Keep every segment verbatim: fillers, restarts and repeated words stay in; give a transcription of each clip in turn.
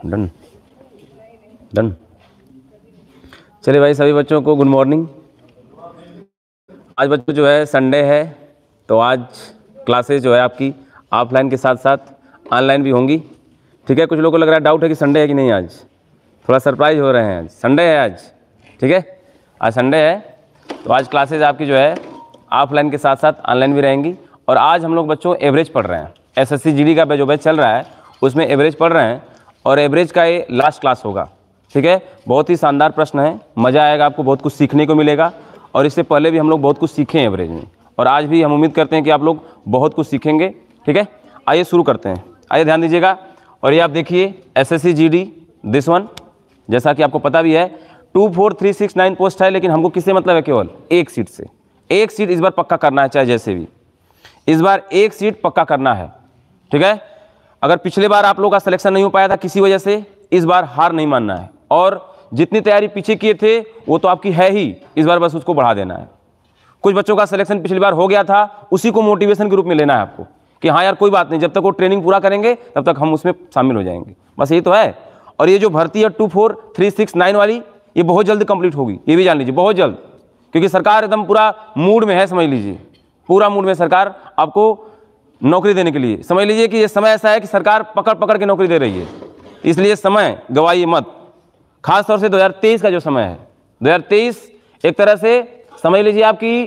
Done done. चलिए भाई, सभी बच्चों को गुड मॉर्निंग। आज बच्चों जो है संडे है, तो आज क्लासेस जो है आपकी ऑफलाइन के साथ साथ ऑनलाइन भी होंगी। ठीक है, कुछ लोगों को लग रहा है, डाउट है कि संडे है कि नहीं, आज थोड़ा सरप्राइज हो रहे हैं। आज संडे है आज, ठीक है, आज संडे है, तो आज क्लासेज आपकी जो है ऑफलाइन के साथ साथ ऑनलाइन भी रहेंगी। और आज हम लोग बच्चों एवरेज पढ़ रहे हैं, एसएससी जीडी का जो बैच चल रहा है उसमें एवरेज पढ़ रहे हैं, और एवरेज का ये लास्ट क्लास होगा। ठीक है, बहुत ही शानदार प्रश्न है, मज़ा आएगा, आपको बहुत कुछ सीखने को मिलेगा। और इससे पहले भी हम लोग बहुत कुछ सीखे हैं एवरेज में, और आज भी हम उम्मीद करते हैं कि आप लोग बहुत कुछ सीखेंगे। ठीक है, आइए शुरू करते हैं। आइए ध्यान दीजिएगा, और ये आप देखिए एसएससी जीडी दिस वन, जैसा कि आपको पता भी है two four three six nine post है, लेकिन हमको किससे मतलब है, केवल एक सीट से। एक सीट इस बार पक्का करना है, चाहे जैसे भी, इस बार एक सीट पक्का करना है। ठीक है, अगर पिछले बार आप लोगों का सिलेक्शन नहीं हो पाया था किसी वजह से, इस बार हार नहीं मानना है, और जितनी तैयारी पीछे किए थे वो तो आपकी है ही, इस बार बस उसको बढ़ा देना है। कुछ बच्चों का सिलेक्शन पिछली बार हो गया था, उसी को मोटिवेशन के रूप में लेना है आपको कि हाँ यार कोई बात नहीं, जब तक वो ट्रेनिंग पूरा करेंगे तब तक हम उसमें शामिल हो जाएंगे, बस यही तो है। और ये जो भर्ती है two four three six nine वाली, ये बहुत जल्द कंप्लीट होगी, ये भी जान लीजिए, बहुत जल्द, क्योंकि सरकार एकदम पूरा मूड में है, समझ लीजिए, पूरा मूड में सरकार आपको नौकरी देने के लिए। समझ लीजिए कि ये समय ऐसा है कि सरकार पकड़ पकड़ के नौकरी दे रही है, इसलिए समय गवाइए मत। खास तौर से दो हज़ार तेईस का जो समय है, दो हज़ार तेईस एक तरह से समझ लीजिए आपकी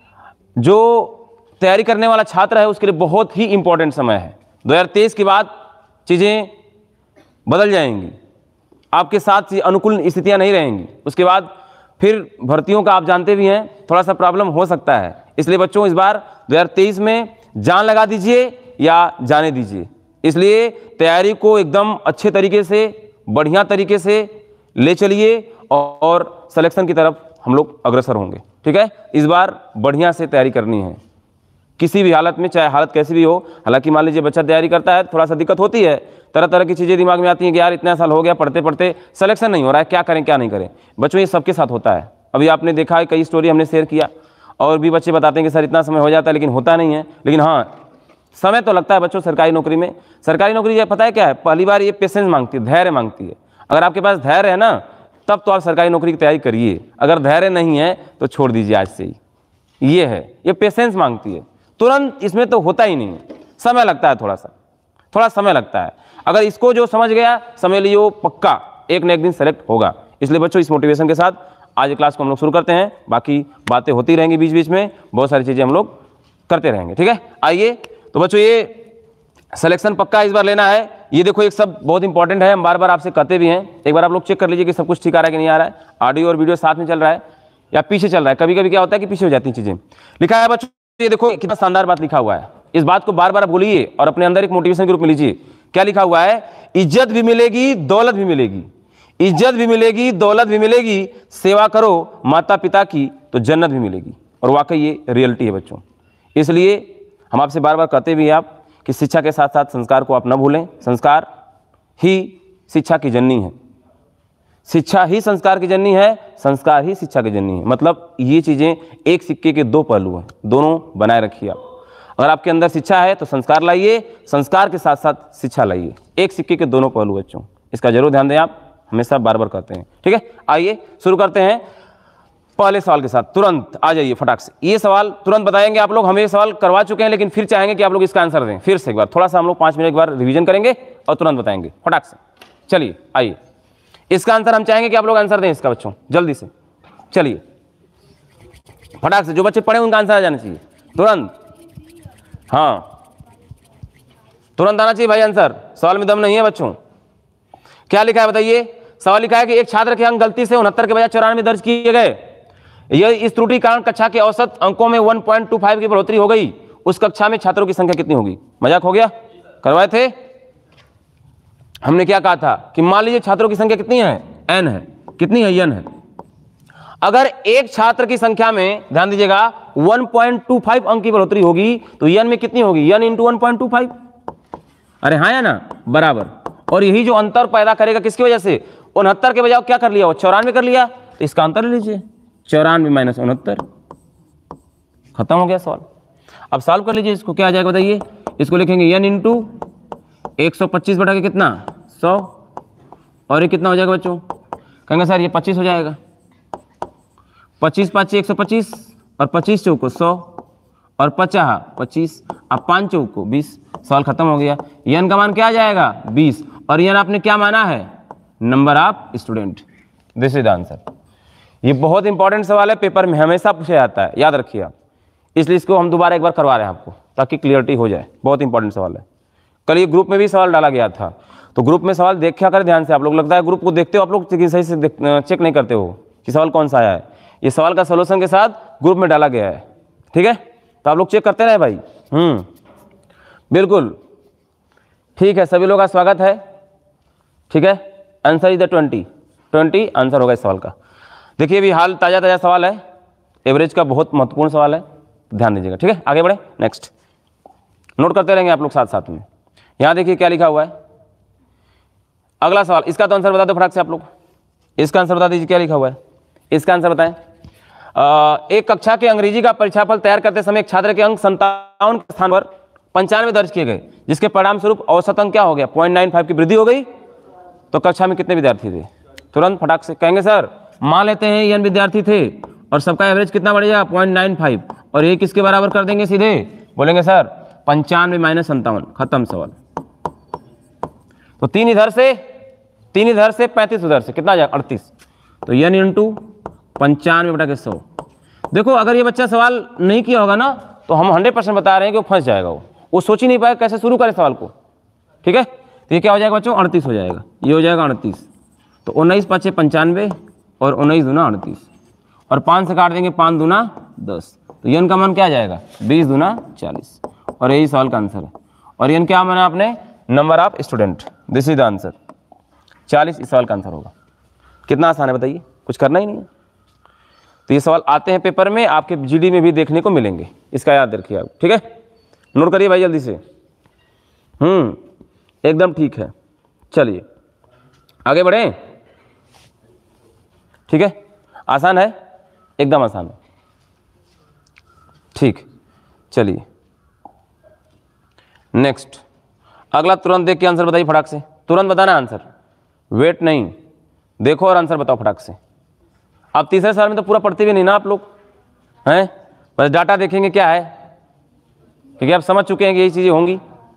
जो तैयारी करने वाला छात्र है उसके लिए बहुत ही इंपॉर्टेंट समय है। दो हज़ार तेईस के बाद चीज़ें बदल जाएंगी, आपके साथ अनुकूल स्थितियां नहीं रहेंगी, उसके बाद फिर भर्तियों का आप जानते भी हैं थोड़ा सा प्रॉब्लम हो सकता है। इसलिए बच्चों इस बार दो हज़ार तेईस में जान लगा दीजिए या जाने दीजिए, इसलिए तैयारी को एकदम अच्छे तरीके से, बढ़िया तरीके से ले चलिए, और सिलेक्शन की तरफ हम लोग अग्रसर होंगे। ठीक है, इस बार बढ़िया से तैयारी करनी है किसी भी हालत में, चाहे हालत कैसी भी हो। हालांकि मान लीजिए बच्चा तैयारी करता है, थोड़ा सा दिक्कत होती है, तरह तरह की चीज़ें दिमाग में आती हैं कि यार इतना साल हो गया पढ़ते पढ़ते सिलेक्शन नहीं हो रहा है, क्या करें क्या नहीं करें। बच्चों ये सबके साथ होता है, अभी आपने देखा है, कई स्टोरी हमने शेयर किया, और भी बच्चे बताते हैं कि सर इतना समय हो जाता है लेकिन होता नहीं है। लेकिन हाँ, समय तो लगता है बच्चों सरकारी नौकरी में। सरकारी नौकरी ये पता है क्या है, पहली बार ये पेशेंस मांगती है, धैर्य मांगती है। अगर आपके पास धैर्य है ना, तब तो आप सरकारी नौकरी की तैयारी करिए, अगर धैर्य नहीं है तो छोड़ दीजिए आज से ही। ये है, ये पेशेंस मांगती है, तुरंत इसमें तो होता ही नहीं है, समय लगता है, थोड़ा सा थोड़ा समय लगता है। अगर इसको जो समझ गया, समझ लियो वो पक्का एक न एक दिन सेलेक्ट होगा। इसलिए बच्चों इस मोटिवेशन के साथ आज क्लास को हम लोग शुरू करते हैं, बाकी बातें होती रहेंगी बीच बीच में, बहुत सारी चीज़ें हम लोग करते रहेंगे। ठीक है, आइए तो बच्चों ये सिलेक्शन पक्का इस बार लेना है। ये देखो एक सब बहुत इंपॉर्टेंट है, हम बार बार आपसे कहते भी हैं, एक बार आप लोग चेक कर लीजिए कि सब कुछ ठीक आ रहा है कि नहीं आ रहा है, ऑडियो और वीडियो साथ में चल रहा है या पीछे चल रहा है। कभी कभी क्या होता है कि पीछे हो जाती हैं चीज़ें। लिखा है बच्चों, ये देखो कितना शानदार बात लिखा हुआ है, इस बात को बार बार बोलिए और अपने अंदर एक मोटिवेशन के रूप में लीजिए। क्या लिखा हुआ है, इज्जत भी मिलेगी दौलत भी मिलेगी, इज्जत भी मिलेगी दौलत भी मिलेगी, सेवा करो माता पिता की तो जन्नत भी मिलेगी। और वाकई ये रियलिटी है बच्चों, इसलिए हम आपसे बार बार कहते भी हैं आप कि शिक्षा के साथ साथ संस्कार को आप न भूलें। संस्कार ही शिक्षा की जननी है, शिक्षा ही संस्कार की जननी है, संस्कार ही शिक्षा की जननी है। मतलब ये चीज़ें एक सिक्के के दो पहलू हैं, दोनों बनाए रखिए आप। अगर आपके अंदर शिक्षा है तो संस्कार लाइए, संस्कार के साथ साथ शिक्षा लाइए, एक सिक्के के दोनों पहलू बच्चों, इसका जरूर ध्यान दें आप, हमेशा बार बार कहते हैं। ठीक है, आइए शुरू करते हैं पहले सवाल के साथ। तुरंत आ जाइए फटाक से, ये सवाल तुरंत बताएंगे आप लोग। हम ये सवाल करवा चुके हैं लेकिन फिर चाहेंगे कि आप लोग इसका आंसर दें, फिर से एक बार थोड़ा सा हम लोग पाँच मिनट एक बार रिवीजन करेंगे और तुरंत बताएंगे फटाक से। चलिए आइए, इसका आंसर हम चाहेंगे कि आप लोग आंसर दें इसका बच्चों, जल्दी से चलिए फटाक से। जो बच्चे पढ़े उनका आंसर आ जाना चाहिए तुरंत, हाँ तुरंत आना चाहिए भाई आंसर, सवाल में दम नहीं है बच्चों। क्या लिखा है बताइए, सवाल लिखा है कि एक छात्र के अंक गलती से उनहत्तर के बजाय चौरानवे दर्ज किए गए, यह इस त्रुटि कारण कक्षा के औसत अंकों में एक पॉइंट दो पाँच की बढ़ोतरी हो गई, उस कक्षा में छात्रों की संख्या कितनी होगी। मजाक हो गया, करवाए थे हमने, क्या कहा था कि मान लीजिए छात्रों की संख्या कितनी है, एन है, कितनी है, एन है। अगर एक छात्र की संख्या में ध्यान दीजिएगा एक पॉइंट दो पाँच अंक की बढ़ोतरी होगी तो एन में कितनी होगी, एन इंटू वन पॉइंट दो पाँच, अरे हाँ या ना, बराबर। और यही जो अंतर पैदा करेगा किसकी वजह से, उनहत्तर के बजाय क्या कर लिया, वो चौरानवे कर लिया, तो इसका अंतर ले लीजिए, चौरानवे माइनस उनहत्तर, खत्म हो गया सवाल। अब सॉल्व कर लीजिए इसको, क्या आ जाएगा बताइए। इसको लिखेंगे एन इंटू एक सौ पच्चीस बटा के कितना, सौ, और ये कितना हो जाएगा बच्चों? कहेंगे सर ये पच्चीस हो जाएगा। पच्चीस पाँच एक सौ पच्चीस और पच्चीस चौको सौ और पचास पच्चीस, अब पाँच चौको बीस। सवाल खत्म हो गया। यन का मान क्या आ जाएगा? बीस। और यन आपने क्या माना है? Number of student. This is the answer. ये बहुत इंपॉर्टेंट सवाल है, पेपर में हमेशा पूछा जाता है, याद रखिए आप। इसलिए इसको हम दोबारा एक बार करवा रहे हैं आपको ताकि क्लियरिटी हो जाए। बहुत इंपॉर्टेंट सवाल है। कल ये ग्रुप में भी सवाल डाला गया था, तो ग्रुप में सवाल देखा करें ध्यान से। आप लोग लगता है ग्रुप को देखते हो आप लोग, सही से चेक नहीं करते हो कि सवाल कौन सा आया है। ये सवाल का सोल्यूशन के साथ ग्रुप में डाला गया है, ठीक है? तो आप लोग चेक करते रहे भाई। हम्म बिल्कुल ठीक है, सभी लोग का स्वागत है, ठीक है? Answer is the twenty twenty answer होगा इस सवाल का। देखिए अभी हाल ताज़ा ताज़ा सवाल है, एवरेज का बहुत महत्वपूर्ण सवाल है, ध्यान दीजिएगा, ठीक है? आगे बढ़े, नेक्स्ट नोट करते रहेंगे आप लोग साथ साथ में। यहाँ देखिए क्या लिखा हुआ है, अगला सवाल, इसका तो आंसर बता दो फटाक से आप लोग। इसका आंसर बता दीजिए क्या लिखा हुआ है, इसका आंसर बताएं। एक कक्षा के अंग्रेजी का परीक्षाफल तैयार करते समय एक छात्र के अंक संतावन के स्थान पर पंचानवे दर्ज किए गए, जिसके परिणाम स्वरूप औसत अंक क्या हो गया? पॉइंट नाइन फाइव की वृद्धि हो गई। तो कक्षा में कितने विद्यार्थी थे? तुरंत फटाक से कहेंगे सर मान लेते हैं एन विद्यार्थी थे और सबका एवरेज कितना बढ़ेगा? Point nine five. और ये किसके बराबर कर देंगे? सीधे बोलेंगे सर पंचानवे माइनस संतावन, खत्म सवाल। तो तीन इधर से, तीन इधर से, पैंतीस उधर से, कितना आ जाएगा? अड़तीस। तो एन इंटू पंचानवे बटा के सौ। देखो अगर ये बच्चा सवाल नहीं किया होगा ना तो हम हंड्रेड परसेंट बता रहे हैं कि वो फंस जाएगा, वो वो सोच ही नहीं पाएगा कैसे शुरू करे सवाल को, ठीक है? तो ये क्या हो जाएगा बच्चों? अड़तीस हो जाएगा, ये हो जाएगा अड़तीस। तो उन्नीस पचे पंचानवे और उन्नीस दूना अड़तीस, और पाँच से काट देंगे, पाँच दूना दस। तो यन का मान क्या आ जाएगा? बीस दूना चालीस। और यही सवाल का आंसर है। और यन क्या माना आपने? Number of student. This is the answer, चालीस इस सवाल का आंसर होगा। कितना आसान है बताइए, कुछ करना ही नहीं है। तो ये सवाल आते हैं पेपर में, आपके जीडी में भी देखने को मिलेंगे, इसका याद रखिए आप, ठीक है? नोट करिए भाई जल्दी से। हम्म एकदम ठीक है, चलिए आगे बढ़े, ठीक है? आसान है, एकदम आसान है, ठीक। चलिए नेक्स्ट, अगला तुरंत देख के आंसर बताइए फटाक से, तुरंत बताना आंसर, वेट नहीं, देखो और आंसर बताओ फटाक से। अब तीसरे साल में तो पूरा पढ़ते भी नहीं ना आप लोग हैं, बस डाटा देखेंगे क्या है, क्योंकि आप समझ चुके हैं कि यही चीज़ें होंगी।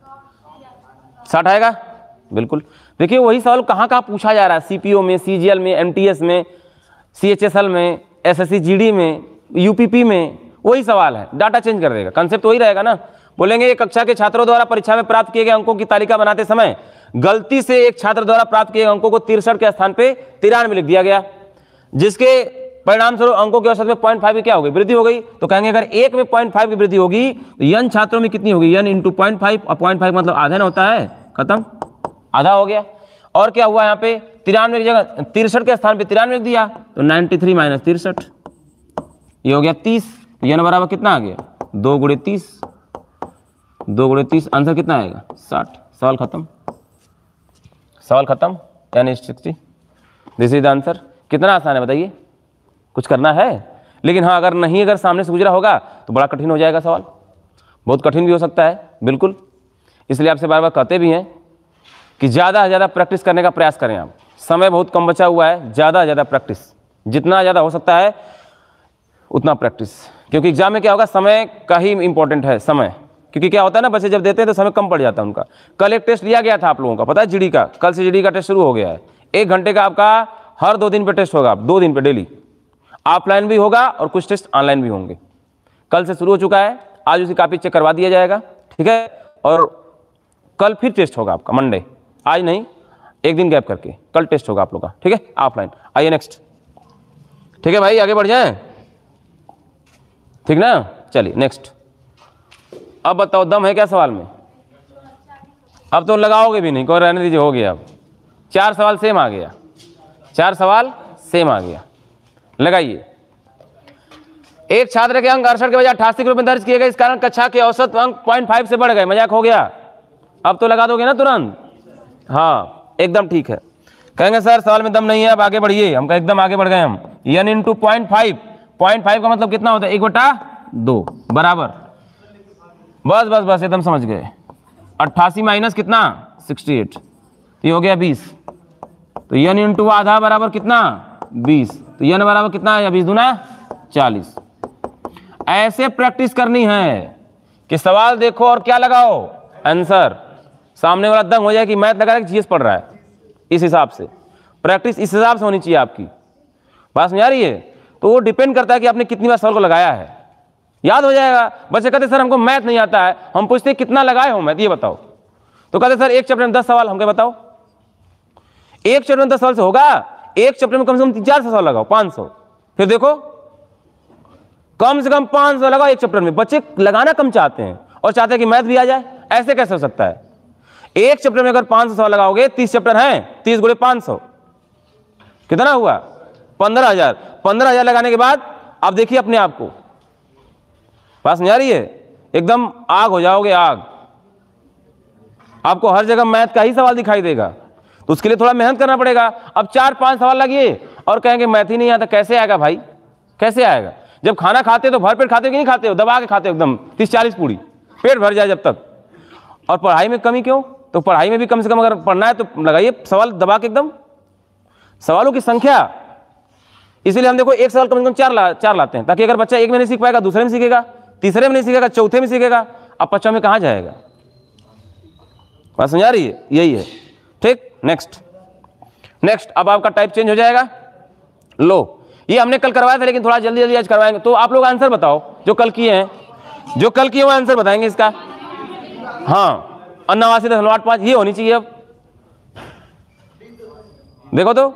साठ आएगा बिल्कुल। देखिए वही सवाल कहाँ कहाँ पूछा जा रहा है, सीपीओ में, सीजीएल में, एमटीएस में, सीएचएसएल में, एसएससी जीडी में, यूपीपी में, वही सवाल है। डाटा चेंज कर देगा, कंसेप्ट वही रहेगा ना। बोलेंगे एक कक्षा के छात्रों द्वारा परीक्षा में प्राप्त किए गए अंकों की तालिका बनाते समय गलती से एक छात्र द्वारा प्राप्त किए गए अंकों को तिरसठ के स्थान पे तिरानवे लिख दिया गया, जिसके परिणाम स्वरूप अंकों के औसत में पॉइंट फाइव की क्या हो गई? वृद्धि हो गई। तो कहेंगे अगर एक में पॉइंट फाइव की वृद्धि होगी तो यन छात्रों में कितनी होगी? यन इंटू पॉइंट फाइव, और पॉइंट फाइव मतलब आधा ना होता है, खत्म, आधा हो गया। और क्या हुआ यहाँ पे? तिरानवे की जगह तिरसठ के स्थान पे तिरानवे दिया, तो नाइन्टी थ्री माइनस तिरसठ, ये हो गया तीस। यन बराबर कितना आ गया? दो गुड़े तीस, दो गुड़े तीस, आंसर कितना आएगा? साठ। सवाल खत्म, सवाल खत्म, यानी sixty. This is the answer. कितना आसान है बताइए, कुछ करना है? लेकिन हाँ अगर नहीं, अगर सामने से गुजरा होगा तो बड़ा कठिन हो जाएगा सवाल, बहुत कठिन भी हो सकता है, बिल्कुल। इसलिए आपसे बार बार कहते भी हैं कि ज़्यादा से ज़्यादा प्रैक्टिस करने का प्रयास करें आप। समय बहुत कम बचा हुआ है, ज़्यादा से ज़्यादा प्रैक्टिस, जितना ज़्यादा हो सकता है उतना प्रैक्टिस, क्योंकि एग्जाम में क्या होगा, समय का ही इंपॉर्टेंट है, समय। क्योंकि क्या होता है ना, बच्चे जब देते हैं तो समय कम पड़ जाता है उनका। कल एक टेस्ट लिया गया था आप लोगों का, पता है जीडी का, कल से जीडी का टेस्ट शुरू हो गया है। एक घंटे का आपका हर दो दिन पे टेस्ट होगा, दो दिन पे डेली ऑफलाइन भी होगा और कुछ टेस्ट ऑनलाइन भी होंगे। कल से शुरू हो चुका है, आज उसी कॉपी चेक करवा दिया जाएगा, ठीक है? और कल फिर टेस्ट होगा आपका मंडे, आज नहीं, एक दिन गैप करके कल टेस्ट होगा आप लोग का, ठीक है, ऑफलाइन। आइए नेक्स्ट, ठीक है भाई, आगे बढ़ जाएं, ठीक ना? चलिए नेक्स्ट। अब बताओ दम है क्या सवाल में? अब तो लगाओगे भी नहीं, कोई रहने दीजिए, हो गया। अब चार सवाल सेम आ गया, चार सवाल सेम आ गया, लगाइए। एक छात्र के अंक अड़सठ के बजाय अठासी के रूप में दर्ज किए गए, इस कारण कक्षा के औसत अंक पॉइंट फाइव से बढ़ गए। मजाक हो गया? अब तो लगा दोगे ना तुरंत? हाँ एकदम ठीक है। कहेंगे सर सवाल में दम नहीं है, अब आगे बढ़िए। हम एकदम आगे बढ़ गए हम। N into point five, point five का मतलब कितना होता है? एक बटा दो बराबर, बस बस बस एकदम समझ गए। अट्ठासी माइनस कितना? सिक्सटी एट, ये हो गया बीस। तो n इंटू आधा बराबर कितना, बीस। तो n बराबर कितना है, बीस दूना चालीस। ऐसे प्रैक्टिस करनी है कि सवाल देखो और क्या लगाओ, आंसर। सामने वाला दंग हो जाए कि मैथ लगा रहा है कि जीएस पढ़ रहा है। इस हिसाब से प्रैक्टिस इस हिसाब से होनी चाहिए आपकी। बात समझ आ रही है? तो वो डिपेंड करता है कि आपने कितनी बार सवाल को लगाया है। याद हो जाएगा। बच्चे कहते सर हमको मैथ नहीं आता है, हम पूछते कितना लगाए हो मैथ, ये बताओ। तो कहते सर एक चैप्टर में दस सवाल, हमको बताओ एक चैप्टर में दस सवाल से होगा? एक चैप्टर में कम से कम तीन चार सौ सवाल लगाओ, पाँच सौ। फिर देखो कम से कम पाँच सौ लगाओ एक चैप्टर में। बच्चे लगाना कम चाहते हैं और चाहते हैं कि मैथ भी आ जाए। ऐसे कैसे हो सकता है? एक चैप्टर में अगर पाँच सौ सवाल लगाओगे, तीस चैप्टर हैं, तीस गुणे पाँच सौ कितना हुआ, पंद्रह हजार। पंद्रह हजार लगाने के बाद आप देखिए अपने आप को, बात समझ आ रही है? एकदम आग हो जाओगे, आग। आपको हर जगह मैथ का ही सवाल दिखाई देगा, तो उसके लिए थोड़ा मेहनत करना पड़ेगा। अब चार पांच सवाल लगिए और कहेंगे मैथ ही नहीं आता, कैसे आएगा भाई, कैसे आएगा? जब खाना खाते हो तो भर पेट खाते हो कि नहीं खाते हो? दबा के खाते हो एकदम, तीस चालीस पूरी, पेट भर जाए जब तक। और पढ़ाई में कमी क्यों? तो पढ़ाई में भी कम से कम अगर पढ़ना है तो लगाइए सवाल दबा के एकदम, सवालों की संख्या। इसीलिए हम देखो एक सवाल कम से कम चार ला, चार लाते हैं, ताकि अगर बच्चा एक में नहीं सीख पाएगा दूसरे में सीखेगा, तीसरे में नहीं सीखेगा चौथे में सीखेगा, अब पांचवें में कहाँ जाएगा? बात समझ आ रही है? यही है। ठीक, नेक्स्ट नेक्स्ट अब आपका टाइप चेंज हो जाएगा। लो, ये हमने कल करवाया था लेकिन थोड़ा जल्दी जल्दी आज करवाएंगे। तो आप लोग आंसर बताओ जो कल किए हैं, जो कल किए वो आंसर बताएंगे इसका। हाँ, और नवासी दशमलव आठ पाँच ये होनी चाहिए। अब देखो तो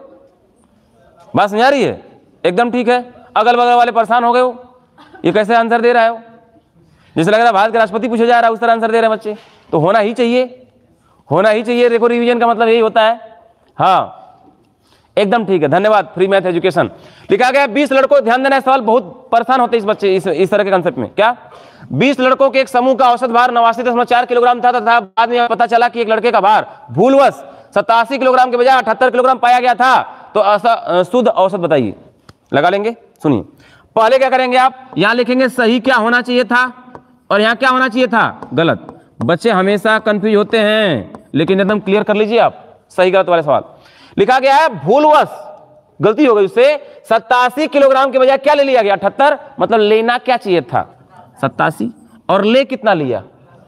बात समझ आ रही है? एकदम ठीक है। अगल बगल वाले परेशान हो गए हो, ये कैसे आंसर दे रहा है? जैसे लग रहा है भारत के राष्ट्रपति पूछा जा रहा है, उस तरह आंसर दे रहे हैं बच्चे। तो होना ही चाहिए, होना ही चाहिए। देखो रिवीजन का मतलब यही होता है। हाँ, एकदम ठीक है, धन्यवाद। फ्री मैथ एजुकेशन लिखा गया। बीस लड़कों, ध्यान देना, सवाल बहुत परेशान होते हैं इस बच्चे इस, इस तरह के कंसेप्ट में। क्या? बीस लड़कों के एक समूह का औसत भार नवासी दशमलव चार किलोग्राम था तथा बाद में पता चला कि एक लड़के का भार भूलवश सतासी किलोग्राम के बजाय अठहत्तर किलोग्राम पाया गया था। तो ऐसा शुद्ध औसत बताइए। लगा लेंगे। सुनिए, पहले क्या करेंगे आप, यहां लिखेंगे सही क्या होना चाहिए था और यहां क्या होना चाहिए था, गलत। बच्चे हमेशा कंफ्यूज होते हैं, लेकिन एकदम क्लियर कर लीजिए आप सही गलत वाले सवाल। लिखा गया है भूलवश, गलती हो गई उससे, सत्तासी किलोग्राम के बजाय क्या ले लिया गया, अठहत्तर। मतलब लेना क्या चाहिए था, सत्तासी, और ले कितना लिया,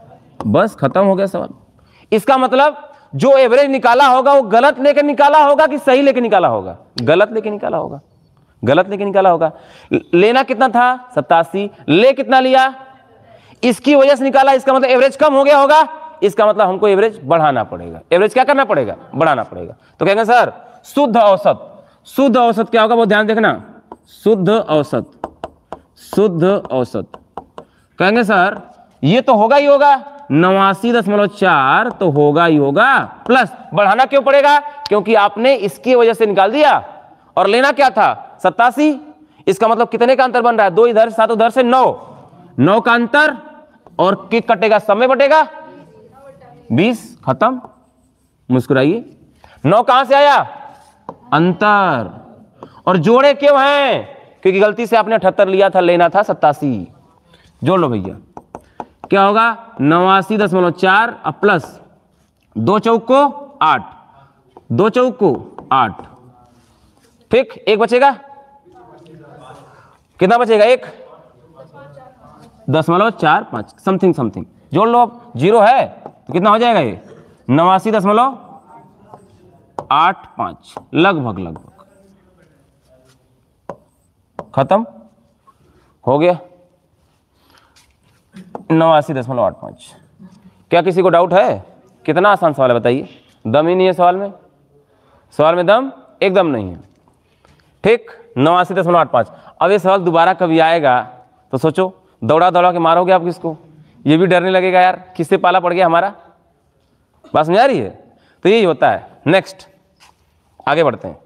बस खत्म हो गया सवाल। इसका मतलब जो एवरेज निकाला होगा वो गलत लेके निकाला होगा कि सही लेके निकाला होगा, गलत लेके निकाला होगा, गलत लेके निकाला होगा। लेना कितना था, सत्तासी, ले कितना लिया, इसकी वजह से निकाला। इसका मतलब एवरेज कम हो गया होगा, इसका मतलब हमको एवरेज बढ़ाना पड़ेगा। एवरेज क्या करना पड़ेगा, बढ़ाना पड़ेगा। तो कहेंगे सर शुद्ध औसत, शुद्ध औसत क्या होगा वो ध्यान देखना, शुद्ध औसत, शुद्ध औसत। कहेंगे सर ये तो होगा ही होगा, नवासी दशमलव चार तो होगा ही होगा, प्लस बढ़ाना क्यों पड़ेगा, क्योंकि आपने इसकी वजह से निकाल दिया। और लेना क्या था, सत्तासी। इसका मतलब कितने का अंतर बन रहा है, दो इधर सात उधर से, नौ, नौ का अंतर, और किक कटेगा सब में बटेगा, बीस, खत्म। मुस्कुराइए, नौ कहां से आया, अंतर। और जोड़े क्यों हैं, क्योंकि गलती से आपने अठहत्तर लिया था, लेना था सत्तासी। जोड़ लो भैया, क्या होगा, नवासी दशमलव चार अब प्लस दो चौक को आठ, दो चौक को आठ। ठीक, एक बचेगा, कितना बचेगा, एक दशमलव चार पांच समथिंग समथिंग। जोड़ लो, अब जीरो है तो कितना हो जाएगा ये, नवासी दशमलव आठ पांच, लगभग लगभग खत्म हो गया, नवासी दशमलव आठ पांच। क्या किसी को डाउट है, कितना आसान सवाल है बताइए, दम ही नहीं है सवाल में, सवाल में दम एकदम नहीं है। ठीक, नवासी दशमलव आठ पांच। अब ये सवाल दोबारा कभी आएगा तो सोचो, दौड़ा दौड़ा के मारोगे आप किसको, ये भी डरने लगेगा यार किससे पाला पड़ गया हमारा। बात समझ आ रही है? तो यही होता है। नेक्स्ट आगे बढ़ते हैं,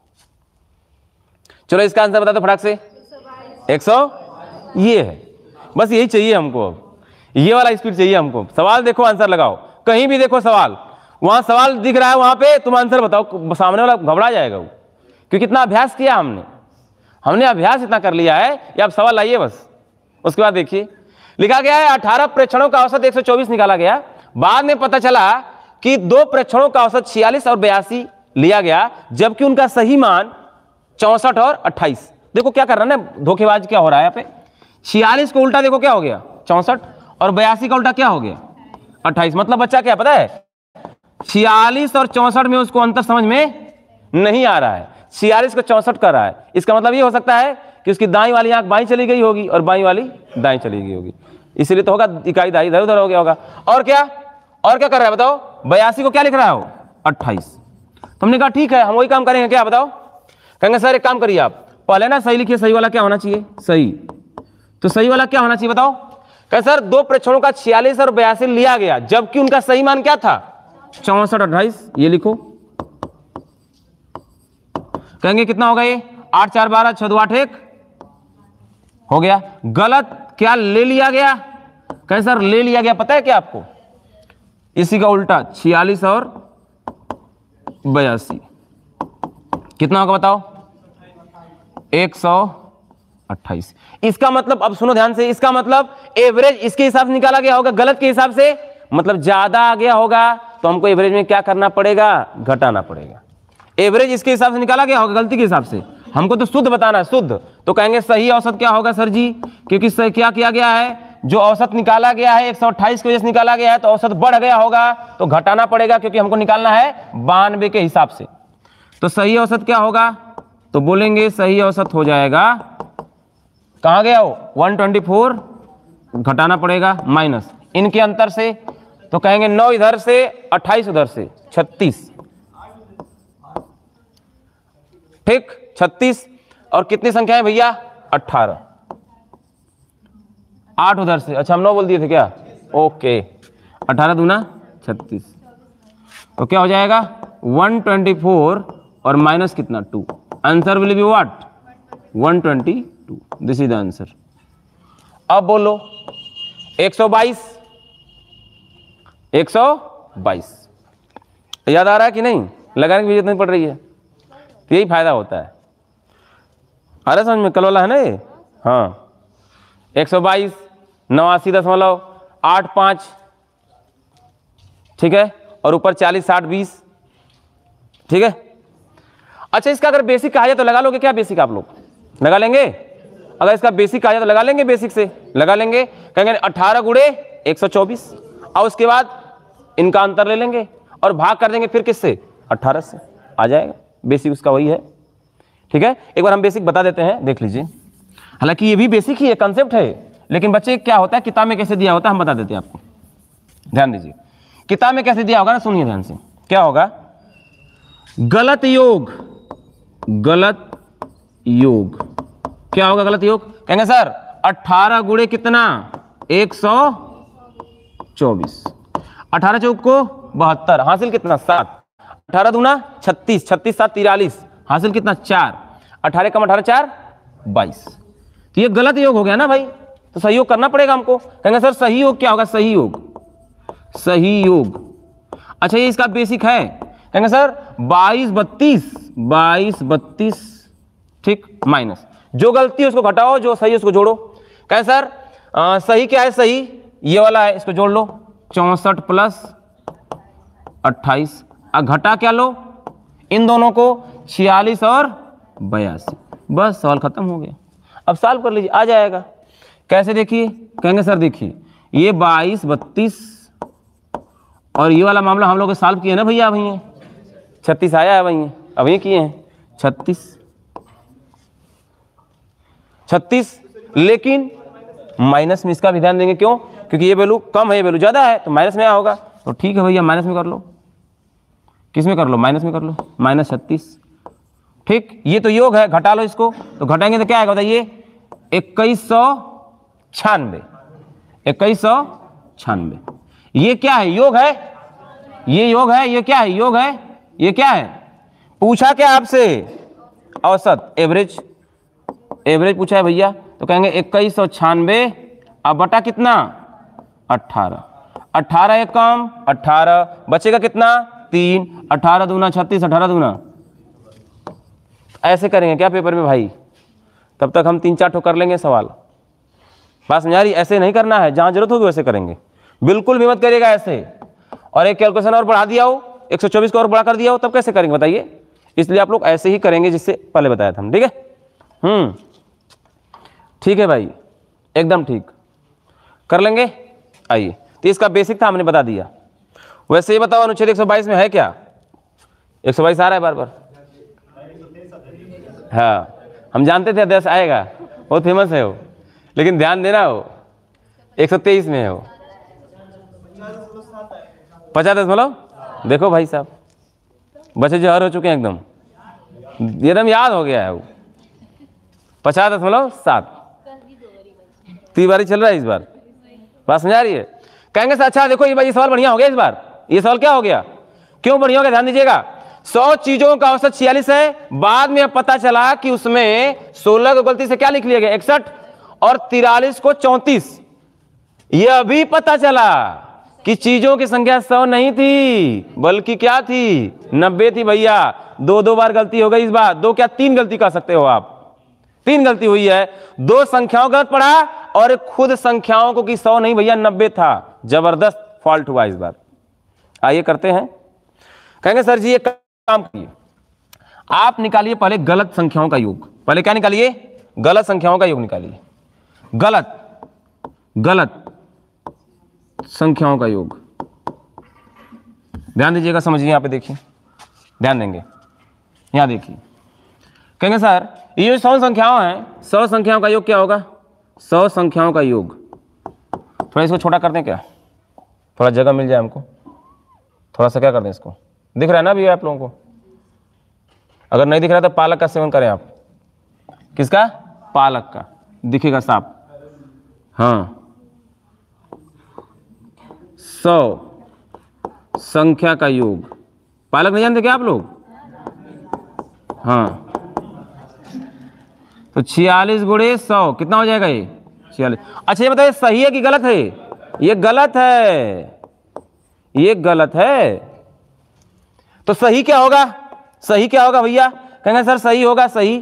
चलो इसका आंसर बता दो फटाक से, एक सौ। ये है, बस यही चाहिए हमको, अब ये वाला स्पीड चाहिए हमको। सवाल देखो, आंसर लगाओ, कहीं भी देखो सवाल, वहां सवाल दिख रहा है, वहां पे तुम आंसर बताओ, सामने वाला घबरा जाएगा वो, क्योंकि इतना अभ्यास किया हमने हमने अभ्यास इतना कर लिया है। ये आप सवाल लाइए बस, उसके बाद देखिए लिखा गया है अठारह प्रेक्षणों का औसत एक सौ चौबीस निकाला गया। बाद में पता चला कि दो प्रेक्षणों का औसत छियालीस और बयासी लिया गया जबकि उनका सही मान चौसठ और अट्ठाईस। देखो क्या कर रहा है ना धोखेबाज, क्या हो रहा है यहाँ पे, छियालीस को उल्टा देखो क्या हो गया चौसठ, और बयासी का उल्टा क्या हो गया अट्ठाईस। मतलब बच्चा क्या पता है, छियालीस और चौसठ में उसको अंतर समझ में नहीं आ रहा है, छियालीस को चौसठ कर रहा है। इसका मतलब ये हो सकता है कि उसकी दाई वाली आंख बाई चली गई होगी और बाई वाली दाई चली गई होगी, इसलिए तो होगा इकाई दाई इधर उधर हो गया होगा। और क्या और क्या कर रहा है बताओ, बयासी को क्या लिख रहा हो अट्ठाईस। तुमने कहा ठीक है हम वही काम करेंगे, क्या बताओ, कहेंगे सर एक काम करिए आप पहले ना सही लिखिए, सही वाला क्या होना चाहिए सही, तो सही वाला क्या होना चाहिए बताओ। कहे सर दो प्रेक्षणों का छियालीस और बयासी लिया गया जबकि उनका सही मान क्या था चौसठ अट्ठाईस, ये लिखो। कहेंगे कितना होगा ये, आठ चार बारह छह दो आठ एक हो गया। गलत क्या ले लिया गया, कहे सर ले लिया गया पता है क्या आपको, इसी का उल्टा छियालीस और बयासी कितना होगा बताओ एक सौ अट्ठाईस। इसका मतलब अब सुनो ध्यान से, इसका मतलब एवरेज इसके हिसाब से निकाला गया होगा, गलत के हिसाब से मतलब ज्यादा आ गया होगा तो हमको एवरेज में क्या करना पड़ेगा, घटाना पड़ेगा। एवरेज इसके हिसाब से निकाला गया होगा, गलती के हिसाब से हमको तो शुद्ध बताना है, शुद्ध। तो कहेंगे सही औसत क्या होगा सर जी, क्योंकि सही क्या किया गया है, जो औसत निकाला गया है एक सौ अट्ठाईस की वजह से निकाला गया है तो औसत बढ़ गया होगा तो घटाना पड़ेगा क्योंकि हमको निकालना है बानवे के हिसाब से। तो सही औसत क्या होगा, तो बोलेंगे सही औसत हो जाएगा, कहां गया हो एक सौ चौबीस, घटाना पड़ेगा माइनस इनके अंतर से, तो कहेंगे नौ इधर से अट्ठाईस उधर से छत्तीस, ठीक छत्तीस। और कितनी संख्या है भैया अट्ठारह, आठ उधर से, अच्छा हम नौ बोल दिए थे क्या, ओके, अठारह दूना छत्तीस, तो क्या हो जाएगा एक सौ चौबीस और माइनस कितना two, answer will be what एक सौ बाईस, दिस इज द आंसर। अब बोलो एक सौ बाईस, एक सौ बाईस याद आ रहा है कि नहीं, लगाने की जरूरत नहीं पड़ रही है, तो यही फायदा होता है। अरे समझ में कल वाला है ना ये, हाँ एक सौ बाईस नवासी दशमलव आठ पाँच, ठीक है, और ऊपर चालीस साठ बीस, ठीक है। अच्छा इसका अगर बेसिक कहा जाए तो लगा लोगे क्या, बेसिक आप लोग लगा लेंगे, अगर इसका बेसिक कहा जाए तो लगा लेंगे, बेसिक से लगा लेंगे, कहेंगे अठारह गुड़े एक सौ चौबीस, और उसके बाद इनका अंतर ले लेंगे और भाग कर देंगे फिर किससे अठारह से, आ जाएगा, बेसिक उसका वही है, ठीक है। एक बार हम बेसिक बता देते हैं, देख लीजिए, हालांकि ये भी बेसिक ही है, कंसेप्ट है, लेकिन बच्चे क्या होता है किताब में कैसे दिया होता है हम बता देते हैं आपको, ध्यान दीजिए। किताब में कैसे दिया होगा ना, सुनिए ध्यान से, क्या होगा, गलत योग, गलत योग क्या होगा, गलत योग, कहेंगे सर अठारह गुड़े कितना एक सौ चौबीस, अठारह चौक को बहत्तर, हासिल कितना सात, अठारह दूना छत्तीस, छत्तीस सात तिरालीस, हासिल कितना चार, अठारह कम अठारह चार बाईस। तो ये गलत योग हो गया ना भाई, तो सही योग करना पड़ेगा हमको। कहेंगे सर सही योग क्या होगा, सही योग, सही योग, अच्छा ये इसका बेसिक है, कहेंगे सर बाईस बत्तीस, बाईस बत्तीस, ठीक, माइनस जो गलती है उसको घटाओ, जो सही है उसको जोड़ो। कहें सर आ, सही क्या है, सही ये वाला है, इसको जोड़ लो, चौसठ प्लस अट्ठाईस, अब घटा क्या लो इन दोनों को, छियालीस और बयासी, बस सवाल खत्म हो गया। अब सॉल्व कर लीजिए, आ जाएगा। कैसे देखिए, कहेंगे सर देखिए ये बाईस बत्तीस और ये वाला मामला हम लोग सॉल्व किए ना भैया, अभी है छत्तीस आया है वही, अभी किए हैं छत्तीस छत्तीस, लेकिन माइनस में इसका भी ध्यान देंगे, क्यों, क्योंकि ये वैल्यू कम है, ये वैल्यू ज्यादा है, तो माइनस में आया होगा, तो ठीक है भैया माइनस में कर लो, किस में कर लो, माइनस में कर लो, माइनस छत्तीस, ठीक। ये तो योग है, घटा लो इसको, तो घटाएंगे तो क्या आएगा बताइए, इक्कीस सौ छियानवे, इक्कीस सौ छियानवे। ये क्या है, योग है, ये योग है, ये क्या है, योग है, ये क्या है, पूछा क्या आपसे, औसत, एवरेज, एवरेज पूछा है भैया, तो कहेंगे इक्कीस सौ छियानवे, अब बटा कितना अट्ठारह, अट्ठारह एक कम अट्ठारह, बचेगा कितना तीन, अट्ठारह दूना छत्तीस, अट्ठारह दूना, ऐसे करेंगे क्या पेपर में भाई, तब तक हम तीन चार ठो कर लेंगे सवाल, बात समझा रही, ऐसे नहीं करना है, जहां जरूरत होगी वैसे करेंगे, बिल्कुल भी मत करिएगा ऐसे। और एक कैलकुलेशन और बढ़ा दिया हो, एक सौ चौबीस को और बड़ा कर दिया हो तब कैसे करेंगे बताइए। इसलिए आप लोग ऐसे ही करेंगे जिससे पहले बताया था हम, ठीक है। हम्म ठीक है भाई, एकदम ठीक कर लेंगे। आइए, तो इसका बेसिक था, हमने बता दिया। वैसे ये बताओ अनुच्छेद एक सौ बाईस में है क्या? एक सौ बाईस आ रहा है बार बार? हाँ, हम जानते थे अध्यादेश आएगा, बहुत फेमस है वो, लेकिन ध्यान देना हो एक सौ तेईस में है वो, पचास दशमलव। देखो भाई साहब, बच्चे जो हर हो चुके हैं एकदम, एकदम याद हो गया है वो, पचास दशमलव सात। तीन बारी चल रहा है इस बार, बात समझ आ रही है? कहेंगे सर अच्छा देखो ये भाई ये सवाल बढ़िया हो गया इस बार, ये सवाल क्या हो गया, क्यों बढ़िया हो गया, ध्यान दीजिएगा। सौ चीजों का औसत छियालीस है, बाद में पता चला कि उसमें सोलह को गलती से क्या लिख लिया गया इकसठ, और तिरालीस को चौंतीस। यह भी पता चला कि चीजों की संख्या सौ नहीं थी बल्कि क्या थी, नब्बे थी भैया। दो दो बार गलती हो गई इस बार, दो क्या तीन गलती कर सकते हो आप, तीन गलती हुई है। दो संख्याओं गलत पड़ा और खुद संख्याओं को कि सौ नहीं भैया नब्बे था। जबरदस्त फॉल्ट हुआ इस बार। आइए करते हैं। कहेंगे सर जी एक काम करिए, आप निकालिए पहले गलत संख्याओं का योग। पहले क्या निकालिए? गलत संख्याओं का योग निकालिए। गलत गलत संख्याओं का योग, ध्यान दीजिएगा, समझिए, यहां पे देखिए, ध्यान देंगे, यहां देखिए। कहेंगे सर ये जो सौ संख्याओं हैं, सौ संख्याओं का योग क्या होगा? सौ संख्याओं का योग, थोड़ा इसको छोटा कर दें क्या, थोड़ा जगह मिल जाए हमको, थोड़ा सा क्या कर दें इसको, दिख रहा है ना अभी आप लोगों को? अगर नहीं दिख रहा तो पालक का सेवन करें आप। किसका? पालक का, दिखेगा साफ। हाँ, सौ संख्या का योग, पालक नहीं जानते क्या आप लोग? हाँ, तो छियालीस गुणे सौ कितना हो जाएगा ये? छियालीस। अच्छा ये बताइए सही है कि गलत है? ये गलत है, ये गलत है। तो सही क्या होगा? सही क्या होगा भैया? कहेंगे सर सही होगा, सही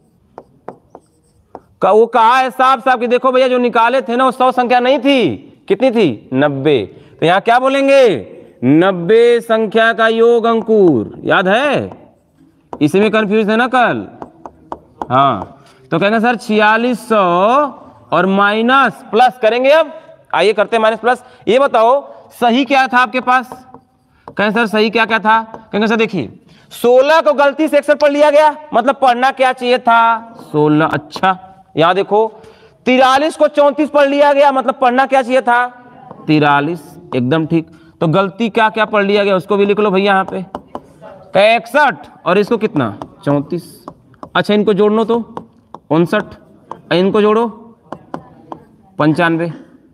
का वो कहा है साफ साफ कि देखो भैया जो निकाले थे ना वो सौ संख्या नहीं थी, कितनी थी? नब्बे। तो यहां क्या बोलेंगे? नब्बे संख्या का योग अंकुर, याद है? इसी में कंफ्यूज है ना कल। हाँ, तो कहेंगे सर छियालीस सौ और माइनस प्लस करेंगे। अब आइए करते हैं माइनस प्लस। ये बताओ सही क्या था आपके पास? कहें सर सही क्या क्या था? कहेंगे सर देखिए सोलह को गलती से इकसठ पढ़ लिया गया, मतलब पढ़ना क्या चाहिए था? सोलह। अच्छा यहां देखो तिरालीस को चौंतीस पढ़ लिया गया, मतलब पढ़ना क्या चाहिए था? तिरालीस, एकदम ठीक। तो गलती क्या क्या पढ़ लिया गया उसको भी लिख लो भैया यहाँ पे, इकसठ और इसको कितना? चौंतीस। अच्छा इनको जोड़नो तो उनसठ, इनको जोड़ो पंचानवे,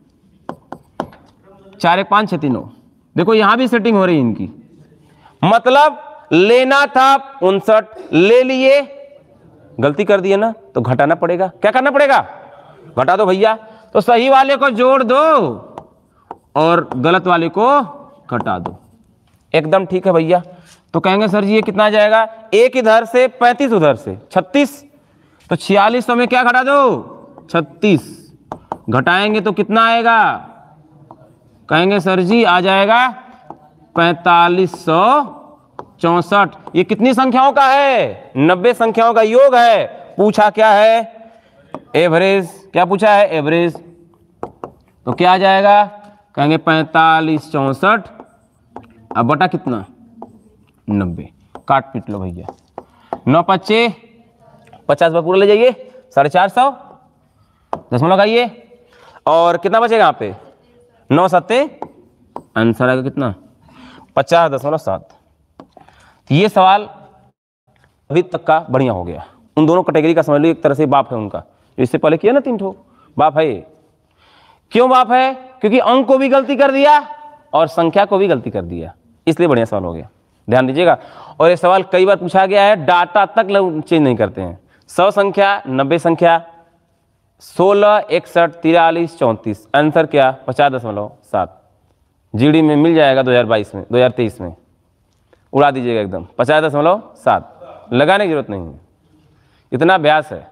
चार एक पांच छह तीनों। देखो यहां भी सेटिंग हो रही है इनकी, मतलब लेना था उनसठ, ले लिए, गलती कर दिए ना तो घटाना पड़ेगा। क्या करना पड़ेगा? घटा दो भैया। तो सही वाले को जोड़ दो और गलत वाले को घटा दो, एकदम ठीक है भैया। तो कहेंगे सर जी ये कितना आ जाएगा? एक इधर से पैंतीस उधर से छत्तीस, तो छियालीस सौ में क्या घटा दो? छत्तीस। घटाएंगे तो कितना आएगा? कहेंगे सर जी आ जाएगा पैंतालीस सौ चौसठ। ये कितनी संख्याओं का है? नब्बे संख्याओं का योग है। पूछा क्या है? एवरेज। क्या पूछा है? एवरेज। तो क्या आ जाएगा? कहेंगे पैंतालीस चौसठ, अब बटा कितना? नब्बे। काट पीट लो भैया, नौ पच्चे पचास बार पूरा ले जाइए, साढ़े चार सौ दशमलव लगाइए और कितना बचेगा यहाँ पे? नौ सत्ते, आंसर आएगा कितना? पचास दशमलव सात। ये सवाल अभी तक का बढ़िया हो गया। उन दोनों कैटेगरी का समझ लो एक तरह से बाप है उनका, इससे पहले किया ना तीन ठो, बाप है। क्यों बाप है? क्योंकि अंक को भी गलती कर दिया और संख्या को भी गलती कर दिया, इसलिए बढ़िया सवाल हो गया। ध्यान दीजिएगा। और ये सवाल कई बार पूछा गया है, डाटा तक लोग चेंज नहीं करते हैं। सौ संख्या, नब्बे संख्या, सोलह, इकसठ, तिरालीस, चौंतीस, आंसर क्या? पचास दशमलव सात। जीडी में मिल जाएगा दो हजार बाईस में, दो हजार तेईस में उड़ा दीजिएगा एकदम, पचास दशमलव सात। लगाने की जरूरत नहीं है, इतना अभ्यास है।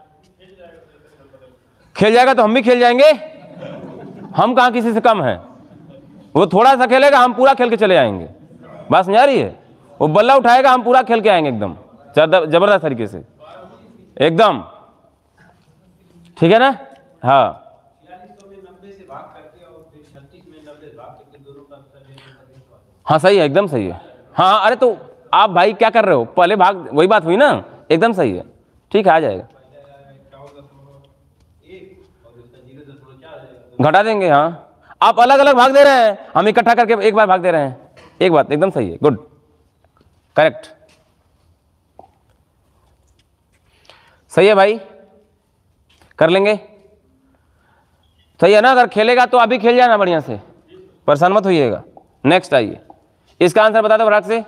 खेल जाएगा तो हम भी खेल जाएंगे, हम कहाँ किसी से कम हैं। वो थोड़ा सा खेलेगा, हम पूरा खेल के चले आएंगे। बात समझ आ रही है? वो बल्ला उठाएगा, हम पूरा खेल के आएंगे एकदम जबरदस्त तरीके से एकदम, ठीक है ना। हाँ हाँ सही है, एकदम सही है। हाँ अरे तो आप भाई क्या कर रहे हो, पहले भाग, वही बात हुई ना, एकदम सही है, ठीक है आ जाएगा, घटा देंगे। हाँ आप अलग अलग भाग दे रहे हैं, हम इकट्ठा करके एक बार भाग दे रहे हैं, एक बात एकदम सही है, गुड करेक्ट, सही है भाई, कर लेंगे, सही है ना। अगर खेलेगा तो अभी खेल जाना बढ़िया से, परेशान मत होइएगा। नेक्स्ट आइए, इसका आंसर बता दो फटाक से।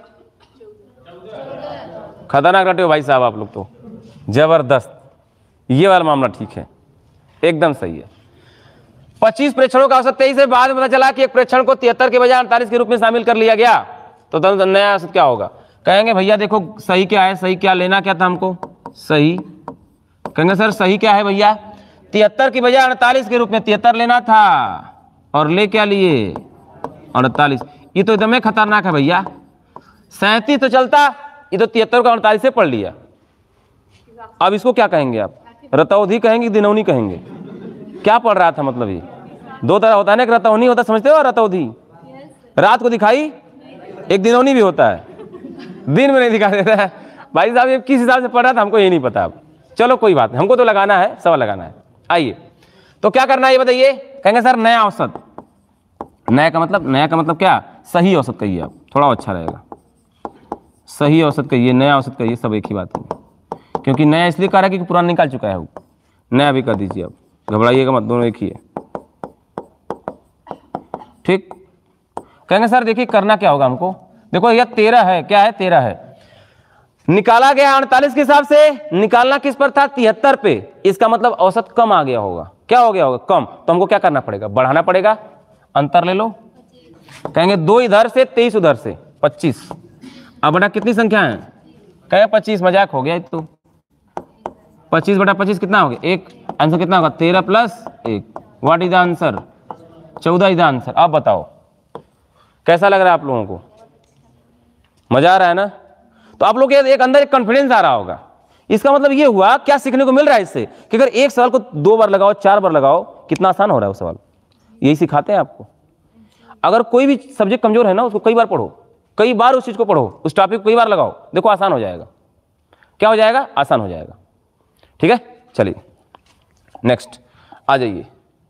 खतरनाक रटे हो भाई साहब आप लोग तो, जबरदस्त, ये वाला मामला ठीक है, एकदम सही है। पच्चीस प्रेक्षणों का औसत तेईस से बाद में पता चला कि एक प्रेक्षण को तिहत्तर के बजाय अड़तालीस के रूप में शामिल कर लिया गया, तो नया औसत क्या होगा। कहेंगे भैया देखो सही क्या है, सही क्या लेना क्या था हमको, सही, कहेंगे सर सही क्या है भैया, तिहत्तर की बजाय अड़तालीस के रूप में तिहत्तर लेना था और ले क्या लिए अड़तालीस, ये तो एकदम खतरनाक है भैया। सैंतीस तो चलता, ये तो तिहत्तर का अड़तालीस से पढ़ लिया। अब इसको क्या कहेंगे आप, रतौधी कहेंगे दिनौनी कहेंगे, क्या पढ़ रहा था, मतलब ये दो तरह होता है ना, एक रतौनी होता समझते हो, रतौधी रात को दिखाई, एक दिनौनी भी होता है, दिन में नहीं दिखा देता है। भाई साहब ये किस हिसाब से पढ़ रहा था हमको ये नहीं पता। अब चलो कोई बात नहीं, हमको तो लगाना है, सवाल लगाना है। आइए तो क्या करना है ये बताइए। कहेंगे सर नया औसत, नया का मतलब, नया का मतलब क्या, सही औसत कहिए आप, थोड़ा अच्छा रहेगा, सही औसत कहिए, नया औसत कहिए, सब एक ही बात है। क्योंकि नया इसलिए कह रहा है क्योंकि पुराना निकाल चुका है वो, नया भी कर दीजिए आप, घबराइएगा मत, दोनों एक ही है, ठीक। कहेंगे सर देखिए करना क्या होगा हमको, देखो यह तेरह है, क्या है तेरह है, निकाला गया अड़तालीस के हिसाब से, निकालना किस पर था, तिहत्तर पे, इसका मतलब औसत कम आ गया होगा, क्या हो गया होगा कम, तो हमको क्या करना पड़ेगा, बढ़ाना पड़ेगा, अंतर ले लो। कहेंगे दो इधर से तेईस उधर से, पच्चीस, अब बटा कितनी संख्या है, कहें पच्चीस, मजाक हो गया तो, पच्चीस बटा पच्चीस कितना हो गया, एक, आंसर कितना होगा, तेरह प्लस एक, व्हाट इज द आंसर, चौदह इज द आंसर। अब बताओ कैसा लग रहा है आप लोगों को, मजा आ रहा है ना। तो आप लोग के एक अंदर एक कॉन्फिडेंस आ रहा होगा, इसका मतलब ये हुआ क्या सीखने को मिल रहा है इससे, कि अगर एक सवाल को दो बार लगाओ, चार बार लगाओ, कितना आसान हो रहा है वो सवाल, यही सिखाते हैं आपको। अगर कोई भी सब्जेक्ट कमजोर है ना, उसको कई बार पढ़ो, कई बार उस चीज को पढ़ो, उस टॉपिक को कई बार लगाओ, देखो आसान हो जाएगा, क्या हो जाएगा, आसान हो जाएगा, ठीक है। चलिए नेक्स्ट आ जाइए,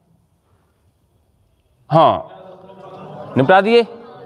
हाँ निपटा दिए,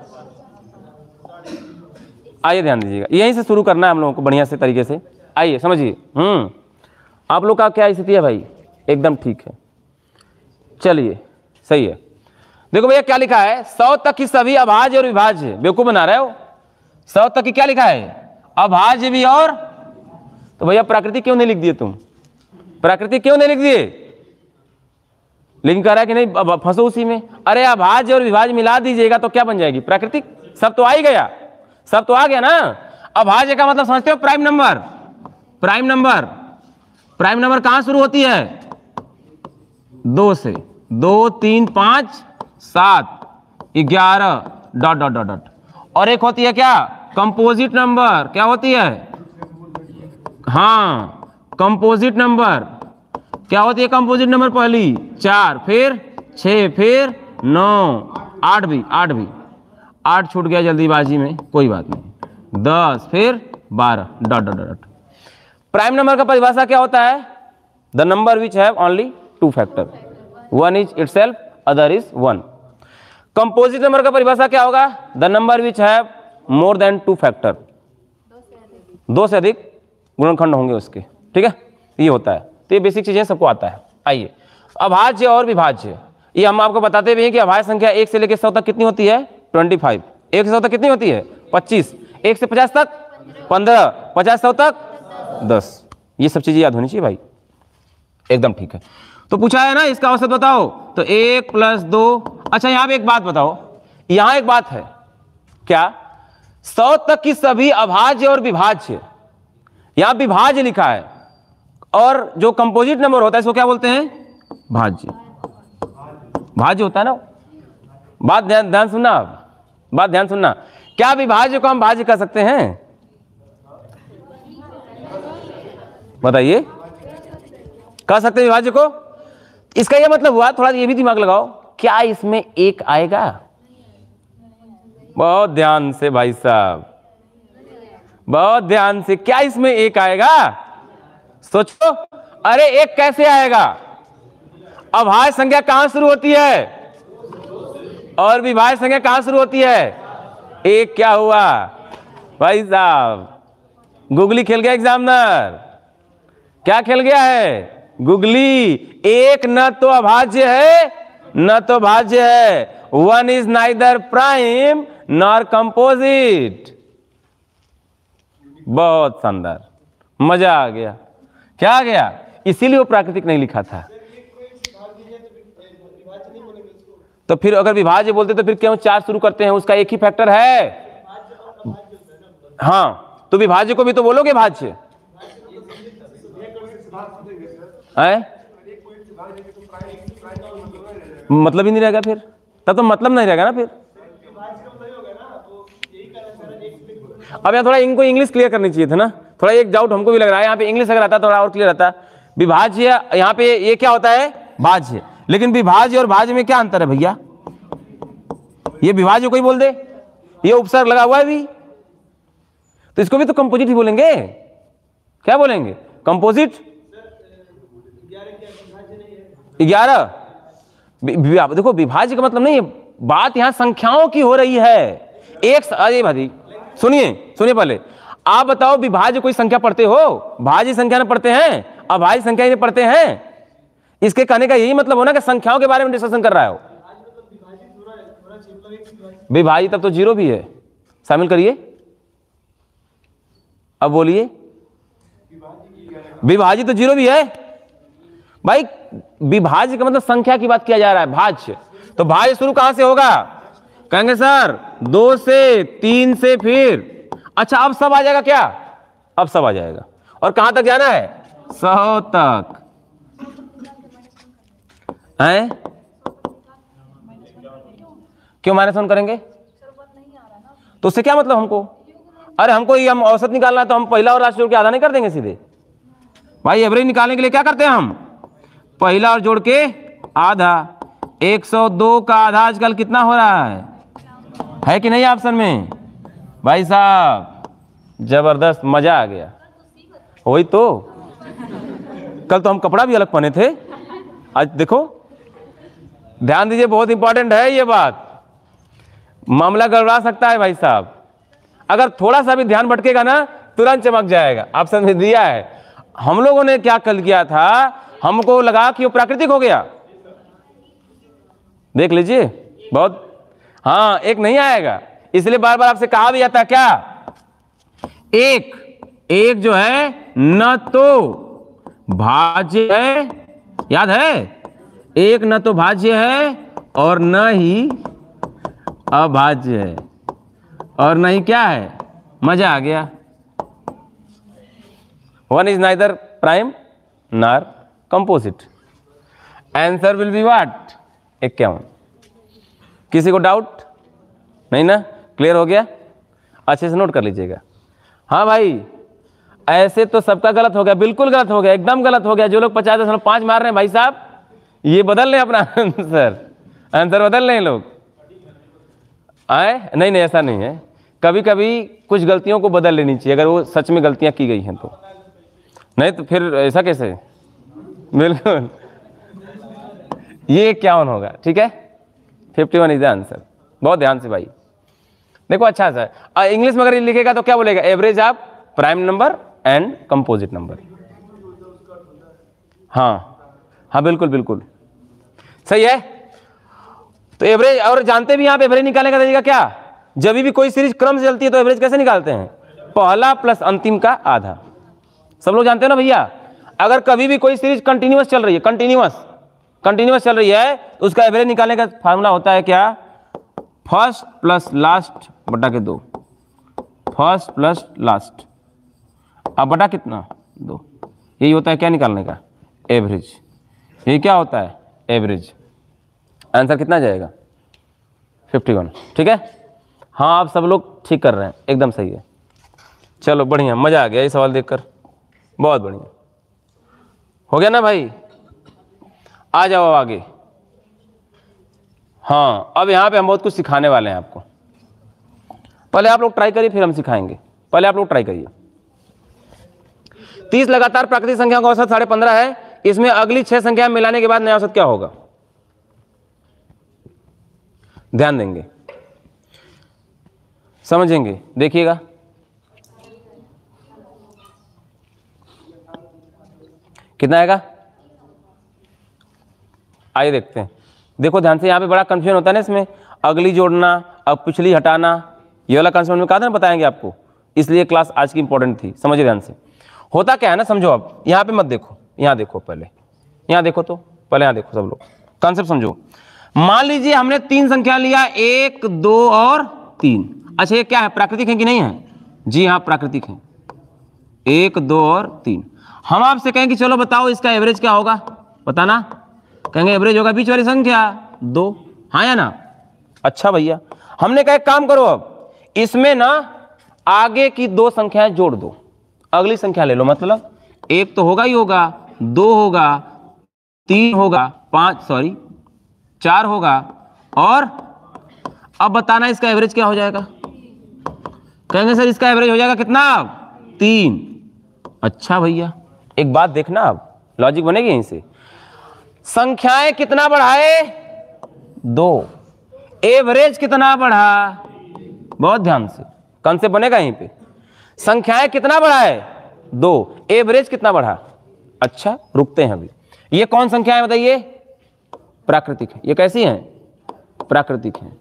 आइए ध्यान दीजिएगा, यहीं से शुरू करना है हम लोगों को बढ़िया से तरीके से। आइए समझिए, हम्म आप लोग का क्या स्थिति है भाई, एकदम ठीक है, चलिए सही है। देखो भैया क्या लिखा है, सौ तक की सभी अभाज्य और विभाज्य, बेवकूफ बना रहे हो, सौ तक की क्या लिखा है, अभाज्य भी और, तो भैया प्राकृतिक क्यों नहीं लिख दिए तुम, प्राकृतिक क्यों नहीं लिख दिए, लेकिन कह रहा है कि नहीं फंसो उसी में। अरे अभाज्य और विभाज्य मिला दीजिएगा तो क्या बन जाएगी, प्राकृतिक, सब तो आ ही गया, सब तो आ गया ना। अभाज्य का मतलब समझते हो, prime number, prime number, prime number कहां शुरू होती है, दो से, दो तीन पांच सात ग्यारह डॉट डॉट डॉट डॉट, और एक होती है क्या, कंपोजिट नंबर, क्या होती है, हाँ कंपोजिट नंबर, क्या होती है कंपोजिट नंबर, पहली चार, फिर छः, फिर नौ, आठ भी, आठ भी, आठ छूट गया जल्दीबाजी में, कोई बात नहीं, दस, फिर बारह dot dot dot. Prime number का परिभाषा क्या होता है, the number which have only two factor, one is itself, other is one. Composite number का परिभाषा क्या होगा, the number which have more than two factor, दो से अधिक गुणनखंड होंगे उसके, ठीक है, ये होता है। तो ये बेसिक चीजें सबको आता है। आइए अभाज्य और विभाज्य, ये हम आपको बताते भी हैं कि अभाज्य संख्या एक से लेकर सौ तक कितनी होती है, ट्वेंटी फाइव, एक से सौ तक कितनी होती है, पच्चीस, एक से पचास तक पंद्रह, पचास सौ तक दस, ये सब चीजें याद होनी चाहिए भाई, एकदम ठीक है। तो पूछा है ना इसका औसत बताओ, तो एक प्लस दो। अच्छा यहाँ पे एक बात बताओ, यहाँ एक बात है क्या, सौ तक की सभी अभाज्य और विभाज्य, यहाँ विभाज्य लिखा है, और जो कंपोजिट नंबर होता है इसको क्या बोलते हैं, भाज्य, भाज्य होता है ना। बात ध्यान ध्यान सुनना, बात ध्यान सुनना, क्या विभाज्य को हम भाज्य कर सकते हैं? बताइए, कर सकते हैं विभाज्य को? इसका यह मतलब हुआ, थोड़ा ये भी दिमाग लगाओ, क्या इसमें एक आएगा? बहुत ध्यान से भाई साहब, बहुत ध्यान से, क्या इसमें एक आएगा? सोचो, अरे एक कैसे आएगा? अभाज्य संख्या कहां शुरू होती है और विभाज्य संख्या कहां शुरू होती है? एक क्या हुआ भाई साहब? गुगली खेल गया एग्जामिनर, क्या खेल गया है? गुगली। एक न तो अभाज्य है न तो भाज्य है, one is neither prime nor composite. बहुत शानदार, मजा आ गया। क्या आ गया? इसीलिए वो प्राकृतिक नहीं लिखा था। तो फिर अगर विभाज्य बोलते तो फिर क्यों चार शुरू करते हैं? उसका एक ही फैक्टर है। हाँ, तो विभाज्य को भी तो बोलोगे भाज्य है? मतलब ही नहीं रहेगा फिर, तब तो मतलब नहीं रहेगा ना फिर। अब यहाँ थोड़ा इनको इंग्लिश क्लियर करनी चाहिए था ना, थोड़ा एक डाउट हमको भी लग रहा है। यहाँ पे इंग्लिश अगर आता थोड़ा और क्लियर आता। विभाज्य यहाँ पे ये क्या होता है? भाज्य। लेकिन विभाज्य और भाज्य में क्या अंतर है भैया? ये विभाज्य कोई बोल दे, ये उपसर्ग लगा हुआ है भी, तो इसको भी तो कंपोजिट ही बोलेंगे। क्या बोलेंगे? कंपोजिट। ग्यारह। देखो, विभाज्य का मतलब नहीं है, बात यहां संख्याओं की हो रही है। एक, अरे भाई सुनिए सुनिए, पहले आप बताओ, विभाज्य कोई संख्या पढ़ते हो? भाज्य संख्या में पढ़ते हैं, अभाज्य संख्या में पढ़ते हैं। इसके कहने का यही मतलब होना कि संख्याओं के बारे में डिस्कशन कर रहा हो। विभाज्य तब तो जीरो भी है, शामिल करिए। अब बोलिए, विभाज्य तो जीरो भी है भाई। विभाज्य का मतलब संख्या की बात किया जा रहा है, भाज्य। तो भाज्य शुरू कहां से होगा? कहेंगे सर दो से, तीन से, फिर अच्छा अब सब आ जाएगा क्या? अब सब आ जाएगा। और कहां तक जाना है? सौ तक है। क्यों माइनस वन करेंगे? तो उससे क्या मतलब हमको? अरे हमको ये हम औसत निकालना है, तो हम पहला और लास्ट जोड़ के आधा नहीं कर देंगे सीधे? भाई एवरेज निकालने के लिए क्या करते हैं हम? पहला और जोड़ के आधा। एक सौ दो का आधा आजकल कितना हो रहा है? है कि नहीं ऑप्शन में? भाई साहब जबरदस्त, मजा आ गया। वही तो, कल तो हम कपड़ा भी अलग पहने थे, आज देखो। ध्यान दीजिए, बहुत इंपॉर्टेंट है ये बात, मामला गड़बड़ा सकता है भाई साहब। अगर थोड़ा सा भी ध्यान भटकेगा ना, तुरंत चमक जाएगा। ऑप्शन में दिया है। हम लोगों ने क्या कल किया था, हमको लगा कि वो प्राकृतिक हो गया। देख लीजिए, बहुत, हाँ एक नहीं आएगा, इसलिए बार बार आपसे कहा भी जाता है क्या? एक एक जो है न तो भाज्य है, याद है? एक न तो भाज्य है और न ही अभाज्य है, और नहीं क्या है? मजा आ गया। One is neither prime nor composite. Answer will be what? इक्यावन। किसी को डाउट नहीं ना? क्लियर हो गया? अच्छे से नोट कर लीजिएगा। हाँ भाई, ऐसे तो सबका गलत हो गया, बिल्कुल गलत हो गया, एकदम गलत हो गया। जो लोग पचास दशमलव पांच मार रहे हैं भाई साहब, ये बदल लें अपना आंसर, आंसर बदल लें लोग। आए नहीं नहीं, ऐसा नहीं है। कभी कभी कुछ गलतियों को बदल लेनी चाहिए, अगर वो सच में गलतियां की गई हैं तो। नहीं तो फिर ऐसा कैसे? बिल्कुल, ये इक्यावन होगा। ठीक है, fifty one is the answer. बहुत ध्यान से भाई देखो। अच्छा सा इंग्लिश में अगर ये लिखेगा तो क्या बोलेगा? Average of prime number and composite number. हाँ हाँ, बिल्कुल बिल्कुल सही है। तो एवरेज, और जानते भी आप एवरेज निकालने का तरीका क्या? जब भी कोई सीरीज क्रम से चलती है तो एवरेज कैसे निकालते हैं? पहला प्लस अंतिम का आधा। सब लोग जानते हैं ना भैया। अगर कभी भी कोई सीरीज कंटिन्यूअस चल रही है, कंटिन्यूअस कंटिन्यूअस चल रही है, तो उसका एवरेज निकालने का फार्मूला होता है क्या? फर्स्ट प्लस लास्ट बटा के दो। फर्स्ट प्लस लास्ट, अब बटा कितना? दो। यही होता है क्या निकालने का? एवरेज। ये क्या होता है? एवरेज। आंसर कितना जाएगा? Fifty one. ठीक है। हाँ, आप सब लोग ठीक कर रहे हैं, एकदम सही है। चलो बढ़िया, मज़ा आ गया ये सवाल देखकर, बहुत बढ़िया हो गया ना भाई। आ जाओ आगे। हाँ, अब यहाँ पे हम बहुत कुछ सिखाने वाले हैं आपको। पहले आप लोग ट्राई करिए, फिर हम सिखाएंगे। पहले आप लोग ट्राई करिए। तीस लगातार प्राकृतिक संख्या का औसत साढ़े पंद्रह है, इसमें अगली छह संख्या मिलाने के बाद नया औसत क्या होगा? ध्यान देंगे, समझेंगे, देखिएगा। कितना आएगा? आइए देखते हैं। देखो ध्यान से, यहाँ पे बड़ा कंफ्यूजन होता है ना इसमें, अगली जोड़ना, अब पिछली हटाना, ये वाला कंसेप्ट में कहा था ना बताएंगे आपको, इसलिए क्लास आज की इंपॉर्टेंट थी। समझिए ध्यान से, होता क्या है ना, समझो। अब यहाँ पे मत देखो, यहाँ देखो, पहले यहाँ देखो, तो पहले यहाँ देखो, सब लोग कंसेप्ट समझो। मान लीजिए हमने तीन संख्या लिया, एक, दो और तीन। अच्छा, ये क्या है, प्राकृतिक है कि नहीं है? जी हाँ, प्राकृतिक है, एक, दो और तीन। हम आपसे कहें कि चलो बताओ इसका एवरेज क्या होगा, बताना। कहेंगे एवरेज होगा बीच वाली संख्या दो, हाँ या ना? अच्छा भैया, हमने कहा एक काम करो, अब इसमें ना आगे की दो संख्याएं जोड़ दो, अगली संख्या ले लो। मतलब एक तो होगा ही होगा, दो होगा, तीन होगा, पांच सॉरी चार होगा, और अब बताना इसका एवरेज क्या हो जाएगा। कहेंगे सर इसका एवरेज हो जाएगा कितना? तीन। अच्छा भैया, एक बात देखना, अब लॉजिक बनेगी यहीं से। संख्याएं कितना बढ़ाए? दो। एवरेज कितना बढ़ा? बहुत ध्यान से, कंसेप्ट बनेगा यहीं पे। संख्याएं कितना बढ़ाए? दो। एवरेज कितना बढ़ा? अच्छा, रुकते हैं अभी। ये कौन संख्या है बताइए? प्राकृतिक है। ये कैसी है? प्राकृतिक है।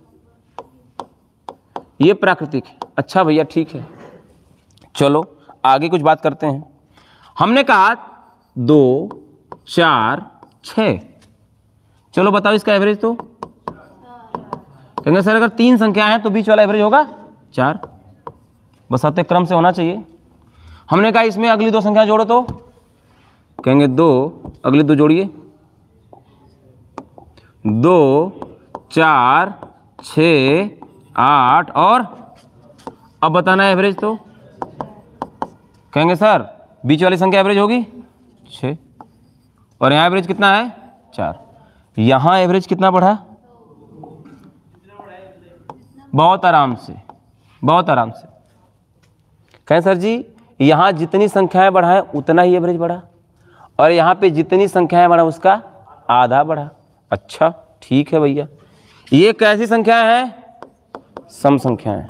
ये प्राकृतिक है। अच्छा भैया, ठीक है, चलो आगे कुछ बात करते हैं। हमने कहा दो, चार, छः। चलो बताओ इसका एवरेज। तो कहेंगे सर अगर तीन संख्या है तो बीच वाला एवरेज होगा चार, बस आते क्रम से होना चाहिए। हमने कहा इसमें अगली दो संख्या जोड़ो, तो कहेंगे दो, अगली दो जोड़िए, दो, चार, छ, आठ, और अब बताना एवरेज। तो कहेंगे सर बीच वाली संख्या एवरेज होगी छः, और यहाँ एवरेज कितना है? चार। यहाँ एवरेज कितना बढ़ा? बहुत आराम से, बहुत आराम से। कहें सर जी यहाँ जितनी संख्याएं बढ़ाएं उतना ही एवरेज बढ़ा, और यहाँ पे जितनी संख्याएं बढ़ा उसका आधा बढ़ा। अच्छा ठीक है भैया। ये कैसी संख्याएं हैं? सम संख्याएं।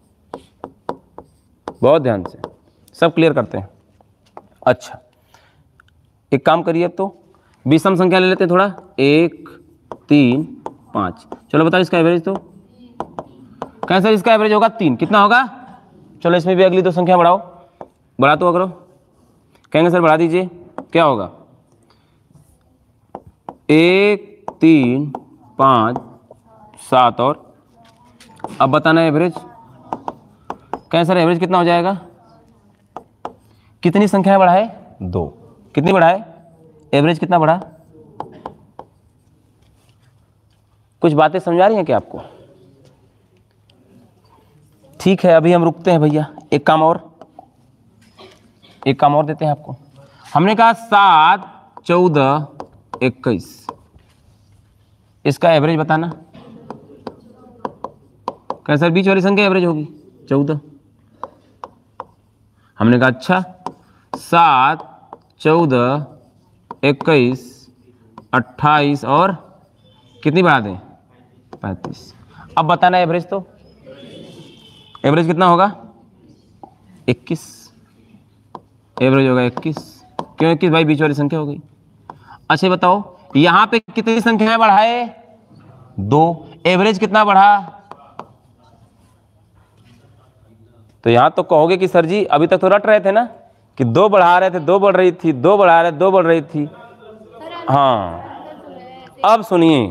बहुत ध्यान से सब क्लियर करते हैं। अच्छा, एक काम करिए, अब तो विषम संख्या ले लेते हैं थोड़ा, एक, तीन, पाँच। चलो बताओ इसका एवरेज। तो कैसे इसका एवरेज होगा? तीन। कितना होगा? चलो इसमें भी अगली दो संख्या बढ़ाओ, बढ़ा तो करो। कहेंगे सर बढ़ा दीजिए, क्या होगा? एक, तीन, पाँच, सात, और अब बताना एवरेज। कहें सर एवरेज कितना हो जाएगा? कितनी संख्या बढ़ाए? दो। कितनी बढ़ाए? एवरेज कितना बढ़ा? कुछ बातें समझा रही हैं क्या आपको? ठीक है, अभी हम रुकते हैं भैया। एक काम और एक काम और देते हैं आपको। हमने कहा सात, चौदह, इक्कीस, इसका एवरेज बताना। क्या सर बीच वाली संख्या एवरेज होगी चौदह। हमने कहा अच्छा, सात, चौदह, इक्कीस, अट्ठाईस, और कितनी बढ़ा दें? पैंतीस। अब बताना एवरेज। तो एवरेज कितना होगा? इक्कीस। एवरेज होगा इक्कीस। क्यों इक्कीस भाई? बीच वाली संख्या हो गई। अच्छा बताओ यहां पे कितनी संख्याएं बढ़ाए? दो। एवरेज कितना बढ़ा? तो यहां तो कहोगे कि सर जी अभी तक तो रट रहे थे ना कि दो बढ़ा रहे थे, दो बढ़ रही थी, दो बढ़ा रहे, दो बढ़ रही थी। हाँ, अब सुनिए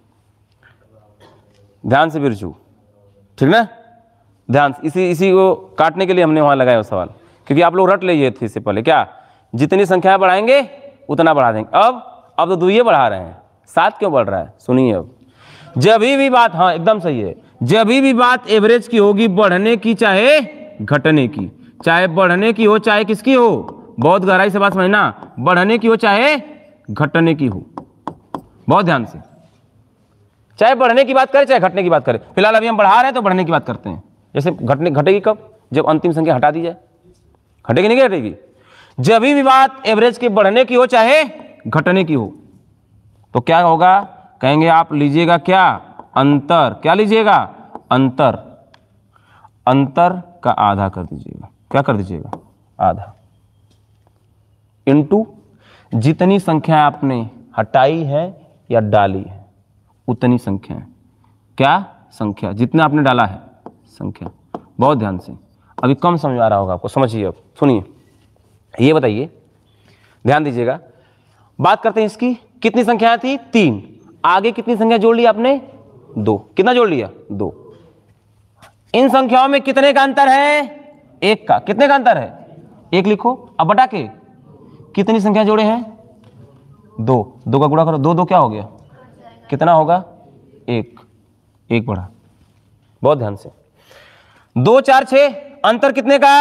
ध्यान से बिरजू, ठीक ना? ध्यान से, इसी इसी को काटने के लिए हमने वहां लगाया वो सवाल, क्योंकि आप लोग रट लिए थे इससे पहले। क्या? जितनी संख्या बढ़ाएंगे उतना बढ़ा देंगे। अब अब तो दुइये बढ़ा रहे हैं, सात क्यों बढ़ रहा है? सुनिए अब, जब भी बात, हाँ एकदम सही है, जब भी बात एवरेज की होगी, बढ़ने की चाहे घटने की, चाहे बढ़ने की हो चाहे किसकी हो, बहुत गहराई से बात समझना, बढ़ने की हो चाहे घटने की हो, बहुत ध्यान से, चाहे बढ़ने की बात करें चाहे घटने की बात करें। फिलहाल अभी हम बढ़ा रहे हैं तो बढ़ने की बात करते हैं। जैसे घटने घटेगी कब, जब अंतिम संख्या हटा दी जाए, घटेगी नहीं घटेगी, जब भी बात एवरेज के बढ़ने की हो चाहे घटने की हो, तो क्या होगा, कहेंगे आप लीजिएगा क्या, अंतर, क्या लीजिएगा, अंतर, अंतर का आधा कर दीजिएगा, क्या कर दीजिएगा, आधा, इनटू जितनी संख्या आपने हटाई है या डाली है उतनी संख्या है, क्या संख्या, जितना आपने डाला है संख्या। बहुत ध्यान से, अभी कम समझ आ रहा होगा आपको, समझिए अब सुनिए, ये बताइए, ध्यान दीजिएगा, बात करते हैं इसकी, कितनी संख्या थी, तीन, आगे कितनी संख्या जोड़ ली आपने, दो, कितना जोड़ लिया, दो, इन संख्याओं में कितने का अंतर है, एक का, कितने का अंतर है, एक लिखो, अब बटा के कितनी संख्या जोड़े हैं, दो, दो का गुणा करो, दो दो क्या हो गया, कितना होगा, एक, एक बढ़ा, बहुत ध्यान से, दो चार छह, अंतर कितने का,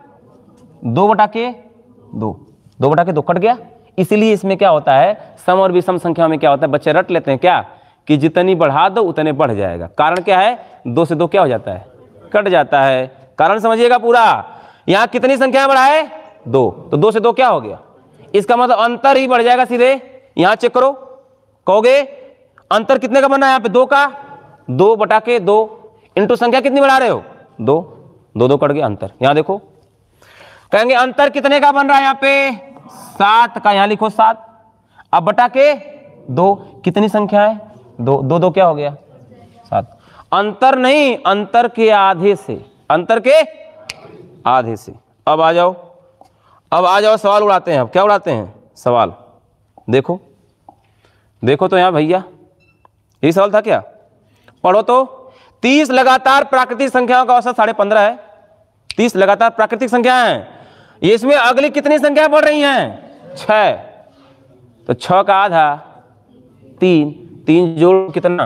दो बटा के दो, दो बटा के दो कट गया। इसीलिए इसमें क्या होता है, सम और विषम संख्या में क्या होता है, बच्चे रट लेते हैं क्या, कि जितनी बढ़ा दो उतने बढ़ जाएगा। कारण क्या है, दो से दो क्या हो जाता है, कट जाता है। कारण समझिएगा पूरा, यहां कितनी संख्या बढ़ाए, दो, तो दो से दो क्या हो गया, इसका मतलब अंतर ही बढ़ जाएगा सीधे। यहां चेक करो, कहोगे अंतर कितने का बना है, यहां पे दो का, दो बटा के दो, इंटू संख्या कितनी बढ़ा रहे हो, दो, दो दो कट गया अंतर। यहां देखो, कहेंगे अंतर कितने का बन रहा है, यहां पे सात का, यहां लिखो सात, अब बटा के दो, कितनी संख्या है, दो, दो दो क्या हो गया, सात, अंतर नहीं, अंतर के आधे से, अंतर के आधे से। अब आ जाओ, अब आ जाओ, सवाल उड़ाते हैं। अब क्या उड़ाते हैं, सवाल देखो, देखो तो यहां भैया, यही सवाल था क्या, पढ़ो तो, तीस लगातार प्राकृतिक संख्याओं का औसत साढ़े पंद्रह है, तीस लगातार प्राकृतिक संख्या है, इसमें अगली कितनी संख्या बढ़ रही हैं, छह, तो छह का आधा तीन, तीन जोड़ कितना,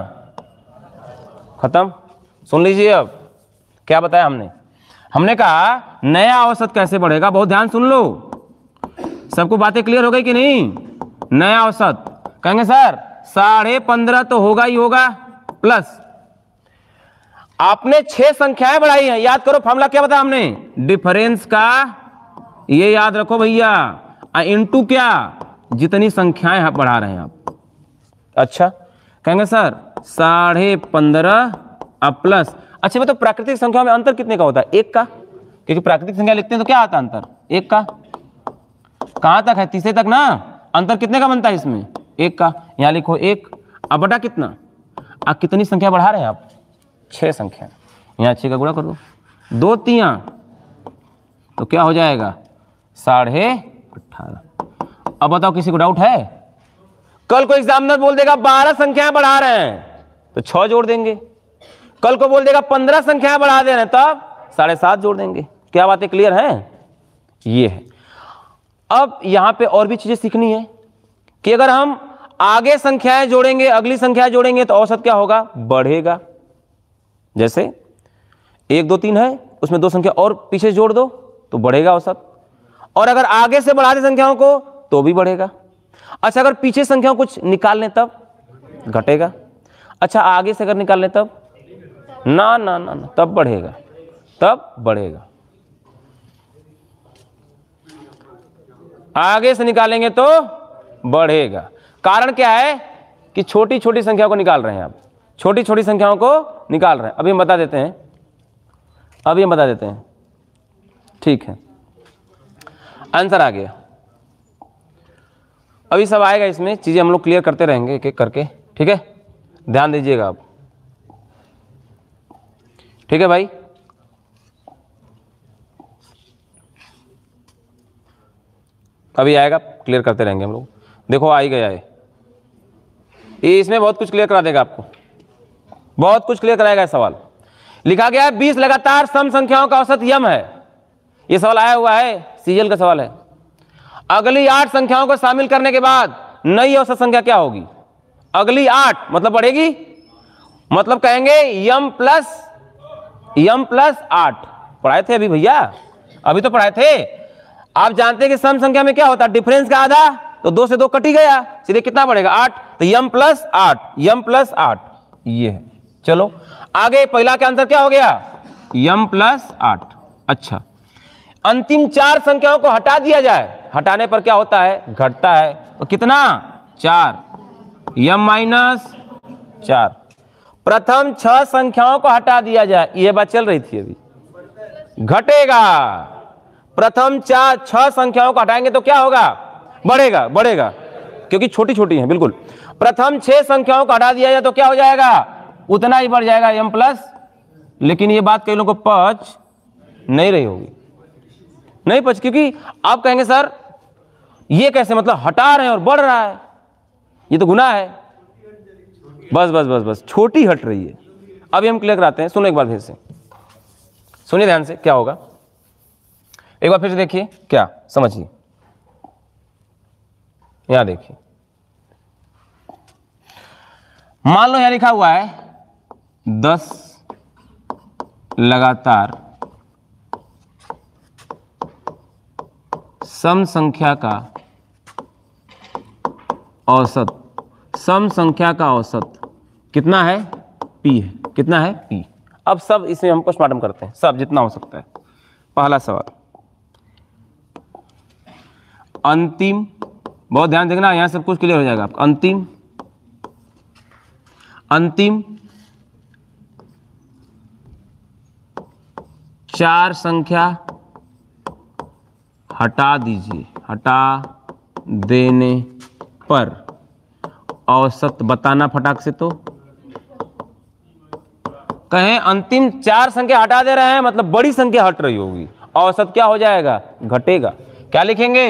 खत्म। सुन लीजिए अब क्या बताया हमने, हमने कहा नया औसत कैसे बढ़ेगा, बहुत ध्यान सुन लो, सबको बातें क्लियर हो गई कि नहीं। नया औसत कहेंगे सर साढ़े पंद्रह तो होगा ही होगा, प्लस आपने छह संख्याएं बढ़ाई हैं, याद करो फॉर्मूला क्या बताया हमने, डिफरेंस का, ये याद रखो भैया, इनटू क्या, जितनी संख्याएं बढ़ा रहे हैं आप। अच्छा, कहेंगे सर साढ़े पंद्रह अब प्लस, अच्छा मतलब प्राकृतिक संख्याओं में अंतर कितने का होता है, एक का, क्योंकि प्राकृतिक संख्या लिखते हैं तो क्या आता है अंतर, एक का, कहां तक है, तीसरे तक ना, अंतर कितने का बनता है इसमें, एक का, यहां लिखो एक, अब बटा कितना, अब कितनी संख्या बढ़ा रहे हैं आप, छह संख्या, यहां छह का गुणा कर दो, दो तिया तो क्या हो जाएगा, साढ़े अठारह। अब बताओ किसी को डाउट है, कल को एग्जामिनर बोल देगा बारह संख्याएं बढ़ा रहे हैं तो छह जोड़ देंगे, कल को बोल देगा पंद्रह संख्याएं बढ़ा दे रहे हैं तब साढ़े सात जोड़ देंगे। क्या बातें क्लियर हैं, ये है। अब यहां पे और भी चीजें सीखनी है कि अगर हम आगे संख्याएं जोड़ेंगे, अगली संख्या जोड़ेंगे तो औसत क्या होगा, बढ़ेगा। जैसे एक दो तीन है, उसमें दो संख्या और पीछे जोड़ दो तो बढ़ेगा औसत, और अगर आगे से बढ़ा दे संख्याओं को तो भी बढ़ेगा। अच्छा, अगर पीछे संख्याओं कुछ निकाल लें तब घटेगा, अच्छा आगे से अगर निकाल लें तब ना ना ना ना तब बढ़ेगा, तब बढ़ेगा। आगे से निकालेंगे तो बढ़ेगा। कारण क्या है कि छोटी छोटी संख्या को निकाल रहे हैं आप, छोटी छोटी संख्याओं को निकाल रहे हैं। अभी हम बता देते हैं, अभी हम बता देते हैं, ठीक है। आंसर आ गया, अभी सब आएगा, इसमें चीजें हम लोग क्लियर करते रहेंगे एक एक करके, ठीक है। ध्यान दीजिएगा आप, ठीक है भाई। अभी आएगा, क्लियर करते रहेंगे हम लोग। देखो आ ही गया है ये, इसमें बहुत कुछ क्लियर करा देगा आपको, बहुत कुछ क्लियर कराएगा। सवाल लिखा गया है बीस लगातार सम संख्याओं का औसत यम है, ये सवाल आया हुआ है, सीरियल का सवाल है। अगली आठ संख्याओं को शामिल करने के बाद नई औसत संख्या क्या होगी, अगली आठ मतलब बढ़ेगी, मतलब कहेंगे यम प्लस यम प्लस आठ। पढ़ाए थे अभी भैया, अभी तो पढ़ाए थे। आप जानते हैं कि सम संख्या में क्या होता है, डिफरेंस का आधा, तो दो से दो कट ही गया, सीधे कितना बढ़ेगा आठ, तो यम प्लस आठ, यम प्लस आठ ये है। चलो आगे, पहला का आंसर क्या हो गया, यम प्लस आठ। अच्छा, अंतिम चार संख्याओं को हटा दिया जाए, हटाने पर क्या होता है, घटता है, तो कितना, चार, यम माइनस चार। प्रथम छह संख्याओं को हटा दिया जाए, यह बात चल रही थी अभी, घटेगा। प्रथम चार छह संख्याओं को हटाएंगे तो क्या होगा, बढ़ेगा, बढ़ेगा, क्योंकि छोटी छोटी हैं, बिल्कुल। प्रथम छह संख्याओं को हटा दिया जाए तो क्या हो जाएगा, उतना ही बढ़ जाएगा एम प्लस। लेकिन ये बात कई लोगों को पच नहीं रही होगी, नहीं पच, क्योंकि आप कहेंगे सर ये कैसे, मतलब हटा रहे हैं और बढ़ रहा है, ये तो गुनाह है। बस बस बस बस छोटी हट रही है। अभी हम क्लियर कराते हैं, सुनो एक बार फिर से, सुनिए ध्यान से, क्या होगा एक बार फिर से देखिए, क्या समझिए, यहां देखिए, मान लो यहां लिखा हुआ है दस लगातार सम संख्या का औसत, सम संख्या का औसत कितना है, पी है, कितना है, पी। अब सब इसमें हम पोस्टमार्टम करते हैं, सब जितना हो सकता है। पहला सवाल, अंतिम, बहुत ध्यान देखना, यहां सब कुछ क्लियर हो जाएगा आपका। अंतिम अंतिम चार संख्या हटा दीजिए, हटा देने पर औसत बताना फटाक से। तो कहें अंतिम चार संख्या हटा दे रहे हैं, मतलब बड़ी संख्या हट रही होगी, औसत क्या हो जाएगा, घटेगा। क्या लिखेंगे,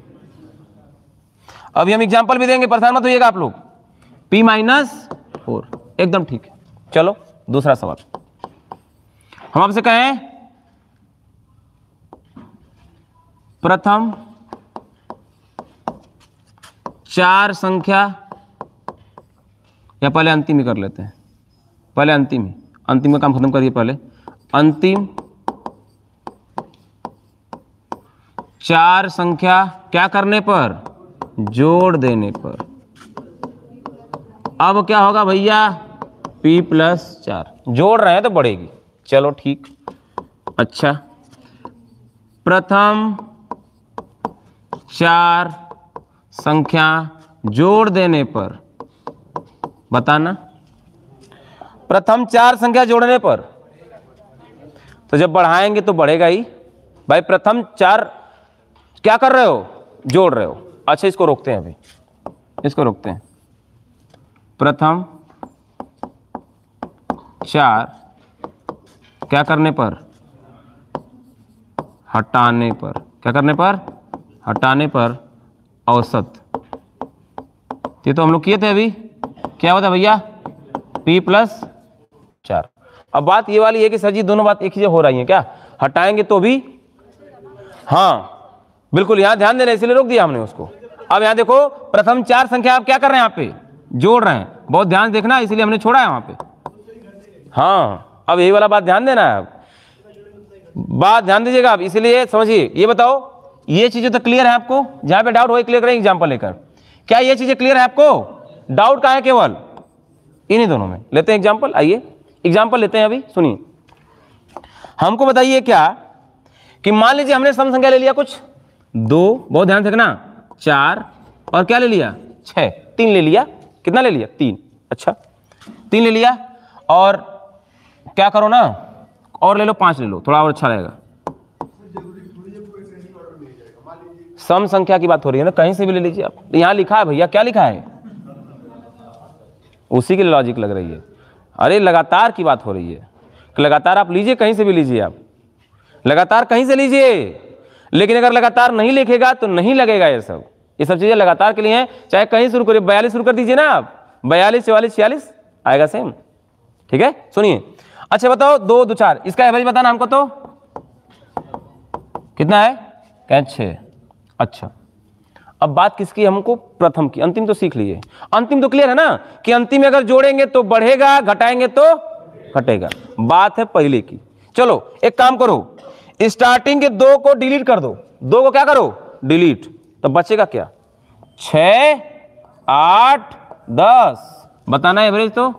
अभी हम एग्जांपल भी देंगे, परेशान मत होइएगा आप लोग। P माइनस फोर, एकदम ठीक है। चलो दूसरा सवाल, हम आपसे कहें प्रथम चार संख्या, या पहले अंतिम ही कर लेते हैं, पहले अंतिम ही, अंतिम का काम खत्म करिए पहले। अंतिम चार संख्या क्या करने पर, जोड़ देने पर। अब क्या होगा भैया, P प्लस चार, जोड़ रहे हैं तो बढ़ेगी। चलो ठीक। अच्छा, प्रथम चार संख्या जोड़ देने पर बताना, प्रथम चार संख्या जोड़ने पर, तो जब बढ़ाएंगे तो बढ़ेगा ही भाई। प्रथम चार क्या कर रहे हो, जोड़ रहे हो। अच्छा, इसको रोकते हैं, अभी इसको रोकते हैं। प्रथम चार क्या करने पर, हटाने पर, क्या करने पर, हटाने पर औसत। ये तो हम लोग किए थे अभी, क्या होता भैया, P प्लस चार। अब बात ये वाली है कि सर जी दोनों बात एक ही हो रही है क्या, हटाएंगे तो भी, हाँ बिल्कुल, यहां ध्यान देना, इसलिए रोक दिया हमने उसको। अब यहां देखो, प्रथम चार संख्या आप क्या कर रहे हैं, यहाँ पे जोड़ रहे हैं, बहुत ध्यान देखना, इसलिए हमने छोड़ा है वहां पे। हाँ, अब यही वाला बात ध्यान देना है, बात ध्यान दीजिएगा आप, इसलिए समझिए। ये बताओ, ये चीजें तो क्लियर है आपको, जहां पे डाउट हो क्लियर करें एग्जांपल लेकर। क्या ये चीजें क्लियर है आपको, डाउट कहां है, केवल इन्हीं दोनों में। लेते हैं एग्जांपल, आइए एग्जांपल लेते हैं। अभी सुनिए, हमको बताइए क्या कि मान लीजिए हमने सम संख्या ले लिया कुछ दो, बहुत ध्यान रखना, चार, और क्या ले लिया, छह, तीन ले लिया। कितना ले लिया, तीन। अच्छा, तीन ले लिया, और क्या करो ना, और ले लो, पांच ले लो, थोड़ा और अच्छा रहेगा। सम संख्या की बात हो रही है ना, कहीं से भी ले लीजिए आप। यहां लिखा है भैया, क्या लिखा है, उसी की लॉजिक लग रही है। अरे लगातार की बात हो रही है, लगातार आप लीजिए, कहीं से भी लीजिए आप, लगातार कहीं से लीजिए। लेकिन अगर लगातार नहीं लिखेगा तो नहीं लगेगा। ये सब ये सब चीजें लगातार के लिए हैं, चाहे कहीं शुरू करिए, बयालीस शुरू कर दीजिए ना आप, बयालीस चौवालीस छियालीस आएगा सेम, ठीक है। सुनिए, अच्छा बताओ, दो दो चार, इसका एवरेज बताना हमको, तो कितना है, क्या, छः। अच्छा, अब बात किसकी, हमको प्रथम की। अंतिम तो सीख लीजिए, अंतिम तो क्लियर है ना कि अंतिम में अगर जोड़ेंगे तो बढ़ेगा, घटाएंगे तो घटेगा। बात है पहले की। चलो एक काम करो, स्टार्टिंग के दो को डिलीट कर दो, दो को क्या करो डिलीट, तो बचेगा क्या, छ, आठ, दस। बताना एवरेज तो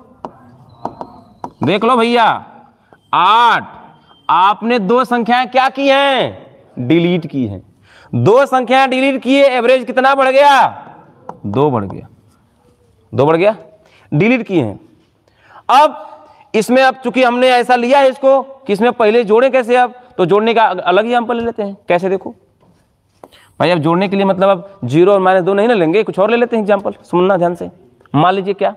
देख लो भैया, आठ। आपने दो संख्याएं क्या की हैं, डिलीट की हैं। दो संख्याएं डिलीट किए, एवरेज कितना बढ़ गया, दो बढ़ गया, दो बढ़ गया, डिलीट किए हैं। अब इसमें अब चूंकि हमने ऐसा लिया है इसको कि इसमें पहले जोड़े कैसे, अब तो जोड़ने का अलग ही एग्जांपल ले लेते हैं। कैसे देखो भाई, अब जोड़ने के लिए मतलब अब जीरो और माइनस दो नहीं ना लेंगे, कुछ और ले लेते हैं एग्जांपल। सुनना ध्यान से, मान लीजिए क्या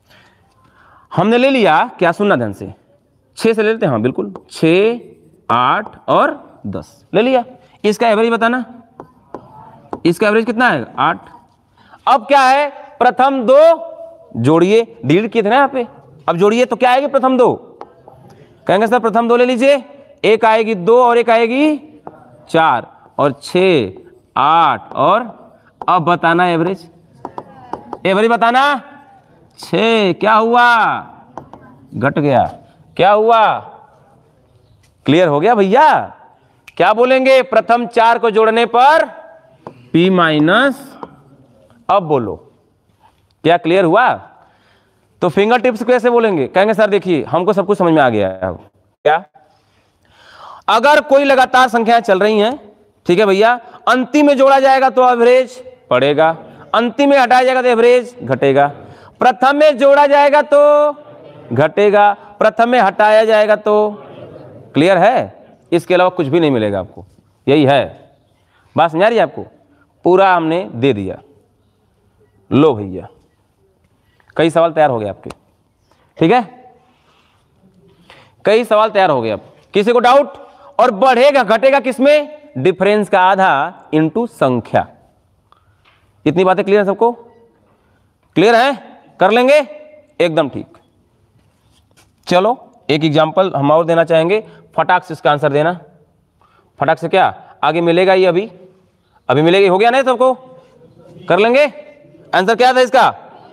हमने ले लिया, क्या सुनना ध्यान से, छः से ले लेते हैं, हाँ बिल्कुल, छः, आठ और दस ले लिया। इसका एवरेज बताना, इसका एवरेज कितना है, आठ। अब क्या है, प्रथम दो जोड़िए, डिलीट किए थे ना यहाँ पे, अब जोड़िए तो क्या आएगी, प्रथम दो। कहेंगे सर प्रथम दो ले लीजिए, एक आएगी दो और एक आएगी चार, और छः, आठ, और अब बताना एवरेज, एवरेज बताना, छः क्या हुआ, घट गया, क्या हुआ, क्लियर हो गया भैया। क्या बोलेंगे, प्रथम चार को जोड़ने पर P माइनस, अब बोलो क्या क्लियर हुआ। तो फिंगर टिप्स कैसे बोलेंगे, कहेंगे सर देखिए हमको सब कुछ समझ में आ गया है। क्या, अगर कोई लगातार संख्याएं चल रही हैं, ठीक है भैया, अंतिम में जोड़ा जाएगा तो एवरेज बढ़ेगा, अंतिम में हटाया जाएगा तो एवरेज घटेगा, प्रथम में जोड़ा जाएगा तो घटेगा, प्रथम में हटाया जाएगा तो, क्लियर है, इसके अलावा कुछ भी नहीं मिलेगा आपको, यही है। बात समझ आ रही है आपको, पूरा हमने दे दिया। लो भैया कई सवाल तैयार हो गए आपके, ठीक है, कई सवाल तैयार हो गए। अब किसी को डाउट, और बढ़ेगा घटेगा किसमें, डिफरेंस का आधा इंटू संख्या। इतनी बातें क्लियर है सबको, क्लियर है, कर लेंगे एकदम ठीक। चलो एक एग्जांपल हम और देना चाहेंगे, फटाक से इसका आंसर देना, फटाक से, क्या आगे मिलेगा ही, अभी अभी मिलेगा, हो गया नहीं सबको, कर लेंगे। आंसर क्या था इसका,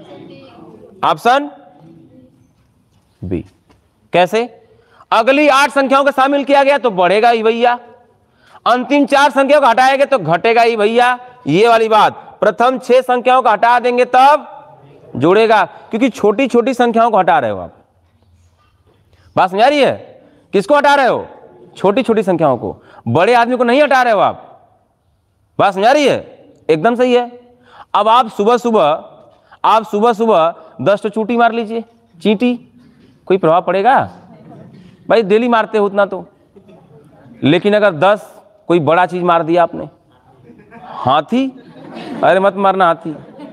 ऑप्शन बी। कैसे, अगली आठ संख्याओं को शामिल किया गया तो बढ़ेगा ही भैया, अंतिम चार संख्याओं को हटाएंगे तो घटेगा ही भैया, ये वाली बात। प्रथम छह संख्याओं को हटा देंगे तब जुड़ेगा, क्योंकि छोटी छोटी संख्याओं को हटा रहे हो आप। बात समझ आ रही है, किसको हटा रहे हो, छोटी छोटी संख्याओं को, बड़े आदमी को नहीं हटा रहे हो आप। बात समझ आ रही है, एकदम सही है। अब आप सुबह सुबह आप सुबह सुबह दस तो चूटी मार लीजिए, चींटी, कोई प्रभाव पड़ेगा भाई, डेली मारते हो उतना तो। लेकिन अगर दस कोई बड़ा चीज मार दिया आपने, हाथी, अरे मत मारना हाथी।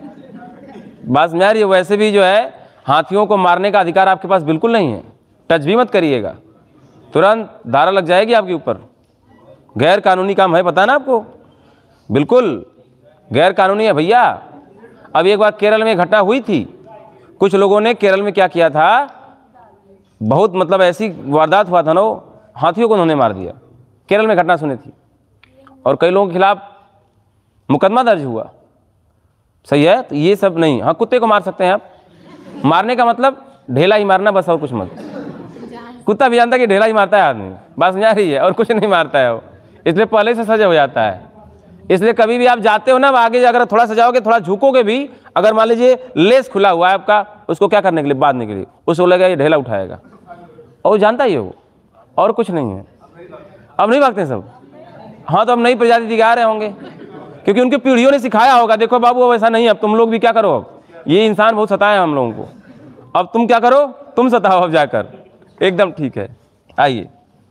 बात समझ आ रही है, वैसे भी जो है हाथियों को मारने का अधिकार आपके पास बिल्कुल नहीं है, टच भी मत करिएगा, तुरंत धारा लग जाएगी आपके ऊपर। गैर कानूनी काम है, पता ना आपको, बिल्कुल गैर कानूनी है भैया। अब एक बार केरल में घटना हुई थी, कुछ लोगों ने केरल में क्या किया था, बहुत मतलब ऐसी वारदात हुआ था ना, हाथियों को उन्होंने मार दिया। केरल में घटना सुनी थी, और कई लोगों के खिलाफ मुकदमा दर्ज हुआ। सही है, तो ये सब नहीं। हाँ कुत्ते को मार सकते हैं आप, मारने का मतलब ढेला ही मारना बस, और कुछ मत। कुत्ता भी जानता है कि ढेला ही मारता है आदमी, बात समझ आ रही है, और कुछ नहीं मारता है वो, इसलिए पहले से सजा हो जाता है। इसलिए कभी भी आप जाते हो ना, आगे अगर थोड़ा सजाओगे, थोड़ा झुकोगे भी, अगर मान लीजिए लेस खुला हुआ है आपका, उसको क्या करने के लिए, बांधने के लिए, उसको लगेगा ये ढेला उठाएगा, और वो जानता ही है वो, और कुछ नहीं है। अब नहीं भागते सब, हाँ तो अब नई प्रजाति दिखा रहे होंगे, क्योंकि उनकी पीढ़ियों ने सिखाया होगा, देखो बाबू अब ऐसा नहीं है, अब तुम लोग भी क्या करो, अब ये इंसान बहुत सताए हम लोगों को, अब तुम क्या करो, तुम सताओ अब जाकर, एकदम ठीक है। आइए,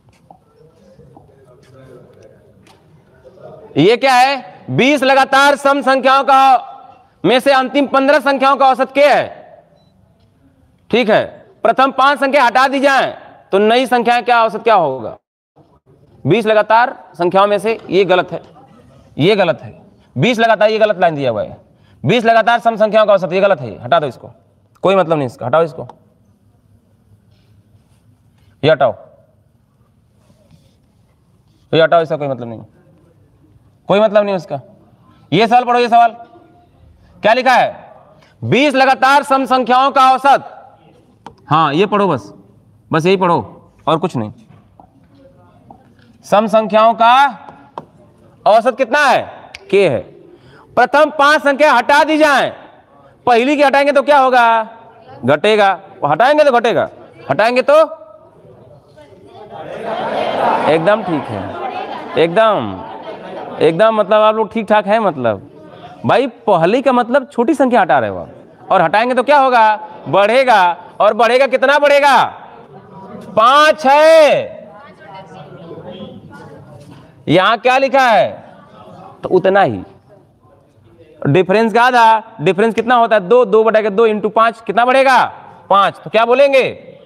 ये क्या है, बीस लगातार सम संख्याओं का में से अंतिम पंद्रह संख्याओं का औसत क्या है, ठीक है। प्रथम पांच संख्या हटा दी जाए तो नई संख्याएं क्या औसत क्या होगा, बीस लगातार संख्याओं में से, ये गलत है, ये गलत है, बीस लगातार, ये गलत लाइन दिया हुआ है, बीस लगातार सम संख्याओं का औसत, ये गलत है, हटा दो इसको, कोई मतलब नहीं इसका, हटाओ इसको, ये हटाओ, ये हटाओ, इसका कोई मतलब नहीं, कोई मतलब नहीं उसका, ये सवाल पढ़ो, ये सवाल क्या लिखा है, बीस लगातार सम संख्याओं का औसत। हाँ ये पढ़ो, बस बस यही पढ़ो और कुछ नहीं। सम संख्याओं का औसत कितना है, के है। प्रथम पांच संख्या हटा दी जाए, पहली की हटाएंगे तो क्या होगा, घटेगा, हटाएंगे तो घटेगा, हटाएंगे तो एकदम ठीक है, एकदम एकदम मतलब आप लोग ठीक ठाक है। मतलब भाई पहली का मतलब छोटी संख्या हटा रहे हो आप, और हटाएंगे तो क्या होगा, बढ़ेगा, और बढ़ेगा कितना बढ़ेगा, पांच है। यहां क्या लिखा है, तो उतना ही डिफरेंस का आधा, डिफरेंस कितना होता है, दो, दो बटा के दो इंटू पांच कितना बढ़ेगा, पांच। तो क्या बोलेंगे,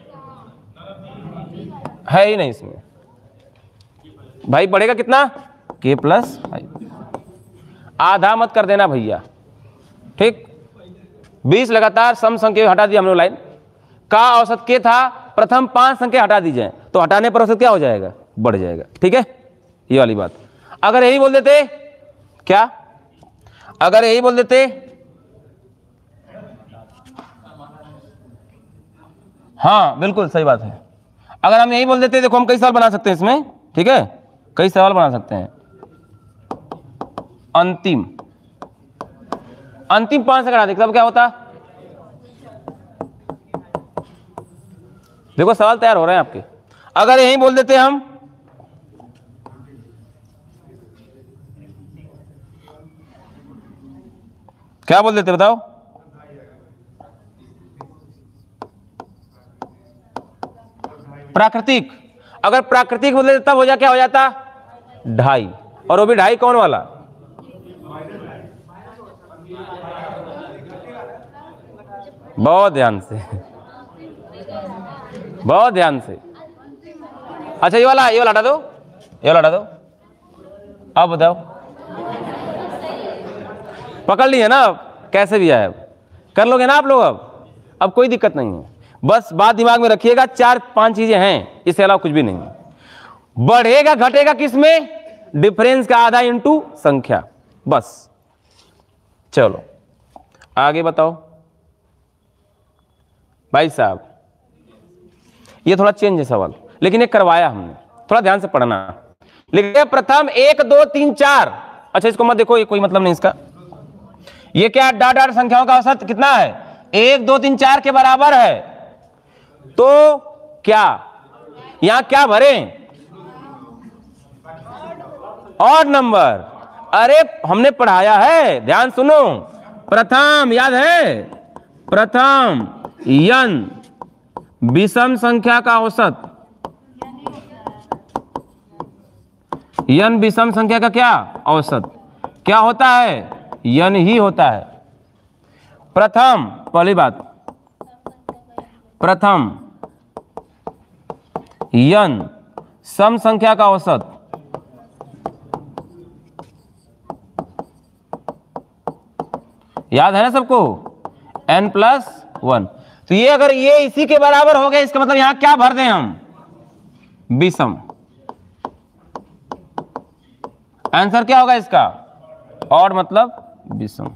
है ही नहीं इसमें भाई, बढ़ेगा कितना, के प्लस फाइव। आधा मत कर देना भैया, ठीक। बीस लगातार सम संख्या हटा दिया हम लोग, लाइन का औसत के था, प्रथम पांच संख्या हटा दी जाए तो हटाने पर औसत क्या हो जाएगा, बढ़ जाएगा, ठीक है। ये वाली बात, अगर यही बोल देते, क्या अगर यही बोल देते, हाँ बिल्कुल सही बात है, अगर हम यही बोल देते, देखो हम कई सवाल बना सकते हैं इसमें, ठीक है, कई सवाल बना सकते हैं। अंतिम अंतिम पांच से करा दे तब क्या होता, देखो सवाल तैयार हो रहे हैं आपके। अगर यही बोल देते हम, क्या बोल देते बताओ, प्राकृतिक। अगर प्राकृतिक बोल देते तब हो जा क्या हो जाता, ढाई, और वो भी ढाई कौन वाला, बहुत ध्यान से, बहुत ध्यान से। अच्छा ये वाला, ये वाला हटा दो, ये वाला हटा दो। अब बताओ, पकड़ लिए ना, अब कैसे भी आए, अब कर लोगे ना आप लोग, अब अब कोई दिक्कत नहीं है। बस बात दिमाग में रखिएगा, चार पांच चीजें हैं, इसके अलावा कुछ भी नहीं है। बढ़ेगा घटेगा किसमें, डिफरेंस का आधा इंटू संख्या, बस। चलो आगे बताओ भाई साहब, ये थोड़ा चेंज है सवाल, लेकिन ये करवाया हमने, थोड़ा ध्यान से पढ़ना। लिखिए प्रथम एक दो तीन चार, अच्छा इसको मत देखो, ये कोई मतलब नहीं इसका। ये क्या, डाट डाट संख्याओं का औसत कितना है, एक दो तीन चार के बराबर है, तो क्या यहां क्या भरें, ऑड नंबर। अरे हमने पढ़ाया है, ध्यान सुनो, प्रथम याद है, प्रथम यन विषम संख्या का औसत, यन विषम संख्या का क्या औसत, क्या होता है, यन ही होता है। प्रथम, पहली बात, प्रथम यन सम संख्या का औसत, याद है ना सबको, n प्लस वन। तो ये अगर ये इसी के बराबर हो गया, इसका मतलब यहां क्या भर दें हम, विषम। आंसर क्या होगा इसका, ऑड मतलब विषम,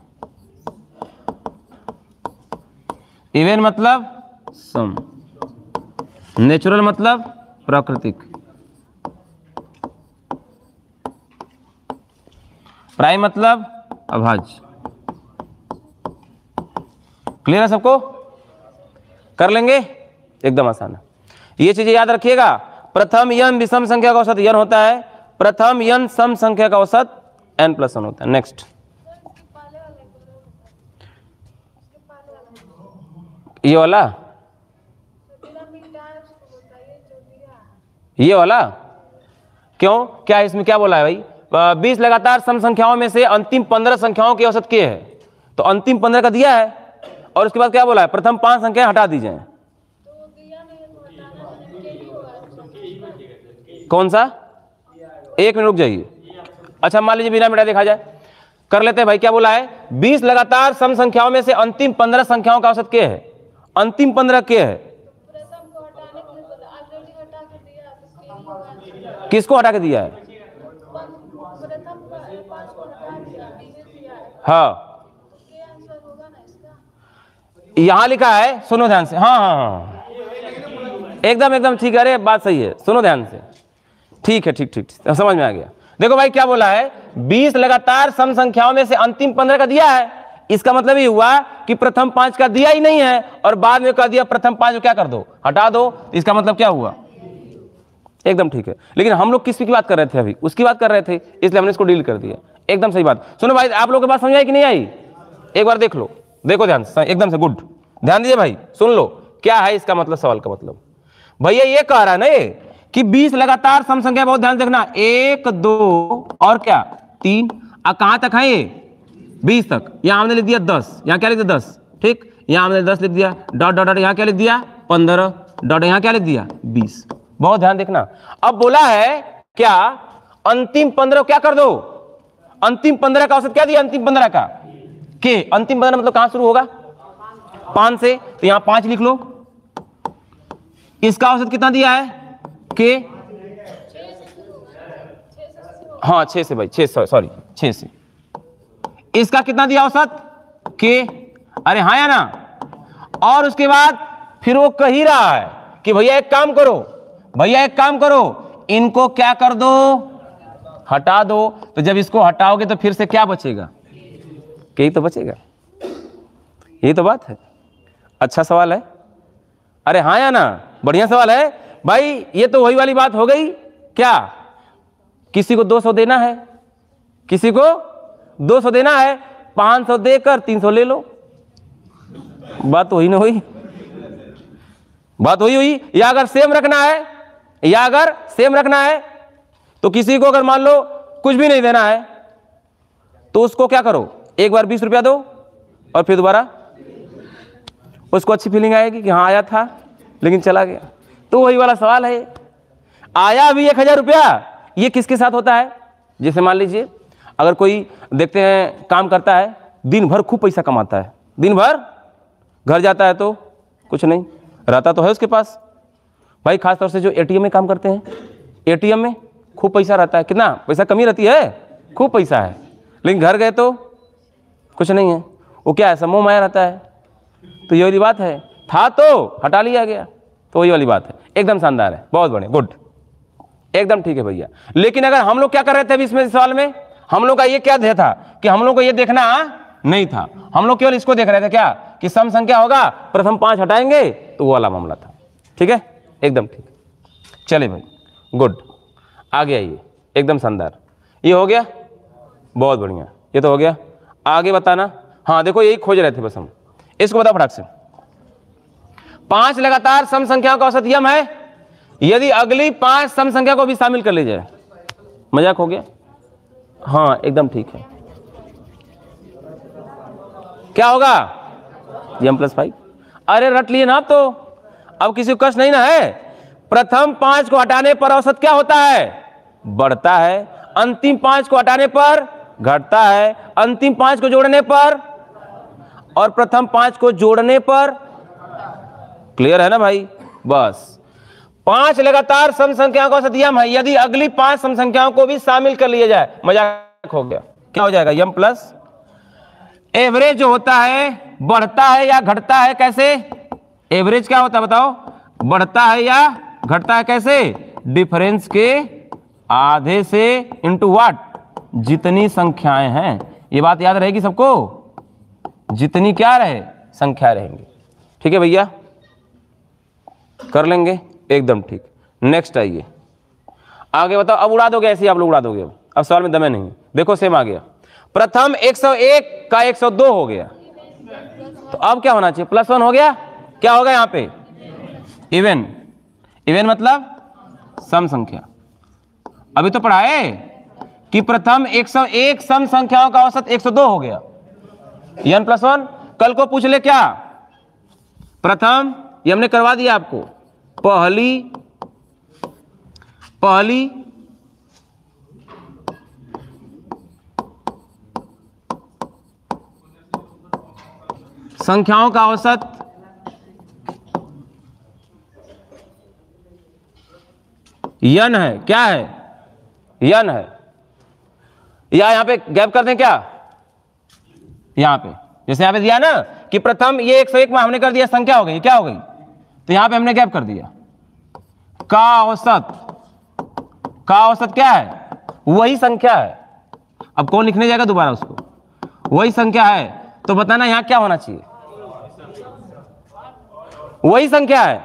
इवन मतलब सम, नेचुरल मतलब प्राकृतिक, प्राइम मतलब अभाज्य। क्लियर है सबको, कर लेंगे, एकदम आसान है। ये चीजें याद रखिएगा, प्रथम यन विषम संख्या का औसत यन होता है, प्रथम यन सम संख्या का औसत n प्लस वन होता है। नेक्स्ट, ये वाला, ये वाला क्यों, क्या इसमें क्या बोला है भाई, बीस लगातार सम संख्याओं में से अंतिम पंद्रह संख्याओं की औसत के है, तो अंतिम पंद्रह का दिया है, और उसके बाद क्या बोला है, प्रथम पांच संख्या हटा दी जाए। कौन सा, एक मिनट रुक जाइए। अच्छा मान लीजिए बिना मिटाए देखा जाए, कर लेते हैं भाई। क्या बोला है, बीस लगातार सम संख्याओं में से अंतिम पंद्रह संख्याओं का औसत के है, अंतिम पंद्रह के है, किसको हटा के दिया है, हाँ यहां लिखा है, सुनो ध्यान से। हाँ हाँ हाँ एकदम एकदम ठीक है, अरे बात सही है, सुनो ध्यान से। ठीक है, ठीक ठीक ठीक समझ में आ गया। देखो भाई क्या बोला है, बीस लगातार सम संख्याओं में से अंतिम पंद्रह का दिया है। इसका मतलब ये हुआ कि प्रथम पांच का दिया ही नहीं है और बाद में कह दिया प्रथम पांच को क्या कर दो, हटा दो। इसका मतलब क्या हुआ, एकदम ठीक है। लेकिन हम लोग किसकी बात कर रहे थे, अभी उसकी बात कर रहे थे, इसलिए हमने इसको डील कर दिया। एकदम सही बात। सुनो भाई, आप लोगों को बात समझ आई कि नहीं आई, एक बार देख लो, देखो ध्यान से, एकदम से गुड, ध्यान दीजिए भाई, सुन लो क्या है इसका मतलब, सवाल का मतलब। भैया ये कह रहा है ना ये कि बीस लगातार सम संख्या, बहुत ध्यान से देखना, एक दो और क्या तीन, अब कहां तक है ये, बीस तक। यहां हमने लिख दिया दस, यहां क्या लिख दिया दस, ठीक, यहां हमने दस लिख दिया, डॉट डॉट डॉट यहां क्या लिख दिया पंद्रह, डॉट यहां क्या लिख दिया बीस। बहुत ध्यान देखना। अब बोला है क्या, अंतिम पंद्रह क्या कर दो, अंतिम पंद्रह का औसत क्या दिया, अंतिम पंद्रह का के, अंतिम पंद्रह मतलब कहां शुरू होगा, पांच से, तो यहां पांच लिख लो। इसका औसत कितना दिया है के, हाँ छह से भाई, छह सॉरी छह से। इसका कितना दिया औसत के, अरे हाँ या ना। और उसके बाद फिर वो कह ही रहा है कि भैया एक काम करो, भैया एक काम करो, इनको क्या कर दो, हटा दो। तो जब इसको हटाओगे तो फिर से क्या बचेगा, के ही तो बचेगा। यही तो बात है। अच्छा सवाल है, अरे हाँ या ना, बढ़िया सवाल है भाई। ये तो वही वाली बात हो गई, क्या किसी को दो सौ देना है, किसी को दो सौ देना है, पांच सौ देकर तीन सौ ले लो। बात तो वही ना हुई, बात वही हुई। या अगर सेम रखना है, या अगर सेम रखना है तो किसी को अगर मान लो कुछ भी नहीं देना है तो उसको क्या करो, एक बार बीस रुपया दो और फिर दोबारा, उसको अच्छी फीलिंग आएगी कि हाँ आया था लेकिन चला गया। तो वही वाला सवाल है, आया भी एक हजार रुपया, ये किसके साथ होता है। जैसे मान लीजिए अगर कोई देखते हैं काम करता है, दिन भर खूब पैसा कमाता है, दिन भर घर जाता है तो कुछ नहीं रहता, तो है उसके पास भाई। खासतौर से जो एटीएम में काम करते हैं, एटीएम में खूब पैसा रहता है, कितना पैसा कमी रहती है, खूब पैसा है, लेकिन घर गए तो कुछ नहीं है, वो क्या है, समूह माया रहता है। तो ये वाली बात है, था तो हटा लिया गया, तो वही वाली बात है। एकदम शानदार है, बहुत बढ़िया, गुड, एकदम ठीक है भैया। लेकिन अगर हम लोग क्या कर रहे थे अभी इसमें सवाल में, हम लोग का ये क्या ध्येय था कि हम लोग को ये देखना नहीं था, हम लोग केवल इसको देख रहे थे क्या, कि सम संख्या होगा, प्रथम पांच हटाएंगे, तो वो वाला मामला था। ठीक है, एकदम ठीक। चले भाई, गुड, आगे आइए, एकदम शानदार। ये हो गया, बहुत बढ़िया, ये तो हो गया। आगे बताना, हाँ देखो यही खोज रहे थे बस हम, इसको बता फटाक से। पांच लगातार सम संख्याओं का औसत यम है यदि अगली पांच सम संख्या को भी शामिल कर ली जाए। मजाक हो गया, हाँ एकदम ठीक है। क्या होगा, यम प्लस फाइव। अरे रट लिए ना आप, तो अब किसी को कष्ट नहीं ना है। प्रथम पांच को हटाने पर औसत क्या होता है, बढ़ता है। अंतिम पांच को हटाने पर घटता है। अंतिम पांच को जोड़ने पर और प्रथम पांच को जोड़ने पर, क्लियर है ना भाई। बस पांच लगातार सम संख्याओं का औसत यम है यदि अगली पांच सम संख्याओं को भी शामिल कर लिया जाए। मजाक हो गया, क्या हो जाएगा, यम प्लस एवरेज जो होता है बढ़ता है या घटता है, कैसे, एवरेज क्या होता है बताओ, बढ़ता है या घटता है, कैसे, डिफरेंस के आधे से इंटू व्हाट, जितनी संख्याएं हैं। ये बात याद रहेगी सबको, जितनी क्या रहे संख्या रहेंगी। ठीक है भैया, कर लेंगे, एकदम ठीक। नेक्स्ट आइए, आगे बताओ। अब उड़ा दोगे ऐसे ही, आप लोग उड़ा दोगे। अब अब सवाल में दमे नहीं, देखो सेम आ गया। प्रथम एक सौ एक का एक सौ दो हो गया, तो अब क्या होना चाहिए, प्लस वन हो गया। क्या होगा यहाँ पे, इवन। इवन मतलब सम संख्या। अभी तो पढ़ा है कि प्रथम एक सौ एक सम संख्याओं का औसत एक सौ दो हो गया, एन प्लस वन। कल को पूछ ले क्या, प्रथम, ये हमने करवा दिया आपको, पहली पहली संख्याओं का औसत यन है, क्या है, यन है। या यहां पे गैप कर दें क्या, यहाँ पे जैसे यहाँ पे दिया ना कि प्रथम ये एक सौ एक में हमने कर दिया संख्या हो गई, क्या हो गई, तो यहाँ पे हमने गैप कर दिया। का औसत, का औसत क्या है, वही संख्या है। अब कौन लिखने जाएगा दोबारा उसको, वही संख्या है, तो बताना यहाँ क्या होना चाहिए, वही संख्या है।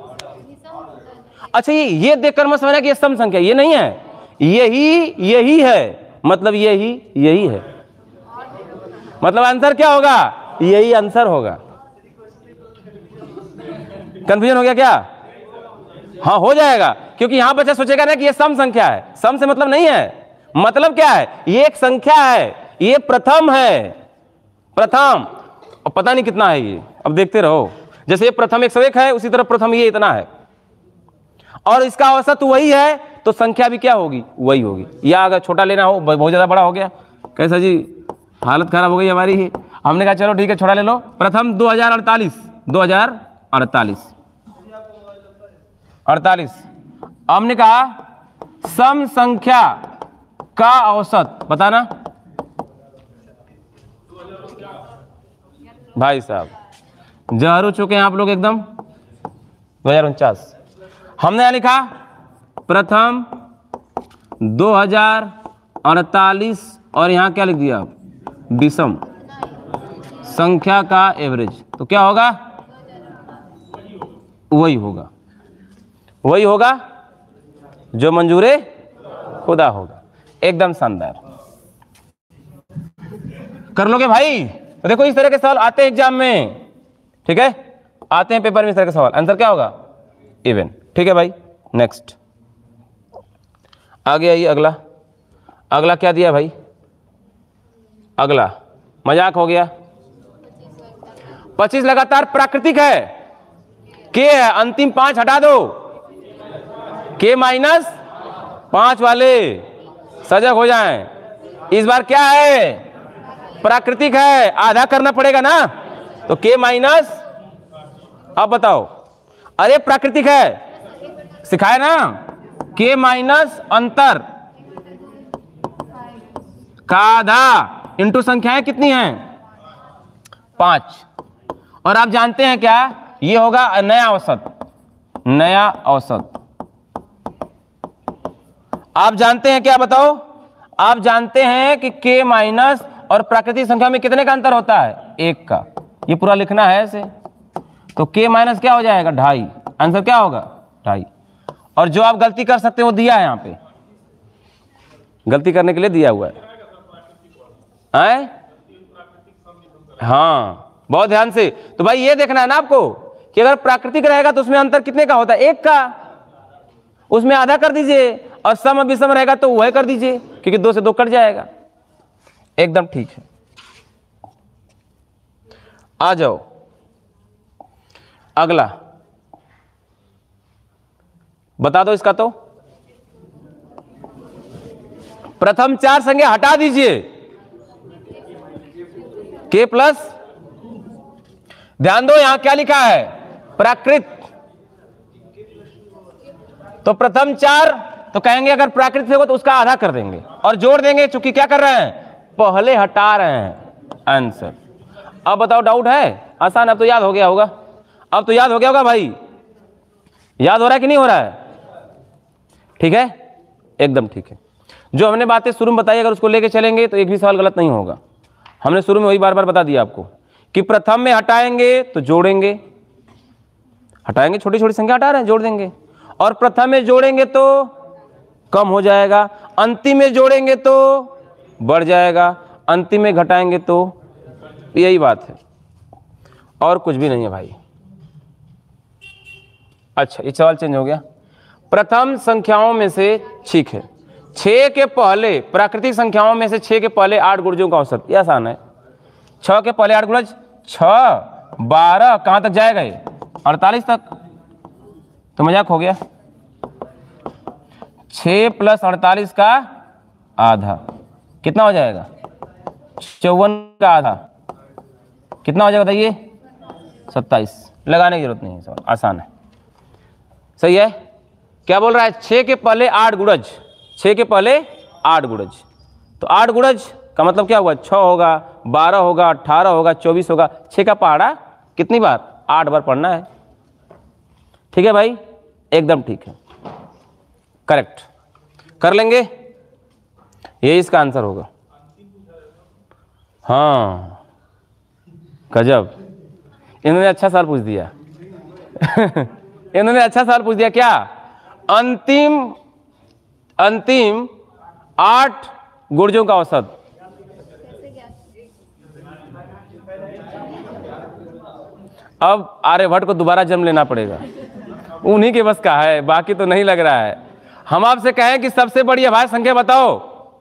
अच्छा ये ये देखकर मत समझना कि ये सम संख्या, ये नहीं है, यही यही है, मतलब यही यही है, मतलब आंसर क्या होगा, यही आंसर होगा। कंफ्यूजन हो गया क्या? हाँ हो जाएगा, क्योंकि यहां बच्चा सोचेगा ना कि ये सम संख्या है, सम से मतलब नहीं है, मतलब क्या है, ये एक संख्या है, ये प्रथम है, प्रथम, और पता नहीं कितना है ये, अब देखते रहो। जैसे ये प्रथम एक सौ एक है, उसी तरह प्रथम ये इतना है, और इसका औसत वही है, तो संख्या भी क्या होगी, वही होगी। या अगर छोटा लेना हो, बहुत ज्यादा बड़ा हो गया, कैसा जी हालत खराब हो गई हमारी ही, हमने कहा चलो ठीक है छोटा ले लो। प्रथम दो हजार अड़तालीस, दो हजार अड़तालीस अड़तालीस हमने कहा सम संख्या का औसत बताना। भाई साहब जहर हो चुके हैं आप लोग एकदम। दो हजार उनचास हमने यहां लिखा प्रथम दो हजार अड़तालीस और यहां क्या लिख दिया आप, विषम संख्या का एवरेज, तो क्या होगा, वही होगा, वही होगा जो मंजूरे खुदा होगा। एकदम शानदार, कर लोगे भाई। तो देखो इस तरह के सवाल आते हैं एग्जाम में, ठीक है, आते हैं पेपर में इस तरह के सवाल, आंसर क्या होगा, इवन। ठीक है भाई, नेक्स्ट आगे आइए। अगला अगला क्या दिया भाई, अगला मजाक हो गया। पच्चीस लगातार प्राकृतिक है, के है, अंतिम पांच हटा दो, के माइनस पांच वाले सजग हो जाएं। इस बार क्या है, प्राकृतिक है, आधा करना पड़ेगा ना, तो के माइनस, अब बताओ, अरे प्राकृतिक है, सिखाया ना, के माइनस अंतर का आधा इंटू संख्याएं कितनी हैं, पांच, और आप जानते हैं क्या, ये होगा नया औसत, नया औसत। आप जानते हैं क्या, बताओ, आप जानते हैं कि के माइनस और प्राकृतिक संख्या में कितने का अंतर होता है, एक का, ये पूरा लिखना है ऐसे, तो के माइनस क्या हो जाएगा, ढाई, आंसर क्या होगा, ढाई। और जो आप गलती कर सकते हो दिया है यहाँ पे, गलती करने के लिए दिया हुआ है, आए? हाँ बहुत ध्यान से। तो भाई ये देखना है ना आपको कि अगर प्राकृतिक रहेगा तो उसमें अंतर कितने का होता है, एक का, उसमें आधा कर दीजिए, और सम विषम रहेगा तो वह कर दीजिए, क्योंकि दो से दो कट जाएगा। एकदम ठीक है, आ जाओ अगला, बता दो इसका। तो प्रथम चार संख्या हटा दीजिए, के प्लस, ध्यान दो यहां क्या लिखा है, प्राकृत, तो प्रथम चार, तो कहेंगे अगर प्राकृत हो तो उसका आधा कर देंगे और जोड़ देंगे, चूंकि क्या कर रहे हैं, पहले हटा रहे हैं, आंसर। अब बताओ डाउट है, आसान, अब तो याद हो गया होगा, अब तो याद हो गया होगा भाई, याद हो रहा है कि नहीं हो रहा है, ठीक है, एकदम ठीक है। जो हमने बातें शुरू में बताई अगर उसको लेके चलेंगे तो एक भी सवाल गलत नहीं होगा। हमने शुरू में वही बार बार बता दिया आपको कि प्रथम में हटाएंगे तो जोड़ेंगे, हटाएंगे, छोटी छोटी संख्या हटा रहे हैं, जोड़ देंगे, और प्रथम में जोड़ेंगे तो कम हो जाएगा, अंतिम में जोड़ेंगे तो बढ़ जाएगा, अंतिम में घटाएंगे तो, यही बात है, और कुछ भी नहीं है भाई। अच्छा ये सवाल चेंज हो गया, प्रथम संख्याओं में से, ठीक है, छह के पहले, प्राकृतिक संख्याओं में से छह के पहले आठ गुणजों का औसत, ये आसान है, छह के पहले आठ गुणज, छह बारह, कहां तक जाएगा ये, अड़तालीस तक, तो मजाक हो गया। छह प्लस अड़तालीस का आधा कितना हो जाएगा, चौवन का आधा कितना हो जाएगा बताइए, सत्ताईस। लगाने की जरूरत नहीं है, सवाल आसान है, सही है। क्या बोल रहा है, छह के पहले आठ गुणज, छह के पहले आठ गुणज, तो आठ गुणज का मतलब क्या हुआ, छह होगा, बारह होगा, अट्ठारह होगा, चौबीस होगा। छः का पहाड़ा कितनी बार? आठ बार पढ़ना है। ठीक है भाई, एकदम ठीक है, करेक्ट कर लेंगे, ये इसका आंसर होगा। हाँ गजब, इन्होंने अच्छा सवाल पूछ दिया इन्होंने अच्छा सवाल पूछ दिया। क्या? अंतिम अंतिम आठ गुर्जों का औसत। अब आर्यभट्ट को दोबारा जन्म लेना पड़ेगा, उन्हीं के बस का है, बाकी तो नहीं लग रहा है। हम आपसे कहें कि सबसे बड़ी अभाज्य संख्या बताओ,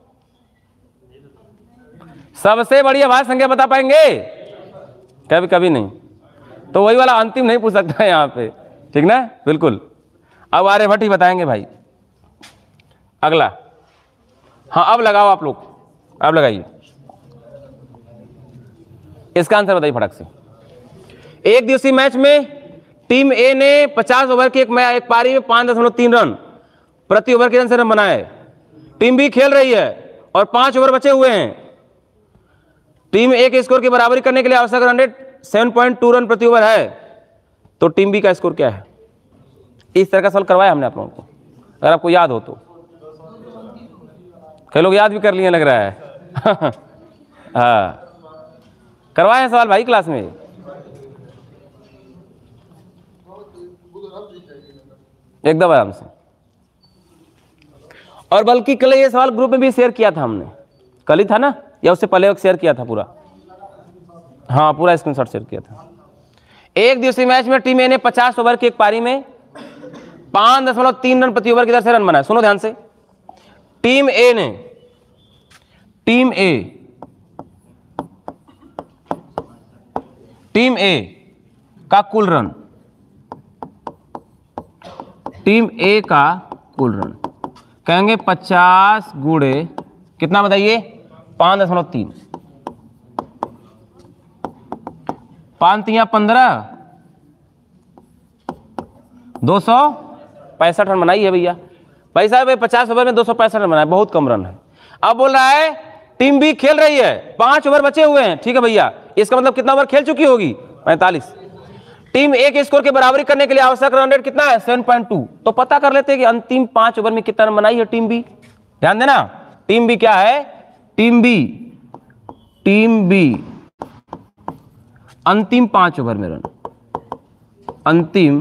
सबसे बड़ी अभाज्य संख्या बता पाएंगे? कभी कभी नहीं, तो वही वाला अंतिम नहीं पूछ सकता है यहाँ पे, ठीक ना? बिल्कुल, अब आर्यभट्ट ही बताएंगे भाई। अगला, हाँ अब लगाओ आप लोग, अब लगाइए, इसका आंसर बताइए फटक से। एक दिवसीय मैच में टीम ए ने पचास ओवर की एक, एक पारी में पांच दशमलव तीन रन प्रति ओवर के रन से रन बनाए। टीम बी खेल रही है और पांच ओवर बचे हुए हैं। टीम ए के स्कोर की बराबरी करने के लिए आवश्यक रन रेट सात पॉइंट दो रन प्रति ओवर है, तो टीम बी का स्कोर क्या है? इस तरह का सवाल करवाया हमने आप लोगों को, अगर आपको याद हो तो। कई लोग याद भी कर लिए लग रहा है हाँ करवाए हैं सवाल भाई क्लास में। एकदम आराम से, और बल्कि कल ये सवाल ग्रुप में भी शेयर किया था हमने, कल ही था ना या उससे पहले शेयर किया था पूरा? हाँ पूरा स्क्रीनशॉट शेयर किया था। एक दिवसीय मैच में टीम ए ने पचास ओवर की एक पारी में पांच दशमलव तीन रन प्रति ओवर की दर से रन बनाए। सुनो ध्यान से, टीम ए ने टीम ए टीम ए का कुल रन टीम ए का कुल रन कहेंगे पचास गुणे कितना बताइए? पांच दशमलव तीन, पांच तिया पंद्रह, दो सौ पैंसठ रन बनाई है भैया। भाई साहब पचास ओवर में दो सौ पैंसठ रन बनाए, बहुत कम रन है। अब बोल रहा है टीम बी खेल रही है, पांच ओवर बचे हुए हैं, ठीक है भैया, इसका मतलब कितना ओवर खेल चुकी होगी? पैंतालीस। टीम ए के स्कोर की बराबरी करने के लिए आवश्यक रन रेट कितना है? सात पॉइंट दो। तो पता कर लेते हैं कि अंतिम पांच ओवर में कितना रन बनाई है टीम बी। ध्यान देना, टीम बी क्या है? टीम बी टीम बी अंतिम पांच ओवर में रन, अंतिम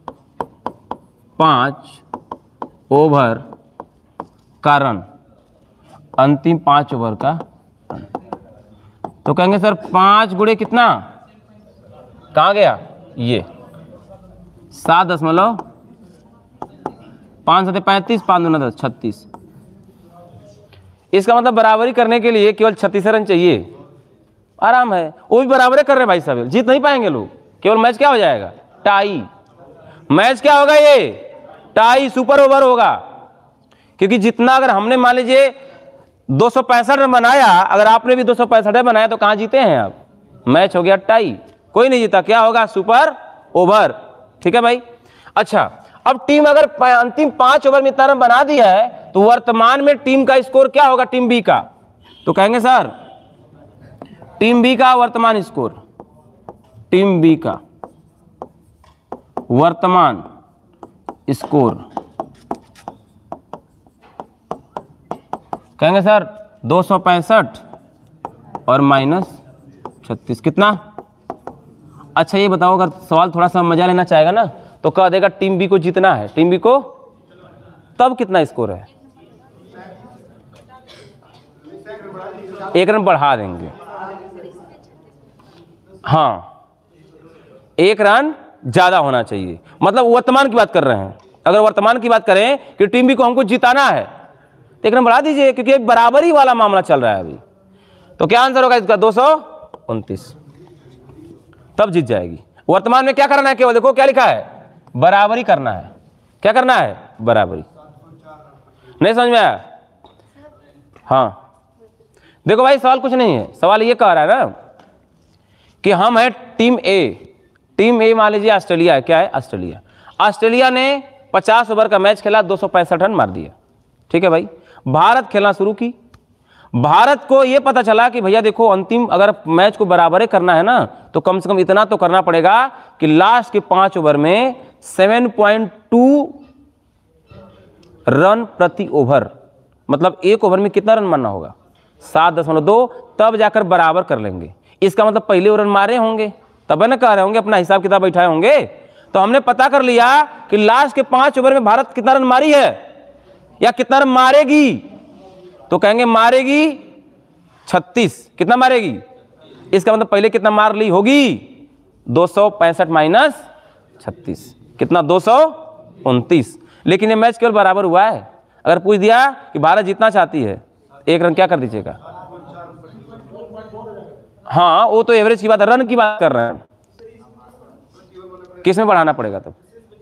पांच ओवर का रन, अंतिम पांच ओवर का रन। तो कहेंगे सर पांच गुणे कितना, कहां गया ये? सात दशमलव पांच सौ पैंतीस, पांच दूना दस, छत्तीस। इसका मतलब बराबरी करने के लिए केवल छत्तीस रन चाहिए, आराम है। वो भी बराबरी कर रहे हैं भाई साहब, जीत नहीं पाएंगे लोग, केवल मैच क्या हो जाएगा? टाई। मैच क्या होगा? ये टाई, सुपर ओवर होगा। क्योंकि जितना अगर हमने मान लीजिए दो सौ पैंसठ रन बनाया, अगर आपने भी दो सौ पैंसठ बनाया, तो कहां जीते हैं आप? मैच हो गया टाई, कोई नहीं जीता। क्या होगा? Super over. ठीक है भाई। अच्छा, अब टीम अगर अंतिम पांच ओवर में इतना रन बना दिया है, तो वर्तमान में टीम का स्कोर क्या होगा टीम बी का? तो कहेंगे सर टीम बी का वर्तमान स्कोर, टीम बी का वर्तमान स्कोर कहेंगे सर दो सौ पैंसठ और माइनस छत्तीस, कितना? अच्छा ये बताओ, अगर सवाल थोड़ा सा मजा लेना चाहेगा ना, तो कह देगा टीम बी को जीतना है, टीम बी को, तब कितना स्कोर है? एक रन बढ़ा देंगे। हाँ, एक रन ज्यादा होना चाहिए, मतलब वर्तमान की बात कर रहे हैं। अगर वर्तमान की बात करें कि टीम बी को हमको जिताना है, तो एक रन बढ़ा दीजिए, क्योंकि एक बराबरी वाला मामला चल रहा है अभी। तो क्या आंसर होगा इसका? दो सौ उनतीस, तब जीत जाएगी। वर्तमान में क्या करना है? केवल देखो क्या लिखा है, बराबरी करना है। क्या करना है? बराबरी। नहीं समझ में आया? हाँ देखो भाई, सवाल कुछ नहीं है, सवाल ये कह रहा है ना कि हम है टीम ए, टीम ए मान लीजिए ऑस्ट्रेलिया है। क्या है? ऑस्ट्रेलिया। ऑस्ट्रेलिया ने पचास ओवर का मैच खेला, दो सौ पैंसठ रन मार दिया। ठीक है भाई। भारत खेलना शुरू की, भारत को यह पता चला कि भैया देखो अंतिम अगर मैच को बराबर करना है ना तो कम से कम इतना तो करना पड़ेगा कि लास्ट के पांच ओवर में सात पॉइंट दो रन प्रति ओवर, मतलब एक ओवर में कितना रन मारना होगा, सात दशमलव दो, तब जाकर बराबर कर लेंगे। इसका मतलब पहले ओवर मारे होंगे तब है ना कह रहे होंगे, अपना हिसाब किताब बैठाए होंगे। तो हमने पता कर लिया कि लास्ट के पांच ओवर में भारत कितना रन मारी है या कितना रन मारेगी, तो कहेंगे मारेगी छत्तीस। कितना मारेगी, इसका मतलब पहले कितना मार ली होगी, दो सौ पैंसठ माइनस छत्तीस, कितना दो सौ उनतीस। लेकिन ये मैच केवल बराबर हुआ है। अगर पूछ दिया कि भारत जीतना चाहती है एक रन क्या कर दीजिएगा, हाँ वो तो एवरेज की बात है, रन की बात कर रहे हैं, किस में बढ़ाना पड़ेगा तब,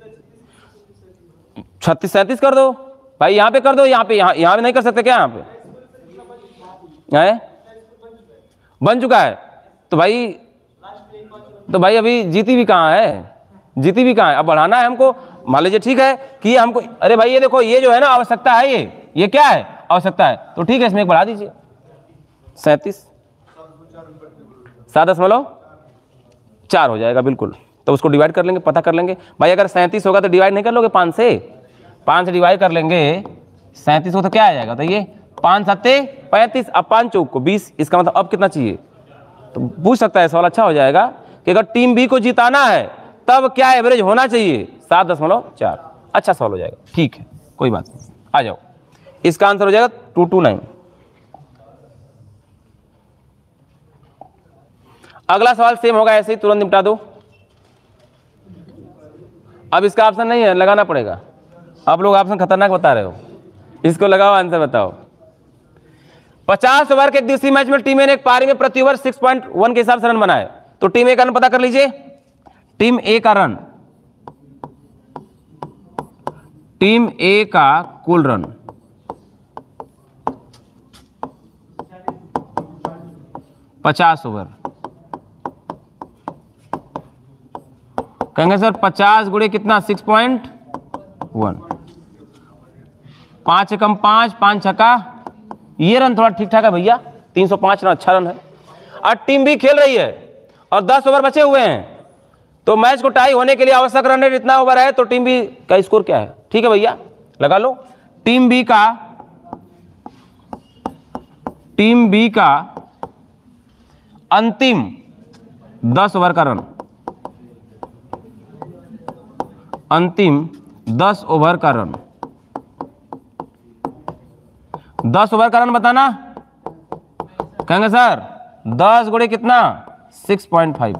छत्तीस सैंतीस कर दो भाई, यहां पे कर दो, यहां पे यहां यहां पे नहीं कर सकते क्या, यहां पे है बन चुका है। तो भाई तो भाई अभी जीती भी कहां है, जीती भी कहां है, अब बढ़ाना है हमको। मान लीजिए ठीक है कि ये हमको, अरे भाई ये देखो ये जो है ना आवश्यकता है, ये ये क्या है आवश्यकता है, तो ठीक है इसमें एक बढ़ा दीजिए सैंतीस, सात दशमलव चार हो जाएगा बिल्कुल। तो उसको डिवाइड कर लेंगे, पता कर लेंगे भाई, अगर सैंतीस होगा तो डिवाइड नहीं कर लोगे पाँच से, पाँच से डिवाइड कर लेंगे सैंतीस को तो क्या आ जाएगा, तो ये पाँच सत्ते पैंतीस, अब पाँच चौक को बीस, इसका मतलब अब कितना चाहिए। तो पूछ सकता है सवाल, अच्छा हो जाएगा कि अगर टीम बी को जिताना है तब क्या एवरेज होना चाहिए, सात दशमलव चार। अच्छा सवाल हो जाएगा, ठीक है कोई बात नहीं, आ जाओ। इसका आंसर हो जाएगा टू टू नाइन। अगला सवाल सेम होगा, ऐसे ही तुरंत निपटा दो। अब इसका ऑप्शन नहीं है, लगाना पड़ेगा। आप लोग ऑप्शन खतरनाक बता रहे हो, इसको लगाओ आंसर बताओ। पचास ओवर के एक दिवसीय मैच में टीम ए ने एक पारी में प्रति ओवर छह पॉइंट एक के हिसाब से रन बनाए, तो टीम ए का रन पता कर लीजिए। टीम ए का रन, टीम ए का कुल रन पचास ओवर, कहेंगे सर पचास गुणे कितना, सिक्स पॉइंट वन, पांच एकम पांच, पांच छक्का, ये रन थोड़ा ठीक ठाक है भैया, तीन सौ पांच रन अच्छा रन है। और टीम भी खेल रही है और दस ओवर बचे हुए हैं, तो मैच को टाई होने के लिए आवश्यक रन रेट इतना ओवर है, तो टीम बी का स्कोर क्या है, ठीक है भैया लगा लो। टीम बी का टीम बी का अंतिम दस ओवर का रन, अंतिम दस ओवर का रन, दस ओवर का रन बताना, कहेंगे सर दस गुणे कितना, सिक्स पॉइंट फाइव,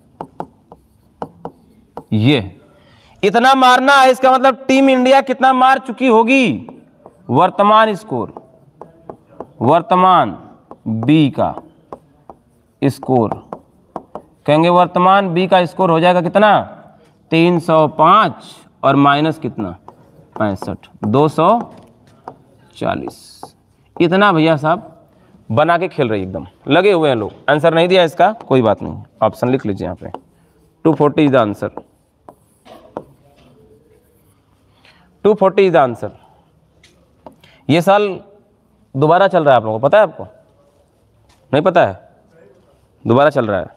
ये इतना मारना है। इसका मतलब टीम इंडिया कितना मार चुकी होगी, वर्तमान स्कोर, वर्तमान बी का स्कोर, कहेंगे वर्तमान बी का स्कोर हो जाएगा कितना, तीन सौ पाँच और माइनस कितना पैंसठ, दो सौ चालीस। इतना भैया साहब बना के खेल रही, एकदम लगे हुए हैं लोग। आंसर नहीं दिया इसका, कोई बात नहीं, ऑप्शन लिख लीजिए यहाँ पे, two forty is the answer, two forty is the answer. ये साल दोबारा चल रहा है, आप लोगों को पता है, आपको नहीं पता है, दोबारा चल रहा है,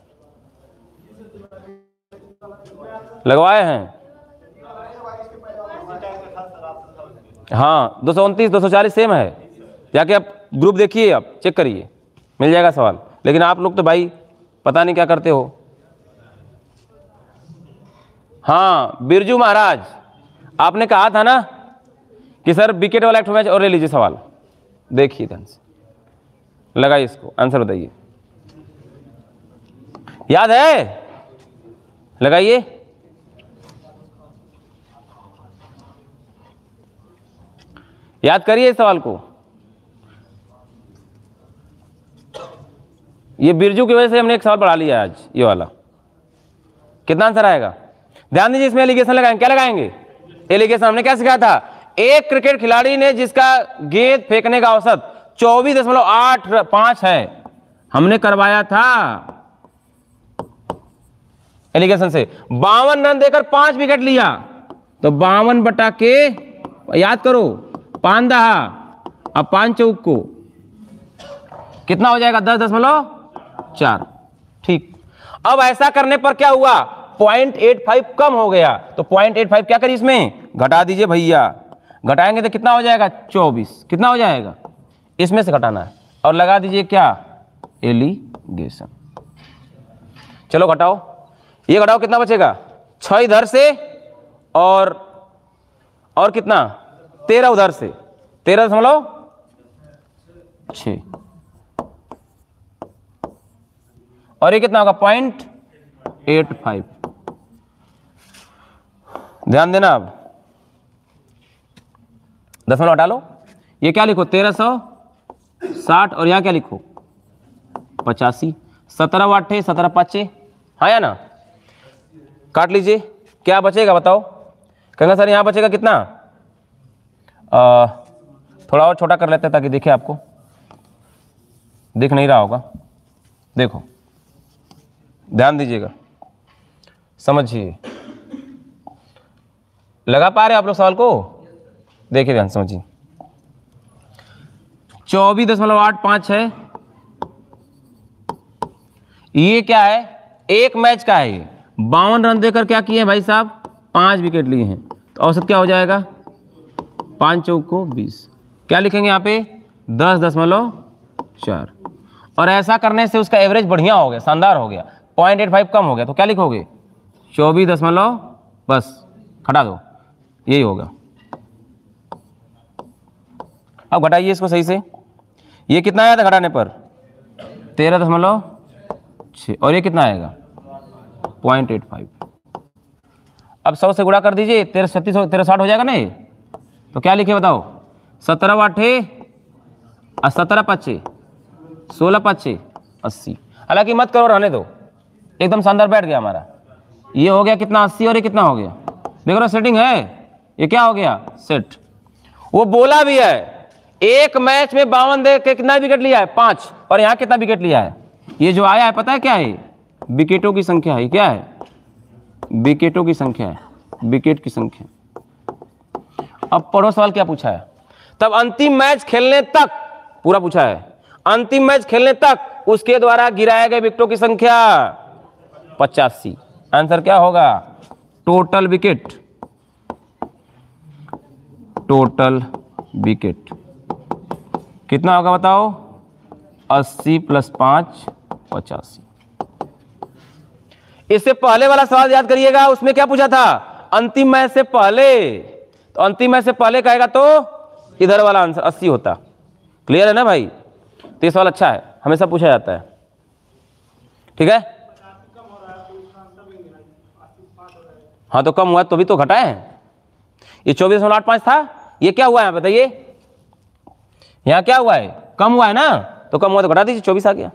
लगवाए हैं, हाँ दो सौ उनतीस दो सौ चालीस सेम है, जाके आप ग्रुप देखिए, आप चेक करिए, मिल जाएगा सवाल। लेकिन आप लोग तो भाई पता नहीं क्या करते हो। हाँ बिरजू महाराज, आपने कहा था ना कि सर विकेट वाला एक मैच और ले लीजिए सवाल, देखिए ध्यान से, लगाइए इसको, आंसर बताइए, याद है, लगाइए। याद करिए इस सवाल को, ये बिरजू की वजह से हमने एक सवाल बढ़ा लिया आज, ये वाला। कितना आंसर आएगा, ध्यान दीजिए, इसमें एलिगेशन लगाएंगे, क्या लगाएंगे एलिगेशन। हमने क्या सिखाया था, एक क्रिकेट खिलाड़ी ने जिसका गेंद फेंकने का औसत चौबीस दशमलव आठ पांच है, हमने करवाया था एलिगेशन से, बावन रन देकर पांच विकेट लिया, तो बावन बटा के, याद करो, पांच दहा अब पांच चौक को कितना हो जाएगा? दस दशमलव चार। ठीक, अब ऐसा करने पर क्या हुआ? पॉइंट एट फाइव कम हो गया, तो पॉइंट एट फाइव क्या करिए इसमें? घटा दीजिए भैया। घटाएंगे तो कितना हो जाएगा? चौबीस। कितना हो जाएगा? इसमें से घटाना है और लगा दीजिए क्या? एलिगेशन। चलो घटाओ, ये घटाओ, कितना बचेगा? छह इधर से और और कितना? तेरह उधर से, तेरह दशमलव छ, और ये कितना होगा? Point eight five. ध्यान देना, अब दशमलव हटा लो, ये क्या लिखो? तेरह सौ साठ, और यहाँ क्या लिखो? पचासी। सत्रह आठे सत्रह पाँचे, हाँ या ना? काट लीजिए, क्या बचेगा बताओ? कहेंगे सर यहाँ बचेगा कितना? आ, थोड़ा और छोटा कर लेते हैं ताकि दिखे आपको, दिख नहीं रहा होगा। देखो, ध्यान दीजिएगा, समझिए। लगा पा रहे आप लोग सवाल को? देखिए ध्यान समझिए। चौबीस दशमलव आठ पाँच है, ये क्या है? एक मैच का है। ये बावन रन देकर क्या किए भाई साहब? पांच विकेट लिए हैं, तो औसत क्या हो जाएगा? पांच चौक को बीस। क्या लिखेंगे यहाँ पे? दस दशमलव चार। और ऐसा करने से उसका एवरेज बढ़िया हो गया, शानदार हो गया, पॉइंट एट फाइव कम हो गया, तो क्या लिखोगे? चौबीस दशमलव, बस हटा दो, यही होगा। अब घटाइए इसको सही से, ये कितना आया था घटाने पर? तेरह दशमलव छः, और ये कितना आएगा? Point eight five. अब सौ से गुणा कर दीजिए, तेरह छत्तीस तेरह साठ हो जाएगा ना ये, तो क्या लिखे बताओ? सत्रह आठे और सत्रह पच्चे, सोलह पच्चे अस्सी। हालांकि मत करो, रहने दो, एकदम शानदार बैठ गया हमारा। ये हो गया कितना? अस्सी, और ये कितना हो गया? देख रहे हो सेटिंग है, ये क्या हो गया? सेट। वो बोला भी है एक मैच में बावन दे के कितना विकेट लिया है? पांच। और यहाँ कितना विकेट लिया है? ये जो आया है पता है क्या है? विकेटों की संख्या है। क्या है? विकेटों की संख्या है, विकेट की संख्या। अब पढ़ो सवाल क्या पूछा है। तब अंतिम मैच खेलने तक, पूरा पूछा है, अंतिम मैच खेलने तक उसके द्वारा गिराए गए विकेटों की संख्या पचासी। आंसर क्या होगा? टोटल विकेट, टोटल विकेट कितना होगा बताओ? अस्सी प्लस पाँच पचासी। इससे पहले वाला सवाल याद करिएगा, उसमें क्या पूछा था? अंतिम मैच से पहले, तो अंतिम मैच से पहले कहेगा तो इधर वाला आंसर अस्सी होता। क्लियर है ना भाई? तो ये सवाल अच्छा है, हमेशा पूछा जाता है। ठीक है, हाँ तो कम हुआ तो भी तो घटाए हैं। ये चौबीस दशमलव आठ पाँच था, ये क्या हुआ है बताइए? यहाँ क्या हुआ है? कम हुआ है ना, तो कम हुआ तो घटा दीजिए, चौबीस आ गया।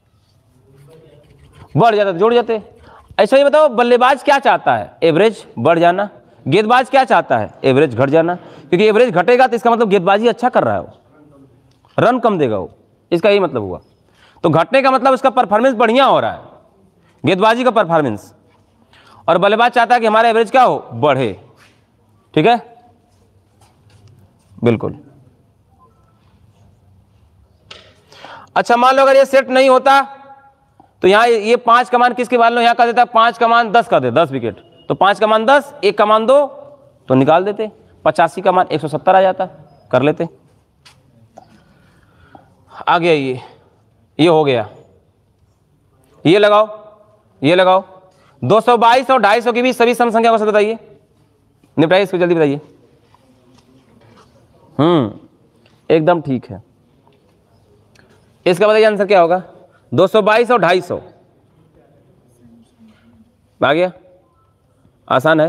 बढ़ जाता तो जोड़ जाते। ऐसा ही बताओ, बल्लेबाज क्या चाहता है? एवरेज बढ़ जाना। गेंदबाज क्या चाहता है? एवरेज घट जाना। क्योंकि एवरेज घटेगा तो इसका मतलब गेंदबाजी अच्छा कर रहा है, वो रन कम देगा वो, इसका यही मतलब हुआ। तो घटने का मतलब उसका परफॉर्मेंस बढ़िया हो रहा है, गेंदबाजी का परफॉर्मेंस। और बल्लेबाज चाहता है कि हमारा एवरेज क्या हो? बढ़े। ठीक है, बिल्कुल। अच्छा, मान लो अगर ये सेट नहीं होता तो यहाँ ये पांच का मान किसके मान लो? यहाँ कर देता है पांच का मान दस कर दे, दस विकेट, तो पांच का मान दस, एक का मान दो, तो निकाल देते। पचासी का मान एक सौ सत्तर आ जाता, कर लेते। आ गया ये, ये हो गया। ये लगाओ, ये लगाओ। दो सौ बाईस और ढाई सौ के बीच सभी सम संख्या को बताइए, निपटाइए इसको, जल्दी बताइए। हम्म एकदम ठीक है। इसका बताइए आंसर क्या होगा? दो सौ बाईस और ढाई सौ आ गया, आसान है।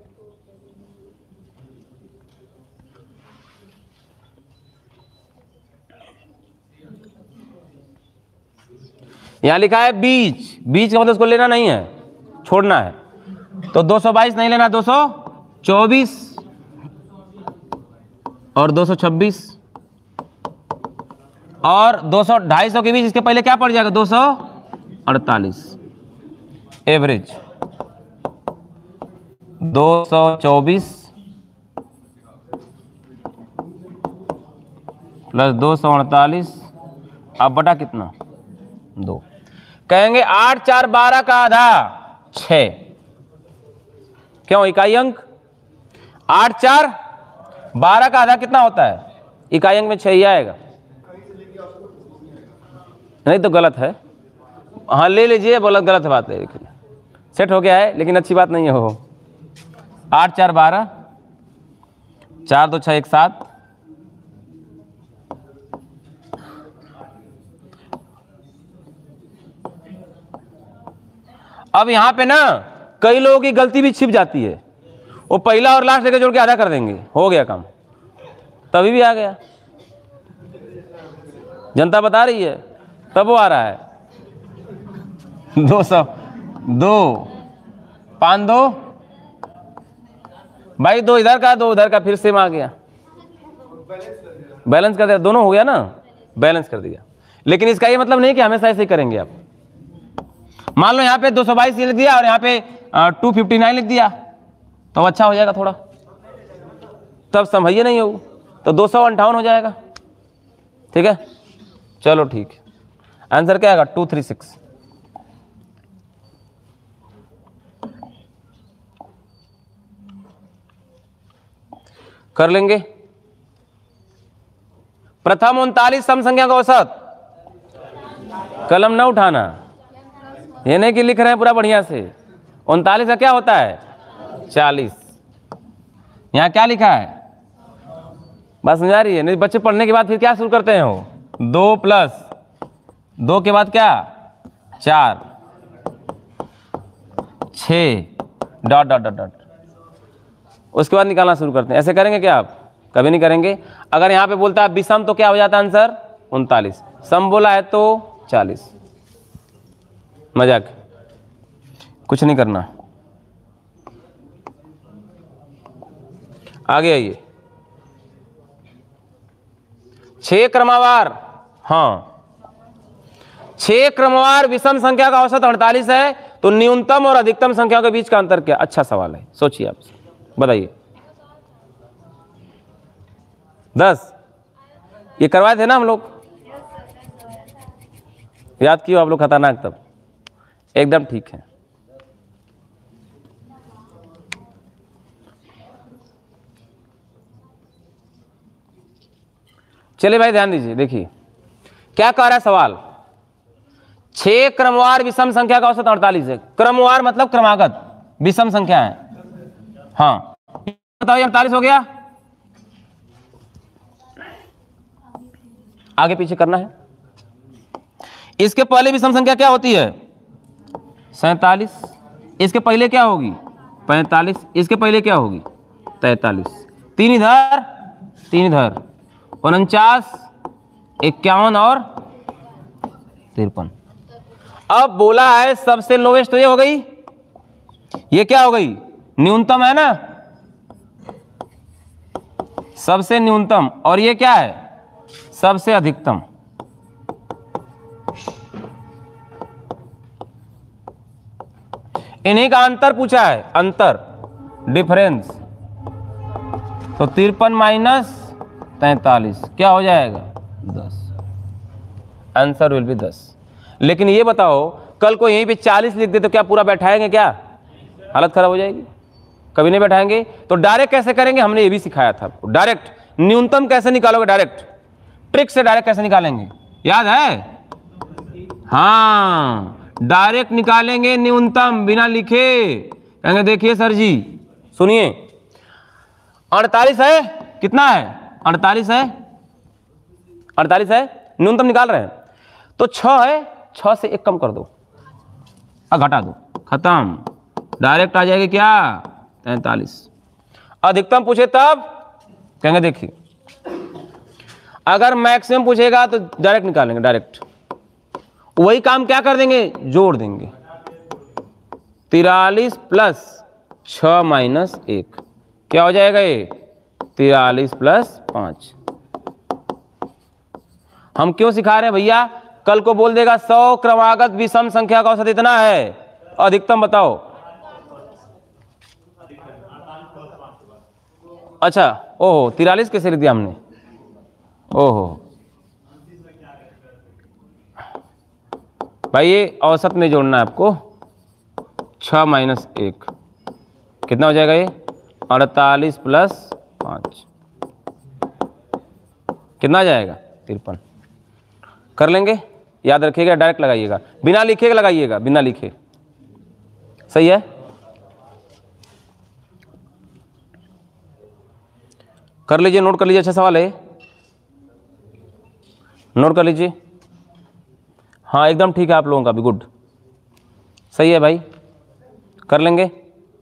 यहां लिखा है बीज, बीज का मतलब उसको लेना नहीं है, छोड़ना है। तो दो सौ बाईस नहीं लेना, दो सौ चौबीस और दो सौ छब्बीस और दो सौ ढाई सौ के बीच इसके पहले क्या पड़ जाएगा? दो सौ अड़तालीस। एवरेज दो सौ चौबीस प्लस दो सौ अड़तालीस अब बटा कितना, दो। कहेंगे आठ चार बारह का आधा छः, क्यों इकाई अंक, आठ चार बारह का आधा कितना होता है, इकाई अंक में छः ही आएगा, नहीं तो गलत है। हाँ ले लीजिए, बोला गलत बात है, लेकिन सेट हो गया है, लेकिन अच्छी बात नहीं है हो। आठ चार बारह, चार दो छः एक सात, अब यहां पे ना कई लोगों की गलती भी छिप जाती है, वो पहला और लास्ट लेकर जोड़ के आधा कर देंगे, हो गया काम, तभी भी आ गया। जनता बता रही है तब वो आ रहा है। दो सौ दो पाँच दो भाई, दो इधर का दो उधर का, फिर सेम आ गया, बैलेंस कर दिया, दोनों हो गया ना, बैलेंस कर दिया। लेकिन इसका ये मतलब नहीं कि हमेशा ऐसे ही करेंगे आप। मान लो यहाँ पे दो सौ बाईस लिख दिया और यहाँ पे टू फिफ्टी नाइन लिख दिया, तो अच्छा हो जाएगा थोड़ा, तब समझिए नहीं हो तो दो सौ अंठावन हो जाएगा, ठीक है। चलो ठीक है, आंसर क्या आएगा, टू थ्री सिक्स। कर लेंगे। प्रथम उनतालीस सम संख्या का औसत, कलम न उठाना, ये नहीं कि लिख रहे हैं पूरा बढ़िया से। उनतालीस का क्या होता है, चालीस। यहाँ क्या लिखा है, बात समझा रही है नहीं, बच्चे पढ़ने के बाद फिर क्या शुरू करते हैं वो, दो प्लस दो के बाद क्या, चार, छ डॉट डॉट डॉट डॉट, उसके बाद निकालना शुरू करते हैं। ऐसे करेंगे क्या आप, कभी नहीं करेंगे। अगर यहाँ पे बोलता है विषम तो क्या हो जाता है आंसर, उनतालीस। सम बोला है तो चालीस। मजाक, कुछ नहीं करना। आगे आइए, छह क्रमवार, हाँ छह क्रमवार विषम संख्या का औसत अड़तालीस है, तो न्यूनतम और अधिकतम संख्या के बीच का अंतर क्या। अच्छा सवाल है, सोचिए आप, बताइए। दस, ये करवाए थे ना हम लोग, याद कियो आप लोग, खतरनाक, तब एकदम ठीक है। चलिए भाई ध्यान दीजिए, देखिए क्या कह रहा है सवाल। छह क्रमवार विषम संख्या का औसत अड़तालीस है। क्रमवार मतलब क्रमागत, विषम संख्या है। हाँ बताओ, अड़तालीस हो गया, आगे पीछे करना है। इसके पहले विषम संख्या क्या होती है, सैतालीस। इसके पहले क्या होगी, पैंतालीस। इसके पहले क्या होगी, तैतालीस। तीन इधर तीन इधर, उनचास, इक्यावन और तिरपन। अब बोला है सबसे लोवेस्ट, तो ये हो गई, ये क्या हो गई, न्यूनतम है ना, सबसे न्यूनतम, और ये क्या है, सबसे अधिकतम। इन्हीं का अंतर पूछा है, अंतर, डिफरेंस। तो तिरपन माइनस तैतालीस क्या हो जाएगा, दस। आंसर विल बी दस। लेकिन ये बताओ, कल को यहीं पे चालीस लिख दे तो क्या पूरा बैठाएंगे, क्या हालत खराब हो जाएगी, कभी नहीं बैठाएंगे। तो डायरेक्ट कैसे करेंगे, हमने ये भी सिखाया था आपको। डायरेक्ट न्यूनतम कैसे निकालोगे, डायरेक्ट ट्रिक से डायरेक्ट कैसे निकालेंगे, याद है। हाँ डायरेक्ट निकालेंगे न्यूनतम बिना लिखे। कहेंगे देखिए सर जी सुनिए, अड़तालीस है, कितना है, अड़तालीस है, अड़तालीस है, न्यूनतम निकाल रहे हैं। तो छह है, छह से एक कम कर दो, अब घटा दो, खत्म, डायरेक्ट आ जाएगी क्या, तैतालीस। अधिकतम पूछे तब कहेंगे देखिए, अगर मैक्सिमम पूछेगा तो डायरेक्ट निकालेंगे, डायरेक्ट वही काम क्या कर देंगे, जोड़ देंगे। तिरालीस प्लस छह माइनस एक क्या हो जाएगा, ये तिरालीस प्लस पांच। हम क्यों सिखा रहे हैं भैया, कल को बोल देगा सौ क्रमागत विषम संख्या का औसत इतना है, अधिकतम बताओ। अच्छा, ओहो तिरालीस कैसे लिख दिया हमने, ओहो भाई ये औसत में जोड़ना है आपको, छः माइनस एक कितना हो जाएगा, ये अड़तालीस प्लस पाँच कितना आ जाएगा, तिरपन। कर लेंगे, याद रखिएगा, डायरेक्ट लगाइएगा, बिना लिखे लगाइएगा, बिना लिखे। सही है, कर लीजिए, नोट कर लीजिए, अच्छा सवाल है, नोट कर लीजिए। हाँ एकदम ठीक है, आप लोगों का भी गुड, सही है भाई, कर लेंगे।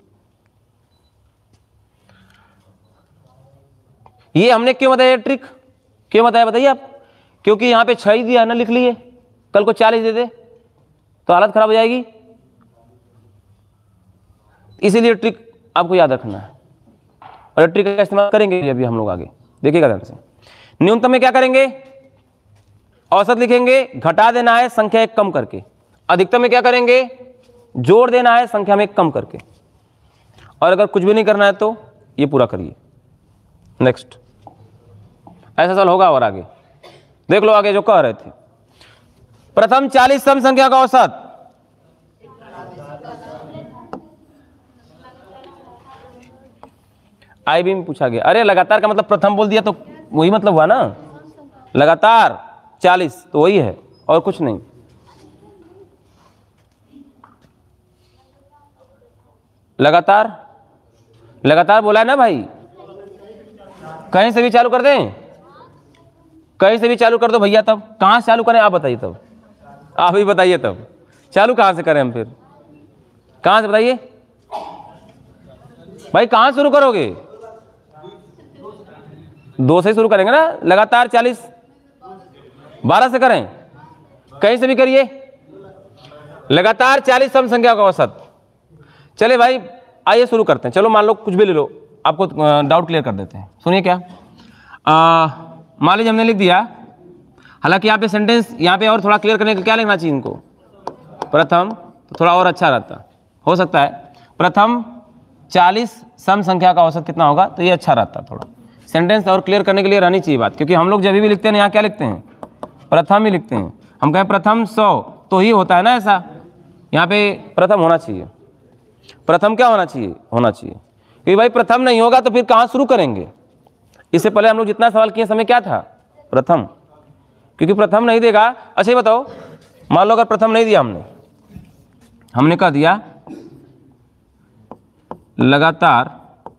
ये हमने क्यों बताया ट्रिक, क्यों बताया बताइए आप? क्योंकि यहाँ पे छह ही दिया ना, लिख लिए, कल को चालीस दे दे तो हालत खराब हो जाएगी, इसीलिए ट्रिक आपको याद रखना है, और ट्रिक का इस्तेमाल करेंगे अभी हम लोग आगे, देखिएगा ध्यान से। न्यूनतम में क्या करेंगे, औसत लिखेंगे, घटा देना है संख्या एक कम करके। अधिकतम में क्या करेंगे, जोड़ देना है संख्या में एक कम करके। और अगर कुछ भी नहीं करना है तो ये पूरा करिए। नेक्स्ट, ऐसा सवाल होगा और आगे देख लो, आगे जो कह रहे थे, प्रथम चालीस सम संख्या का औसत, आई बी में पूछा गया। अरे लगातार का मतलब प्रथम बोल दिया तो वही मतलब हुआ ना, लगातार चालीस तो वही है और कुछ नहीं। लगातार, लगातार बोला है ना भाई, कहीं से भी चालू कर दें, कहीं से भी चालू कर दो भैया, तब कहां से चालू करें आप बताइए, तब आप ही बताइए, तब चालू कहां से करें हम, फिर कहां से बताइए भाई, कहां शुरू करोगे? दो से शुरू करेंगे ना, लगातार चालीस, बारह से करें, कहीं से भी करिए, लगातार चालीस सम संख्या का औसत। चले भाई आइए शुरू करते हैं, चलो मान लो कुछ भी ले लो, आपको डाउट क्लियर कर देते हैं। सुनिए क्या, मान लीजिए हमने लिख दिया, हालांकि यहाँ पे सेंटेंस यहाँ पे और थोड़ा क्लियर करने के क्या लिखना चाहिए इनको, प्रथम, तो थोड़ा और अच्छा रहता, हो सकता है प्रथम चालीस सम संख्या का औसत कितना होगा, तो ये अच्छा रहता, थोड़ा सेंटेंस और क्लियर करने के लिए रहनी चाहिए बात, क्योंकि हम लोग जब भी लिखते हैं यहाँ क्या लिखते हैं, प्रथम ही लिखते हैं। हम कहें प्रथम सौ तो ही होता है ना ऐसा, यहाँ पे प्रथम होना चाहिए, प्रथम क्या होना चाहिए, होना चाहिए, क्योंकि भाई प्रथम नहीं होगा तो फिर कहाँ शुरू करेंगे। इससे पहले हम लोग जितना सवाल किए समय क्या था, प्रथम, क्योंकि प्रथम नहीं देगा। अच्छा ये बताओ, मान लो अगर प्रथम नहीं दिया हमने, हमने कह दिया लगातार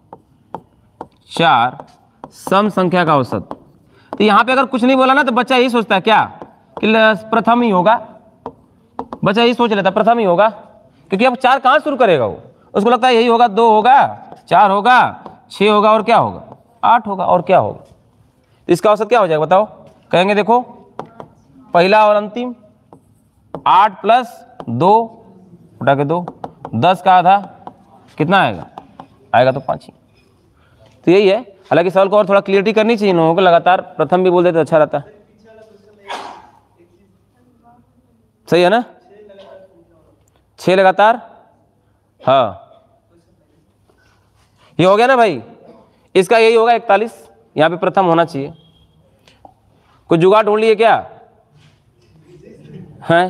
चार सम संख्या का औसत, तो यहां पे अगर कुछ नहीं बोला ना तो बच्चा यही सोचता है क्या कि प्रथम ही होगा, बच्चा यही सोच लेता प्रथम ही होगा, क्योंकि अब चार कहां शुरू करेगा वो, उसको लगता है यही होगा, दो होगा, चार होगा, छह होगा, और क्या होगा, आठ होगा, और क्या होगा। तो इसका औसत क्या हो जाएगा बताओ, कहेंगे देखो पहला और अंतिम, आठ प्लस दो उठा के दो, दस का आधा कितना आएगा, आएगा तो पाँच ही। तो यही है, हालांकि सवाल को और थोड़ा क्लियरिटी करनी चाहिए लोगों को, लगातार प्रथम भी बोल देते तो अच्छा रहता। सही है ना, छह लगातार, हाँ ये हो गया ना भाई, इसका यही होगा इकतालीस, यहाँ पे प्रथम होना चाहिए। कुछ जुगाड़ ढूंढ लिए क्या है,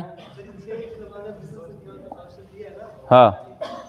हाँ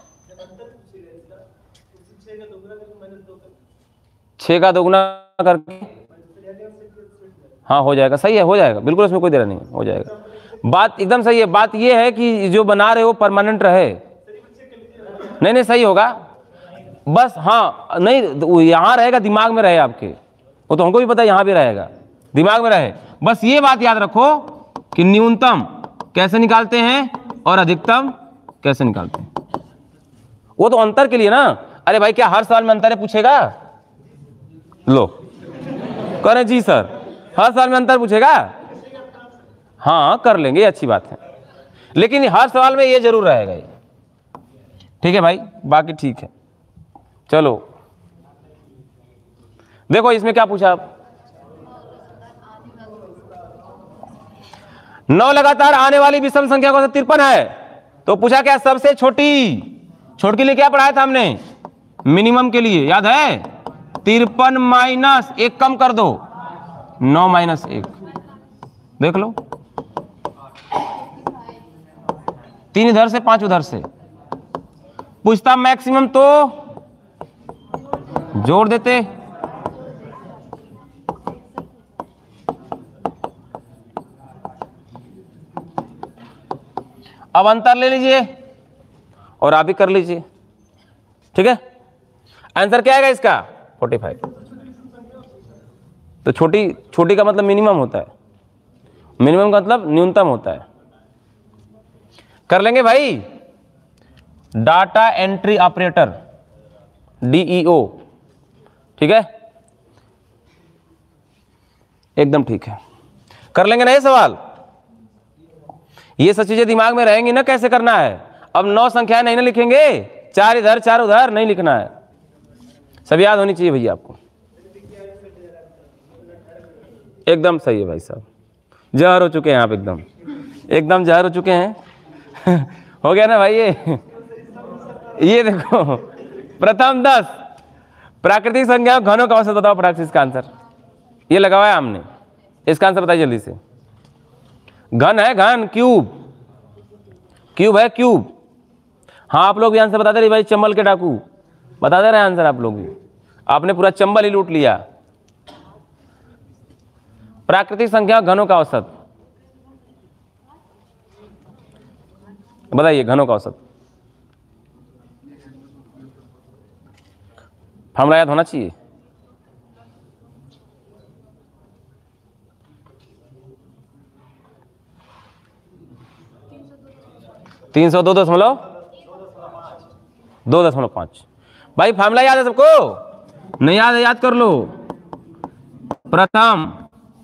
छः का दोगुना करके, हाँ हो जाएगा, सही है, हो जाएगा बिल्कुल, उसमें कोई देर नहीं, हो जाएगा, बात एकदम सही है। बात ये है कि जो बना रहे हो परमानेंट रहे, नहीं नहीं सही होगा, बस हाँ नहीं यहाँ रहेगा, दिमाग में रहे आपके, वो तो हमको भी पता है यहाँ भी रहेगा, दिमाग में रहे। बस ये बात याद रखो कि न्यूनतम कैसे निकालते हैं और अधिकतम कैसे निकालते हैं, वो तो अंतर के लिए ना। अरे भाई क्या हर सवाल में अंतर पूछेगा, लो करें जी सर, हर साल में अंतर पूछेगा, हाँ कर लेंगे, अच्छी बात है, लेकिन हर सवाल में ये जरूर रहेगा ये, ठीक है भाई, बाकी ठीक है। चलो देखो इसमें क्या पूछा आप, नौ लगातार आने वाली विषम संख्या को तिरपन है, तो पूछा क्या सबसे छोटी, छोटी के लिए क्या पढ़ाया था हमने, मिनिमम के लिए याद है, तिरपन माइनस एक कम कर दो, नौ माइनस एक, देख लो तीन इधर से पांच उधर से। पूछता मैक्सिमम तो जोड़ देते। अब अंतर ले लीजिए और आप भी कर लीजिए, ठीक है। आंसर क्या आएगा इसका? पैंतालीस। तो छोटी छोटी का मतलब मिनिमम होता है, मिनिमम का मतलब न्यूनतम होता है। कर लेंगे भाई। डाटा एंट्री ऑपरेटर, डीईओ, ठीक है, एकदम ठीक है। कर लेंगे ना ये सवाल? ये सब चीजें दिमाग में रहेंगी ना कैसे करना है। अब नौ संख्याएं नहीं ना लिखेंगे, चार इधर चार उधर नहीं लिखना है, सब याद होनी चाहिए भैया आपको। एकदम सही है भाई साहब, जहर हो चुके हैं आप, एकदम एकदम जहर हो चुके हैं हो गया ना भाई ये ये देखो, प्रथम दस प्राकृतिक संख्याओं घनों का औसत बताओ। फटाक से इसका आंसर ये लगा हुआ है हमने, इसका आंसर बताइए जल्दी से। घन है, घन, क्यूब, क्यूब है, क्यूब। हाँ आप लोग भी आंसर बता दे रहे भाई, चंबल के डाकू बता दे रहे हैं आंसर आप लोग भी, आपने पूरा चंबल ही लूट लिया। प्राकृतिक संख्या घनों का औसत बताइए, घनों का औसत फॉर्मूला याद होना चाहिए। तीन सौ दो दशमलव दो दशमलव पांच। भाई फॉर्मूला याद है सबको? नहीं याद है, याद कर लो। प्रथम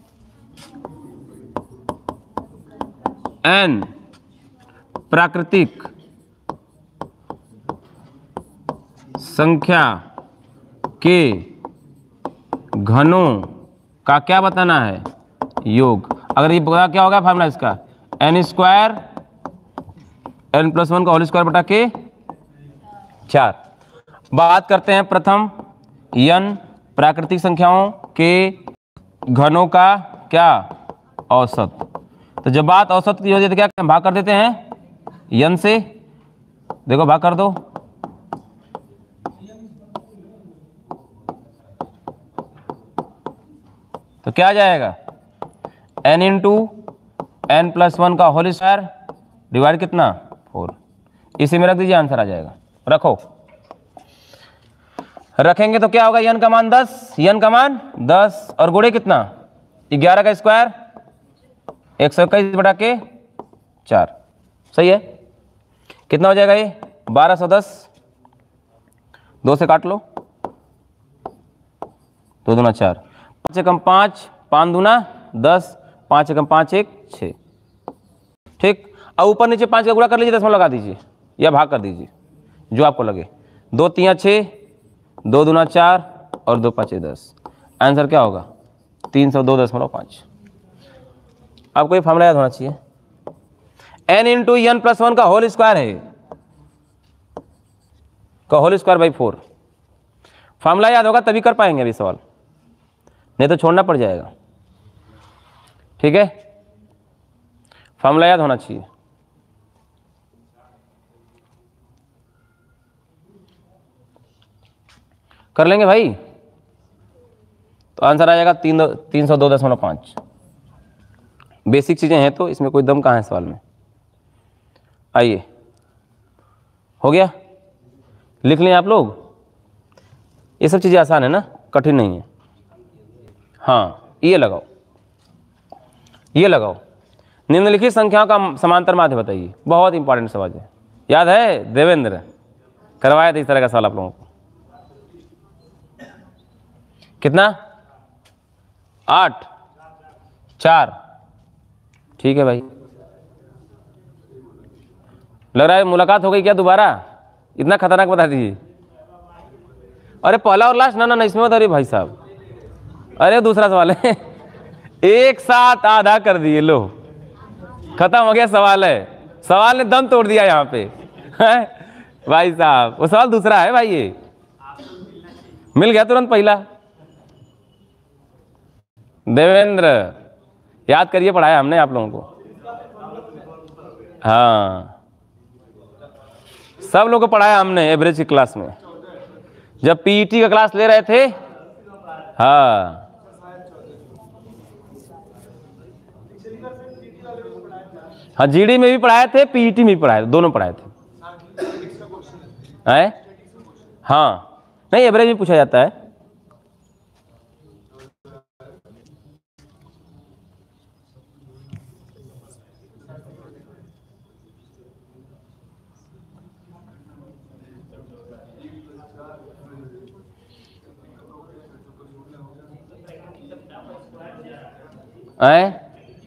एन प्राकृतिक संख्या के घनों का क्या बताना है? योग। अगर ये पता क्या होगा फॉर्मूला इसका? N square n plus one का होल स्क्वायर बटा के चार। बात करते हैं प्रथम एन प्राकृतिक संख्याओं के घनों का क्या? औसत। तो जब बात औसत की हो जाती है तो क्या भाग कर देते हैं एन से। देखो भाग कर दो, तो क्या आ जाएगा? N into n plus one का होल स्क्वायर डिवाइड कितना? फोर। इसी में रख दीजिए, आंसर आ जाएगा। रखो, रखेंगे तो क्या होगा? एन का मान दस, एन का मान दस और गुणे कितना? ग्यारह का स्क्वायर एक सौ इक्कीस बटा के चार। सही है। कितना हो जाएगा ये? बारह सौ दस। दो से काट लो, दो दूना चार, पाँच एकम पाँच, पाँच दूना दस, पाँच एकम पाँच एक छः। ठीक। अब ऊपर नीचे पाँच का गुणा कर लीजिए, दसवां लगा दीजिए या भाग कर दीजिए, जो आपको लगे। दो तिया छः, दो दूना चार और दो पाँच दस। आंसर क्या होगा? तीन सौ दो दशमलव पाँच। आपको ये फॉर्मूला याद होना चाहिए। N into n plus one का होल स्क्वायर है, का whole square by four. Formula याद होगा तभी कर पाएंगे अभी सवाल, नहीं तो छोड़ना पड़ जाएगा। ठीक है, फॉर्मूला याद होना चाहिए। कर लेंगे भाई, तो आंसर आ जाएगा तीन तीन सौ दो दशमलव पाँच। बेसिक चीज़ें हैं तो इसमें कोई दम कहाँ है सवाल में। आइए, हो गया? लिख लें आप लोग। ये सब चीज़ें आसान है ना, कठिन नहीं है। हाँ, ये लगाओ, ये लगाओ। निम्नलिखित संख्याओं का समांतर माध्य बताइए। बहुत इंपॉर्टेंट सवाल है, याद है? देवेंद्र करवाया था इस तरह का सवाल आप लोगों को। कितना? आठ, चार। ठीक है भाई, लग रहा है मुलाकात हो गई क्या दोबारा? इतना खतरनाक बता दीजिए। अरे पहला और लास्ट, ना ना ना इसमें बता रही भाई साहब। अरे दूसरा सवाल है एक साथ आधा कर दिए, लो खत्म हो गया सवाल है। सवाल ने दम तोड़ दिया यहाँ पे भाई साहब। वो सवाल दूसरा है भाई, ये मिल गया तुरंत पहला। देवेंद्र याद करिए, पढ़ाया हमने आप लोगों को। हाँ सब लोग को पढ़ाया हमने एवरेज की क्लास में, जब पीईटी का क्लास ले रहे थे। हाँ हाँ, जीडी में भी पढ़ाए थे, पीईटी में भी पढ़ाए थे, दोनों पढ़ाए थे। है? हाँ, नहीं एवरेज भी पूछा जाता है। है?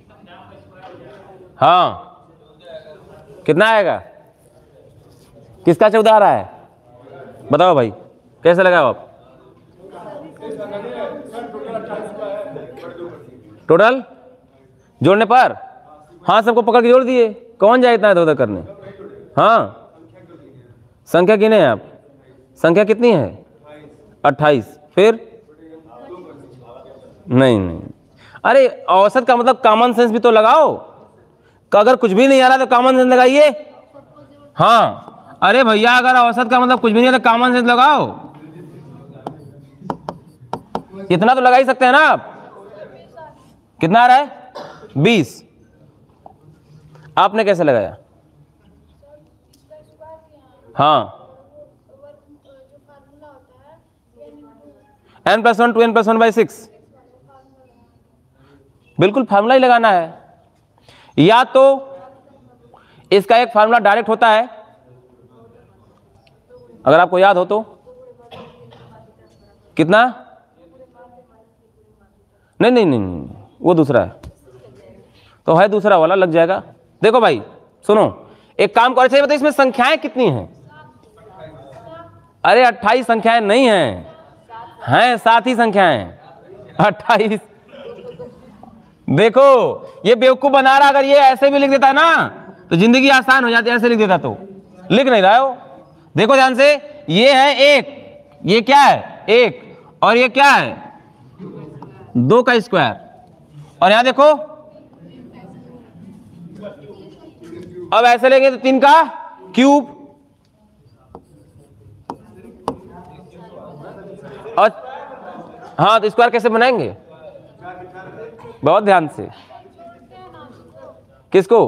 हाँ, कितना आएगा? किसका चौदह आ रहा है? बताओ भाई, कैसे लगाओ आप? टोटल जोड़ने पर? हाँ, सबको पकड़ के जोड़ दिए। कौन जाए इतना इधर उधर करने? हाँ, संख्या गिने आप? संख्या कितनी है? अट्ठाईस। फिर नहीं नहीं, अरे औसत का मतलब कॉमन सेंस भी तो लगाओ। अगर कुछ भी नहीं आ रहा तो कॉमन सेंस लगाइए। हाँ, अरे भैया अगर औसत का मतलब कुछ भी नहीं है तो कॉमन सेंस लगाओ। इतना तो लगा ही सकते हैं ना आप। कितना आ रहा है? बीस। आपने कैसे लगाया? हाँ, n plus one two n plus one by six. बिल्कुल फार्मूला ही लगाना है। या तो इसका एक फार्मूला डायरेक्ट होता है, अगर आपको याद हो तो। कितना? नहीं नहीं नहीं, नहीं वो दूसरा है तो है, दूसरा वाला लग जाएगा। देखो भाई सुनो, एक काम करो, चाहिए बताइए इसमें संख्याएं कितनी हैं? अरे अट्ठाईस संख्याएं नहीं हैं, हैं सात ही संख्याएं। अट्ठाईस। देखो ये बेवकूफ बना रहा, अगर ये ऐसे भी लिख देता ना तो जिंदगी आसान हो जाती, ऐसे लिख देता तो। लिख नहीं रहा हो, देखो ध्यान से। ये है एक, ये क्या है? एक, और ये क्या है? दो का स्क्वायर। और यहां देखो, अब ऐसे लेंगे तो तीन का क्यूब। और हाँ, तो स्क्वायर कैसे बनाएंगे? बहुत ध्यान से। किसको?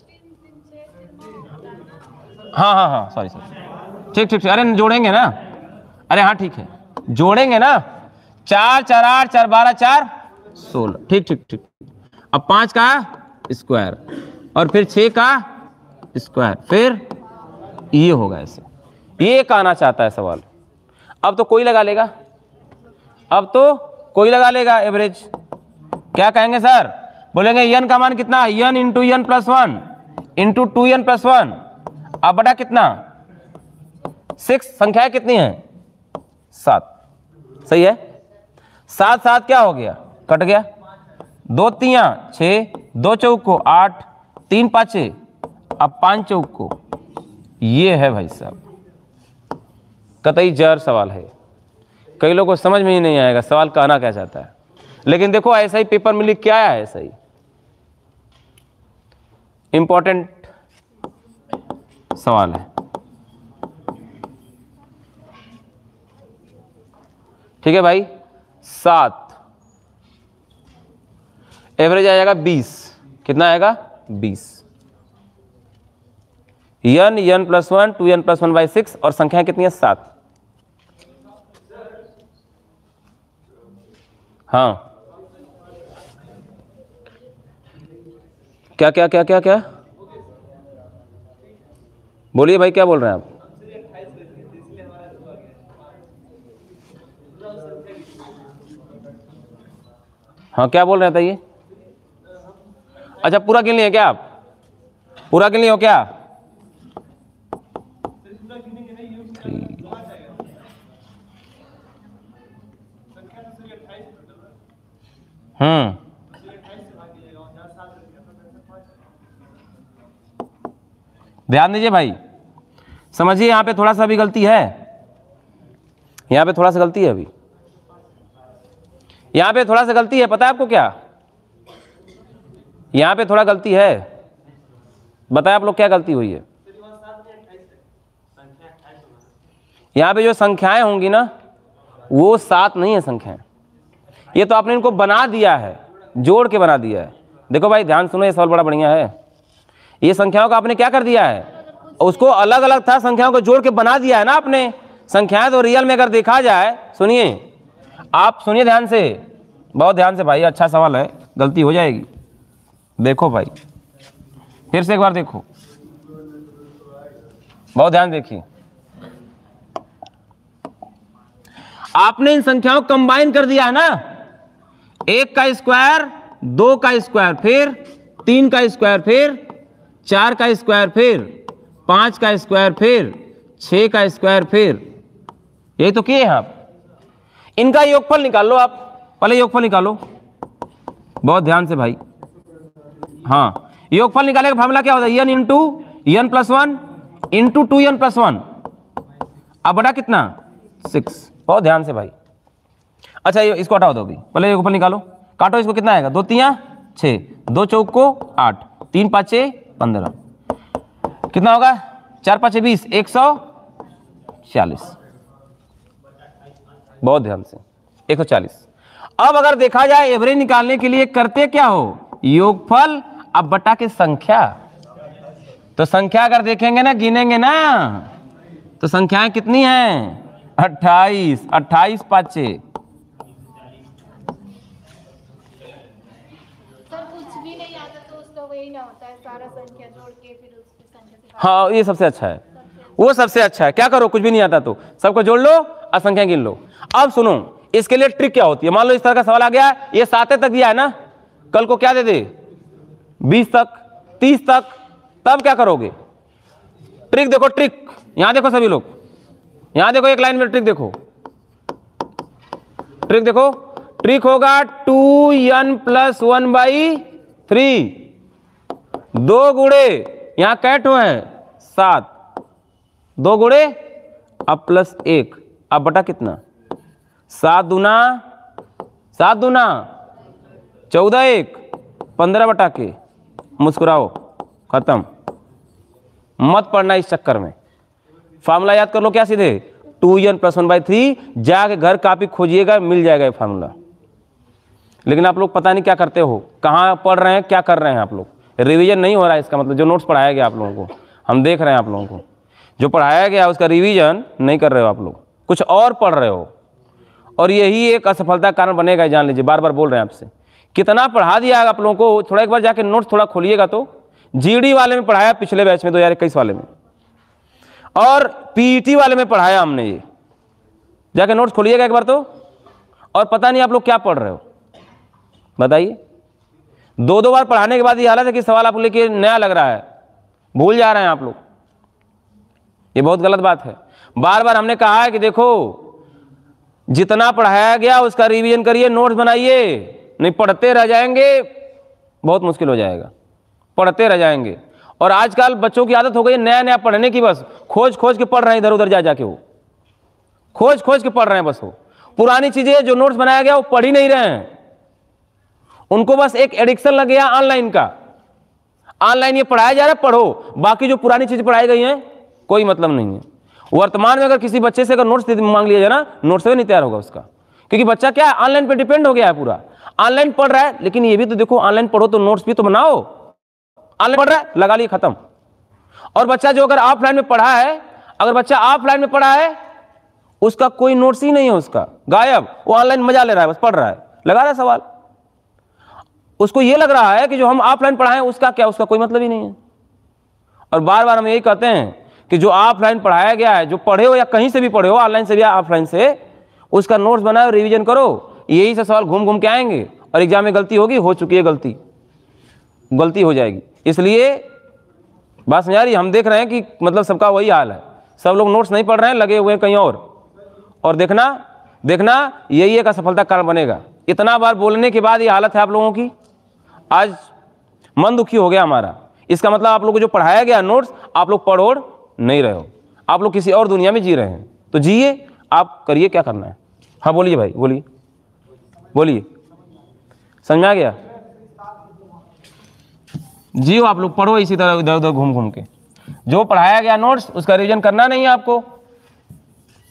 हाँ हाँ हाँ, सॉरी सॉरी, ठीक ठीक ठीक। अरे जोड़ेंगे ना, अरे हाँ ठीक है, जोड़ेंगे ना। चार चार आठ, चार बारह, चार सोलह। ठीक ठीक ठीक। अब पांच का स्क्वायर और फिर छह का स्क्वायर, फिर ये होगा ऐसे। ये एक आना चाहता है सवाल। अब तो कोई लगा लेगा, अब तो कोई लगा लेगा एवरेज। क्या कहेंगे सर? बोलेंगे यन का मान कितना? N into n plus one into two n plus one. अब बटा कितना? सिक्स। संख्याएं कितनी है? सात। सही है। सात सात क्या हो गया? कट गया। दो तिया छः, दो चौक को आठ, तीन पाँचे, अब पाँच चौक को। ये है भाई साहब कतई जर सवाल है। कई लोगों को समझ में ही नहीं आएगा सवाल कहना क्या चाहता है, लेकिन देखो ऐसा ही पेपर में लिख के आया है, ऐसा ही इंपॉर्टेंट सवाल है। ठीक है भाई। सात, एवरेज आएगा बीस। कितना आएगा? बीस। N n plus one, two n plus one by six, और संख्या कितनी है? सात। हाँ, क्या क्या क्या क्या क्या बोलिए भाई, क्या बोल रहे हैं आप? हाँ, क्या बोल रहे थे ये? अच्छा, पूरा गिन लिए क्या आप? पूरा गिन लिए हो क्या? हम्म ध्यान दीजिए भाई, समझिए यहां पे थोड़ा सा भी गलती है, यहां पे थोड़ा सा गलती है। अभी यहां पे थोड़ा सा गलती है, पता है आपको क्या? यहां पे थोड़ा गलती है, बताए आप लोग क्या गलती हुई है? यहाँ पे जो संख्याएं होंगी ना वो सात नहीं है संख्याएं, ये तो आपने इनको बना दिया है, जोड़ के बना दिया है। देखो भाई ध्यान सुनो, ये सवाल बड़ा बढ़िया है। ये संख्याओं का आपने क्या कर दिया है, उसको अलग अलग था, संख्याओं को जोड़ के बना दिया है ना आपने। संख्याएं तो रियल में अगर देखा जाए, सुनिए आप, सुनिए ध्यान से, बहुत ध्यान से भाई, अच्छा सवाल है, गलती हो जाएगी। देखो भाई फिर से एक बार देखो, बहुत ध्यान देखिए। आपने इन संख्याओं को कंबाइन कर दिया है ना, एक का स्क्वायर, दो का स्क्वायर, फिर तीन का स्क्वायर, फिर चार का स्क्वायर, फिर पांच का स्क्वायर, फिर छह का स्क्वायर, फिर यही तो किए हैं आप। इनका योगफल निकाल लो आप, पहले योगफल निकालो, बहुत ध्यान से भाई। हाँ, योगफल निकाले का फार्मूला क्या होता है, n into n plus one into two n plus one, अब बड़ा कितना सिक्स, बहुत ध्यान से भाई। अच्छा ये इसको हटाओ दो भी, पहले योगफल निकालो, काटो इसको, कितना आएगा, दो तिया छः, दो चौक को आठ, तीन पाँचे पंद्रह, कितना होगा, चार पाँचे बीस, एक सौ चालीस, बहुत ध्यान से, एक सौ चालीस। अब अगर देखा जाए एवरेज निकालने के लिए करते क्या हो, योगफल अब बटा के संख्या, तो संख्या अगर देखेंगे ना, गिनेंगे ना, तो संख्याएं कितनी हैं, अट्ठाईस, अट्ठाईस पाँचे, सर कुछ भी नहीं आता तो उसका वही ना होता है, सारा संख्या जोड़ के फिर उसकी संख्या से। हाँ ये सबसे अच्छा है, वो सबसे अच्छा है। क्या करो, कुछ भी नहीं आता तो सबको जोड़ लो और संख्या गिन लो। अब सुनो, इसके लिए ट्रिक क्या होती है, मान लो इस तरह का सवाल आ गया, ये सात तक दिया है ना, कल को क्या दे दे, बीस तक, तीस तक, तब क्या करोगे, ट्रिक देखो, ट्रिक यहां देखो सभी लोग, यहां देखो, एक लाइन में ट्रिक देखो, ट्रिक देखो, ट्रिक होगा two n plus one by three, दो गुड़े, यहां कैट हुए हैं सात, दो गुड़े अब प्लस एक, अब बटा कितना, सात दूना, सात दूना चौदह, एक पंद्रह बटा के, मुस्कुराओ, खत्म, मत पढ़ना इस चक्कर में। फार्मूला याद कर लो क्या सीधे, two n plus one by three, जाके घर कापी खोजिएगा, मिल जाएगा ये फार्मूला। लेकिन आप लोग पता नहीं क्या करते हो, कहाँ पढ़ रहे हैं, क्या कर रहे हैं आप लोग, रिवीजन नहीं हो रहा है। इसका मतलब जो नोट्स पढ़ाया गया आप लोगों को, हम देख रहे हैं आप लोगों को, जो पढ़ाया गया उसका रिवीजन नहीं कर रहे हो आप लोग, कुछ और पढ़ रहे हो, और यही एक असफलता कारण बनेगा, जान लीजिए, बार बार बोल रहे हैं आपसे। कितना पढ़ा दिया आप लोगों को, थोड़ा एक बार जाके नोट्स थोड़ा खोलिएगा तो, जीडी वाले में पढ़ाया पिछले बैच में दो हज़ार इक्कीस वाले में, और पीईटी वाले में पढ़ाया हमने, ये जाके नोट्स खोलिएगा एक बार तो, और पता नहीं आप लोग क्या पढ़ रहे हो, बताइए। दो दो बार पढ़ाने के बाद ये हालत है कि सवाल आप लेके नया लग रहा है, भूल जा रहे हैं आप लोग, ये बहुत गलत बात है। बार बार हमने कहा है कि देखो, जितना पढ़ाया गया उसका रिवीजन करिए, नोट्स बनाइए, नहीं पढ़ते रह जाएंगे, बहुत मुश्किल हो जाएगा, पढ़ते रह जाएंगे। और आजकल बच्चों की आदत हो गई है नया नया पढ़ने की, बस खोज खोज के पढ़ रहे हैं, इधर उधर जा जाके, वो खोज खोज के पढ़ रहे हैं बस, वो पुरानी चीजें जो नोट्स बनाया गया वो पढ़ ही नहीं रहे हैं, उनको बस एक एडिक्शन लग गया ऑनलाइन का, ऑनलाइन ये पढ़ाया जा रहा है, पढ़ो, बाकी जो पुरानी चीज पढ़ाई गई हैं कोई मतलब नहीं है। वर्तमान में अगर किसी बच्चे से अगर नोट्स मांग लिया जाए ना, नोट्स भी नहीं तैयार होगा उसका, क्योंकि बच्चा क्या है, ऑनलाइन पे डिपेंड हो गया है, पूरा ऑनलाइन पढ़ रहा है। लेकिन ये भी तो देखो, ऑनलाइन पढ़ो तो नोट्स भी तो बनाओ, ऑनलाइन पढ़ रहा है, लगा लिए, खत्म। और बच्चा जो अगर ऑफलाइन में पढ़ा है, अगर बच्चा ऑफलाइन में पढ़ा है, उसका कोई नोट्स ही नहीं है, उसका गायब, वो ऑनलाइन मजा ले रहा है, बस पढ़ रहा है, लगा रहा है सवाल, उसको ये लग रहा है कि जो हम ऑफलाइन पढ़ाएं उसका क्या, उसका कोई मतलब ही नहीं है। और बार बार हम यही कहते हैं कि जो ऑफलाइन पढ़ाया गया है, जो पढ़े हो या कहीं से भी पढ़े हो, ऑनलाइन से भी या ऑफलाइन से, उसका नोट्स बनाओ, रिवीजन करो, यही से सवाल घूम घूम के आएंगे, और एग्जाम में गलती होगी, हो चुकी है गलती, गलती हो जाएगी। इसलिए बात समझा रही, हम देख रहे हैं कि मतलब सबका वही हाल है, सब लोग नोट्स नहीं पढ़ रहे हैं, लगे हुए हैं कहीं और, और देखना देखना यही एक असफलता कारण बनेगा। इतना बार बोलने के बाद ये हालत है आप लोगों की, आज मन दुखी हो गया हमारा। इसका मतलब आप लोगों को जो पढ़ाया गया नोट्स, आप लोग पढ़ ओढ़ नहीं रहे हो, आप लोग किसी और दुनिया में जी रहे हैं। तो जिए, आप करिए, क्या करना है। हाँ बोलिए भाई, बोलिए बोलिए, समझ में आ गया? जियो, आप लोग पढ़ो इसी तरह इधर उधर घूम घूम के, जो पढ़ाया गया नोट्स उसका रिवीजन करना नहीं है आपको।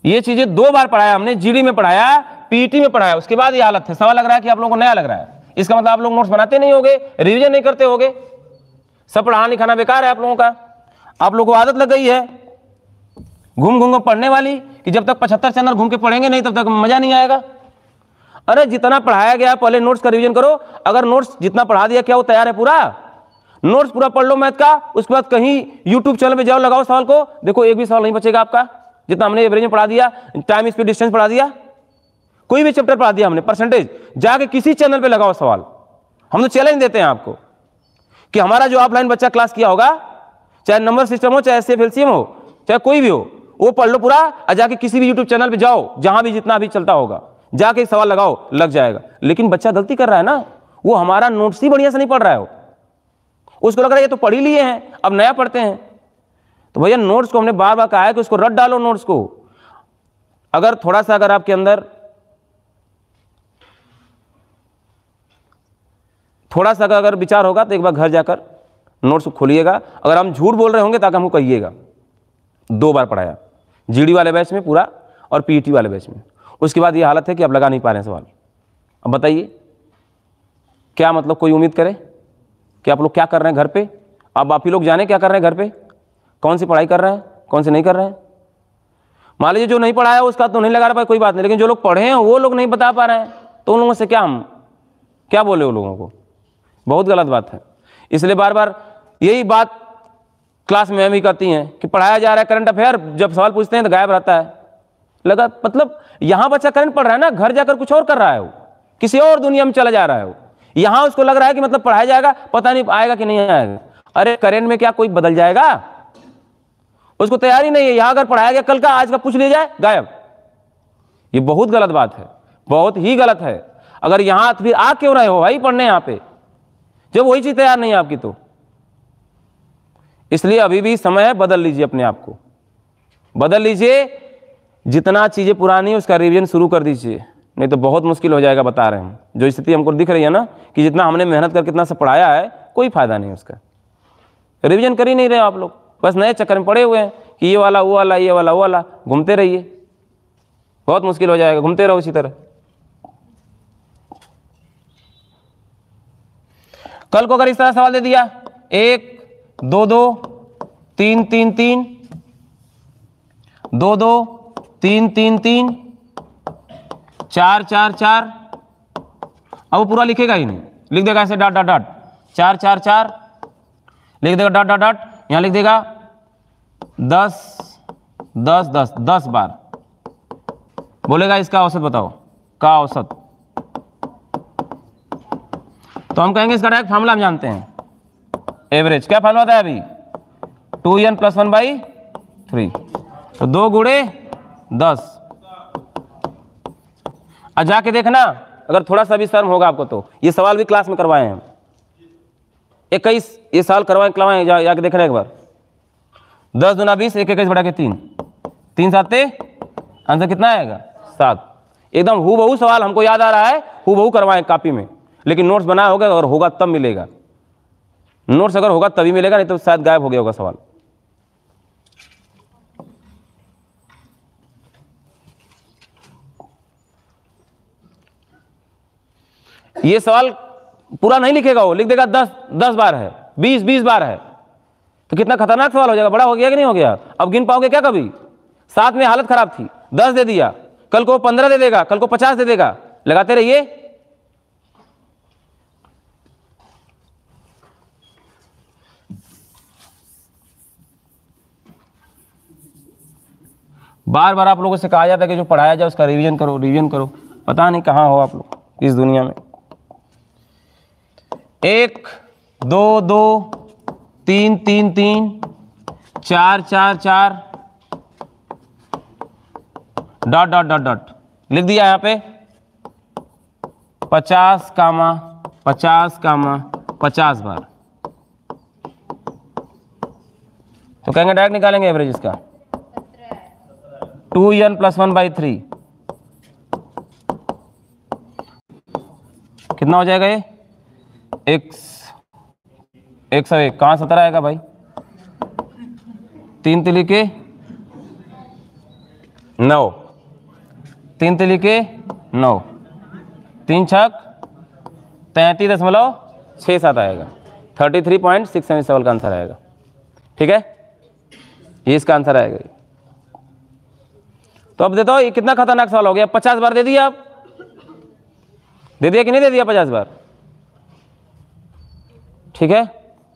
ये चीजें दो बार पढ़ाया हमने, जीडी में पढ़ाया, पीटी में पढ़ाया, उसके बाद ये हालत है। सवाल लग रहा है कि आप लोगों को नया लग रहा है, इसका मतलब आप लोग नोट्स बनाते नहीं होगे, रिवीजन नहीं करते होगे, सब पढ़ाना लिखाना बेकार है आप लोगों का। आप लोगों को आदत लग गई है घूम घूम कर पढ़ने वाली कि जब तक पचहत्तर चैनल घूम के पढ़ेंगे नहीं तब तक मजा नहीं आएगा। अरे जितना पढ़ाया गया पहले नोट्स का रिवीजन करो। अगर नोट्स जितना पढ़ा दिया क्या वो तैयार है पूरा? नोट्स पूरा पढ़ लो मैथ का, उसके बाद कहीं यूट्यूब चैनल पे जाओ, लगाओ सवाल को, देखो एक भी सवाल नहीं बचेगा आपका। जितना हमने एवरेज में पढ़ा दिया, टाइम स्पीड डिस्टेंस पढ़ा दिया, कोई भी चैप्टर पढ़ा दिया हमने परसेंटेज, जाके किसी चैनल पे लगाओ सवाल। हम तो चैलेंज देते हैं आपको कि हमारा जो ऑफलाइन बच्चा क्लास किया होगा, चाहे नंबर सिस्टम हो, चाहे एसएफ एलसीएम हो, चाहे कोई भी हो, वो पढ़ लो पूरा और जाके किसी भी यूट्यूब चैनल पे जाओ, जहां भी जितना भी चलता होगा, जाके सवाल लगाओ, लग जाएगा। लेकिन बच्चा गलती कर रहा है ना, वो हमारा नोट्स ही बढ़िया से नहीं पढ़ रहा है, उसको लग रहा है ये तो पढ़ ही लिए हैं, अब नया पढ़ते हैं। तो भैया नोट्स को हमने बार बार कहा है कि उसको रट डालो नोट्स को। अगर थोड़ा सा अगर आपके अंदर थोड़ा सा अगर विचार होगा तो एक बार घर जाकर नोट्स को खोलिएगा। अगर हम झूठ बोल रहे होंगे ताकि हमको कहिएगा। दो बार पढ़ाया, जीडी वाले बैच में पूरा और पीटी वाले बैच में। उसके बाद ये हालत है कि आप लगा नहीं पा रहे हैं सवाल। अब बताइए क्या मतलब, कोई उम्मीद करे कि आप लोग क्या कर रहे हैं घर पे? अब आप ही लोग जाने क्या कर रहे हैं घर पे, कौन सी पढ़ाई कर रहे हैं, कौन सी नहीं कर रहे हैं। मान लीजिए जो नहीं पढ़ाया उसका तो नहीं लगा रहा, कोई बात नहीं, लेकिन जो लोग पढ़े हैं वो लोग नहीं बता पा रहे हैं, तो उन लोगों से क्या हम क्या बोले उन लोगों को? बहुत गलत बात है। इसलिए बार बार यही बात क्लास में भी करती हैं कि पढ़ाया जा रहा है करंट अफेयर, जब सवाल पूछते हैं तो गायब रहता है। लगा मतलब यहाँ बच्चा करंट पढ़ रहा है ना, घर जाकर कुछ और कर रहा है, वो किसी और दुनिया में चला जा रहा है। वो यहाँ उसको लग रहा है कि मतलब पढ़ाया जाएगा, पता नहीं आएगा कि नहीं आएगा। अरे करंट में क्या कोई बदल जाएगा? उसको तैयारी नहीं है। यहाँ अगर पढ़ाया गया कल का आज का पूछ लिया जाए, गायब। ये बहुत गलत बात है, बहुत ही गलत है। अगर यहाँ फिर आ क्यों रहे हो भाई पढ़ने यहाँ पे, जब वही चीज तैयार नहीं है आपकी? तो इसलिए अभी भी समय है, बदल लीजिए अपने आप को, बदल लीजिए। जितना चीजें पुरानी है उसका रिवीजन शुरू कर दीजिए, नहीं तो बहुत मुश्किल हो जाएगा। बता रहे हैं जो स्थिति हमको दिख रही है ना कि जितना हमने मेहनत करके कितना सब पढ़ाया है, कोई फायदा नहीं उसका। रिवीजन कर ही नहीं रहे आप लोग, बस नए चक्कर में पड़े हुए हैं कि ये वाला वो वाला ये वाला वो वाला, घूमते रहिए, बहुत मुश्किल हो जाएगा। घूमते रहो इसी तरह। कल को अगर इस तरह सवाल दे दिया, एक दो दो तीन तीन तीन, दो दो तीन तीन तीन, चार चार चार, अब वो पूरा लिखेगा ही नहीं, लिख देगा ऐसे डॉट डॉट डॉट, चार चार चार लिख देगा, डॉट डॉट डॉट, यहां लिख देगा दस दस दस दस बार। बोलेगा इसका औसत बताओ, का औसत। तो हम कहेंगे इसका डायरेक्ट फार्मूला हम जानते हैं, एवरेज। क्या फार्मूला होता है अभी? Two n plus one by three. तो दो गुणे दस। और जाके देखना अगर थोड़ा सा भी शर्म होगा आपको तो ये सवाल भी क्लास में करवाए हैं, इक्कीस ये साल करवाए करवाए जा, जाके देखना एक बार। दस दुना बीस, एक इक्कीस बढ़ा के तीन, तीन साते आंसर कितना आएगा? सात। एकदम हूबहू सवाल हमको याद आ रहा है, हूबहू करवाए कॉपी में, लेकिन नोट्स बनाया होगा, अगर होगा तब मिलेगा। नोट्स अगर होगा तभी मिलेगा, नहीं तो शायद गायब हो गया होगा सवाल। ये सवाल पूरा नहीं लिखेगा, वो लिख देगा दस दस बार है, बीस बीस बार है, तो कितना खतरनाक सवाल हो जाएगा। बड़ा हो गया कि नहीं हो गया? अब गिन पाओगे क्या कभी? साथ में हालत खराब थी, दस दे दिया, कल को पंद्रह दे देगा, कल को पचास दे देगा। लगाते रहिए। बार बार आप लोगों से कहा जाता है कि जो पढ़ाया जाए उसका रिवीजन करो, रिवीजन करो। पता नहीं कहाँ हो आप लोग इस दुनिया में। एक दो दो तीन तीन तीन, चार चार चार, डॉट डॉट डॉट डॉट लिख दिया यहाँ पे, पचास कामा पचास कामा पचास बार। तो कहेंगे डायरेक्ट निकालेंगे एवरेज इसका, two n plus one by three. कितना हो जाएगा ये? एक एक सौ एक। कहाँ सत्रह आएगा भाई? तीन तिली के नौ, तीन तिली के नौ, तीन छक तैंतीस दशमलव छः सात आएगा, thirty three point six seven सवाल का आंसर आएगा। ठीक है, ये इसका आंसर आएगा। तो अब देता हूँ ये कितना खतरनाक सवाल हो गया, पचास बार दे दिया, आप दे दिया कि नहीं दे दिया, पचास बार। ठीक है,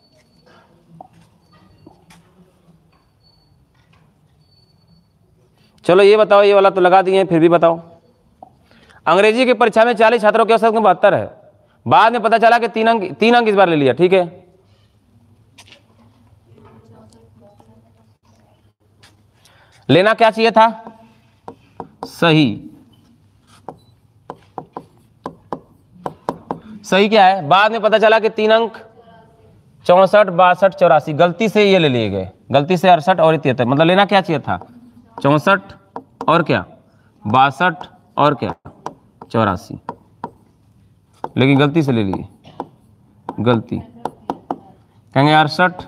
चलो ये बताओ, ये वाला तो लगा दिए, फिर भी बताओ। अंग्रेजी की परीक्षा में चालीस छात्रों के औसत में बहत्तर है, बाद में पता चला कि तीन अंक तीन अंक इस बार ले लिया। ठीक है, लेना क्या चाहिए था, सही। सही क्या है, बाद में पता चला कि तीन अंक चौसठ बासठ चौरासी, गलती से ये ले लिए गए, गलती से अड़सठ और तिहत्तर, मतलब लेना क्या चाहिए था, चौसठ और क्या बासठ और क्या चौरासी, लेकिन गलती से ले लिए, गलती। कहेंगे अड़सठ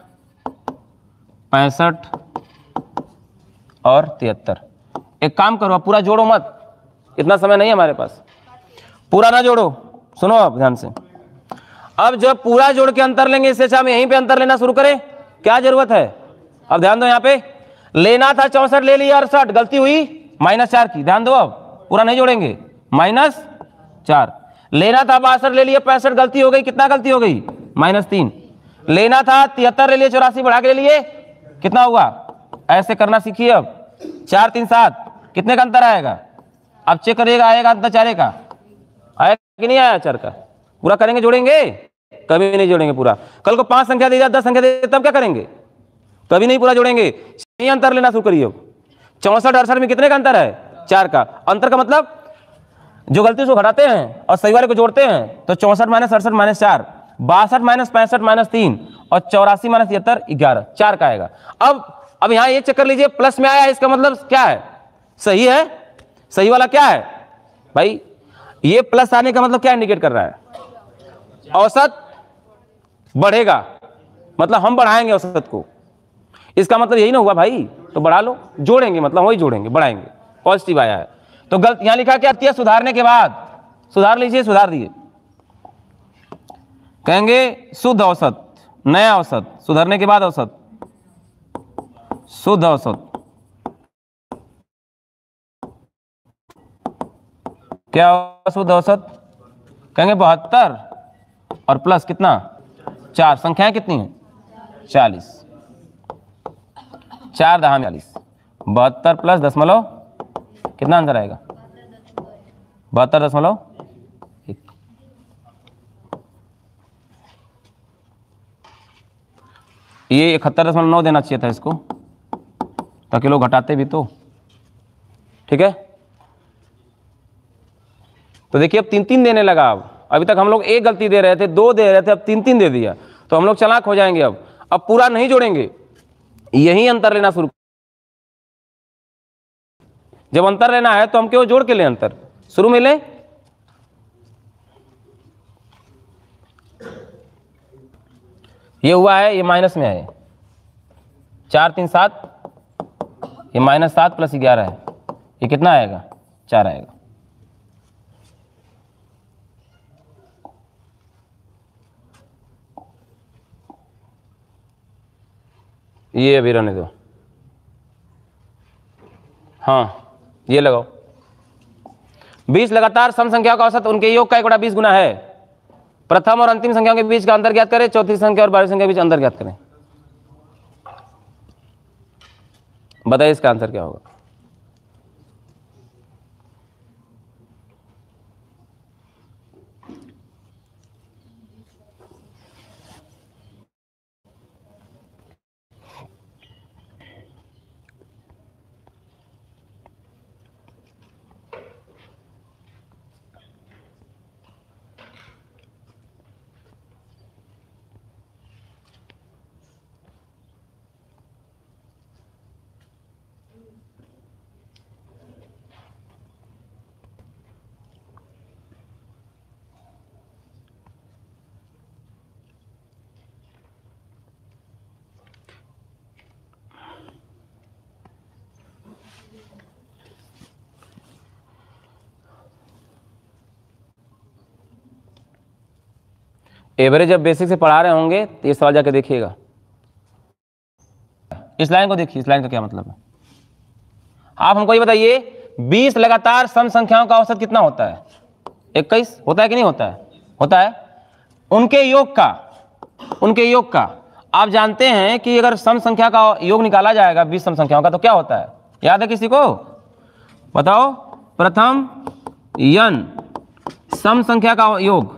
पैंसठ और तिहत्तर। एक काम करो, पूरा जोड़ो मत, इतना समय नहीं है हमारे पास, पूरा ना जोड़ो, सुनो आप ध्यान से। अब जब पूरा जोड़ के अंतर लेंगे, इससे अच्छा हम यहीं पे अंतर लेना शुरू करें, क्या जरूरत है। अब ध्यान दो, यहाँ पे लेना था चौसठ, ले लिया अड़सठ, गलती हुई माइनस चार की, ध्यान दो, अब पूरा नहीं जोड़ेंगे, माइनस चार। लेना था बासठ, ले लिया पैंसठ, गलती हो गई, कितना गलती हो गई, माइनस तीन। लेना था तिहत्तर, ले लिए चौरासी, बढ़ा के ले लिए, कितना हुआ, ऐसे करना सीखिए। अब चार तीन सात, कितने का अंतर आएगा, अब चेक करिएगा, आएगा अंतर चारे का, आया कि नहीं आया, चार का। पूरा करेंगे, जोड़ेंगे, कभी नहीं जोड़ेंगे पूरा। कल को पांच संख्या दे जाए, दस संख्या दे, तब क्या करेंगे, कभी नहीं पूरा जोड़ेंगे। यही अंतर लेना शुरू करिए। चौसठ अड़सठ में कितने का अंतर है, चार का। अंतर का मतलब जो गलती से घटाते हैं और सही वाले को जोड़ते हैं, तो चौसठ माइनस अड़सठ माइनस चार, बासठ माइनस पैंसठ माइनस तीन, और चौरासी माइनस तिहत्तर ग्यारह, चार का आएगा। अब अब यहाँ ये चेक कर लीजिए, प्लस में आया, इसका मतलब क्या है, सही है। सही वाला क्या है भाई, ये प्लस आने का मतलब क्या इंडिकेट कर रहा है, औसत बढ़ेगा, मतलब हम बढ़ाएंगे औसत को, इसका मतलब यही ना हुआ भाई, तो बढ़ा लो, जोड़ेंगे मतलब वही जोड़ेंगे, बढ़ाएंगे, पॉजिटिव आया है। तो गलत यहां लिखा क्या किया, सुधारने के बाद, सुधार लीजिए, सुधार दिए, कहेंगे शुद्ध औसत, नया औसत, सुधारने के बाद औसत, शुद्ध औसत, क्या होगा शुद्ध औसत, कहेंगे बहत्तर और प्लस कितना चार, संख्याएं कितनी हैं चालीस, चार दहा चालीस, बहत्तर प्लस दशमलव, कितना आंसर आएगा, बहत्तर दशमलव एक। ये इकहत्तर दशमलव नौ देना चाहिए था इसको, ताकि लोग घटाते भी तो। ठीक है, तो देखिए अब तीन तीन देने लगा। अब अभी तक हम लोग एक गलती दे रहे थे, दो दे रहे थे, अब तीन तीन दे दिया, तो हम लोग चालाक हो जाएंगे। अब अब पूरा नहीं जोड़ेंगे, यही अंतर लेना शुरू। जब अंतर लेना है तो हम क्यों जोड़ के लें, अंतर शुरू में लें। ये हुआ है, ये माइनस में है, चार तीन सात, ये माइनस सात प्लस ग्यारह है, ये कितना आएगा, चार आएगा। ये अभी रहने दो, हाँ ये लगाओ। बीस लगातार सम संख्याओं का औसत उनके योग का एक बटा बीस गुना है। प्रथम और अंतिम संख्याओं के बीच का अंतर ज्ञात करें, चौथी संख्या और बारहवीं संख्या के बीच अंतर ज्ञात करें। बताइए इसका आंसर क्या होगा। एवरेज जब बेसिक से पढ़ा रहे होंगे तो ये सवाल जाके देखिएगा। इस लाइन को देखिए, इस लाइन का क्या मतलब है। आप हमको ये बताइए, बीस लगातार सम संख्याओं का औसत कितना होता है? इक्कीस होता है कि नहीं होता है? होता है। उनके योग का, उनके योग का आप जानते हैं कि अगर सम संख्या का योग निकाला जाएगा बीस सम संख्याओं का तो क्या होता है? याद है किसी को? बताओ। प्रथम n सम संख्या का योग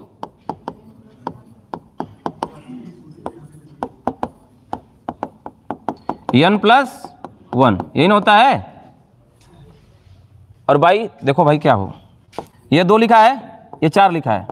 n प्लस वन, यही ना होता है। और भाई देखो भाई क्या हो, ये दो लिखा है, ये चार लिखा है।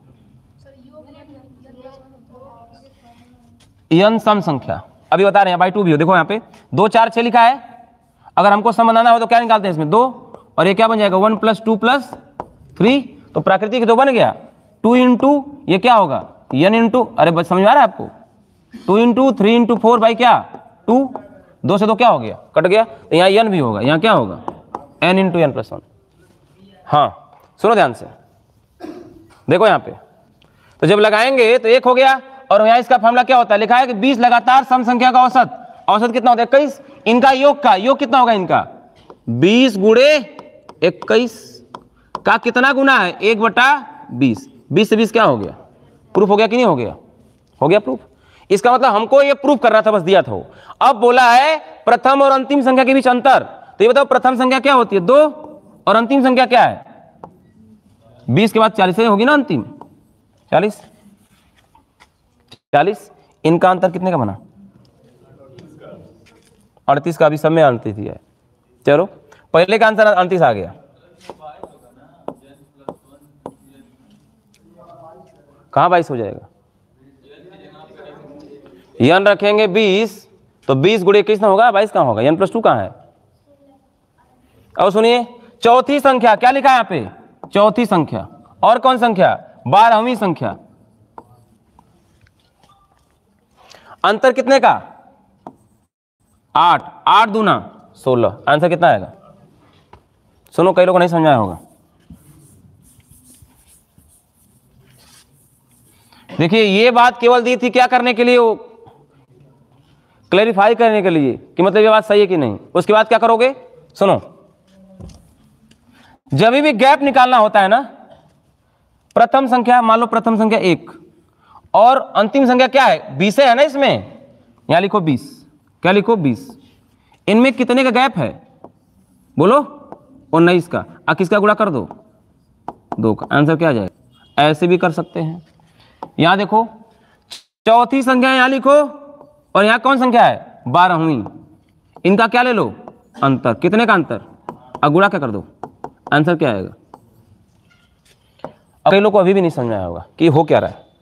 n सम संख्या अभी बता रहे हैं, बाई टू भी हो। देखो यहाँ पे दो चार छह लिखा है। अगर हमको सम बनाना हो तो क्या निकालते हैं इसमें? दो, और ये क्या बन जाएगा? One plus two plus three. तो प्राकृतिक तो बन गया। टू इंटू ये क्या होगा? n इंटू, अरे बस समझ आ रहा है आपको? Two into three into four by क्या? टू। दो से दो क्या हो गया? कट गया। तो यहाँ n भी होगा, यहाँ क्या होगा? n into n plus one. हाँ सुनो ध्यान से, देखो यहाँ पे तो जब लगाएंगे तो एक हो गया, और यहाँ इसका फॉर्मूला क्या होता है? लिखा है कि बीस लगातार सम संख्या का औसत, औसत कितना होता है? इक्कीस। इनका योग का योग कितना होगा? इनका बीस गुणे इक्कीस का कितना गुना है? एक बटा बीस। बीस से बीस क्या हो गया? प्रूफ हो गया कि नहीं हो गया? हो गया प्रूफ। इसका मतलब हमको ये प्रूफ करना था, बस दिया था वो। अब बोला है प्रथम और अंतिम संख्या के बीच अंतर। तो ये बताओ प्रथम संख्या क्या होती है? दो, और अंतिम संख्या क्या है? बीस के बाद चालीस होगी ना अंतिम, चालीस। चालीस। इनका अंतर कितने का बना? अड़तीस का। अभी सब में अड़तीस ही है। चलो पहले का आंसर अड़तीस आ गया। कहां बाईस हो जाएगा? n रखेंगे बीस, तो बीस गुणे इक्कीस ना होगा, बाईस कहां होगा? n प्लस टू कहां है? अब सुनिए, चौथी संख्या क्या लिखा है यहाँ पे? चौथी संख्या। और कौन संख्या? बारहवीं संख्या। अंतर कितने का? आठ। आठ दूना सोलह। आंसर कितना आएगा? सुनो, कई लोगों को नहीं समझ आया होगा। देखिए ये बात केवल दी थी क्या करने के लिए? वो क्लैरिफाई करने के लिए कि मतलब ये बात सही है कि नहीं। उसके बाद क्या करोगे? सुनो, जब भी गैप निकालना होता है ना, प्रथम संख्या मान लो प्रथम संख्या एक और अंतिम संख्या क्या है? बीस है ना इसमें। यहां लिखो बीस। क्या लिखो? बीस। इनमें कितने का गैप है? बोलो। उन्नीस का। अब किसका गुणा कर दो? दो का। आंसर क्या आ जाएगा? ऐसे भी कर सकते हैं। यहां देखो, चौथी संख्या यहां लिखो, और यहां कौन संख्या है? बारहवीं। इनका क्या ले लो? अंतर। कितने का अंतर? अब गुणा क्या कर दो? आंसर क्या आएगा? कई लोग को अभी भी नहीं समझ आया होगा कि हो क्या रहा है।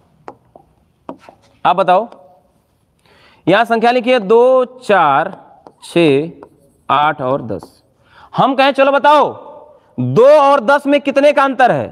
आप बताओ। यहां संख्या लिखिए दो, चार, छ, आठ और दस। हम कहें चलो बताओ दो और दस में कितने का अंतर है?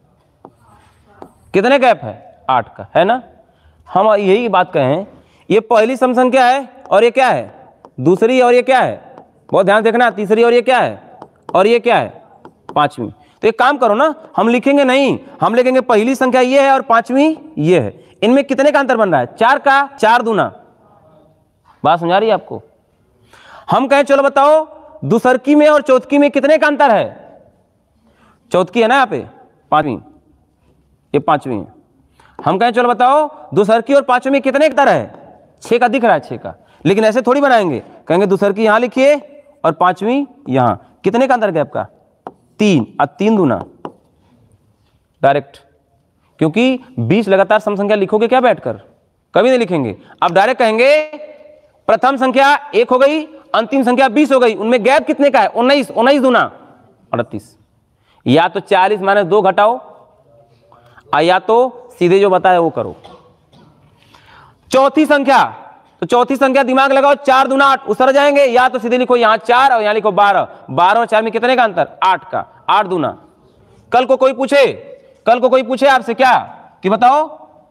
कितने गैप है? आठ का, है ना? हम यही बात कहें, ये पहली सम संख्या है और ये क्या है? दूसरी। और ये क्या है? बहुत ध्यान देखना। तीसरी। और ये क्या है? और ये क्या है? पांचवी। तो एक काम करो ना, हम लिखेंगे नहीं, हम लिखेंगे पहली संख्या ये है और पांचवी ये है। इनमें कितने का अंतर बन रहा है? चार का। चार दूना। बात समझा रही है आपको? हम कहें चलो बताओ दूसरकी में और चौथकी में कितने का अंतर है? चौथकी है ना यहाँ पे, पांचवी, ये पांचवी है। हम कहें चलो बताओ दूसरकी और पांचवी में कितने का अंतर है? छह का दिख रहा है, छह का। लेकिन ऐसे थोड़ी बनाएंगे, कहेंगे दूसरकी यहां लिखिए और पांचवी यहां। कितने का अंतर गैप का? तीन। अब तीन दूना डायरेक्ट, क्योंकि बीस लगातार सम संख्या लिखोगे क्या बैठकर? कभी नहीं लिखेंगे। अब डायरेक्ट कहेंगे प्रथम संख्या एक हो गई, अंतिम संख्या बीस हो गई, उनमें गैप कितने का है? उन्नीस। उन्नीस दूना अड़तीस। या तो चालीस माइनस दो घटाओ, या तो सीधे जो बताया वो करो। चौथी संख्या, तो चौथी संख्या दिमाग लगाओ, चार दूना आठ, उसर जाएंगे। या तो सीधे लिखो यहां चार और यहां लिखो बारह। बारह और चार में कितने का अंतर? आठ का। आठ दूना। कल को कोई पूछे, कल को कोई पूछे आपसे क्या कि बताओ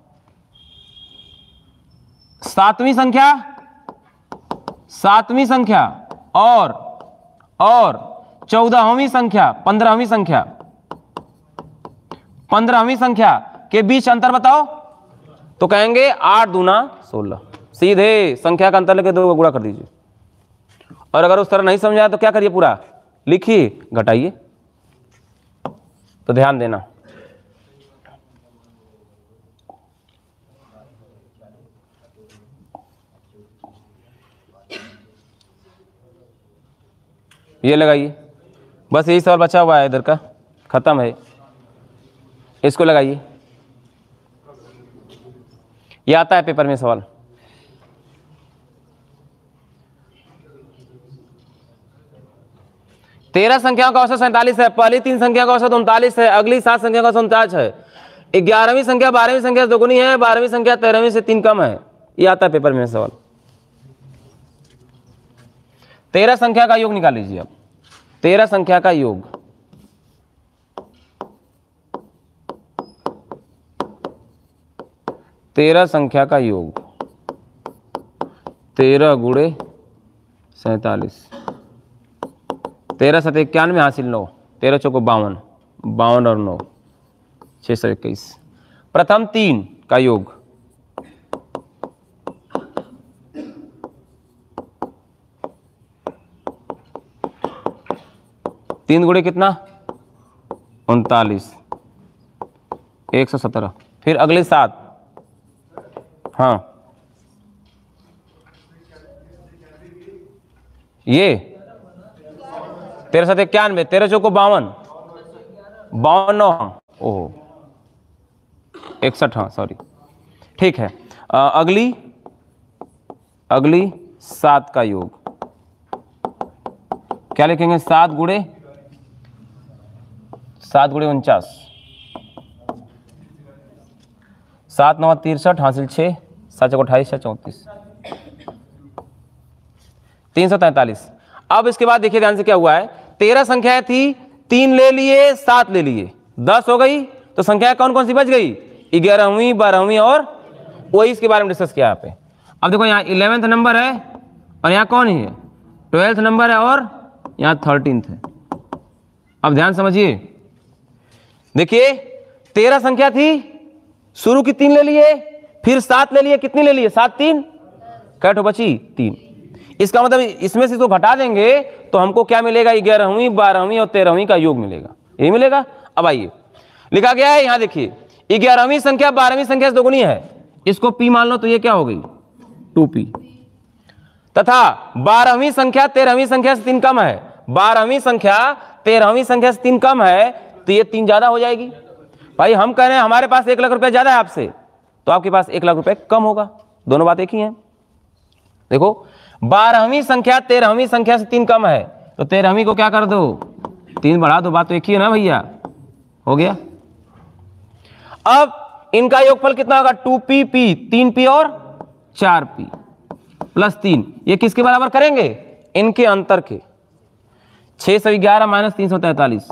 सातवीं संख्या, सातवीं संख्या और और चौदहवीं संख्या, पंद्रहवीं संख्या, पंद्रहवीं संख्या के बीच अंतर बताओ। तो कहेंगे आठ दूना सोलह, सीधे संख्या का अंतर लेके दो गुणा कर दीजिए। और अगर उस तरह नहीं समझाया तो क्या करिए, पूरा लिखिए घटाइए। तो ध्यान देना, ये लगाइए, बस यही सवाल बचा हुआ है इधर का, खत्म है। इसको लगाइए, ये आता है पेपर में सवाल। तेरह संख्याओं का औसत सैंतालीस है, पहली तीन संख्या का औसत उनतालीस है, अगली सात संख्या का औसत उनचास है, ग्यारहवीं संख्या बारहवीं संख्या से दोगुनी है, बारहवीं संख्या तेरहवीं से तीन कम है। ये आता है पेपर में सवाल। तेरह संख्या का योग निकाल लीजिए आप, तेरह संख्या का योग, तेरह संख्या का योग, तेरह गुणे सैतालीस, तेरह सत इक्यानवे हासिल नौ, तेरह चौको बावन, बावन और नौ छः सौ इक्कीस। प्रथम तीन का योग, तीन गुणे कितना उनतालीस, एक सौ सत्रह। फिर अगले सात, हाँ ये तेरह सत इक्यानवे, तेरह चौको बावन, बावन नौ, ओहो इकसठ, हाँ सॉरी, ठीक है। आ, अगली अगली सात का योग क्या लिखेंगे, सात गुणे सात गुणे उनचास, सात नौ तिरसठ हासिल छः, सात चौको अट्ठाईस, छः चौंतीस, तीन सौ तैंतालीस। अब इसके बाद देखिए ध्यान से क्या हुआ है, तेरह संख्याएं थी, तीन ले लिए, सात ले लिए, दस हो गई। तो संख्या कौन कौन सी बच गई, ग्यारहवीं, बारहवीं और वही इसके बारे में डिस्कस किया यहाँ पे। अब देखो यहाँ इलेवेंथ नंबर है और यहाँ कौन है, ट्वेल्थ नंबर है और यहाँ थर्टींथ है। अब ध्यान समझिए, देखिए तेरह संख्या थी, शुरू की तीन ले लिए, फिर सात ले लिए, कितनी ले लिए, सात तीन कैट हो बची तीन। इसका मतलब इसमें से तो घटा देंगे तो हमको क्या मिलेगा, ग्यारहवीं, बारहवीं और तेरहवीं का योग मिलेगा, यही मिलेगा। अब आइए लिखा गया है यहाँ देखिए, ग्यारहवीं संख्या बारहवीं संख्या से दोगुनी है, इसको पी मान लो तो ये क्या हो गई टू पी, तथा बारहवीं संख्या तेरहवीं संख्या से तीन कम है, बारहवीं संख्या तेरहवीं संख्या से तीन कम है तो ये तीन ज्यादा हो जाएगी। भाई हम कह रहे हैं हमारे पास एक लाख रुपए ज्यादा है आपसे, तो आपके पास एक लाख रुपए कम होगा, दोनों बात एक ही है। देखो बारहवीं संख्या तेरहवीं संख्या से तीन कम है, तो तेरहवीं को क्या कर दो, तीन बढ़ा दो, बात तो एक ही है ना भैया, हो गया। अब इनका योगफल कितना होगा, टू पी पी, तीन पी और चार पी प्लस तीन, ये किसके बराबर करेंगे, इनके अंतर के, छह सौ ग्यारह माइनस तीन सौ तैतालीस,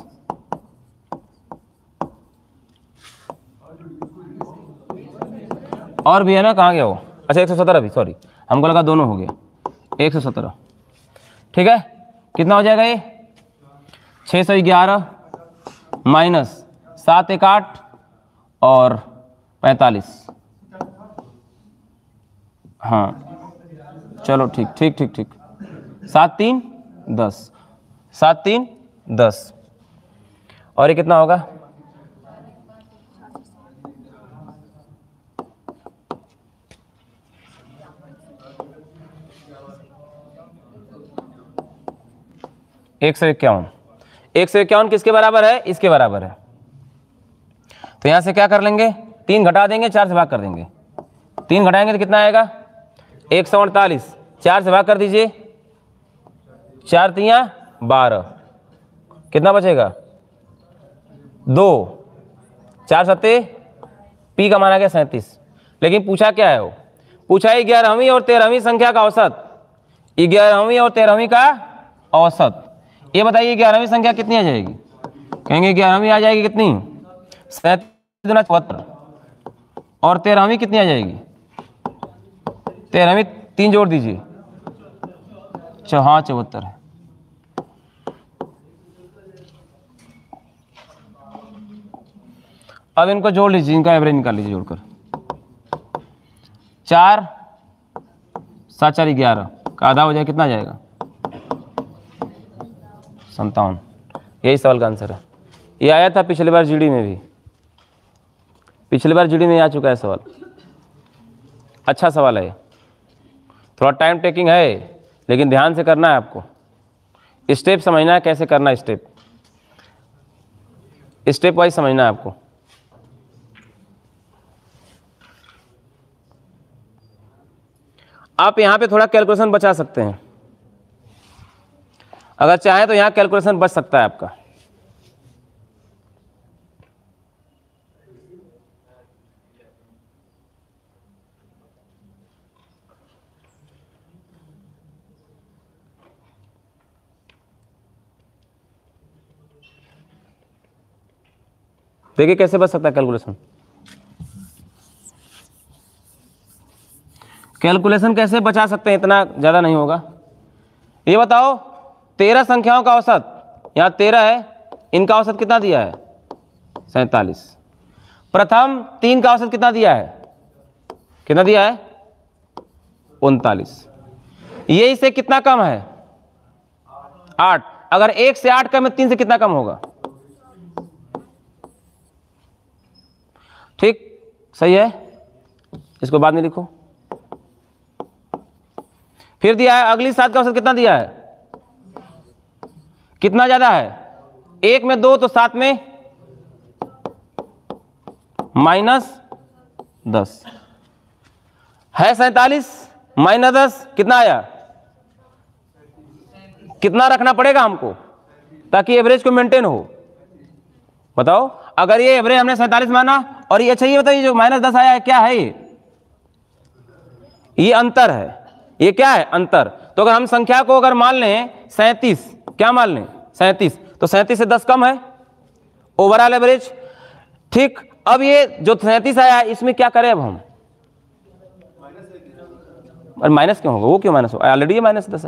और भी है ना, कहाँ गया वो, अच्छा एक सौ सत्रह भी, सॉरी हमको लगा दोनों हो गया, एक सौ सत्रह, ठीक है। कितना हो जाएगा ये, छः सौ ग्यारह माइनस सात एक आठ और पैंतालीस, हाँ चलो ठीक ठीक ठीक ठीक, सात तीन दस, सात तीन दस, और ये कितना होगा, एक सौ इक्यावन, एक सौ इक्यावन किसके बराबर है, इसके बराबर है। तो यहां से क्या कर लेंगे, तीन घटा देंगे, चार से भाग कर देंगे, तीन घटाएंगे तो कितना आएगा, एक सौ अड़तालीस, चार से भाग कर दीजिए, चार तिया बारह, कितना बचेगा दो, चार सत्ते, पी का माना गया सैंतीस। लेकिन पूछा क्या है, वो पूछा है ग्यारहवीं और तेरहवीं संख्या का औसत, ग्यारहवीं और तेरहवीं का औसत। ये बताइए ग्यारहवीं संख्या कितनी आ जाएगी, कहेंगे ग्यारहवीं आ जाएगी कितनी, सैंतीस दुना चौहत्तर, और तेरहवीं कितनी आ जाएगी, तेरहवीं तीन जोड़ दीजिए, हाँ चौहत्तर है। अब इनको जोड़ लीजिए, इनका एवरेज निकाल लीजिए जोड़कर, चार सात चार ग्यारह का आधा हो जाए कितना जाएगा? संतावन। यही सवाल का आंसर है। ये आया था पिछली बार जीडी में भी, पिछली बार जीडी में आ चुका है सवाल। अच्छा सवाल है, थोड़ा टाइम टेकिंग है लेकिन ध्यान से करना है आपको। स्टेप समझना है कैसे करना है, स्टेप स्टेप वाइज समझना है आपको। आप यहां पे थोड़ा कैलकुलेशन बचा सकते हैं, अगर चाहें तो यहां कैलकुलेशन बच सकता है आपका। देखिए कैसे बच सकता है कैलकुलेशन। कैलकुलेशन कैसे बचा सकते हैं, इतना ज़्यादा नहीं होगा। ये बताओ तेरह संख्याओं का औसत, यहाँ तेरह है, इनका औसत कितना दिया है? सैंतालीस। प्रथम तीन का औसत कितना दिया है? कितना दिया है? उनतालीस। ये इससे कितना कम है? आठ। अगर एक से आठ कम है, तीन से कितना कम होगा? ठीक, सही है, इसको बाद में लिखो। फिर दिया है अगली सात का औसत कितना दिया है? कितना ज्यादा है? एक में दो तो सात में माइनस दस है। सैंतालीस माइनस दस कितना आया? कितना रखना पड़ेगा हमको ताकि एवरेज को मेंटेन हो? बताओ, अगर ये एवरेज हमने सैंतालीस माना और ये, अच्छा ये बताइए जो माइनस दस आया है क्या है? ये ये अंतर है। ये क्या है? अंतर। तो अगर हम संख्या को अगर मान लें सैंतीस, क्या मान लें? सैंतीस, तो सैंतीस से दस कम है ओवरऑल एवरेज। ठीक, अब ये जो सैंतीस आया है इसमें क्या करें अब हम? और माइनस क्यों होगा? वो क्यों माइनस होगा? ऑलरेडी ये माइनस दस है।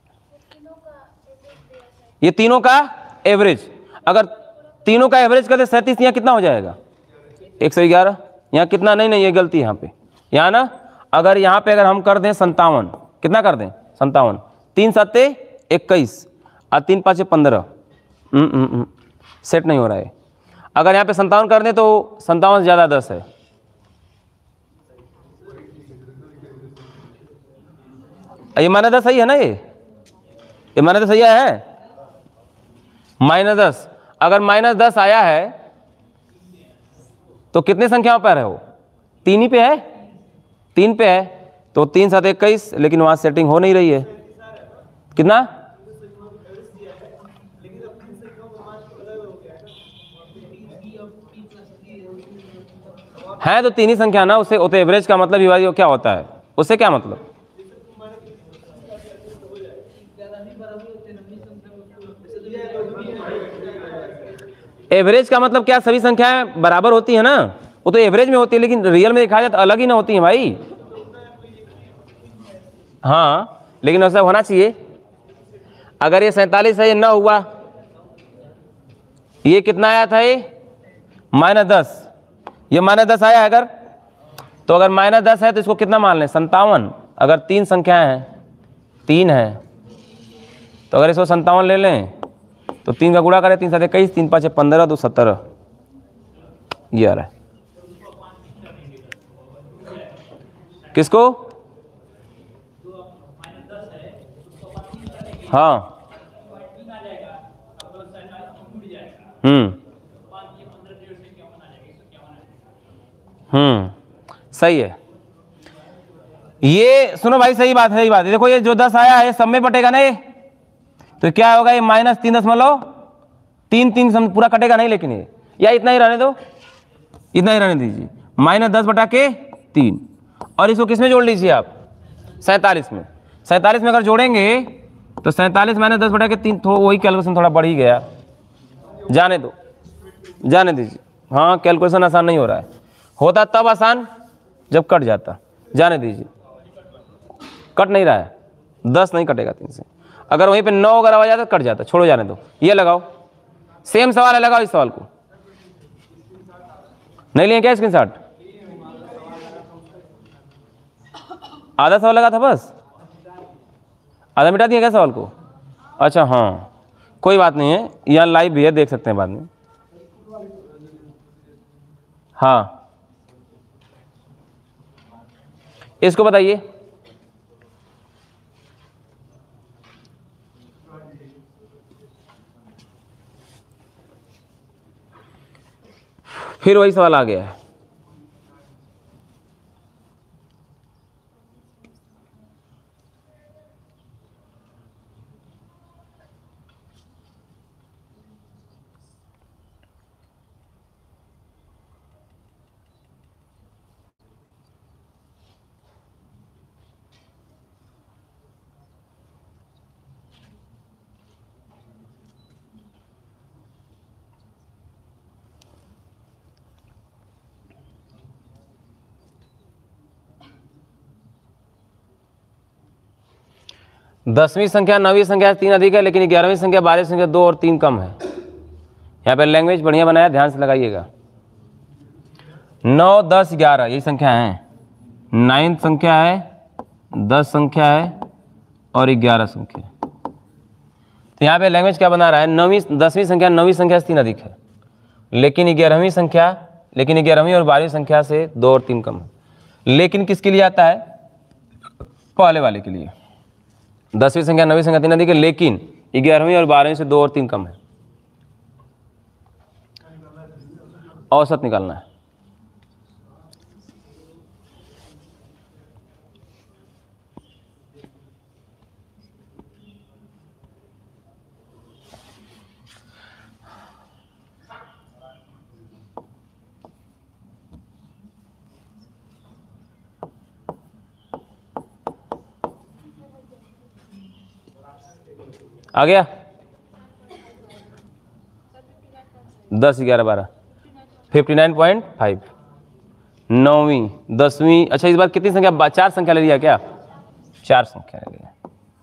ये तीनों का एवरेज, अगर तीनों का एवरेज करते सैंतीस, यहाँ कितना हो जाएगा? एक सौ ग्यारह। यहाँ कितना? नहीं नहीं ये गलती है यहाँ पे, यहाँ ना अगर यहाँ पे अगर हम कर दें संतावन, कितना कर दें? संतावन। तीन सत्ते इक्कीस और तीन पाँच पंद्रह, सेट नहीं हो रहा है। अगर यहाँ पे संतावन कर दें तो संतावन से ज़्यादा दस है। ये माइनस दस सही है ना? ये ये माइनस दस सही है, माइनस दस। अगर माइनस दस आया है तो कितने संख्याओं पर है वो? तीन ही पे है, तीन पे है। तो तीन सात इक्कीस, लेकिन वहां सेटिंग हो नहीं रही है। कितना है? तो तीन ही संख्या ना, उससे होते एवरेज का मतलब ही क्या होता है? उससे क्या मतलब? एवरेज का मतलब क्या? सभी संख्याएं बराबर होती है ना, वो तो एवरेज में होती है, लेकिन रियल में देखा जाए तो अलग ही ना होती है भाई। हाँ, लेकिन ऐसा होना चाहिए। अगर ये सैंतालीस है, ये ना हुआ, ये कितना आया था? ये माइनस दस। ये माइनस दस आया है अगर, तो अगर माइनस दस है तो इसको कितना मान लें? संतावन। अगर तीन संख्याएं हैं, तीन है, तो अगर इसको संतावन ले लें तो तीन का गुणा करें, तीन सात इक्कीस, तीन पाँच पंद्रह, दो सत्रह, ये आ रहा है। किसको? हाँ, हम्म हम्म सही है। ये सुनो भाई, सही बात है, सही बात है। देखो ये जो दस आया है सब में बटेगा ना, ये तो क्या होगा? ये माइनस तीन दशमलव तीन तीन पूरा कटेगा नहीं, लेकिन ये या इतना ही रहने दो, इतना ही रहने दीजिए। माइनस दस बटा के तीन, और इसको किस में जोड़ लीजिए आप? सैंतालीस में। सैंतालीस में अगर जोड़ेंगे तो सैंतालीस माइनस दस बटा के तीन, तो वही कैलकुलेशन थोड़ा बढ़ ही गया। जाने दो, जाने दीजिए। हाँ, कैलकुलेशन आसान नहीं हो रहा है। होता तब आसान जब कट जाता। जाने दीजिए, कट नहीं रहा है, दस नहीं कटेगा तीन से। अगर वहीं पे नौ अगर आ जाता कट जाता, छोड़ो जाने दो। ये लगाओ, सेम सवाल है, लगाओ इस सवाल को। नहीं लिए क्या स्क्रीनशॉट? आधा सवाल लगा था बस, आधा मिटा दिया क्या सवाल को? अच्छा हाँ कोई बात नहीं है, यहाँ लाइव भी है, देख सकते हैं बाद में। हाँ इसको बताइए, फिर वही सवाल आ गया है। दसवीं संख्या नवीं संख्या से तीन अधिक है, लेकिन ग्यारहवीं संख्या बारहवीं संख्या दो और तीन कम है। यहाँ पे लैंग्वेज बढ़िया बनाया, ध्यान से लगाइएगा। नौ दस ग्यारह यही संख्या है, नाइन्थ संख्या है, दस संख्या है और ग्यारह संख्या। तो यहाँ पे लैंग्वेज क्या बना रहा है, नवीं दसवीं संख्या नवीं संख्या से तीन अधिक है, लेकिन ग्यारहवीं संख्या लेकिन ग्यारहवीं और बारहवीं संख्या से दो और तीन कम है। लेकिन किसके लिए आता है, पहले वाले के लिए। दसवीं संख्या नवीं संख्या तीन अधिक है, लेकिन ग्यारहवीं और बारहवीं से दो और तीन कम है। औसत निकालना है। आ गया, दस ग्यारह बारह फिफ्टी नाइन पॉइंट फाइव। नौवीं दसवीं, अच्छा इस बार कितनी संख्या, चार संख्या ले लिया क्या, चार संख्या ले लिया।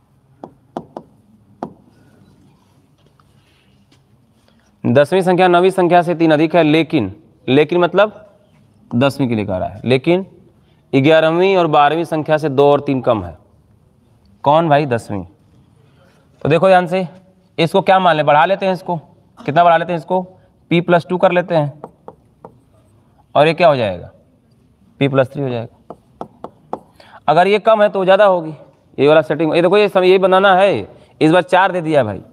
दसवीं संख्या नवीं संख्या से तीन अधिक है, लेकिन लेकिन मतलब दसवीं के लिए कह रहा है, लेकिन ग्यारहवीं और बारहवीं संख्या से दो और तीन कम है। कौन भाई, दसवीं। तो देखो ध्यान से, इसको क्या मान ले, बढ़ा लेते हैं इसको, कितना बढ़ा लेते हैं इसको, p प्लस टू कर लेते हैं, और ये क्या हो जाएगा, p प्लस थ्री हो जाएगा। अगर ये कम है तो ज़्यादा होगी, ये वाला सेटिंग। ये देखो ये सब यही बनाना है, इस बार चार दे दिया भाई,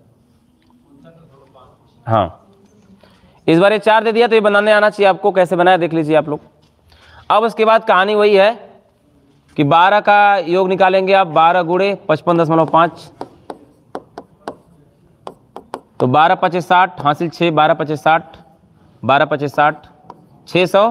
हाँ इस बार ये चार दे दिया, तो ये बनाने आना चाहिए आपको, कैसे बनाया देख लीजिए आप लोग। अब उसके बाद कहानी वही है कि बारह का योग निकालेंगे आप, बारह गुणे पचपन दशमलव पाँच, तो बारह पच्चीस साठ हासिल छः, बारह पच्चीस साठ, बारह पच्चीस साठ, छः सौ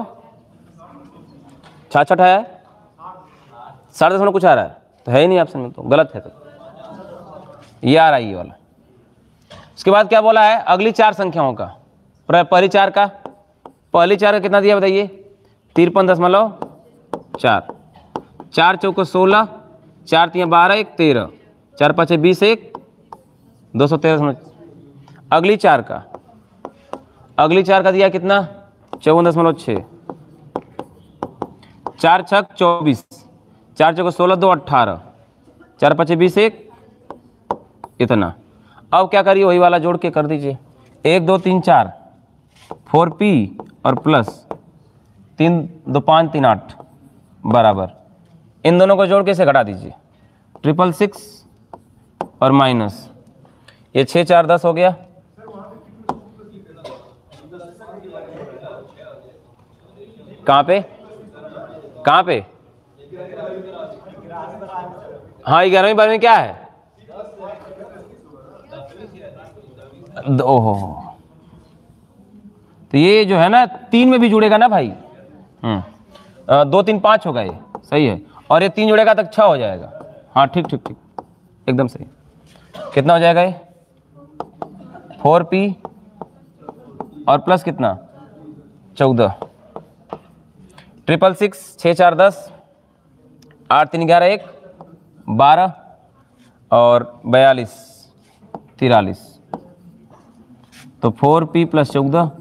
छाछठ है, साठ दशमलव कुछ आ रहा है, तो है ही नहीं ऑप्शन में, तो गलत है, तो ये आ रहा है ये वाला। उसके बाद क्या बोला है, अगली चार संख्याओं का, पहली चार का, पहली चार का कितना दिया बताइए, तिरपन दशमलव चार, चार चौको सोलह, चार तीन बारह, एक तेरह, चार पाँच बीस, एक दो सौ तेरह दशमलव। अगली चार का, अगली चार का दिया कितना, चौवन दशमलव छः, चार छक चौबीस, चार चौको सोलह, दो अट्ठारह, चार पाँच बीस, एक इतना। अब क्या करिए, वही वाला जोड़ के कर दीजिए, एक दो तीन चार, फोर पी और प्लस तीन दो पाँच तीन आठ बराबर, इन दोनों को जोड़ के इसे घटा दीजिए, ट्रिपल सिक्स और माइनस, ये छः चार दस हो गया, कहाँ पे कहाँ पे, हाँ ग्यारहवीं बारहवीं क्या है, ओहो, तो ये जो है ना तीन में भी जुड़ेगा ना भाई, हम्म दो तीन पाँच होगा ये, सही है, और ये तीन जुड़ेगा तक छः हो जाएगा, हाँ ठीक ठीक ठीक एकदम सही। कितना हो जाएगा ये, फोर पी और प्लस कितना, चौदह, ट्रिपल सिक्स, छः चार दस, आठ तीन ग्यारह, एक बारह और बयालीस तिरालीस, तो फोर पी प्लस चौदह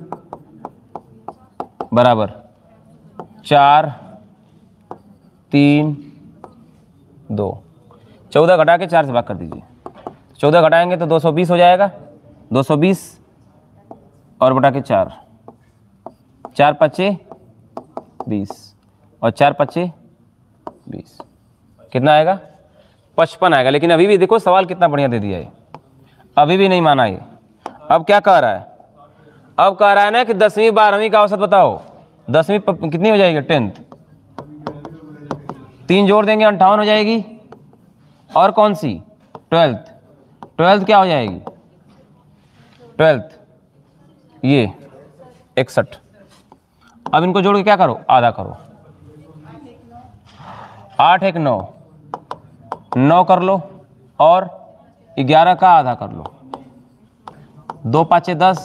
बराबर चार तीन दो, चौदह घटा के चार से भाग कर दीजिए, चौदह घटाएंगे तो दो सौ बीस हो जाएगा, दो सौ बीस और बटा के चार, चार पच्चे बीस और चार पच्चे बीस, कितना आएगा? पचपन आएगा। लेकिन अभी भी देखो सवाल कितना बढ़िया दे दिया है, अभी भी नहीं माना ये। अब क्या कह रहा है? अब कह रहा है ना कि दसवीं बारहवीं का औसत बताओ। दसवीं कितनी हो जाएगी? टेंथ, तीन जोड़ देंगे अंठावन हो जाएगी। और कौन सी? ट्वेल्थ, ट्वेल्थ क्या हो जाएगी? ट्वेल्थ ये इकसठ। अब इनको जोड़ के क्या करो? आधा करो। आठ एक नौ, नौ कर लो और ग्यारह का आधा कर लो, दो पाँचे दस,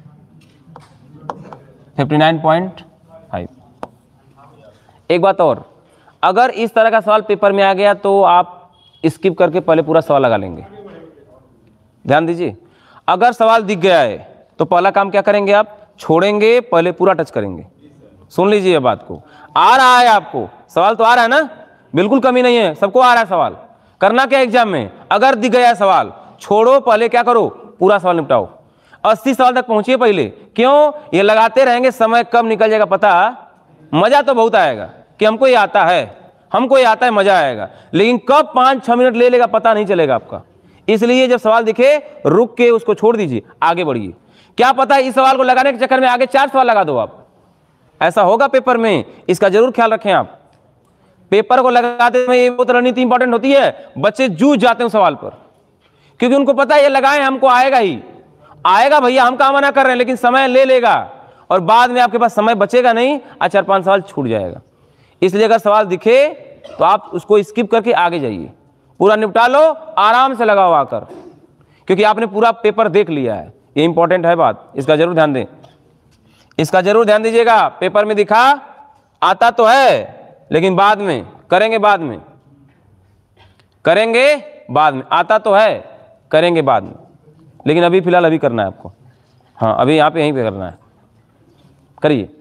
फिफ्टी नाइन पॉइंट फाइव। एक बात और, अगर इस तरह का सवाल पेपर में आ गया तो आप स्किप करके पहले पूरा सवाल लगा लेंगे। ध्यान दीजिए, अगर सवाल दिख गया है तो पहला काम क्या करेंगे? आप छोड़ेंगे, पहले पूरा टच करेंगे। सुन लीजिए ये बात को, आ रहा है आपको सवाल, तो आ रहा है ना, बिल्कुल कमी नहीं है, सबको आ रहा है सवाल। करना क्या एग्जाम में? अगर दिख गया सवाल, छोड़ो, पहले क्या करो? पूरा सवाल निपटाओ। अस्सी सवाल तक पहुंचिए पहले। क्यों? ये लगाते रहेंगे, समय कब निकल जाएगा पता? मजा तो बहुत आएगा कि हमको ये आता है, हमको ये आता है, मजा आएगा, लेकिन कब पांच छह मिनट ले लेगा पता नहीं चलेगा आपका। इसलिए जब सवाल दिखे रुक के उसको छोड़ दीजिए, आगे बढ़िए। क्या पता इस सवाल को लगाने के चक्कर में आगे चार सवाल लगा दो आप, ऐसा होगा पेपर में, इसका जरूर ख्याल रखें आप। पेपर को लगाते समय ये बहुत रणनीति इंपॉर्टेंट होती है। बच्चे जूझ जाते हैं सवाल पर, क्योंकि उनको पता है ये लगाए हमको आएगा ही आएगा, भैया हम काम मना कर रहे हैं, लेकिन समय ले लेगा और बाद में आपके पास समय बचेगा नहीं, आज चार पांच सवाल छूट जाएगा। इसलिए अगर सवाल दिखे तो आप उसको स्किप करके आगे जाइए, पूरा निपटा लो, आराम से लगाओ आकर, क्योंकि आपने पूरा पेपर देख लिया है। ये इंपॉर्टेंट है बात, इसका जरूर ध्यान दें, इसका जरूर ध्यान दीजिएगा। पेपर में दिखा आता तो है, लेकिन बाद में करेंगे, बाद में करेंगे, बाद में आता तो है, करेंगे बाद में, लेकिन अभी फिलहाल अभी करना है आपको। हाँ, अभी यहाँ पे यहीं पे करना है, करिए,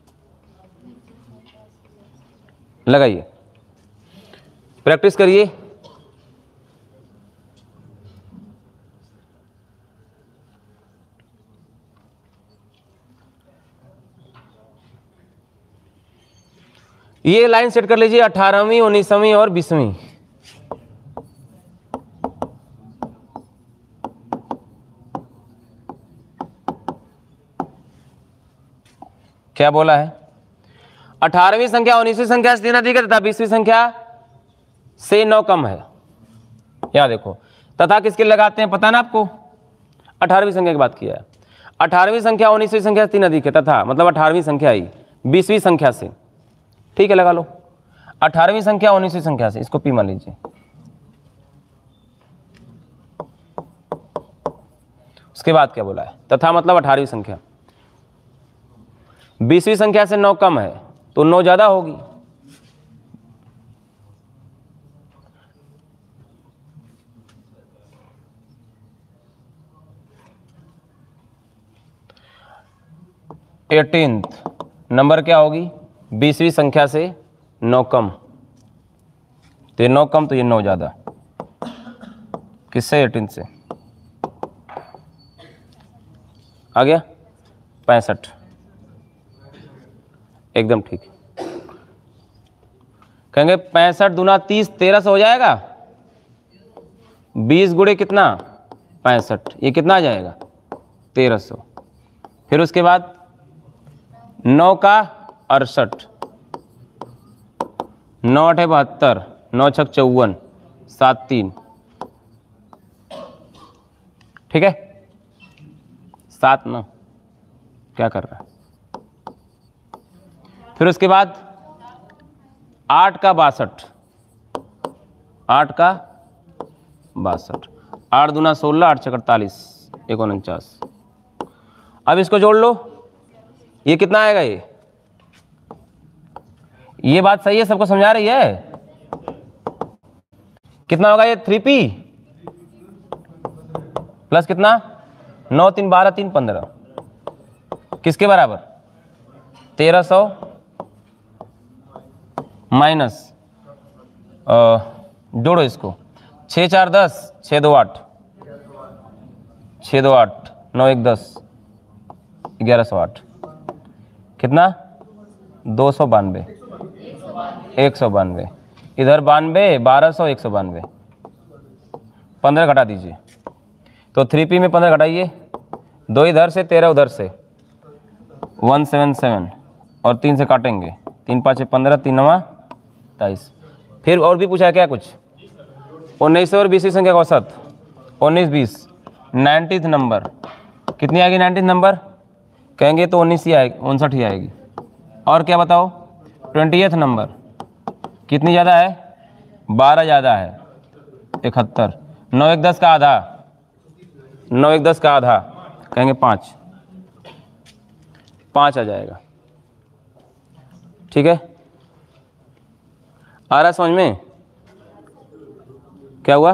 लगाइए, प्रैक्टिस करिए। ये लाइन सेट कर लीजिए, अठारहवीं, उन्नीसवीं और बीसवीं। क्या बोला है? अठारहवीं संख्या उन्नीसवीं संख्या से तीन अधिक है तथा बीसवीं संख्या से नौ कम है। यहां देखो, तथा किसके लगाते हैं पता ना आपको? अठारहवीं संख्या की बात किया है। अठारहवीं संख्या उन्नीसवीं संख्या से तीन अधिक है तथा, मतलब अठारहवीं संख्या आई बीसवीं संख्या से, ठीक है, लगा लो। अठारहवीं संख्या उन्नीसवीं संख्या से, इसको पी मान लीजिए। उसके बाद क्या बोला है? तथा मतलब अठारहवीं संख्या बीसवीं संख्या से नौ कम है, तो नौ ज्यादा होगी। एटीन्थ नंबर क्या होगी? बीसवीं संख्या से नौ कम, तो ये नौ कम, तो ये नौ ज्यादा। किससे? एटीन से। आ गया? पैंसठ, एकदम ठीक। कहेंगे पैंसठ दूना तीस, तेरह सौ हो जाएगा। बीस गुणे कितना? पैंसठ, ये कितना आ जाएगा? तेरह सौ। फिर उसके बाद नौ का अड़सठ, नौ अठे बहत्तर, नौ छक चौवन, सात तीन, ठीक है, सात नौ, क्या कर रहा है? फिर उसके बाद आठ का बासठ, आठ का बासठ, आठ दूना सोलह, आठ छक अड़तालीस, एक उनचास। अब इसको जोड़ लो, ये कितना आएगा? ये ये बात सही है, सबको समझा रही है? कितना होगा ये? थ्री पी प्लस कितना? नौ तीन बारह, तीन पंद्रह, किसके बराबर? तेरह सौ माइनस जोड़ो इसको, छः चार दस, छः दो आठ, छः दो आठ, नौ एक दस, ग्यारह सौ आठ, कितना, दो सौ बानवे, एक सौ बानवे, इधर बानवे, बारह सौ, एक सौ बानवे, पंद्रह घटा दीजिए। तो थ्री पी में पंद्रह घटाइए, दो इधर से, तेरह उधर से, वन सेवन सेवन, और तीन से काटेंगे, तीन पाँच पंद्रह, तीन नवा तेईस। फिर और भी पूछा है क्या कुछ, उन्नीस और बीसवीं संख्या का औसत, उन्नीस बीस, नाइन्टीथ नंबर, कितनी आएगी नाइन्टीथ नंबर, कहेंगे तो उन्नीस ही आएगी, उनसठ ही आएगी। और क्या बताओ, ट्वेंटीएथ नंबर, कितनी ज़्यादा है, बारह ज़्यादा है, इकहत्तर, नौ एक दस का आधा, नौ एक दस का आधा, कहेंगे पाँच, पाँच आ जाएगा। ठीक है, आ रहा समझ में, क्या हुआ,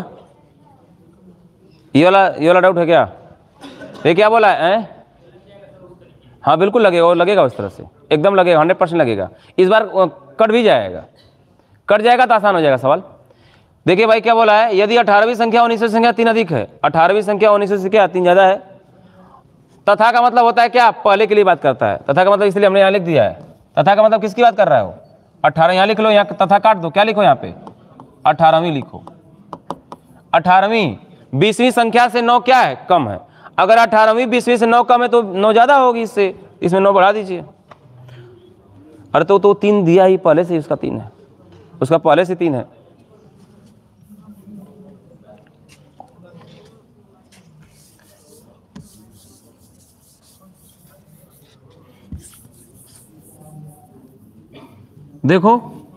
ये वाला ये वाला डाउट है क्या, ये क्या बोला है, हाँ बिल्कुल लगेगा, और लगेगा उस तरह से, एकदम लगेगा, हंड्रेड परसेंट लगेगा। इस बार कट भी जाएगा, कट जाएगा तो आसान हो जाएगा सवाल। देखिए भाई क्या बोला है, यदि अठारहवीं संख्या उन्नीसवीं संख्या तीन अधिक है, अठारहवीं संख्या उन्नीसवीं संख्या तीन ज़्यादा है, तथा का मतलब होता है क्या, पहले के लिए बात करता है, तथा का मतलब इसलिए हमने यहाँ लिख दिया है। तथा का मतलब किसकी बात कर रहा है वो, अठारह, यहाँ लिख लो, यहाँ तथा काट दो, क्या लिखो यहाँ पे, अठारहवीं लिखो। अठारहवीं बीसवीं संख्या से नौ क्या है, कम है, अगर अठारहवीं बीसवीं से नौ कम है तो नौ ज़्यादा होगी, इससे इसमें नौ बढ़ा दीजिए। अरे तो तो तीन दिया ही पहले से, उसका तीन है, उसका पहले से तीन है। देखो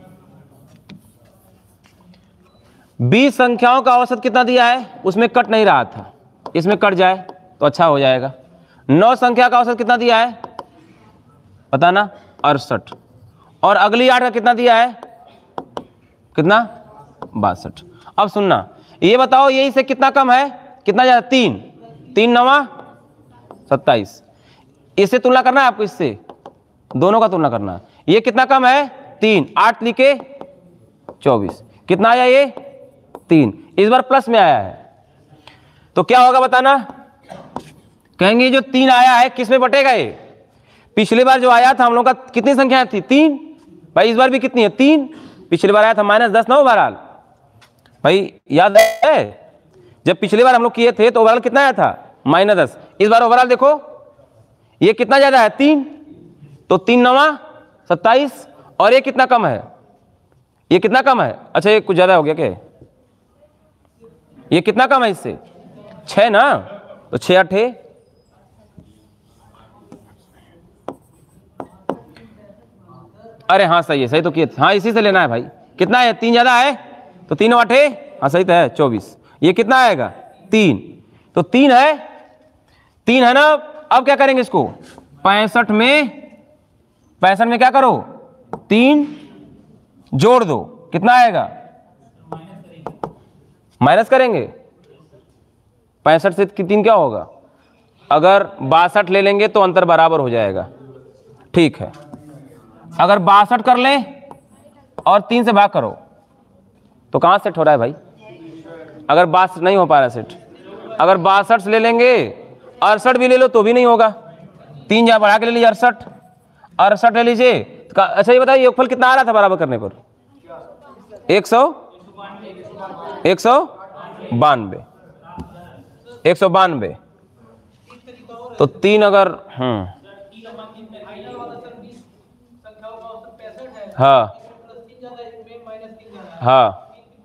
बीस संख्याओं का औसत कितना दिया है, उसमें कट नहीं रहा था, इसमें कट जाए तो अच्छा हो जाएगा। नौ संख्या का औसत कितना दिया है पता ना, अड़सठ, और अगली आठ का कितना दिया है, कितना, बासठ। अब सुनना, ये बताओ यही से कितना कम है, कितना ज्यादा, तीन, तीन नवा सत्ताईस, इससे तुलना करना है आपको, इससे दोनों का तुलना करना है। ये कितना कम है, तीन, आठ लिखे चौबीस, कितना आया ये, तीन, इस बार प्लस में आया है, तो क्या होगा बताना, कहेंगे जो तीन आया है किस में बटेगा, ये पिछली बार जो आया था हम लोग का कितनी संख्या थी, तीन, भाई इस बार भी कितनी है, तीन, पिछली बार आया था माइनस दस, ना ओवरऑल, भाई याद है जब पिछली बार हम लोग किए थे तो ओवरऑल कितना आया था, माइनस दस, इस बार ओवरऑल देखो ये कितना ज्यादा है, तीन, तो तीन नवा सत्ताईस, और ये कितना कम है, ये कितना कम है, अच्छा ये कुछ ज्यादा हो गया क्या, ये कितना कम है इससे, छह ना, तो छह अठे, अरे हाँ सही है, सही तो किए, हाँ इसी से लेना है भाई, कितना है, तीन ज्यादा है, तो तीन अठे, हाँ सही तो है, चौबीस, ये कितना आएगा, तीन, तो तीन है, तीन है ना। अब क्या करेंगे इसको, पैंसठ में, पैंसठ में क्या करो, तीन जोड़ दो, कितना आएगा, माइनस करेंगे, पैंसठ से तीन क्या होगा, अगर बासठ ले लेंगे तो अंतर बराबर हो जाएगा, ठीक है, अगर बासठ कर लें और तीन से भाग करो तो कहां सेट हो रहा है भाई, अगर बासठ नहीं हो पा रहा सेट, अगर बासठ से ले लेंगे, अड़सठ भी ले लो तो भी नहीं होगा, तीन जहां बढ़ा के ले लीजिए, अड़सठ, अड़सठ ले लीजिए। अच्छा ये बताइए योगफल कितना आ रहा था बराबर करने पर, एक सौ एक सौ बानवे, एक सौ बानवे, तो तीन अगर, हम्म हाँ हाँ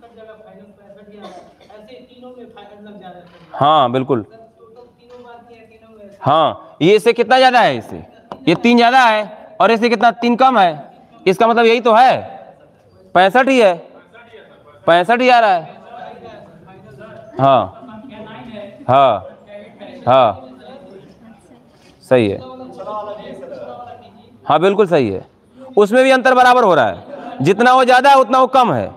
हाँ बिल्कुल, हाँ ये इससे कितना ज्यादा है, इससे ये तीन ज्यादा है और इससे कितना, तीन कम है, इसका मतलब यही तो है, पैंसठ ही है, पैंसठ ही आ रहा है, हाँ हाँ हाँ सही है, हाँ बिल्कुल सही है, उसमें भी अंतर बराबर हो रहा है, जितना वो ज्यादा है उतना वो कम है,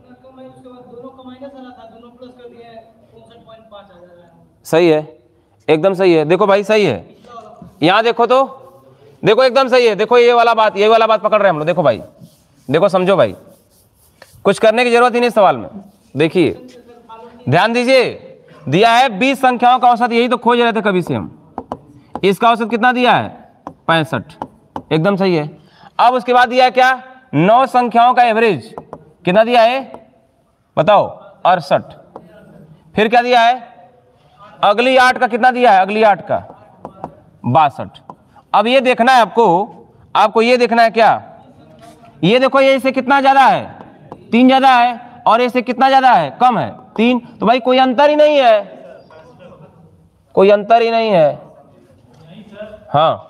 सही है, एकदम सही है, देखो भाई सही है, यहाँ देखो तो देखो एकदम सही है, देखो ये वाला बात, ये वाला बात पकड़ रहे हैं हम लोग, देखो भाई, देखो समझो भाई, कुछ करने की जरूरत ही नहीं सवाल में, देखिए ध्यान दीजिए, दिया है बीस संख्याओं का औसत, यही तो खोज रहे थे कभी से हम। इसका औसत कितना दिया है? पैंसठ, एकदम सही है। अब उसके बाद दिया है क्या? नौ संख्याओं का एवरेज कितना दिया है बताओ? अड़सठ। फिर क्या दिया है? अगली आठ का कितना दिया है? अगली आठ का बासठ। अब ये देखना है आपको, आपको ये देखना है क्या? ये देखो, ये इससे कितना ज्यादा है? तीन ज्यादा है, और इससे कितना ज्यादा है? कम है, तीन। तो भाई कोई अंतर ही नहीं है, कोई अंतर ही नहीं है। हाँ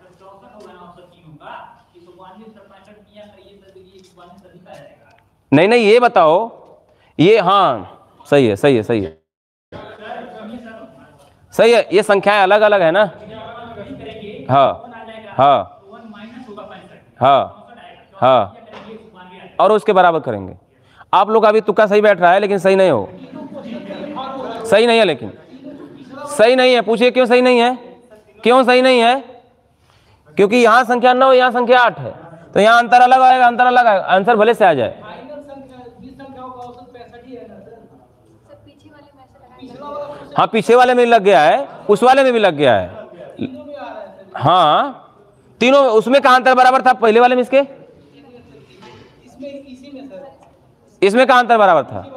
नहीं नहीं, ये बताओ, ये हाँ सही है, सही है, सही है, सही है। ये संख्याएं अलग अलग है ना? हाँ हाँ हाँ हाँ, और उसके बराबर करेंगे। आप लोग अभी तुक्का सही बैठ रहा है, लेकिन सही नहीं हो, सही नहीं है, लेकिन सही नहीं है। पूछिए क्यों सही नहीं है? क्यों सही नहीं है? क्योंकि यहाँ संख्या नौ, यहाँ संख्या आठ है, तो यहाँ अंतर अलग आएगा, अंतर अलग आएगा, आंसर भले से आ जाए। हाँ पीछे वाले में भी लग गया है, उस वाले में भी लग गया है। हाँ तीनों, उसमें कहाँ अंतर बराबर था? पहले वाले में इसके, इसमें कहाँ अंतर बराबर था?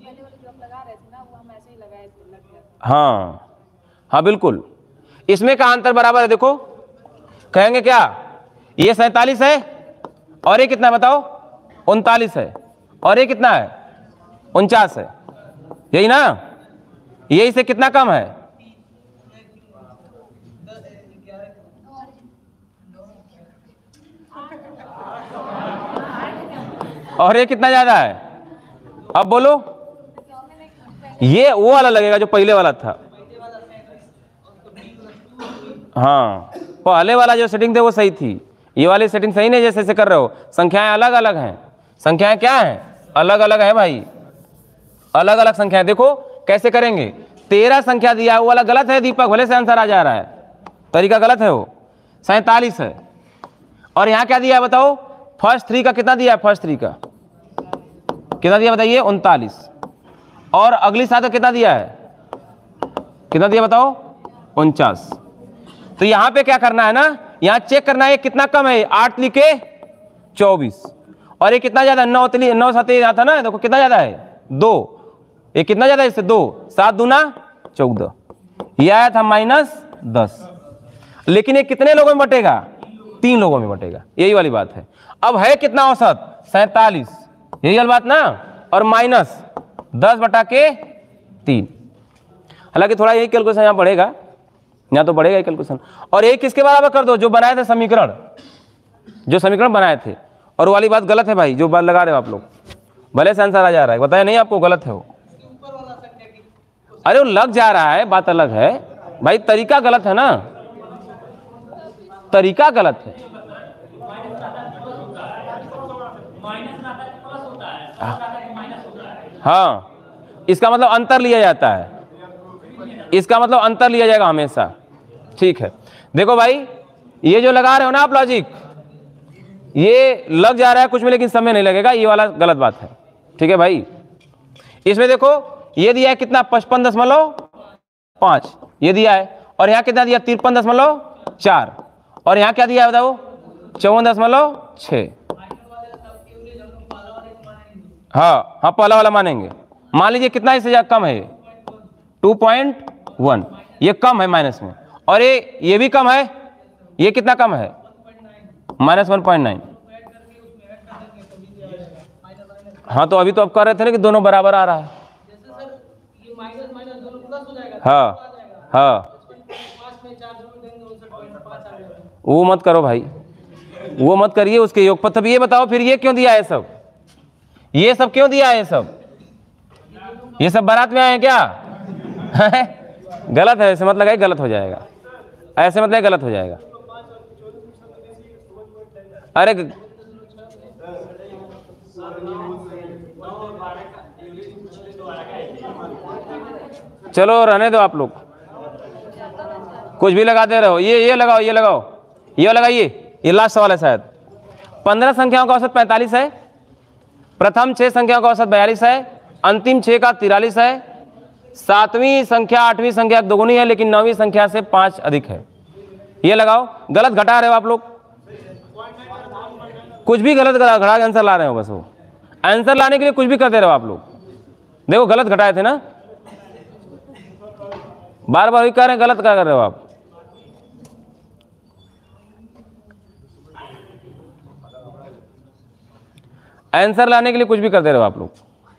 हाँ हाँ बिल्कुल, इसमें कहाँ अंतर बराबर है? देखो कहेंगे क्या? ये सैतालीस है और ये कितना बताओ? उनतालीस है, और ये कितना है? उनचास है, यही ना? ये इससे कितना कम है? और ये कितना ज्यादा है? अब बोलो, ये वो वाला लगेगा जो पहले वाला था। हाँ पहले वाला जो सेटिंग थे वो सही थी, ये वाली सेटिंग सही नहीं, जैसे जैसे कर रहे हो। संख्याएं अलग अलग हैं, संख्याएं क्या हैं? अलग अलग है भाई, अलग अलग संख्याएं। देखो कैसे करेंगे? तेरह संख्या दिया है, वो वाला गलत है दीपक, भले से आंसर आ जा रहा है, तरीका गलत है वो। सैतालीस है, और यहाँ क्या दिया है बताओ? फर्स्ट थ्री का कितना दिया है? फर्स्ट थ्री का कितना दिया बताइए? उनतालीस। और अगली सात का कितना दिया है? कितना दिया बताओ? उनचास। तो यहाँ पे क्या करना है ना, यहाँ चेक करना है कितना कम है। आठ लिखे चौबीस, और ये कितना ज्यादा? नौ नौ सात यहाँ था ना, देखो कितना ज्यादा है? दो। ये कितना ज्यादा है इससे? दो। सात दूना चौदह, ये आया था माइनस दस। लेकिन ये कितने लोगों में बटेगा? तीन लोगों में बटेगा, यही वाली बात है। अब है कितना औसत? सैतालीस, यही वाली बात ना? और माइनस दस बटा के तीन। हालांकि थोड़ा यही कैलकुलेशन यहाँ बढ़ेगा, यहाँ तो बढ़ेगा कैलकुलेशन। और एक किसके बराबर कर दो? जो बनाए थे समीकरण, जो समीकरण बनाए थे। और वो वाली बात गलत है भाई, जो बात लगा रहे हो आप लोग, भले से आंसर आ जा रहा है, बताया नहीं आपको? गलत है वो। अरे वो लग जा रहा है, बात अलग है भाई, तरीका गलत है ना, तरीका गलत है। हाँ इसका मतलब अंतर लिया जाता है, इसका मतलब अंतर लिया जाएगा हमेशा। ठीक है, देखो भाई ये जो लगा रहे हो ना आप लॉजिक, ये लग जा रहा है कुछ में, लेकिन समय नहीं लगेगा, ये वाला गलत बात है। ठीक है भाई, इसमें देखो ये दिया है कितना? पचपन दशमलव पांच ये दिया है, और यहाँ कितना दिया? तिरपन दशमलव चार, और यहाँ क्या दिया है बताओ? चौवन दशमलव छः। हाँ हाँ पहला वाला मानेंगे। मान लीजिए कितना इससे ज्यादा कम है? टू पॉइंट वन, ये कम है माइनस में, और ये ये भी कम है, ये कितना कम है? Minus one point nine. हाँ तो अभी तो आप कर रहे थे ना कि दोनों बराबर आ रहा है। हाँ हाँ, वो मत करो भाई, वो मत करिए, उसके योग पर। तब ये बताओ फिर ये क्यों दिया है सब? ये सब क्यों दिया है? सब ये सब बारात में आए हैं क्या? गलत है, ऐसे मत लगाइए, गलत हो जाएगा, ऐसे मतलब गलत हो जाएगा। अरे चलो रहने दो आप लोग, कुछ भी लगाते रहो। ये ये लगाओ, ये लगाओ, ये लगाइए, ये लास्ट सवाल है शायद। पंद्रह संख्याओं का औसत पैंतालीस है, प्रथम छह संख्याओं का औसत बयालीस है, अंतिम छः का तिरालीस है, सातवीं संख्या आठवीं संख्या दोगुनी है लेकिन नौवीं संख्या से पाँच अधिक है। ये लगाओ, गलत घटा रहे हो आप लोग, कुछ भी गलत घटा के आंसर ला रहे हो, बस वो आंसर लाने के लिए कुछ भी कर दे रहे हो आप लोग। देखो गलत घटाए थे ना, बार बार वही कह रहे हैं, गलत क्या कर रहे हो आप। आंसर लाने के लिए कुछ भी कर दे रहे हो आप लोग।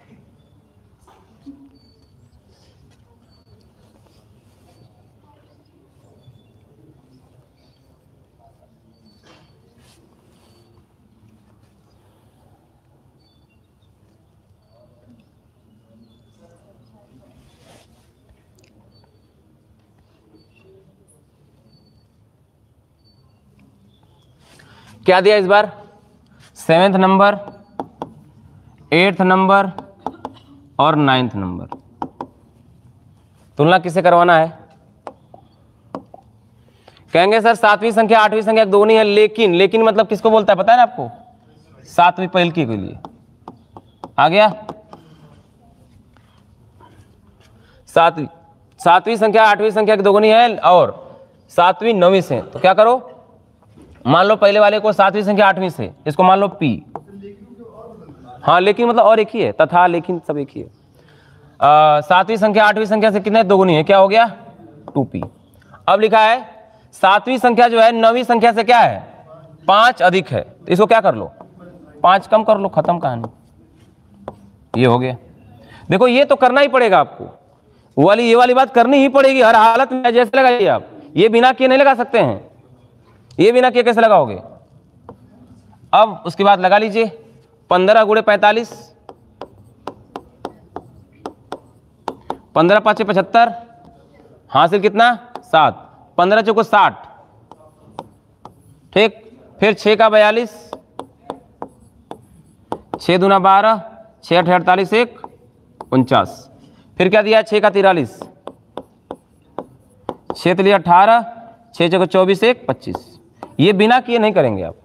क्या दिया इस बार? सेवेंथ नंबर, एट्थ नंबर और नाइन्थ नंबर। तुलना किससे करवाना है? कहेंगे सर सातवीं संख्या आठवीं संख्या दोगुनी है, लेकिन लेकिन मतलब किसको बोलता है पता है ना आपको? सातवीं पहिलकी के लिए। आ गया? सातवीं सातवीं संख्या आठवीं संख्या की दोगुनी है और सातवीं नौवीं से, तो क्या करो, मान लो पहले वाले को सातवीं संख्या आठवीं से, इसको मान लो पी। हाँ लेकिन मतलब और एक ही है, तथा लेकिन सब एक ही है। सातवीं संख्या आठवीं संख्या से कितने दोगुनी है, क्या हो गया? Two p. अब लिखा है सातवीं संख्या जो है नौवीं संख्या से क्या है? पांच अधिक है, तो इसको क्या कर लो, पांच कम कर लो, खत्म कहानी। ये हो गया। देखो ये तो करना ही पड़ेगा आपको, वो वाली ये वाली बात करनी ही पड़ेगी हर हालत में। जैसे लगाइए आप, ये बिना किए नहीं लगा सकते हैं, ये बिना किए कैसे लगाओगे? अब उसके बाद लगा लीजिए, पंद्रह गुणे पैंतालीस, पंद्रह पाँच पचहत्तर, हासिल कितना? सात, पंद्रह चौको साठ, ठीक। फिर छः का बयालीस, छः दूना बारह, छः अठे अड़तालीस, एक उनचास। फिर क्या दिया? छः का तिरालीस, छः तिली अठारह, छः चौको चौबीस, एक पच्चीस। ये बिना किए नहीं करेंगे आप।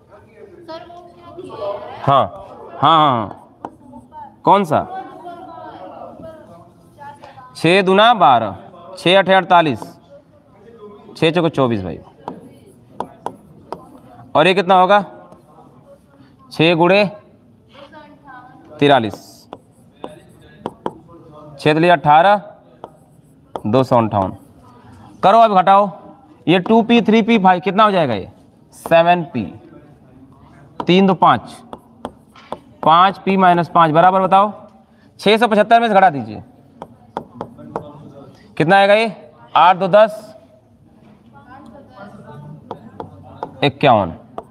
हाँ हाँ हाँ, कौन सा? छः दूना बारह, छः अठे अड़तालीस, छः चौको चौबीस भाई। और ये कितना होगा? छः गुणे तिरालीस, छः तिली अठारह, दो सौ अंठावन। करो अब घटाओ, ये two p three p five कितना हो जाएगा? ये सेवन पी, तीन दो पाँच, पाँच पी माइनस पाँच बराबर बताओ, छः सौ पचहत्तर में से घटा दीजिए, कितना आएगा? ये आठ दो दस, इक्यावन,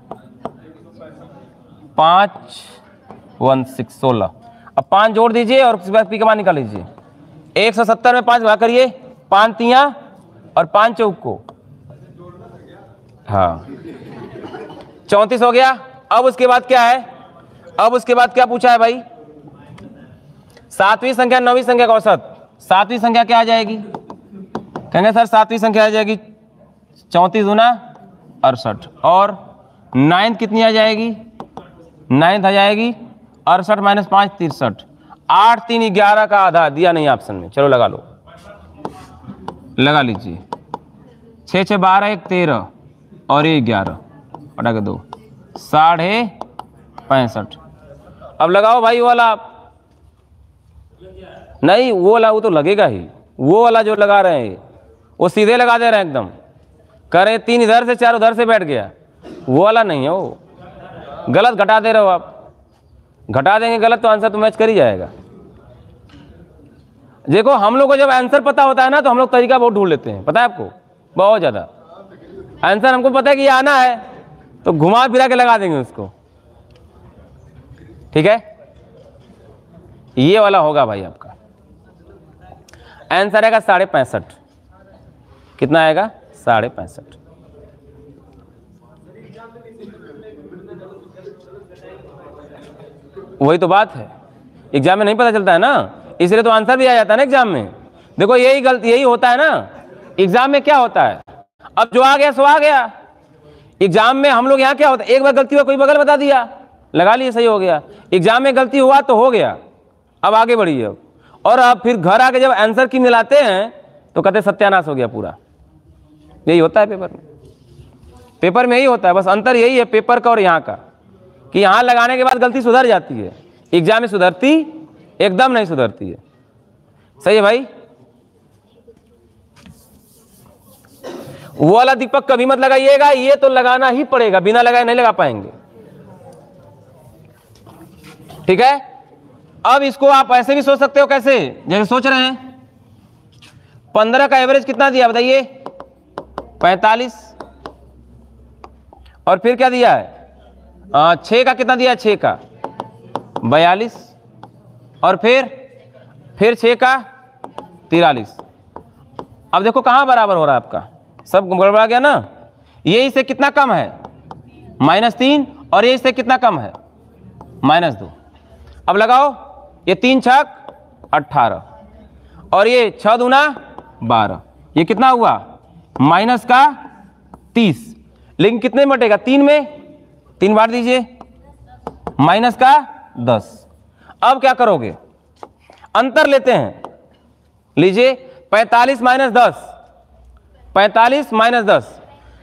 पाँच वन सिक्स सोलह। अब पाँच जोड़ दीजिए और उसके बाद पी का मान निकाल लीजिए। एक सौ सत्तर में पाँच भाग करिए, पाँच तियाँ और पाँच चौक को, हाँ चौंतीस हो गया। अब उसके बाद क्या है? अब उसके बाद क्या पूछा है भाई? सातवीं संख्या नौवीं संख्या का औसत। सातवीं संख्या क्या आ जाएगी? कहेंगे सर सातवीं संख्या आ जाएगी चौंतीस दूना अड़सठ, और नाइन्थ कितनी आ जाएगी? नाइन्थ आ जाएगी अड़सठ माइनस पाँच तिरसठ, आठ तीन ग्यारह का आधा दिया नहीं ऑप्शन में। चलो लगा लो, लगा लीजिए। छः छः बारह, एक तेरह और एक ग्यारह, हटा के दो, साढ़े पैंसठ। अब लगाओ भाई वो वाला, नहीं वो वाला वो तो लगेगा ही, वो वाला जो लगा रहे हैं वो सीधे लगा दे रहे हैं एकदम, करें तीन इधर से चार उधर से बैठ गया, वो वाला नहीं है, वो गलत घटा दे रहे हो आप। घटा देंगे गलत तो आंसर तो मैच कर ही जाएगा। देखो हम लोग को जब आंसर पता होता है ना तो हम लोग तरीका बहुत ढूंढ लेते हैं, पता है आपको, बहुत ज़्यादा। आंसर हमको पता है कि ये आना है तो घुमा फिरा के लगा देंगे उसको, ठीक है। ये वाला होगा भाई आपका आंसर आएगा साढ़े पैंसठ। कितना आएगा? साढ़े पैंसठ। वही तो बात है, एग्जाम में नहीं पता चलता है ना, इसलिए तो आंसर भी आ जाता है ना एग्जाम में। देखो यही गलती यही होता है ना, एग्जाम में क्या होता है, अब जो आ गया सो आ गया। एग्जाम में हम लोग यहाँ क्या होता है, एक बार गलती हुआ कोई बगल बता दिया, लगा लिए, सही हो गया। एग्जाम में गलती हुआ तो हो गया, अब आगे बढ़िए। अब और अब फिर घर आके जब आंसर की मिलाते हैं तो कहते सत्यानाश हो गया पूरा। यही होता है पेपर में, पेपर में यही होता है, बस अंतर यही है पेपर का और यहाँ का कि यहाँ लगाने के बाद गलती सुधर जाती है, एग्जाम में सुधरती एकदम नहीं सुधरती है। सही है भाई? वो वाला दीपक कभी मत लगाइएगा, ये तो लगाना ही पड़ेगा, बिना लगाए नहीं लगा पाएंगे। ठीक है? अब इसको आप ऐसे भी सोच सकते हो, कैसे? जैसे सोच रहे हैं पंद्रह का एवरेज कितना दिया बताइए? पैंतालीस। और फिर क्या दिया है? छः का कितना दिया है? छः का बयालीस। और फिर फिर छः का तिरालीस। अब देखो कहाँ बराबर हो रहा है आपका, सब गड़बड़ा गया ना। ये इससे कितना कम है? माइनस तीन। और ये इससे कितना कम है? माइनस दो। अब लगाओ, ये तीन छक अट्ठारह और ये छह दूना बारह, ये कितना हुआ? माइनस का तीस। लेकिन कितने में बटेगा? तीन में, तीन बार दीजिए, माइनस का दस। अब क्या करोगे? अंतर लेते हैं, लीजिए पैंतालीस माइनस दस, पैंतालीस माइनस दस।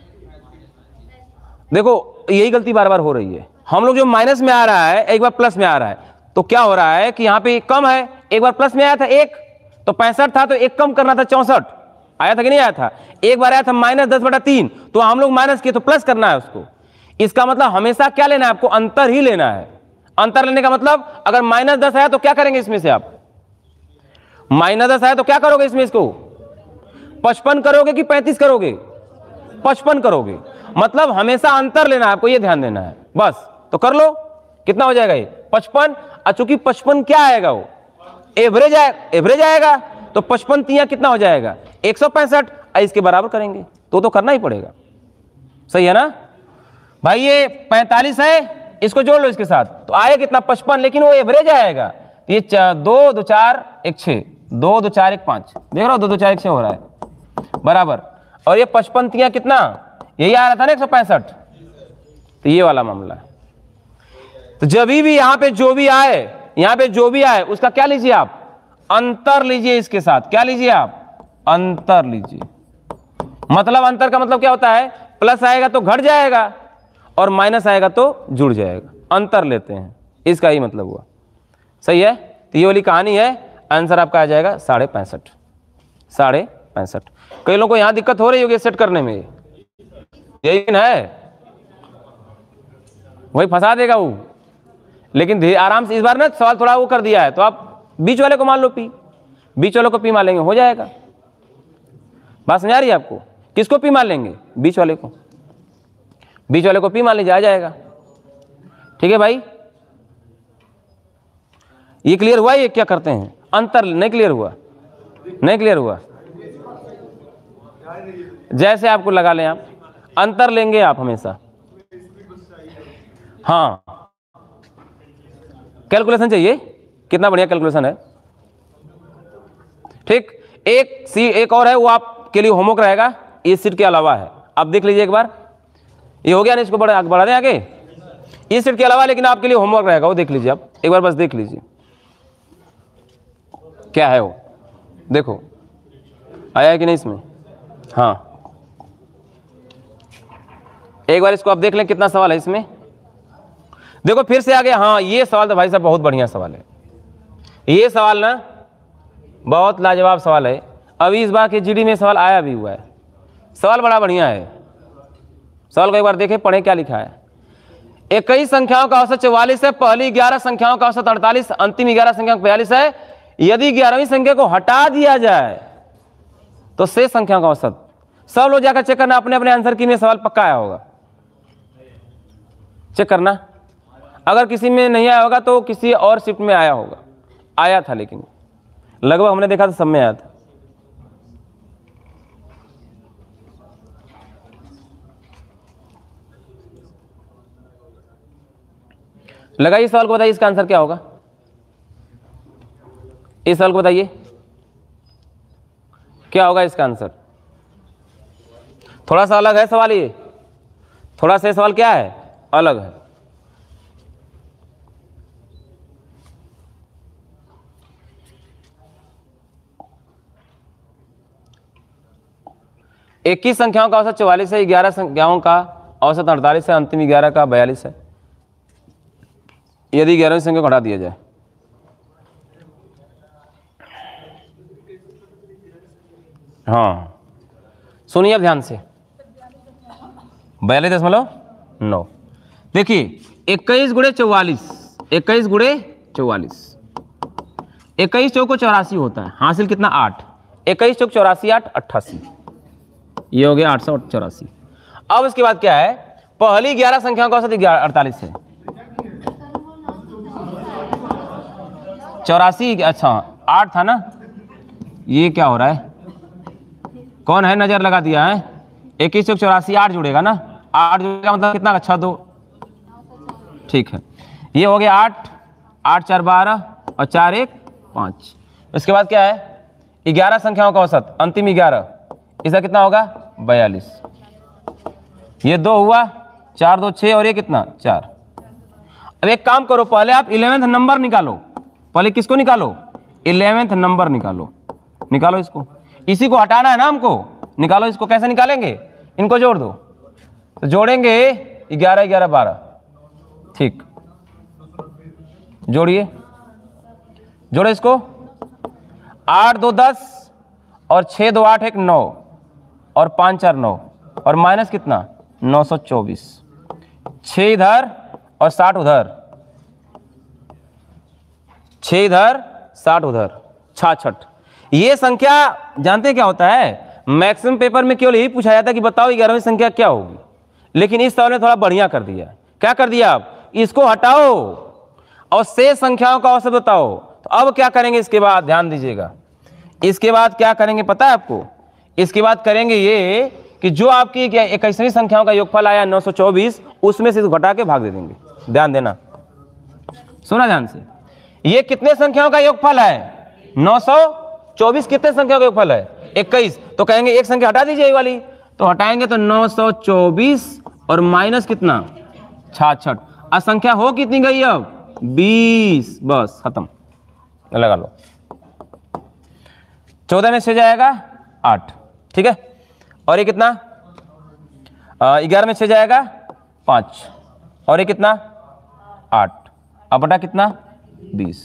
देखो यही गलती बार बार हो रही है, हम लोग जो माइनस में आ रहा है एक बार प्लस में आ रहा है, तो क्या हो रहा है कि यहाँ पे कम है, एक बार प्लस में आया था एक, तो पैंसठ था तो एक कम करना था, चौसठ आया था कि नहीं आया था? एक बार आया था माइनस दस बटा तीन, तो हम लोग माइनस किए तो प्लस करना है उसको। इसका मतलब हमेशा क्या लेना है आपको? अंतर ही लेना है। अंतर लेने का मतलब अगर माइनस दस आया तो क्या करेंगे इसमें से? आप माइनस दस आया तो क्या करोगे इसमें? इसको पचपन करोगे कि पैंतीस करोगे? पचपन करोगे। मतलब हमेशा अंतर लेना है आपको, ये ध्यान देना है बस। तो कर लो, कितना हो जाएगा ये? पचपन। चूंकि पचपन क्या आएगा? वो एवरेज आए, एवरेज आएगा, तो पचपन तिया कितना हो जाएगा? एक सौ पैंसठ। इसके बराबर करेंगे तो तो करना ही पड़ेगा। सही है ना भाई? ये पैंतालीस है, इसको जोड़ लो इसके साथ, तो आए कितना? पचपन। लेकिन वो एवरेज आएगा। ये दो दो चार एक छः, दो दो चार एक पाँच, देख रहा हो? दो दो चार एक छः हो रहा है बराबर। और ये पचपन तिया कितना? यही आ रहा था ना एक सौ पैंसठ। तो ये वाला मामला है। तो जब भी यहां पे जो भी आए, यहां पे जो भी आए उसका क्या लीजिए आप? अंतर लीजिए इसके साथ। क्या लीजिए आप? अंतर लीजिए। मतलब अंतर का मतलब क्या होता है? प्लस आएगा तो घट जाएगा और माइनस आएगा तो जुड़ जाएगा। अंतर लेते हैं, इसका ही मतलब हुआ। सही है? तो ये वाली कहानी है। आंसर आपका आ जाएगा साढ़े पैंसठ। साढ़े पैंसठ। कई लोगों को यहां दिक्कत हो रही होगी सेट करने में, यही ना है, वही फंसा देगा वो। लेकिन धीरे आराम से इस बार ना सवाल थोड़ा वो कर दिया है, तो आप बीच वाले को मान लो पी, बीच वाले को पी मान लेंगे, हो जाएगा। बात समझ आ रही है आपको? किसको पी मान लेंगे? बीच वाले को। बीच वाले को पी मान लीजिए, आ जाएगा। ठीक है भाई? ये क्लियर हुआ? ये क्या करते हैं? अंतर नहीं क्लियर हुआ? नहीं क्लियर हुआ? जैसे आपको लगा लें, आप अंतर लेंगे आप हमेशा। हाँ, कैलकुलेशन चाहिए, कितना बढ़िया कैलकुलेशन है। ठीक, एक सी एक और है, वो आपके लिए होमवर्क रहेगा, इस सीट के अलावा है। आप देख लीजिए एक बार, ये हो गया ना, इसको बढ़ा बढ़ा दें आगे। इस सीट के अलावा लेकिन आपके लिए होमवर्क रहेगा, वो देख लीजिए आप एक बार, बस देख लीजिए क्या है वो। देखो आया है कि नहीं इसमें? हाँ, एक बार इसको आप देख लें, कितना सवाल है इसमें। देखो फिर से आ गया। हाँ, ये सवाल तो भाई साहब बहुत बढ़िया सवाल है। ये सवाल ना बहुत लाजवाब सवाल है। अभी इस बार के जीडी में सवाल आया भी हुआ है। सवाल बड़ा बढ़िया है। सवाल को एक बार देखें, पढ़ें क्या लिखा है। इक्कीस संख्याओं का औसत चौवालीस है, पहली ग्यारह संख्याओं का औसत अड़तालीस, अंतिम ग्यारह संख्या बयालीस है। यदि ग्यारहवीं संख्या को हटा दिया जाए तो शेष संख्याओं का औसत। सब लोग जाकर चेक करना अपने अपने आंसर की में सवाल पक्का आया होगा, चेक करना। अगर किसी में नहीं आया होगा तो किसी और शिफ्ट में आया होगा, आया था, लेकिन लगभग हमने देखा था सब में आया था। लगाइए सवाल को, बताइए इसका आंसर क्या होगा। इस सवाल को बताइए क्या होगा इसका आंसर। थोड़ा सा अलग है सवाल, ये थोड़ा सा सवाल क्या है, अलग है। इक्कीस संख्याओं का औसत चौवालीस है, ग्यारह संख्याओं का औसत अड़तालीस है, अंतिम ग्यारह का बयालीस है। यदि ग्यारहवीं संख्या को हटा दिया जाए, हाँ सुनिए अब ध्यान से, बयालीस दशमलव नौ। देखिए इक्कीस गुणे चौवालीस, इक्कीस गुणे चौवालीस, इक्कीस चौको चौरासी होता है, हासिल कितना आठ, इक्कीस चौक चौरासी, आठ अट्ठासी, ये हो गया आठ सौ चौरासी। अब इसके बाद क्या है, पहली ग्यारह संख्याओं का औसत अड़तालीस है, चौरासी, अच्छा आठ था ना, ये क्या हो रहा है, कौन है नजर लगा दिया है, इक्कीस चौक चौरासी, आठ जुड़ेगा ना, आठ जुड़ेगा मतलब कितना, अच्छा दो, ठीक है, ये हो गया आठ, आठ चार बारह और चार एक पाँच। इसके बाद क्या है, ग्यारह संख्याओं का औसत, अंतिम ग्यारह, इसका कितना होगा बयालीस, ये दो हुआ, चार दो छः और ये कितना चार। अब एक काम करो, पहले आप इलेवेंथ नंबर निकालो, पहले किसको निकालो, इलेवेंथ नंबर निकालो, निकालो इसको, इसी को हटाना है ना हमको, निकालो इसको, कैसे निकालेंगे, इनको जोड़ दो, तो जोड़ेंगे ग्यारह ग्यारह बारह, ठीक, जोड़िए, जोड़े इसको, आठ दो दस और छः दो आठ एक नौ और पाँच चार नौ और माइनस कितना नौ सौ चौबीस, छः इधर और साठ उधर, छः इधर साठ उधर, छाछठ। ये संख्या जानते हैं क्या होता है, मैक्सिमम पेपर में केवल यही पूछा जाता है कि बताओ ग्यारहवीं संख्या क्या होगी, लेकिन इस सवाल ने थोड़ा बढ़िया कर दिया। क्या कर दिया, आप इसको हटाओ और शेष संख्याओं का औसत बताओ। तो अब क्या करेंगे, इसके बाद ध्यान दीजिएगा, इसके बाद क्या करेंगे पता है आपको, इसके बाद करेंगे ये कि जो आपकी इक्कीसवीं संख्याओं का योगफल आया नौ सौ चौबीस, उसमें से घटा के भाग दे देंगे। ध्यान देना, सुना ध्यान से, ये कितने संख्याओं का योगफल है नौ सौ चौबीस, कितने संख्या का योगफल है इक्कीस, तो कहेंगे एक संख्या हटा दीजिए ये वाली, तो हटाएंगे तो नौ सौ चौबीस और माइनस कितना छाछठ, असंख्या हो कितनी गई अब बीस, बस खत्म, लगा लो, चौदह में छह जाएगा आठ, ठीक है, और ये कितना ग्यारह में छह जाएगा पाँच, और ये कितना आठ, अब बटा कितना बीस,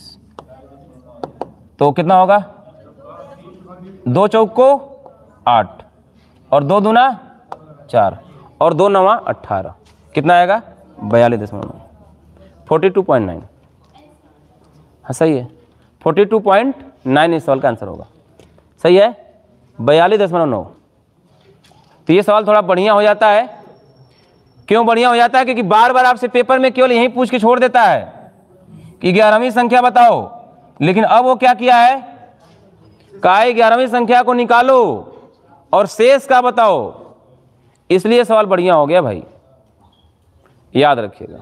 तो कितना होगा, दो चौक को आठ और दो दूना चार और दो नवा अट्ठारह, कितना आएगा बयालीस दशमलव नौ, फोर्टी टू पॉइंट नाइन, हाँ सही है, फोर्टी टू पॉइंट नाइन इस सवाल का आंसर होगा, सही है, बयालीस दशमलव नौ। तो ये सवाल थोड़ा बढ़िया हो जाता है, क्यों बढ़िया हो जाता है, क्योंकि बार बार आपसे पेपर में केवल यही पूछ के छोड़ देता है कि ग्यारहवीं संख्या बताओ, लेकिन अब वो क्या किया है, काय ग्यारहवीं संख्या को निकालो और शेष का बताओ, इसलिए सवाल बढ़िया हो गया भाई, याद रखिएगा।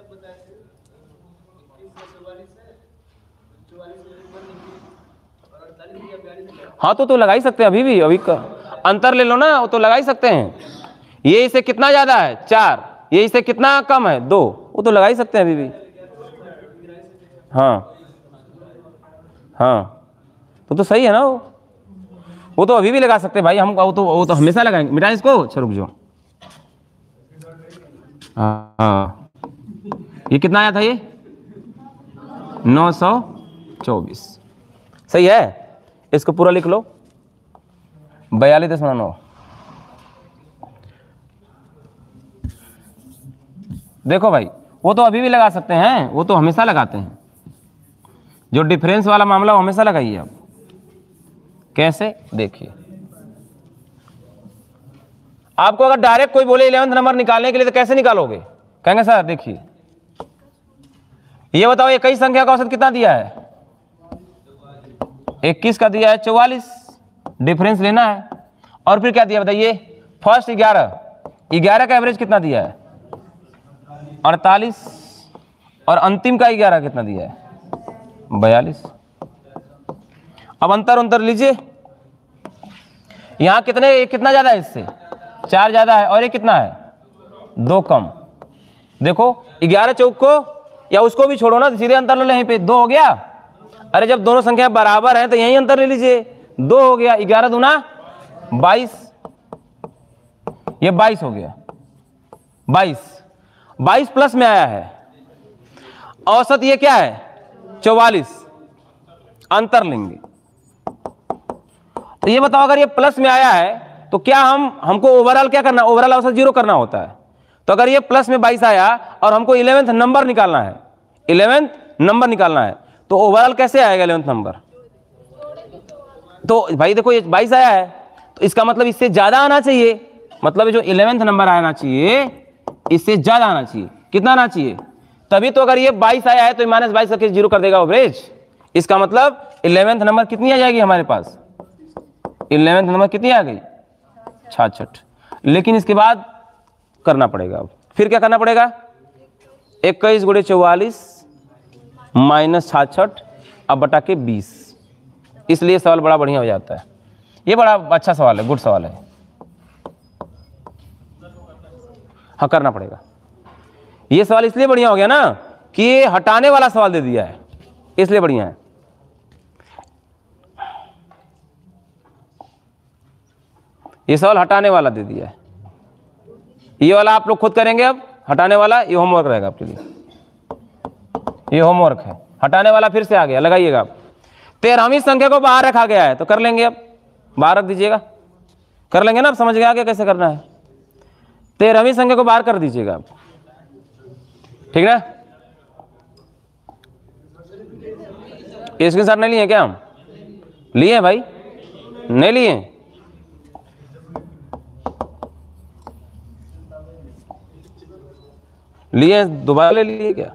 हाँ तो तो लगा ही सकते हैं, अभी भी अभी का अंतर ले लो ना, वो तो लगा ही सकते हैं, ये इससे कितना ज्यादा है चार, ये इससे कितना कम है दो, वो तो लगा ही सकते हैं अभी भी, हाँ हाँ तो तो सही है ना, वो वो तो अभी भी लगा सकते हैं भाई, हम वो तो वो तो हमेशा लगाएंगे, मिटा इसको, अच्छा रुक जाओ, हाँ ये कितना आया था, ये नौ सौ चौबीस, सही है, इसको पूरा लिख लो, बयालीस दशमलव नौ। देखो भाई वो तो अभी भी लगा सकते हैं, वो तो हमेशा लगाते हैं, जो डिफरेंस वाला मामला वो हमेशा लगाइए आप, कैसे देखिए, आपको अगर डायरेक्ट कोई बोले इलेवेंथ नंबर निकालने के लिए तो कैसे निकालोगे, कहेंगे सर देखिए ये बताओ इक्कीस संख्या का औसत कितना दिया है, इक्कीस का दिया है चौवालीस, डिफरेंस लेना है, और फिर क्या दिया बताइए, फर्स्ट ग्यारह, ग्यारह का एवरेज कितना दिया है अड़तालीस, और अंतिम का ग्यारह कितना दिया है बयालीस। अब अंतर अंतर लीजिए, यहां कितने कितना ज्यादा है, इससे चार ज्यादा है, और ये कितना है दो कम, देखो ग्यारह चौक को या उसको भी छोड़ो ना, सीधे अंतर ले लो, यहीं पे दो हो गया, अरे जब दोनों संख्या बराबर है तो यही अंतर ले लीजिए, दो हो गया, ग्यारह दूना बाईस, ये बाईस हो गया, बाईस, बाईस प्लस में आया है, औसत ये क्या है चौवालीस, अंतर लेंगे। तो ये बताओ अगर ये प्लस में आया है तो क्या हम हमको ओवरऑल क्या करना, ओवरऑल औसत जीरो करना होता है। तो अगर ये प्लस में बाईस आया और हमको इलेवेंथ नंबर निकालना है, इलेवेंथ नंबर निकालना है, तो ओवरऑल कैसे आएगा इलेवेंथ नंबर। तो भाई देखो ये बाईस आया है तो इसका मतलब इससे ज्यादा आना चाहिए, मतलब जो इलेवेंथ नंबर आना चाहिए इससे ज्यादा आना चाहिए। कितना आना चाहिए, तभी तो अगर ये बाईस आया है तो माइनस बाईस करके जीरो कर देगा एवरेज। इसका मतलब इलेवेंथ नंबर कितनी आ जाएगी हमारे पास, इलेवेंथ नंबर कितनी आ गई छाछठ। लेकिन इसके बाद करना पड़ेगा, अब फिर क्या करना पड़ेगा, इक्कीस गुणे चौवालीस माइनस छाछठ अब बटा के बीस। इसलिए सवाल बड़ा बढ़िया हो जाता है। ये बड़ा अच्छा सवाल है, गुड सवाल है। हाँ करना पड़ेगा। ये सवाल इसलिए बढ़िया हो गया ना कि ये हटाने वाला सवाल दे दिया है, इसलिए बढ़िया है। ये सवाल हटाने वाला दे दिया है, ये वाला आप लोग खुद करेंगे। अब हटाने वाला ये होमवर्क रहेगा आपके लिए, ये होमवर्क है। हटाने वाला फिर से आ गया, लगाइएगा आप। तेरहवीं संख्या को बाहर रखा गया है तो कर लेंगे, अब बाहर रख दीजिएगा, कर लेंगे ना। अब समझ गया कि कैसे करना है। तेरहवीं संख्या को बाहर कर दीजिएगा आप, ठीक ना। इसके साथ नहीं लिए क्या हम, लिए भाई, नहीं लिए। लिए दोबारा ले लिए क्या,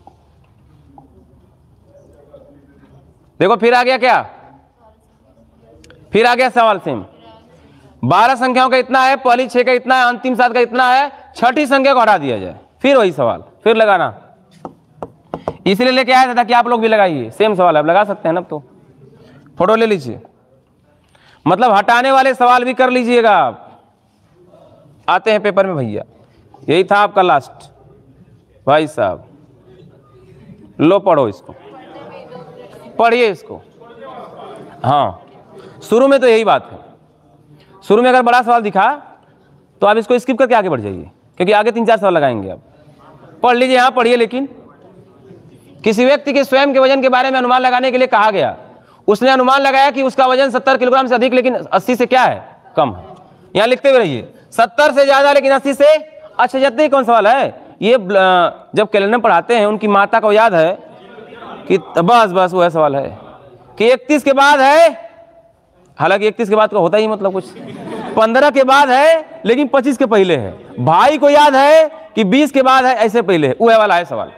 देखो फिर आ गया क्या, फिर आ गया सवाल सेम। बारह संख्याओं का इतना है, पहली छह का इतना है, अंतिम सात का इतना है, छठी संख्या को हटा दिया जाए, फिर वही सवाल फिर लगाना। इसलिए लेके आया था ताकि आप लोग भी लगाइए, सेम सवाल आप लगा सकते हैं ना। अब तो फोटो ले लीजिए, मतलब हटाने वाले सवाल भी कर लीजिएगा आप, आते हैं पेपर में भैया। यही था आपका लास्ट भाई साहब। लो पढ़ो इसको, पढ़िए इसको। हाँ शुरू में तो यही बात है, शुरू में अगर बड़ा सवाल दिखा तो आप इसको स्किप करके आगे बढ़ जाइए, क्योंकि आगे तीन चार सवाल लगाएंगे आप। पढ़ लीजिए, यहाँ पढ़िए। लेकिन किसी व्यक्ति के स्वयं के वजन के बारे में अनुमान लगाने के लिए कहा गया। उसने अनुमान लगाया कि उसका वजन सत्तर किलोग्राम से अधिक लेकिन अस्सी से क्या है कम है। यहाँ लिखते हुए रहिए, सत्तर से ज्यादा लेकिन अस्सी से। अच्छा जतने कौन सवाल है ये, जब कैलेंडर पढ़ाते हैं उनकी माता को याद है कि बस बस वो है सवाल है कि इकतीस के बाद है, हालांकि इकतीस के बाद का होता ही मतलब कुछ, पंद्रह के बाद है लेकिन पच्चीस के पहले है। भाई को याद है कि बीस के बाद है, ऐसे पहले है, वो वाला है सवाल।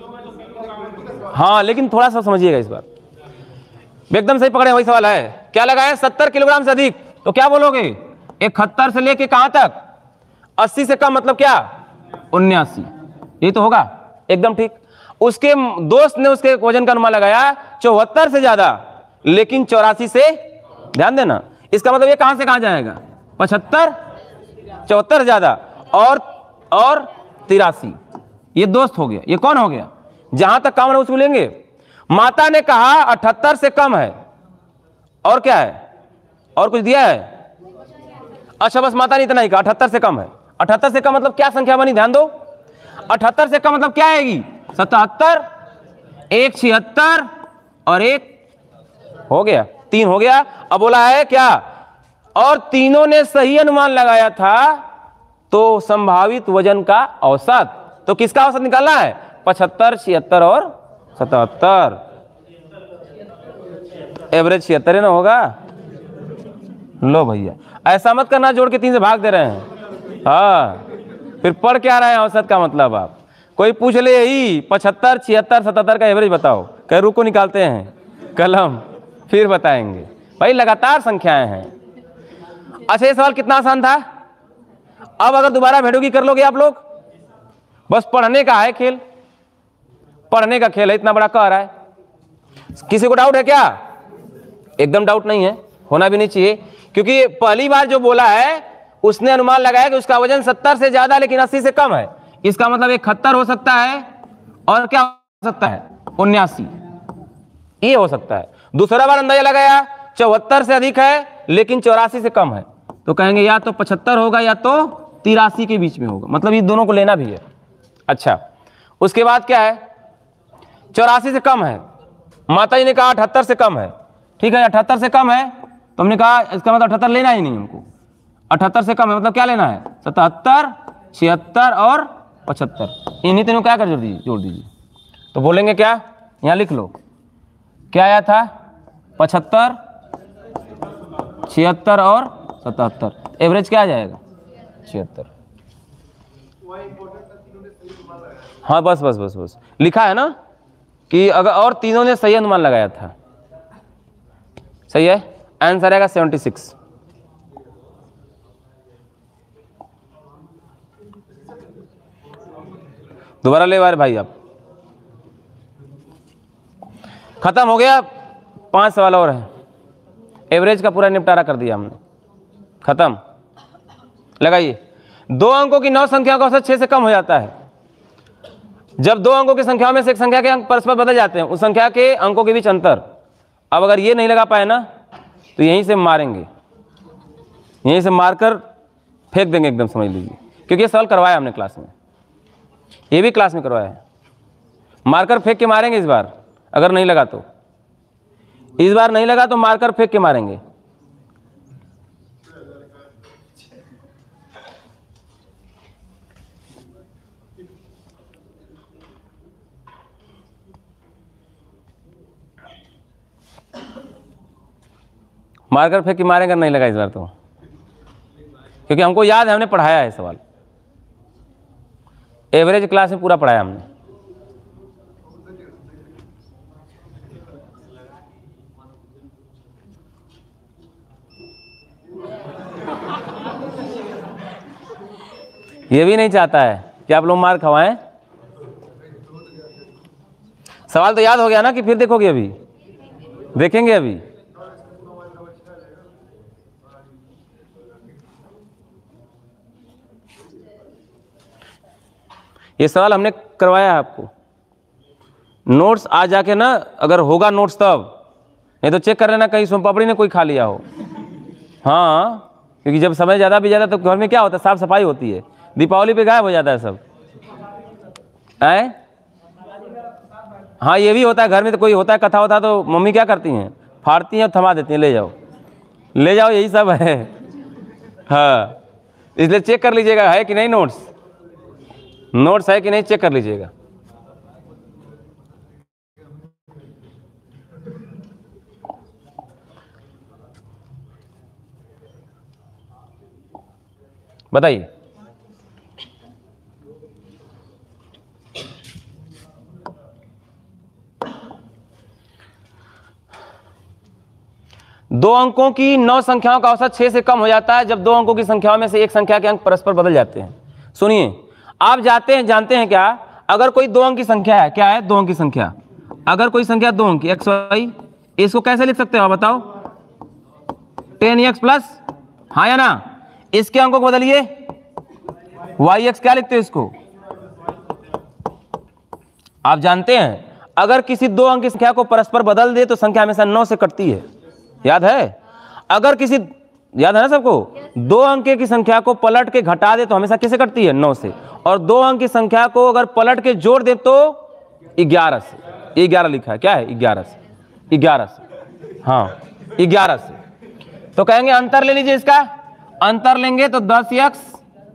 हाँ लेकिन थोड़ा सा समझिएगा इस बार, एकदम सही पकड़े वही सवाल है। क्या लगाया, सत्तर किलोग्राम से अधिक, तो क्या बोलोगे इकहत्तर से लेके कहां तक, अस्सी से कम मतलब क्या उन्यासी, यही तो होगा एकदम ठीक। उसके दोस्त ने उसके वजन का अनुमान लगाया चौहत्तर से ज्यादा लेकिन चौरासी से, ध्यान देना, इसका मतलब ये कहां से कहां जाएगा, पचहत्तर, चौहत्तर ज्यादा और और तिरासी, ये दोस्त हो गया। ये कौन हो गया, जहां तक काम है उसको लेंगे। माता ने कहा अठहत्तर से कम है, और क्या है, और कुछ दिया है। अच्छा बस माता ने इतना ही कहा अठहत्तर से कम है। अठहत्तर से कम मतलब क्या संख्या बनी, ध्यान दो। अठहत्तर से कम मतलब क्या आएगी, सतहत्तर, एक छिहत्तर और एक हो गया, तीन हो गया। अब बोला है क्या, और तीनों ने सही अनुमान लगाया था तो संभावित वजन का औसत, तो किसका औसत निकालना है, पचहत्तर, छिहत्तर और सतहत्तर। एवरेज छिहत्तर है ना होगा। लो भैया ऐसा मत करना जोड़ के तीन से भाग दे रहे हैं। हाँ फिर पढ़ क्या रहे हैं औसत का मतलब। आप कोई पूछ ले यही पचहत्तर, छिहत्तर, सतहत्तर का एवरेज बताओ, कह रुको निकालते हैं कलम, फिर बताएंगे। भाई लगातार संख्याएं हैं। अच्छा ये सवाल कितना आसान था। अब अगर दोबारा भेड़ोगी कर लोगे आप लोग, बस पढ़ने का है खेल, पढ़ने का खेल है, इतना बड़ा कह रहा है। किसी को डाउट है क्या, एकदम डाउट नहीं है, होना भी नहीं चाहिए, क्योंकि पहली बार जो बोला है उसने अनुमान लगाया कि उसका वजन सत्तर से ज्यादा लेकिन अस्सी से कम है। इसका मतलब इकहत्तर हो सकता है और क्या हो सकता है, उन्यासी, ये हो सकता है। दूसरा बार अंदाजा लगाया चौहत्तर से अधिक है लेकिन चौरासी से कम है, तो कहेंगे या तो पचहत्तर होगा या तो तिरासी के बीच में होगा, मतलब ये दोनों को लेना भी है। अच्छा, उसके बाद क्या है, चौरासी से कम है, माता जी ने कहा अठहत्तर से कम है, ठीक है, अठहत्तर से कम है तो हमने कहा इसका मतलब अठहत्तर लेना ही नहीं हमको, अठहत्तर से कम है मतलब क्या लेना है, सतहत्तर, छिहत्तर और पचहत्तर, इन्हीं तीनों क्या कर जोड़ दीजिए जोड़ दीजिए तो बोलेंगे क्या, यहाँ लिख लो क्या आया था, पचहत्तर, छिहत्तर और सतहत्तर, एवरेज क्या आ जाएगा, छिहत्तर। हाँ बस बस बस बस लिखा है ना कि अगर और तीनों ने सही अनुमान लगाया था, सही है, आंसर आएगा सेवेंटी सिक्स। दोबारा ले बार भाई, आप खत्म हो गया, पांच सवाल और हैं, एवरेज का पूरा निपटारा कर दिया हमने, खत्म। लगाइए, दो अंकों की नौ संख्या का औसत छह से कम हो जाता है जब दो अंकों की संख्या में से एक संख्या के अंक परस्पर बदल जाते हैं, उस संख्या के अंकों के बीच अंतर। अब अगर ये नहीं लगा पाए ना तो यहीं से मारेंगे, यहीं से मारकर फेंक देंगे एकदम, समझ लीजिए, क्योंकि ये सवाल करवाया हमने क्लास में, ये भी क्लास में करवाया है, मारकर फेंक के मारेंगे इस बार, अगर नहीं लगा तो, इस बार नहीं लगा तो मारकर फेंक के मारेंगे। मारकर फेंक के मारेंगे, नहीं लगा इस बार तो, क्योंकि हमको याद है हमने पढ़ाया है सवाल, एवरेज क्लास में पूरा पढ़ाया हमने। ये भी नहीं चाहता है कि आप लोग मार खवाएं। सवाल तो याद हो गया ना कि फिर देखोगे, अभी देखेंगे अभी। ये सवाल हमने करवाया है आपको, नोट्स आ जाके ना, अगर होगा नोट्स तब, नहीं तो चेक कर लेना कहीं सोन पापड़ी ने कोई खा लिया हो। हाँ, क्योंकि जब समय ज़्यादा भी ज़्यादा तो घर में क्या होता है, साफ सफाई होती है, दीपावली पे गायब हो जाता है सब, है। हाँ ये भी होता है, घर में तो कोई होता है कथा होता है तो मम्मी क्या करती हैं, फाड़ती हैं और थमा देती हैं, ले जाओ ले जाओ, यही सब है। हाँ, इसलिए चेक कर लीजिएगा है कि नहीं, नोट्स नोट्स है कि नहीं, चेक कर लीजिएगा। बताइए, दो अंकों की नौ संख्याओं का औसत छह से कम हो जाता है जब दो अंकों की संख्याओं में से एक संख्या के अंक परस्पर बदल जाते हैं। सुनिए, आप जाते हैं जानते हैं क्या, अगर कोई दो अंक की संख्या है, क्या है, दो अंक की संख्या, अगर कोई संख्या दो अंक की एक्स वाई, इसको कैसे लिख सकते हो आप बताओ, टेन एक्स प्लस, हाँ या ना, इसके अंकों को बदलिए, वाई एक्स क्या लिखते हो इसको, आप जानते हैं अगर किसी दो अंक की संख्या को परस्पर बदल दे तो संख्या हमेशा नौ से कटती है, याद है, अगर किसी, याद है ना सबको, दो अंक की संख्या को पलट के घटा दे तो हमेशा किससे कटती है, नौ से, और दो अंक की संख्या को अगर पलट के जोड़ दे तो ग्यारह से, ग्यारह लिखा है, क्या है, ग्यारह से, ग्यारह से, हाँ ग्यारह से, तो कहेंगे अंतर ले लीजिए, इसका अंतर लेंगे तो दस एक्स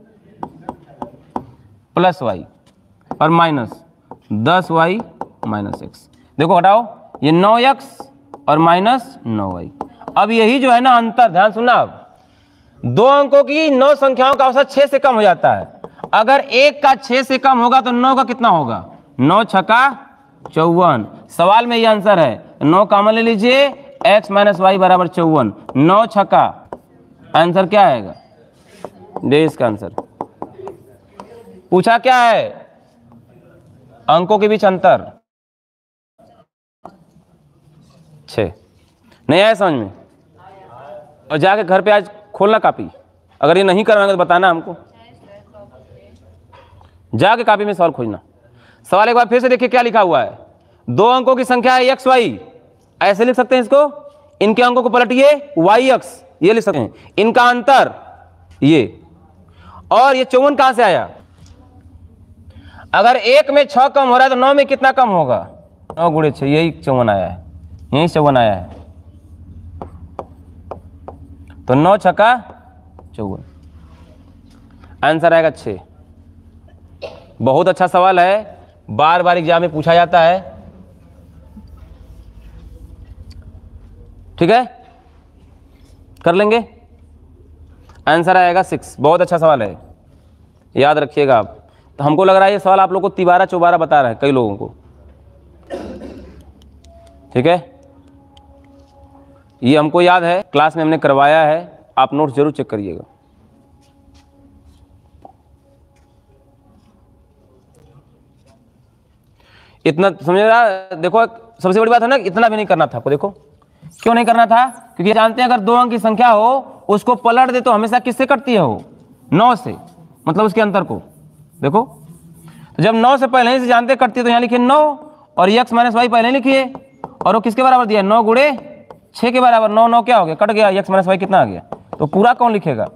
प्लस वाई और माइनस दस वाई माइनस एक्स, देखो हटाओ, ये नौ एक्स और माइनस नौ वाई। अब यही जो है ना अंतर, ध्यान सुनना, अब दो अंकों की नौ संख्याओं का औसत छह से कम हो जाता है, अगर एक का छह से कम होगा तो नौ का कितना होगा, नौ छक्का चौवन, सवाल में ये आंसर है, नौ कॉमन ले लीजिए, एक्स माइनस वाई बराबर चौवन, नौ छक्का, आंसर क्या आएगा, दे इसका आंसर। पूछा क्या है, अंकों के बीच अंतर, छः, नहीं आया समझ में, और जाके घर पे आज खोलना कापी, अगर ये नहीं करवाएंगे तो बताना हमको, जाके कापी में सवाल खोजना। सवाल एक बार फिर से देखिए क्या लिखा हुआ है, दो अंकों की संख्या है एक्स वाई, ऐसे लिख सकते हैं इसको, इनके अंकों को पलटिए वाई एक्स, ये लिख सकते हैं, इनका अंतर ये, और ये चौवन कहां से आया? अगर एक में छह कम हो रहा है तो नौ में कितना कम होगा? नौ गुणे छह, यही चौवन आया है, यही चौवन आया है। तो नौ छक्का चौवन, आंसर आएगा छः। बहुत अच्छा सवाल है, बार बार एग्जाम में पूछा जाता है। ठीक है, कर लेंगे। आंसर आएगा सिक्स। बहुत अच्छा सवाल है, याद रखिएगा आप। तो हमको लग रहा है ये सवाल आप लोग को तिबारा चौबारा बता रहा है कई लोगों को। ठीक है, ये हमको याद है, क्लास में हमने करवाया है, आप नोट्स जरूर चेक करिएगा। इतना समझ रहा? देखो सबसे बड़ी बात है ना, इतना भी नहीं करना था आपको। देखो क्यों नहीं करना था? क्योंकि जानते हैं अगर दो अंक की संख्या हो उसको पलट दे तो हमेशा किससे कटती है वो? नौ से, मतलब उसके अंतर को। देखो तो जब नौ से पहले ही से जानते कटती है तो यहाँ लिखिए नौ, और एक्स माइनस वाई पहले लिखिए, और वो किसके बराबर दिया? नौ गुणे छः के बराबर। नौ नौ क्या हो गया? कट गया। एक्स माइनस वाई कितना आ गया? तो पूरा कौन लिखेगा?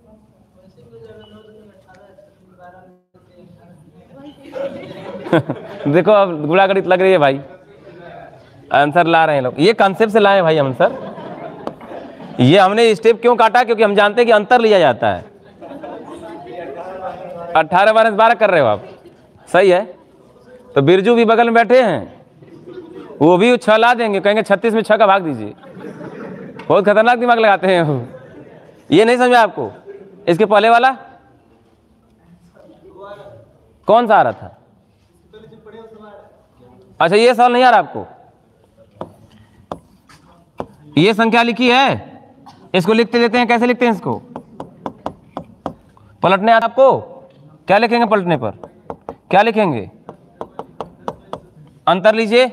देखो अब गुणा गणित लग रही है भाई, आंसर ला रहे हैं लोग। ये कॉन्सेप्ट से लाए भाई हम सर। ये हमने स्टेप क्यों काटा? क्योंकि हम जानते हैं कि अंतर लिया जाता है। अट्ठारह माइनस बारह कर रहे हो आप, सही है। तो बिरजू भी बगल में बैठे हैं, वो भी छह ला देंगे, कहेंगे छत्तीस में छह का भाग दीजिए। बहुत खतरनाक दिमाग लगाते हैं वो। ये नहीं समझा आपको? इसके पहले वाला कौन सा आ रहा था? अच्छा ये सवाल नहीं आ रहा आपको? ये संख्या लिखी है, इसको लिखते लेते हैं। कैसे लिखते हैं इसको? पलटने आता आपको? क्या लिखेंगे पलटने पर? क्या लिखेंगे? अंतर लीजिए,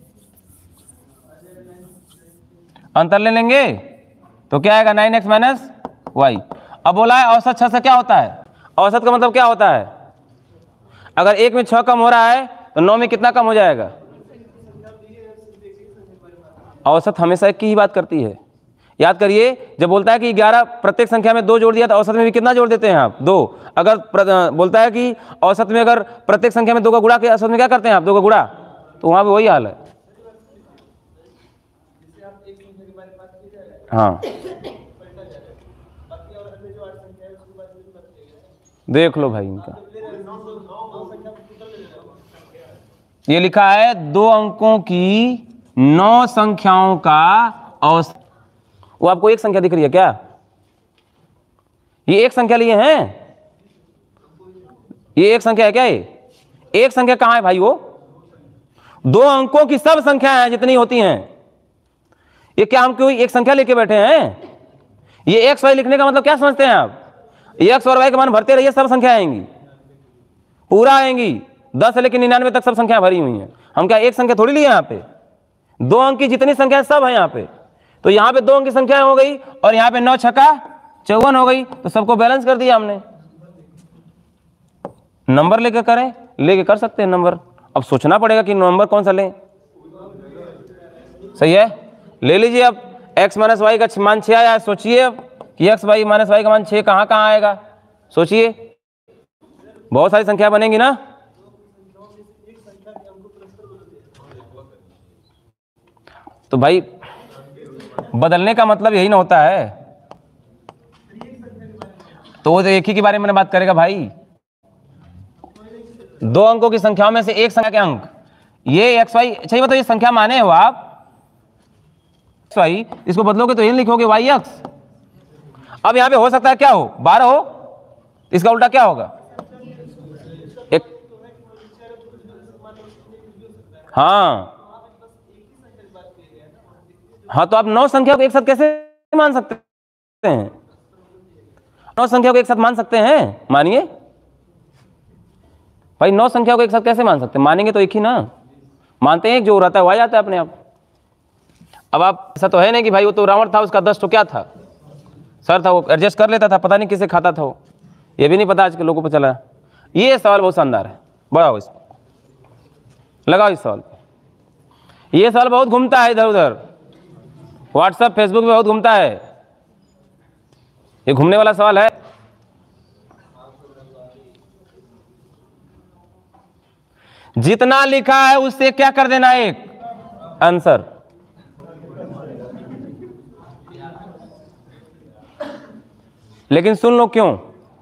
अंतर ले लेंगे तो क्या आएगा? Nine x minus y. अब बोला है औसत छह से क्या होता है? औसत का मतलब क्या होता है? अगर एक में छह कम हो रहा है तो नौ में कितना कम हो जाएगा? औसत हमेशा एक की ही बात करती है, याद करिए। जब बोलता है कि ग्यारह प्रत्येक संख्या में दो जोड़ दिया तो औसत में भी कितना जोड़ देते हैं आप? दो। अगर बोलता है कि औसत में अगर प्रत्येक संख्या में दो का गुणा किया, औसत में क्या करते हैं आप? दो का गुणा। तो वहां पे वही हाल है। हाँ देख लो भाई, इनका ये लिखा है दो अंकों की नौ संख्याओं का औसत। वो आपको एक संख्या दिख रही है क्या? ये एक संख्या लिए हैं, ये एक संख्या है क्या? ये एक संख्या कहां है भाई? वो दो अंकों की सब संख्याएं हैं जितनी होती हैं। ये क्या हम कोई एक संख्या लेके बैठे हैं? ये एक्स वाई लिखने का मतलब क्या समझते हैं आप? एक्स और वाई का मान भरते रहिए, सब संख्या आएंगी, पूरा आएंगी। दस से लेकर निन्यानवे तक सब संख्या भरी हुई हैं। हम क्या एक संख्या थोड़ी लिए यहाँ पे? दो अंक की जितनी संख्या सब है यहाँ पे। तो यहाँ पे दो अंक की संख्या हो गई और यहाँ पे नौ छक्का चौवन हो गई, तो सबको बैलेंस कर दिया हमने। नंबर लेके करें, लेके कर सकते हैं नंबर। अब सोचना पड़ेगा कि नंबर कौन सा लें। सही है, ले लीजिए। अब x माइनस वाई का मान छः आया, सोचिए अब कि x वाई माइनस वाई का मान छः कहाँ कहाँ आएगा? सोचिए, बहुत सारी संख्या बनेंगी ना। तो भाई बदलने का मतलब यही ना होता है। तो वो एक ही के बारे में बात करेगा भाई। दो अंकों की संख्याओं में से एक संख्या के अंक, ये एक्स वाई। अच्छा ये बताओ, ये संख्या माने हो आप एक्स वाई, इसको बदलोगे तो ये लिखोगे वाई एक्स। अब यहां पे हो सकता है क्या हो? बारह हो, इसका उल्टा क्या होगा? एक। हाँ हाँ, तो आप नौ संख्या को एक साथ कैसे मान सकते हैं? नौ संख्या को एक साथ मान सकते हैं? मानिए भाई, नौ संख्या को एक साथ कैसे मान सकते हैं? मानेंगे तो एक ही ना, मानते हैं एक जो रहता है वही आता है अपने आप। अब आप ऐसा तो है नहीं कि भाई वो तो रावण था, उसका दस तो क्या था, सर था, वो एडजस्ट कर लेता था, पता नहीं किसे खाता था वो, ये भी नहीं पता आज के लोगों को चला। ये सवाल बहुत शानदार है, बढ़ाओ इस लगाओ इस सवाल। ये सवाल बहुत घूमता है इधर उधर, व्हाट्सएप फेसबुक पे बहुत घूमता है, ये घूमने वाला सवाल है। जितना लिखा है उससे क्या कर देना, एक आंसर। लेकिन सुन लो क्यों,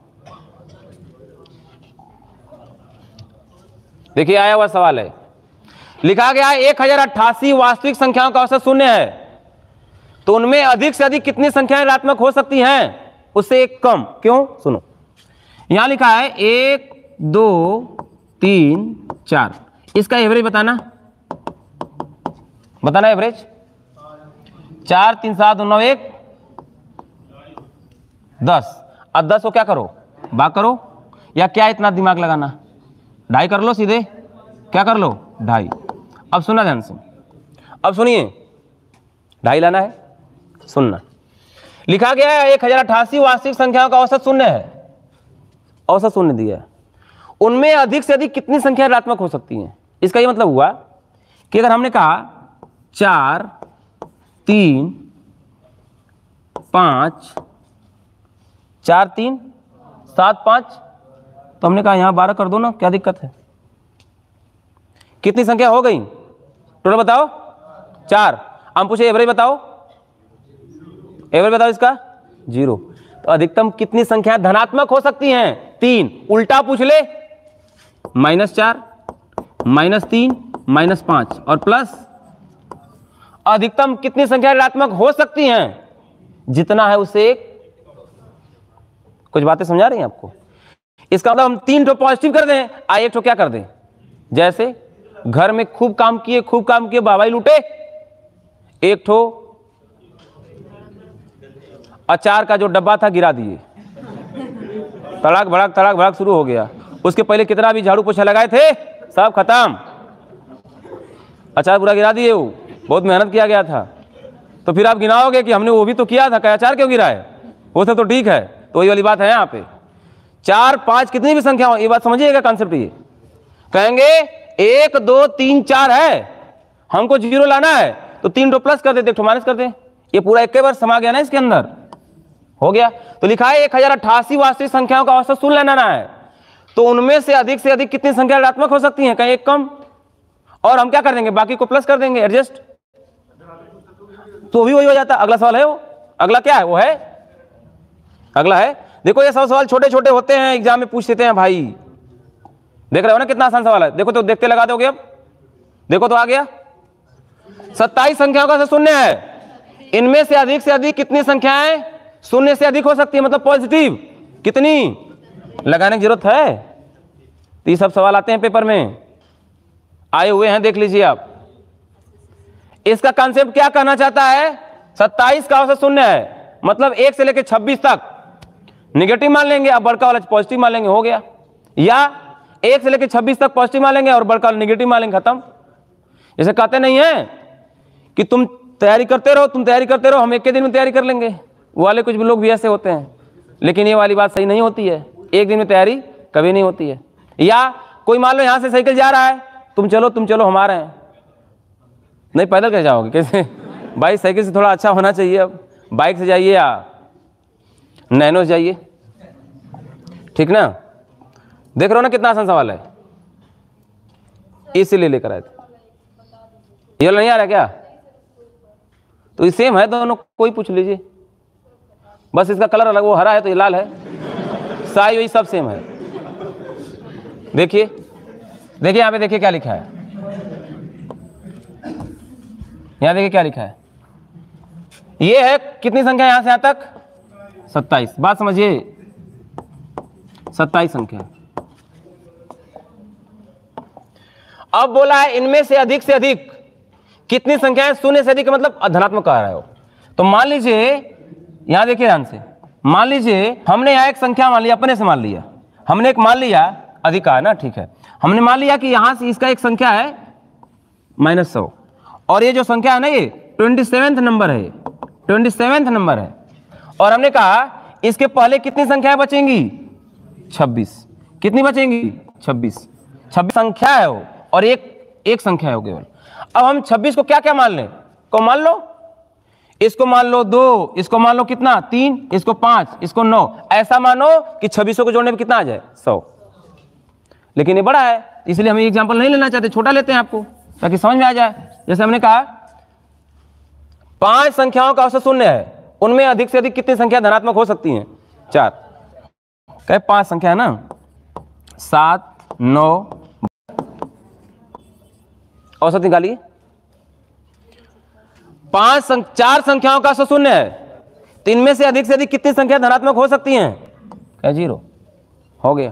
देखिए आया हुआ सवाल है, लिखा गया है एक हजार अट्ठासी वास्तविक संख्याओं का औसत शून्य है, तो उनमें अधिक से अधिक कितनी संख्याएं ऋणात्मक हो सकती हैं, उससे एक कम। क्यों, सुनो, यहां लिखा है एक दो तीन चार, इसका एवरेज बताना, बताना एवरेज। चार तीन सात नौ एक दस, अब दस को क्या करो, भाग करो, या क्या इतना दिमाग लगाना, ढाई कर लो सीधे, क्या कर लो, ढाई। अब सुनना ध्यान से, अब सुनिए, ढाई लाना है, सुनना। लिखा गया है एक हजार अट्ठासी वास्तविक संख्याओं का औसत शून्य है, औसत शून्य दिया है, उनमें अधिक से अधिक कितनी संख्या ऋणात्मक हो सकती हैं। इसका ये मतलब हुआ कि अगर हमने कहा चार तीन पाँच, चार तीन सात पाँच, तो हमने कहा यहां बारह कर दो ना, क्या दिक्कत है। कितनी संख्या हो गई टोटल बताओ, चार। हम पूछे एवरेज बताओ, एवरेज बताओ इसका जीरो। तो अधिकतम कितनी संख्या धनात्मक हो सकती हैं, तीन। उल्टा पूछ ले, माइनस चार, माइनस तीन, माइनस पांच और प्लस, अधिकतम कितनी संख्या ऋणात्मक हो सकती हैं, जितना है उससे एक। कुछ बातें समझा रही हैं आपको। इसका मतलब हम तीन ठो पॉजिटिव कर दें, आ एक ठो क्या कर दें, जैसे घर में खूब काम किए, खूब काम किए, बाबाई लूटे, एक ठो अचार का जो डब्बा था गिरा दिए, तड़ाक भड़ाक तड़ाक भड़ाक शुरू हो गया। उसके पहले कितना भी झाड़ू पोछा लगाए थे, सब खत्म, अचार पूरा गिरा दिए, वो बहुत मेहनत किया गया था। तो फिर आप गिनाओगे कि हमने वो भी तो किया था, क्या अचार क्यों गिरा है, वो तो ठीक है। तो वही वाली बात है यहाँ पे, चार पांच कितनी भी संख्या हो, ये बात समझिएगा कॉन्सेप्ट। ये कहेंगे एक दो तीन चार है, हमको जीरो लाना है, तो तीन टो प्लस कर दे, एक टो माइनस कर दे, ये पूरा एक बार समा गया ना इसके अंदर, हो गया। तो लिखा है एक हजार अट्ठासी वास्तविक संख्याओं का औसत शून्य लेना है, तो उनमें से अधिक से अधिक कितनी संख्या ऋणात्मक हो सकती है, कहीं एक कम, और हम क्या कर देंगे, बाकी को प्लस कर देंगे, एडजस्ट, तो भी वही हो जाता। अगला सवाल है वो, अगला क्या है वो है, अगला है, देखो ये सब सवाल छोटे छोटे होते हैं, एग्जाम में पूछ लेते हैं भाई, देख रहे हो ना कितना आसान सवाल है। देखो तो देखते लगा दोगे, अब देखो तो आ गया, सत्ताईस संख्याओं का शून्य है, इनमें से अधिक से अधिक कितनी संख्याएं शून्य से अधिक हो सकती है, मतलब पॉजिटिव कितनी, लगाने की जरूरत है। तो ये सब सवाल आते हैं पेपर में, आए हुए हैं, देख लीजिए आप। इसका कॉन्सेप्ट क्या कहना चाहता है, सत्ताईस का औसत शून्य है, मतलब एक से लेकर छब्बीस तक निगेटिव मान लेंगे, अब बड़का वाला पॉजिटिव मान लेंगे, हो गया। या एक से लेकर छब्बीस तक पॉजिटिव मान लेंगे और बड़का वाला निगेटिव मान लेंगे, खत्म। जैसे कहते नहीं है कि तुम तैयारी करते रहो, तुम तैयारी करते रहो, हम एक के दिन में तैयारी कर लेंगे, वो वाले कुछ लोग भी ऐसे होते हैं। लेकिन ये वाली बात सही नहीं होती है, एक दिन में तैयारी कभी नहीं होती है। या कोई मान लो यहाँ से साइकिल जा रहा है, तुम चलो तुम चलो हम आ रहे हैं, नहीं पैदल कैसे जाओगे, कैसे भाई, साइकिल से थोड़ा अच्छा होना चाहिए। अब बाइक से जाइए या नैनो से जाइए, ठीक ना। देख रहे हो ना कितना आसान सवाल है, इसीलिए लेकर आए थे। ये नहीं आ रहा क्या, तो ये सेम है दोनों, कोई पूछ लीजिए, बस इसका कलर अलग, वो हरा है तो ये लाल है, साइज वही सब सेम है। देखिए देखिए यहाँ पे देखिए क्या लिखा है, यहाँ देखिए क्या लिखा है, ये है कितनी संख्या यहां से यहां तक, सत्ताईस। बात समझिए, सत्ताईस संख्या। अब बोला है इनमें से अधिक से अधिक कितनी संख्याएं शून्य से अधिक, मतलब धनात्मक कह रहे हो। तो मान लीजिए यहां देखिए ध्यान से, मान लीजिए हमने यहां एक संख्या मान लिया, अपने से मान लिया, हमने एक मान लिया, अधिक है ना, ठीक है, हमने मान लिया कि यहां से इसका एक संख्या है माइनस सौ, और ये जो संख्या है ना ये ट्वेंटी सेवेंथ नंबर है, ट्वेंटी सेवेंथ नंबर है, और हमने कहा इसके पहले कितनी संख्याएं बचेंगी, छब्बीस। कितनी बचेंगी, छब्बीस। छब्बीस संख्या है वो, और एक एक संख्या है केवल। अब हम छब्बीस को क्या क्या मान लें, को मान लो, इसको मान लो दो, इसको मान लो कितना, तीन, इसको पांच, इसको नौ, ऐसा मानो कि छब्बीसों को जोड़ने में कितना आ जाए, सौ। लेकिन ये बड़ा है, इसलिए हम एग्जाम्पल नहीं लेना चाहते, छोटा लेते हैं आपको ताकि समझ में आ जाए। जैसे हमने कहा पांच संख्याओं का औसत शून्य है, उनमें अधिक से अधिक कितनी संख्या धनात्मक हो सकती हैं? चार। कहे पांच संख्या है ना, सात, नौ, औसत निकालिए। पांच सं, चार संख्याओं का औसत शून्य है, तो इनमें से अधिक से अधिक कितनी संख्या धनात्मक हो सकती हैं? क्या जीरो हो गया।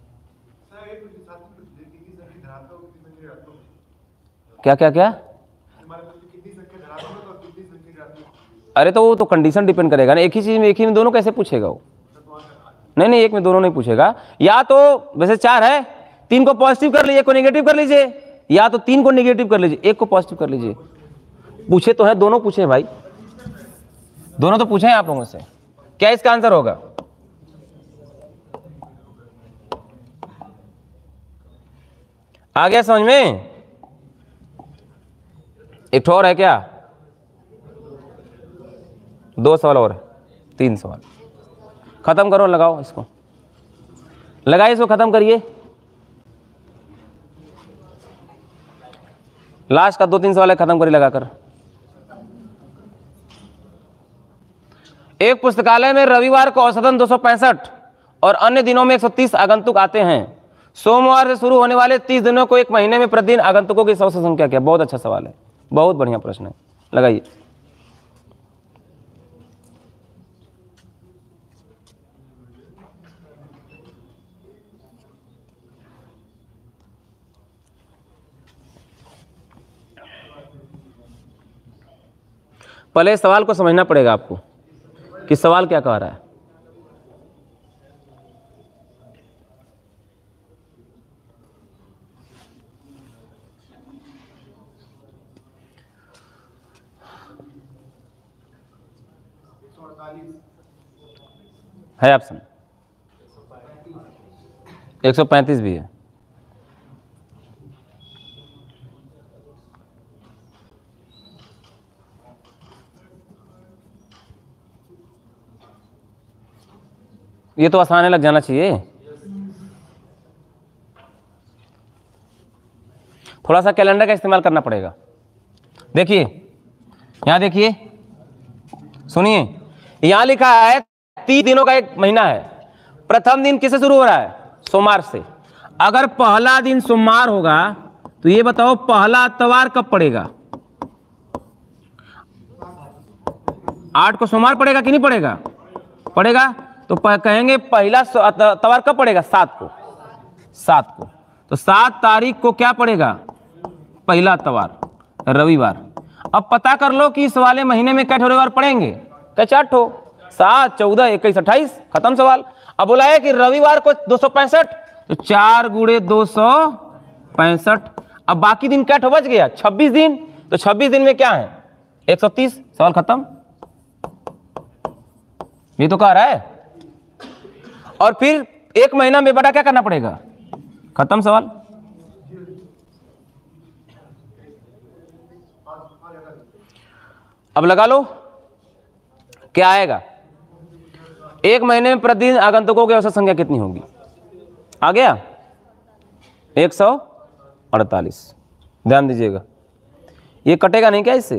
क्या क्या क्या? अरे तो वो तो कंडीशन डिपेंड करेगा ना, एक ही चीज में एक ही में दोनों कैसे पूछेगा वो? नहीं नहीं, एक में दोनों नहीं पूछेगा। या तो वैसे चार है, तीन को पॉजिटिव कर लीजिए, एक को नेगेटिव कर लीजिए, या तो तीन को नेगेटिव कर लीजिए, एक को पॉजिटिव कर लीजिए। पूछे तो है, दोनों पूछे भाई, दोनों तो पूछे हैं आप लोगों से। क्या इसका आंसर होगा? आ गया समझ में? एक और है क्या? दो सवाल और है, तीन सवाल। खत्म करो, लगाओ इसको, लगाइए इसको, खत्म करिए। लास्ट का दो तीन सवाल है, खत्म करिए लगाकर। एक पुस्तकालय में रविवार को औसतन दो सौ पैंसठ और अन्य दिनों में एक सौ तीस आगंतुक आते हैं। सोमवार से शुरू होने वाले तीस दिनों को एक महीने में प्रतिदिन आगंतुकों की औसत संख्या क्या? बहुत अच्छा सवाल है, बहुत बढ़िया प्रश्न है, लगाइए। पहले सवाल को समझना पड़ेगा आपको कि सवाल क्या कह रहा है। है ऑप्शन एक सौ पैंतीस भी है। ये तो आसाने लग जाना चाहिए, थोड़ा सा कैलेंडर का इस्तेमाल करना पड़ेगा। देखिए यहां, देखिए सुनिए, यहां लिखा है तीस दिनों का एक महीना है। प्रथम दिन किससे शुरू हो रहा है? सोमवार से। अगर पहला दिन सोमवार होगा तो ये बताओ पहला इतवार कब पड़ेगा? आठ को सोमवार पड़ेगा कि नहीं पड़ेगा? पड़ेगा। तो कहेंगे पहला इतवार कब पड़ेगा? सात को। सात को, तो सात तारीख को क्या पड़ेगा? पहला इतवार, रविवार। अब पता कर लो कि इस वाले महीने में क्या रविवार पड़ेंगे? क्या? चार ठो, सात, चौदह, इक्कीस, अट्ठाईस, खत्म सवाल। अब बोला है कि रविवार को दो सौ पैंसठ, तो चार गुड़े दो सौ पैंसठ। अब बाकी दिन क्या बच गया? छब्बीस दिन। तो छब्बीस दिन में क्या है? एक सौ तीस। सवाल खत्म। ये तो कह रहा है। और फिर एक महीना में बड़ा क्या करना पड़ेगा? खत्म सवाल। अब लगा लो क्या आएगा। एक महीने में प्रतिदिन आगंतुकों की औसत संख्या कितनी होगी? आ गया एक सौ अड़तालीस। ध्यान दीजिएगा, ये कटेगा नहीं क्या इससे?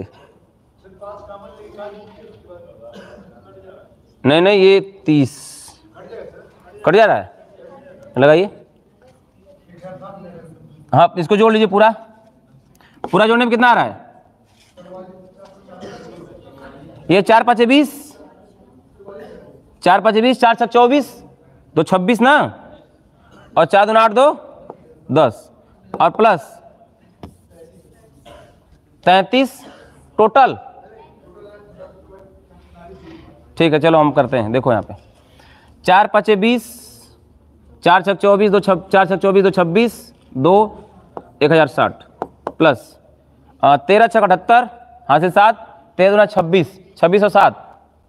नहीं नहीं, ये तीस कट जा रहा है, लगाइए। हाँ, इसको जोड़ लीजिए, पूरा पूरा जोड़ने में कितना आ रहा है? ये चार पाँच बीस, चार पाँच बीस, चार छक चौबीस, दो छब्बीस ना, और चार दो आठ, दो दस, और प्लस तैंतीस टोटल। ठीक है, चलो हम करते हैं। देखो यहाँ पे चार पाँच बीस, चार छक चौबीस, दो छब चार छक चौबीस, दो छब्बीस, दो एक हजार साठ, प्लस तेरह छक अठहत्तर, हाँ से सात, तेरह दूना छब्बीस, छब्बीस और सात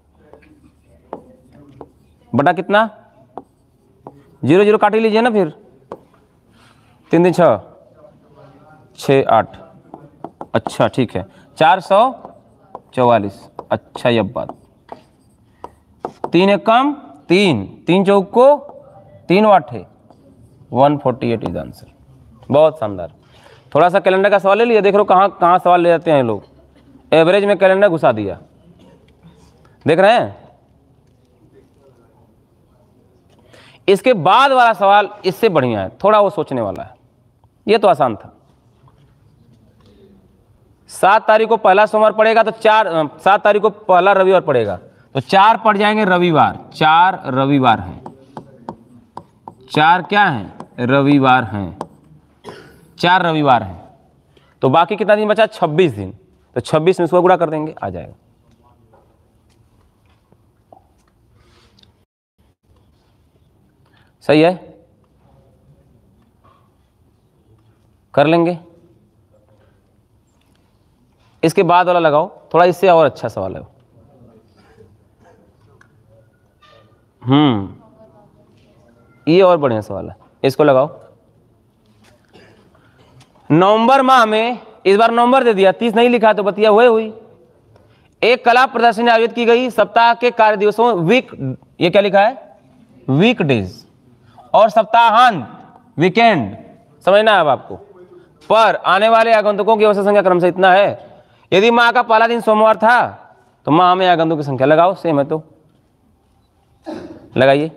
बटा कितना? जीरो जीरो काट ही लीजिए ना, फिर तीन दिन छः, छः आठ। अच्छा ठीक है, चार सौ चौवालीस। अच्छा, ये बात, तीन एक कम तीन, तीन चौक को तीन आठे, one forty eight is answer. बहुत शानदार। थोड़ा सा कैलेंडर का सवाल ले लिया, देख लो कहाँ कहाँ सवाल ले जाते हैं लोग। एवरेज में कैलेंडर घुसा दिया, देख रहे हैं। इसके बाद वाला सवाल इससे बढ़िया है, थोड़ा वो सोचने वाला है। ये तो आसान था। सात तारीख को पहला सोमवार पड़ेगा तो चार सात तारीख को पहला रविवार पड़ेगा तो चार पड़ जाएंगे रविवार। चार रविवार हैं, चार क्या हैं? रविवार हैं। चार रविवार हैं तो बाकी कितना दिन बचा? छब्बीस दिन। तो छब्बीस में इसको गुणा कर देंगे, आ जाएगा। सही है, कर लेंगे। इसके बाद वाला लगाओ, थोड़ा इससे और अच्छा सवाल है। हम्म ये और बढ़िया सवाल है, इसको लगाओ। नवंबर माह में, इस बार नवंबर दे दिया, तीस नहीं लिखा तो बतिया हुए हुई। एक कला प्रदर्शनी आयोजित की गई। सप्ताह के कार्य दिवसों, वीक, ये क्या लिखा है? Weekdays. और सप्ताहांत, वीकेंड। समझना है अब आपको। पर आने वाले आगंतुकों की औसत संख्या क्रमशः इतना है। यदि माह का पहला दिन सोमवार था तो माह में आगंतुकों की संख्या लगाओ, सेम है तो लगाइए,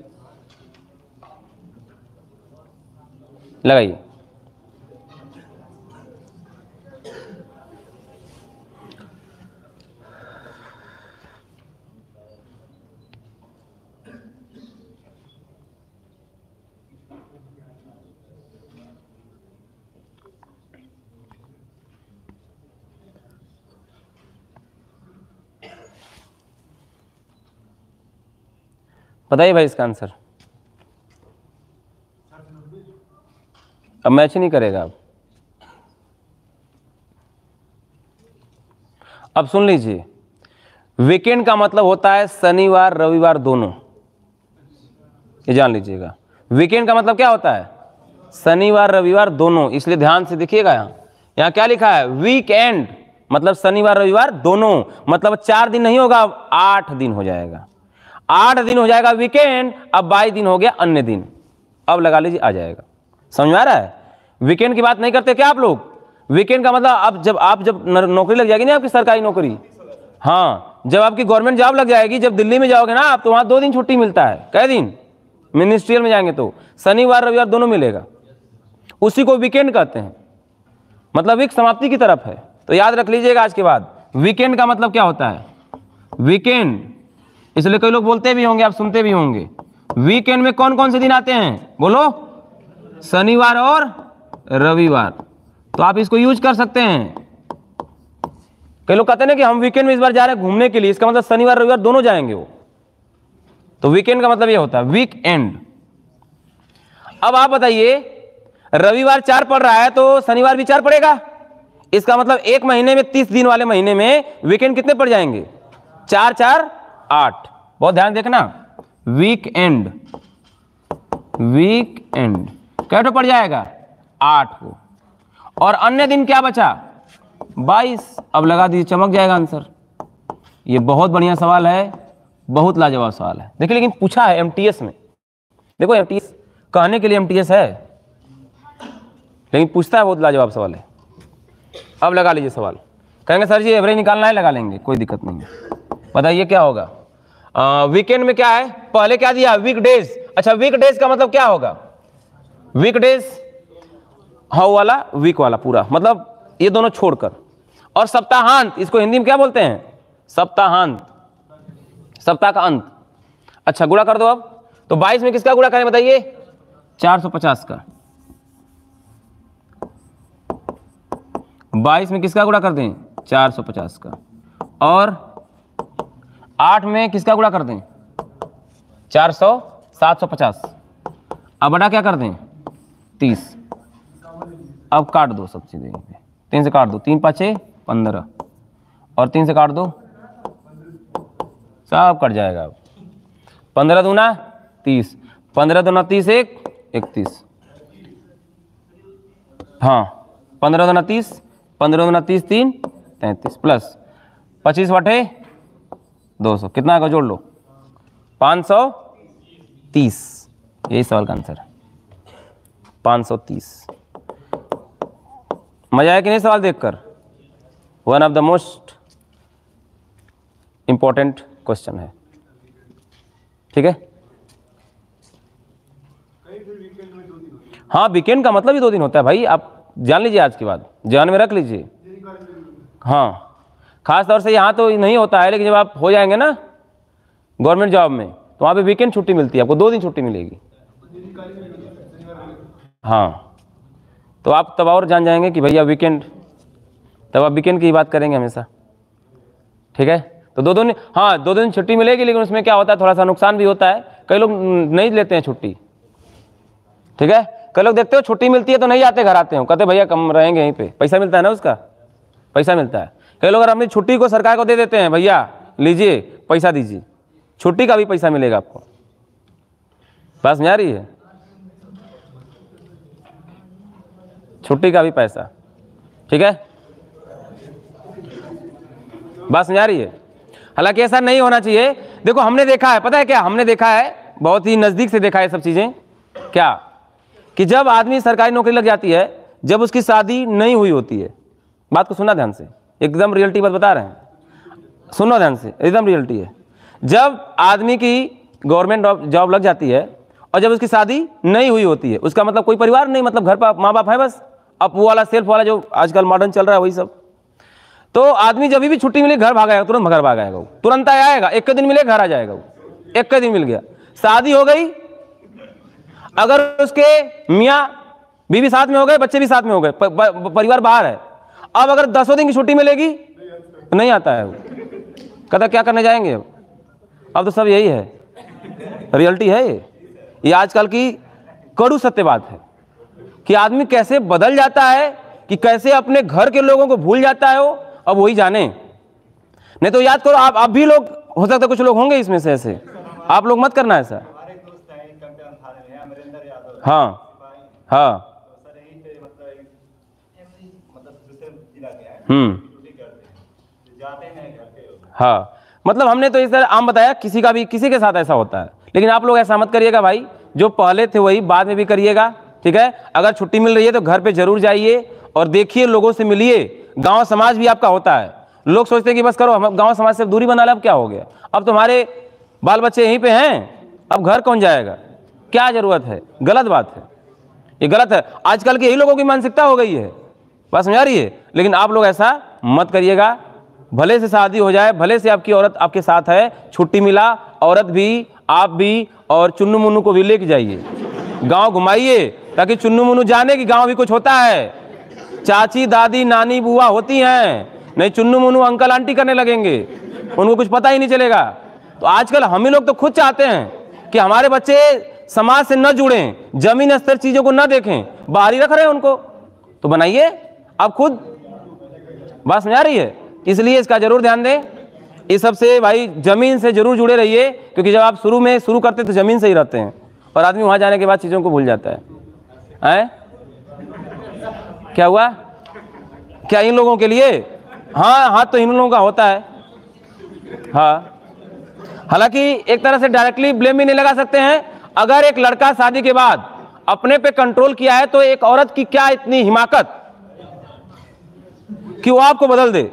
लगाइए। बताइए भाई इसका आंसर। अब मैच नहीं करेगा। अब अब सुन लीजिए, वीकेंड का मतलब होता है शनिवार रविवार दोनों, ये जान लीजिएगा। वीकेंड का मतलब क्या होता है? शनिवार रविवार दोनों। इसलिए ध्यान से देखिएगा, यहाँ यहाँ क्या लिखा है? वीकेंड मतलब शनिवार रविवार दोनों। मतलब चार दिन नहीं होगा, अब आठ दिन हो जाएगा। आठ दिन हो जाएगा वीकेंड, अब बाईस दिन हो गया अन्य दिन। अब लगा लीजिए, आ जाएगा। समझ में आ रहा है? वीकेंड की बात नहीं करते क्या आप लोग? वीकेंड का मतलब अब जब आप जब नौकरी लग जाएगी ना, आपकी सरकारी नौकरी, हाँ, जब आपकी गवर्नमेंट जॉब लग जाएगी, जब दिल्ली में जाओगे ना आप, तो वहां दो दिन छुट्टी मिलता है। कै दिन? मिनिस्ट्रियल में जाएंगे तो शनिवार रविवार दोनों मिलेगा, उसी को वीकेंड कहते हैं। मतलब वीक समाप्ति की तरफ है। तो याद रख लीजिएगा आज के बाद, वीकेंड का मतलब क्या होता है? वीकेंड। इसलिए कई लोग बोलते भी होंगे, आप सुनते भी होंगे, वीकेंड में कौन कौन से दिन आते हैं? बोलो। शनिवार और रविवार। तो आप इसको यूज कर सकते हैं। कई लोग कहते हैं ना कि हम वीकेंड में इस बार जा रहे हैं घूमने के लिए, इसका मतलब शनिवार रविवार दोनों जाएंगे वो। तो वीकेंड का मतलब ये होता है वीक एंड। अब आप बताइए, रविवार चार पड़ रहा है तो शनिवार भी चार पड़ेगा। इसका मतलब एक महीने में, तीस दिन वाले महीने में वीकेंड कितने पड़ जाएंगे? चार चार आठ। बहुत ध्यान देखना, वीक एंड, वीक एंड कैसे पड़ जाएगा? आठ को। और अन्य दिन क्या बचा? बाईस। अब लगा दीजिए, चमक जाएगा आंसर। ये बहुत बढ़िया सवाल है, बहुत लाजवाब सवाल है। देखिए, लेकिन पूछा है एमटीएस में। देखो, एमटीएस कहने के लिए एमटीएस है, लेकिन पूछता है बहुत लाजवाब सवाल है। अब लगा लीजिए सवाल। कहेंगे सर जी एवरेज निकालना है, लगा लेंगे, कोई दिक्कत नहीं है। बताइए क्या होगा? वीकेंड में क्या है? पहले क्या दिया? Weekdays. अच्छा, वीक डेज का मतलब क्या होगा? वीक डेज हाउ वाला, वीक वाला पूरा, मतलब ये दोनों छोड़कर। और सप्ताहांत, इसको हिंदी में क्या बोलते हैं? सप्ताहांत, सप्ताह का अंत। अच्छा, गुणा कर दो अब। तो बाईस में किसका गुणा करें बताइए? चार सौ पचास का। बाईस में किसका गुणा कर दें? चार सौ पचास का। और आठ में किसका गुणा कर दें? चार सौ, सात सौ पचास। अब बड़ा क्या कर दें? तीस। अब काट दो सब चीजें, तीन से काट दो, तीन पाँचे पंद्रह, और तीन से काट दो, सब कट जाएगा। अब पंद्रह दूना तीस, पंद्रह दूना तीस, एक इकतीस। हाँ, पंद्रह दूना तीस, पंद्रह दूना तीस, तीन तैंतीस, प्लस पच्चीस बटे दो सौ, कितना आएगा? जोड़ लो, पाँच सौ तीस। यही सवाल का आंसर है। पाँच सौ तीस। मजा आया कि नहीं सवाल देखकर? One of the most important question है, ठीक है। हाँ, वीकेंड का मतलब ही दो दिन होता है भाई, आप जान लीजिए, आज के बाद ध्यान में रख लीजिए। हाँ, खास तौर से यहाँ तो नहीं होता है, लेकिन जब आप हो जाएंगे ना गवर्नमेंट जॉब में, तो वहाँ पे वीकेंड छुट्टी मिलती है, आपको दो दिन छुट्टी मिलेगी। हाँ, तो आप तब और जान जाएंगे कि भैया वीकेंड, तब आप वीकेंड की बात करेंगे हमेशा, ठीक है। तो दो दिन, हाँ दो दिन छुट्टी मिलेगी, लेकिन उसमें क्या होता है, थोड़ा सा नुकसान भी होता है, कई लोग नहीं लेते हैं छुट्टी, ठीक है। कई लोग देखते हो छुट्टी मिलती है तो नहीं आते, घर आते हो, कहते भैया कम रहेंगे यहीं पे, पैसा मिलता है ना, उसका पैसा मिलता है। कई लोग अपनी छुट्टी को सरकार को दे देते हैं, भैया लीजिए पैसा दीजिए, छुट्टी का भी पैसा मिलेगा आपको। बात समझ आ रही है? छुट्टी का भी पैसा, ठीक है। बात समझ आ रही है? हालांकि ऐसा नहीं होना चाहिए। देखो हमने देखा है, पता है क्या, हमने देखा है, बहुत ही नजदीक से देखा है सब चीजें, क्या कि जब आदमी सरकारी नौकरी लग जाती है, जब उसकी शादी नहीं हुई होती है, बात को सुनना ध्यान से, एकदम रियलिटी बात बता रहे हैं, सुनो ध्यान से, एकदम रियलिटी है। जब आदमी की गवर्नमेंट जॉब लग जाती है और जब उसकी शादी नहीं हुई होती है, उसका मतलब कोई परिवार नहीं, मतलब घर पर माँ बाप है बस, अब वो वाला सेल्फ वाला जो आजकल मॉडर्न चल रहा है वही सब। तो आदमी जब भी छुट्टी मिले घर भागाएगा, तुरंत घर भागाएगा, वो तुरंत आएगा, एक के दिन मिले घर आ जाएगा, वो एक के दिन मिल गया। शादी हो गई, अगर उसके मियाँ बीवी साथ में हो गए, बच्चे भी साथ में हो गए, परिवार बाहर है, अब अगर दसों दिन की छुट्टी मिलेगी नहीं आता है, वो कहता क्या करने जाएंगे अब अब तो सब यही है, रियलिटी है ये ये आजकल की कड़ू सत्य बात है कि आदमी कैसे बदल जाता है, कि कैसे अपने घर के लोगों को भूल जाता है, वो अब वही जाने। नहीं तो याद करो, आप आप भी लोग, हो सकता है कुछ लोग होंगे इसमें से ऐसे, आप लोग मत करना ऐसा। हाँ हाँ हम्म हाँ, मतलब हमने तो इस तरह आम बताया, किसी का भी किसी के साथ ऐसा होता है, लेकिन आप लोग ऐसा मत करिएगा भाई, जो पहले थे वही बाद में भी करिएगा, ठीक है। अगर छुट्टी मिल रही है तो घर पे जरूर जाइए और देखिए, लोगों से मिलिए। गांव समाज भी आपका होता है, लोग सोचते हैं कि बस करो, हम गांव समाज से दूरी बना ले, अब क्या हो गया, अब तुम्हारे बाल बच्चे यहीं पे हैं, अब घर कौन जाएगा, क्या जरूरत है, गलत बात है, ये गलत है। आजकल के यही लोगों की मानसिकता हो गई है, बात समझ आ रही है। लेकिन आप लोग ऐसा मत करिएगा, भले से शादी हो जाए, भले से आपकी औरत आपके साथ है, छुट्टी मिला, औरत भी, आप भी, और चुन्नू मुन्नू को भी लेके जाइए, गांव घुमाइए, ताकि चुन्नू मुन्नू जाने कि गांव भी कुछ होता है, चाची दादी नानी बुआ होती हैं, नहीं चुन्नू मुन्नू अंकल आंटी करने लगेंगे, उनको कुछ पता ही नहीं चलेगा। तो आजकल हम ही लोग तो खुद चाहते हैं कि हमारे बच्चे समाज से न जुड़ें, जमीन स्तर चीजों को न देखें, बाहर ही रख रहे हैं उनको, तो बनाइए आप खुद। बात समझ आ रही है? इसलिए इसका जरूर ध्यान दें, इस सब से भाई जमीन से जरूर जुड़े रहिए, क्योंकि जब आप शुरू में शुरू करते तो जमीन से ही रहते हैं, और आदमी वहां जाने के बाद चीजों को भूल जाता है। हैं? क्या हुआ? क्या इन लोगों के लिए? हाँ हाथ तो इन लोगों का होता है। हाँ, हालांकि एक तरह से डायरेक्टली ब्लेम भी नहीं लगा सकते हैं। अगर एक लड़का शादी के बाद अपने पे कंट्रोल किया है, तो एक औरत की क्या इतनी हिमाकत कि वो आपको बदल दे।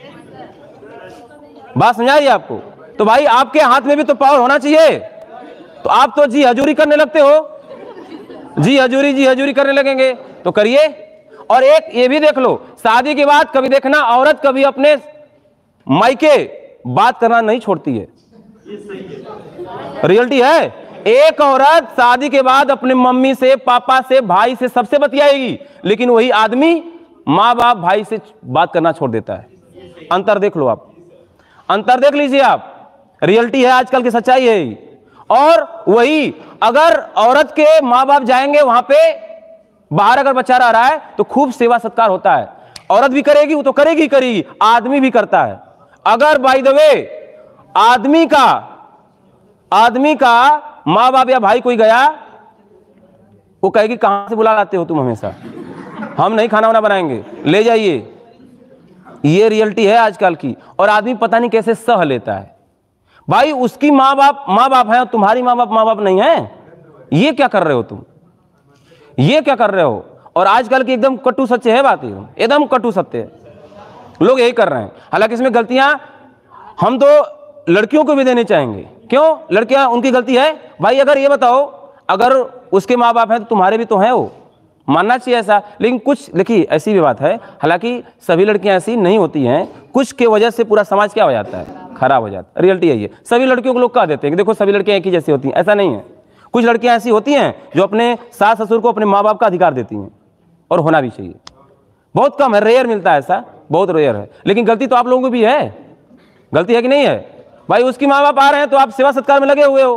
बात समझाइए आपको, तो भाई आपके हाथ में भी तो पावर होना चाहिए। तो आप तो जी हजूरी करने लगते हो, जी हजूरी जी हजूरी करने लगेंगे, तो करिए। और एक ये भी देख लो, शादी के बाद कभी देखना, औरत कभी अपने मायके बात करना नहीं छोड़ती है, रियलिटी है। एक औरत शादी के बाद अपने मम्मी से, पापा से, भाई से, सबसे बतियाएगी, लेकिन वही आदमी माँ बाप भाई से बात करना छोड़ देता है। अंतर देख लो आप, अंतर देख लीजिए आप, रियलिटी है, आजकल की सच्चाई है। और वही अगर औरत के माँ बाप जाएंगे वहां पे, बाहर अगर बच्चा रह रहा है तो खूब सेवा सत्कार होता है, औरत भी करेगी, वो तो करेगी ही करेगी, आदमी भी करता है। अगर बाय द वे आदमी का आदमी का माँ बाप या भाई कोई गया, वो कहेगी कहां से बुला लाते हो तुम हमेशा, हम नहीं खाना वाना बनाएंगे, ले जाइए। ये रियलिटी है आजकल की, और आदमी पता नहीं कैसे सह लेता है। भाई उसकी माँ बाप माँ बाप है, तुम्हारी माँ बाप माँ बाप नहीं है, ये क्या कर रहे हो तुम? ये क्या कर रहे हो। और आजकल की एकदम कटु सत्य है बात, एकदम कटु सत्य है, लोग यही कर रहे हैं। हालांकि इसमें गलतियां हम तो लड़कियों को भी देने चाहेंगे। क्यों लड़कियां, उनकी गलती है भाई। अगर ये बताओ, अगर उसके माँ बाप हैं तो तुम्हारे भी तो हैं, वो मानना चाहिए ऐसा। लेकिन कुछ देखिए ऐसी भी बात है, हालांकि सभी लड़कियां ऐसी नहीं होती हैं, कुछ के वजह से पूरा समाज क्या हो जाता है, खराब हो जाता है। रियलिटी यही है। सभी लड़कियों को लोग कह देते हैं कि देखो सभी लड़कियां एक ही जैसी होती हैं, ऐसा नहीं है। कुछ लड़कियां ऐसी होती हैं जो अपने सास ससुर को अपने माँ बाप का अधिकार देती हैं, और होना भी चाहिए। बहुत कम है, रेयर मिलता है ऐसा, बहुत रेयर है। लेकिन गलती तो आप लोगों की भी है, गलती है कि नहीं है भाई। उसकी माँ बाप आ रहे हैं तो आप सेवा सत्कार में लगे हुए हो,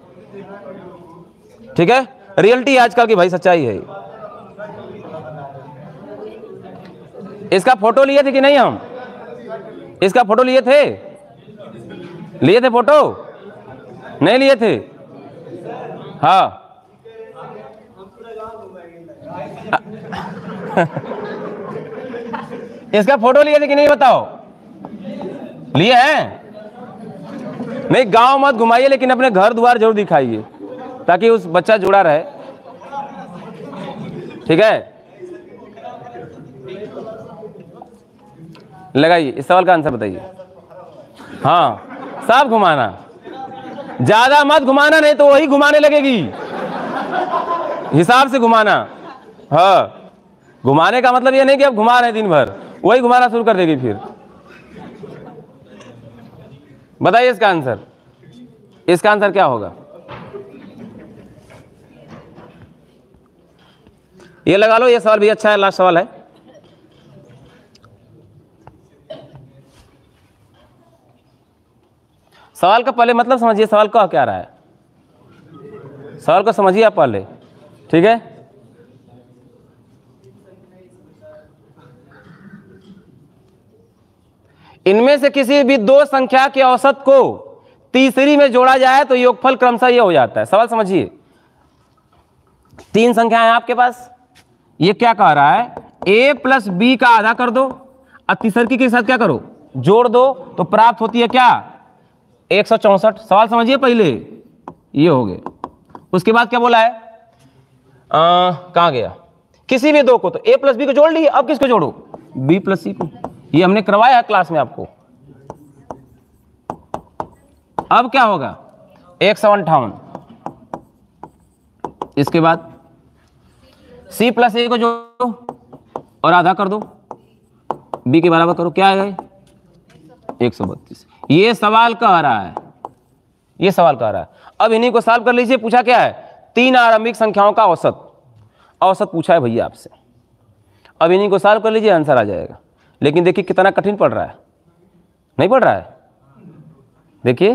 ठीक है। रियलिटी आजकल की भाई, सच्चाई है। इसका फोटो लिए थे कि नहीं हम, इसका फोटो लिए थे, लिए थे फोटो, नहीं लिए थे। हाँ इसका फोटो लिए थे कि नहीं बताओ, लिए हैं। नहीं, गांव मत घुमाइए, लेकिन अपने घर द्वार जरूर दिखाइए, ताकि उस बच्चा जुड़ा रहे, ठीक है। लगाइए, इस सवाल का आंसर बताइए। हाँ, सब घुमाना, ज्यादा मत घुमाना, नहीं तो वही घुमाने लगेगी, हिसाब से घुमाना। हाँ, घुमाने का मतलब ये नहीं कि अब घुमा रहे हैं दिन भर, वही घुमाना शुरू कर देगी फिर। बताइए इसका आंसर, इसका आंसर क्या होगा। ये लगा लो, ये सवाल भी अच्छा है, लास्ट सवाल है। सवाल का पहले मतलब समझिए, सवाल का क्या रहा है, सवाल को समझिए आप पहले, ठीक है। इनमें से किसी भी दो संख्या के औसत को तीसरी में जोड़ा जाए तो योगफल क्रमशः ये हो जाता है। सवाल समझिए, तीन संख्याएं हैं आपके पास, ये क्या कह रहा है, a प्लस बी का आधा कर दो और तीसरी के साथ क्या करो, जोड़ दो, तो प्राप्त होती है क्या, एक सौ चौसठ। सवाल समझिए पहले, ये हो गए। उसके बाद क्या बोला है, कहां गया, किसी भी दो को, तो a प्लस बी को जोड़ लिए, अब किसको जोड़ो, b प्लस सी को। ये हमने करवाया है क्लास में आपको। अब क्या होगा, एक सौ अंठावन। इसके बाद c प्लस ए को जोड़ो और आधा कर दो, b के बराबर करो, क्या है एक सौ बत्तीस। ये सवाल कह रहा है, ये सवाल कह रहा है। अब इन्हीं को सॉल्व कर लीजिए। पूछा क्या है, तीन आरंभिक संख्याओं का औसत, औसत पूछा है भैया आपसे। अब इन्हीं को सॉल्व कर लीजिए, आंसर आ जाएगा। लेकिन देखिए कितना कठिन पड़ रहा है, नहीं पड़ रहा है, देखिए।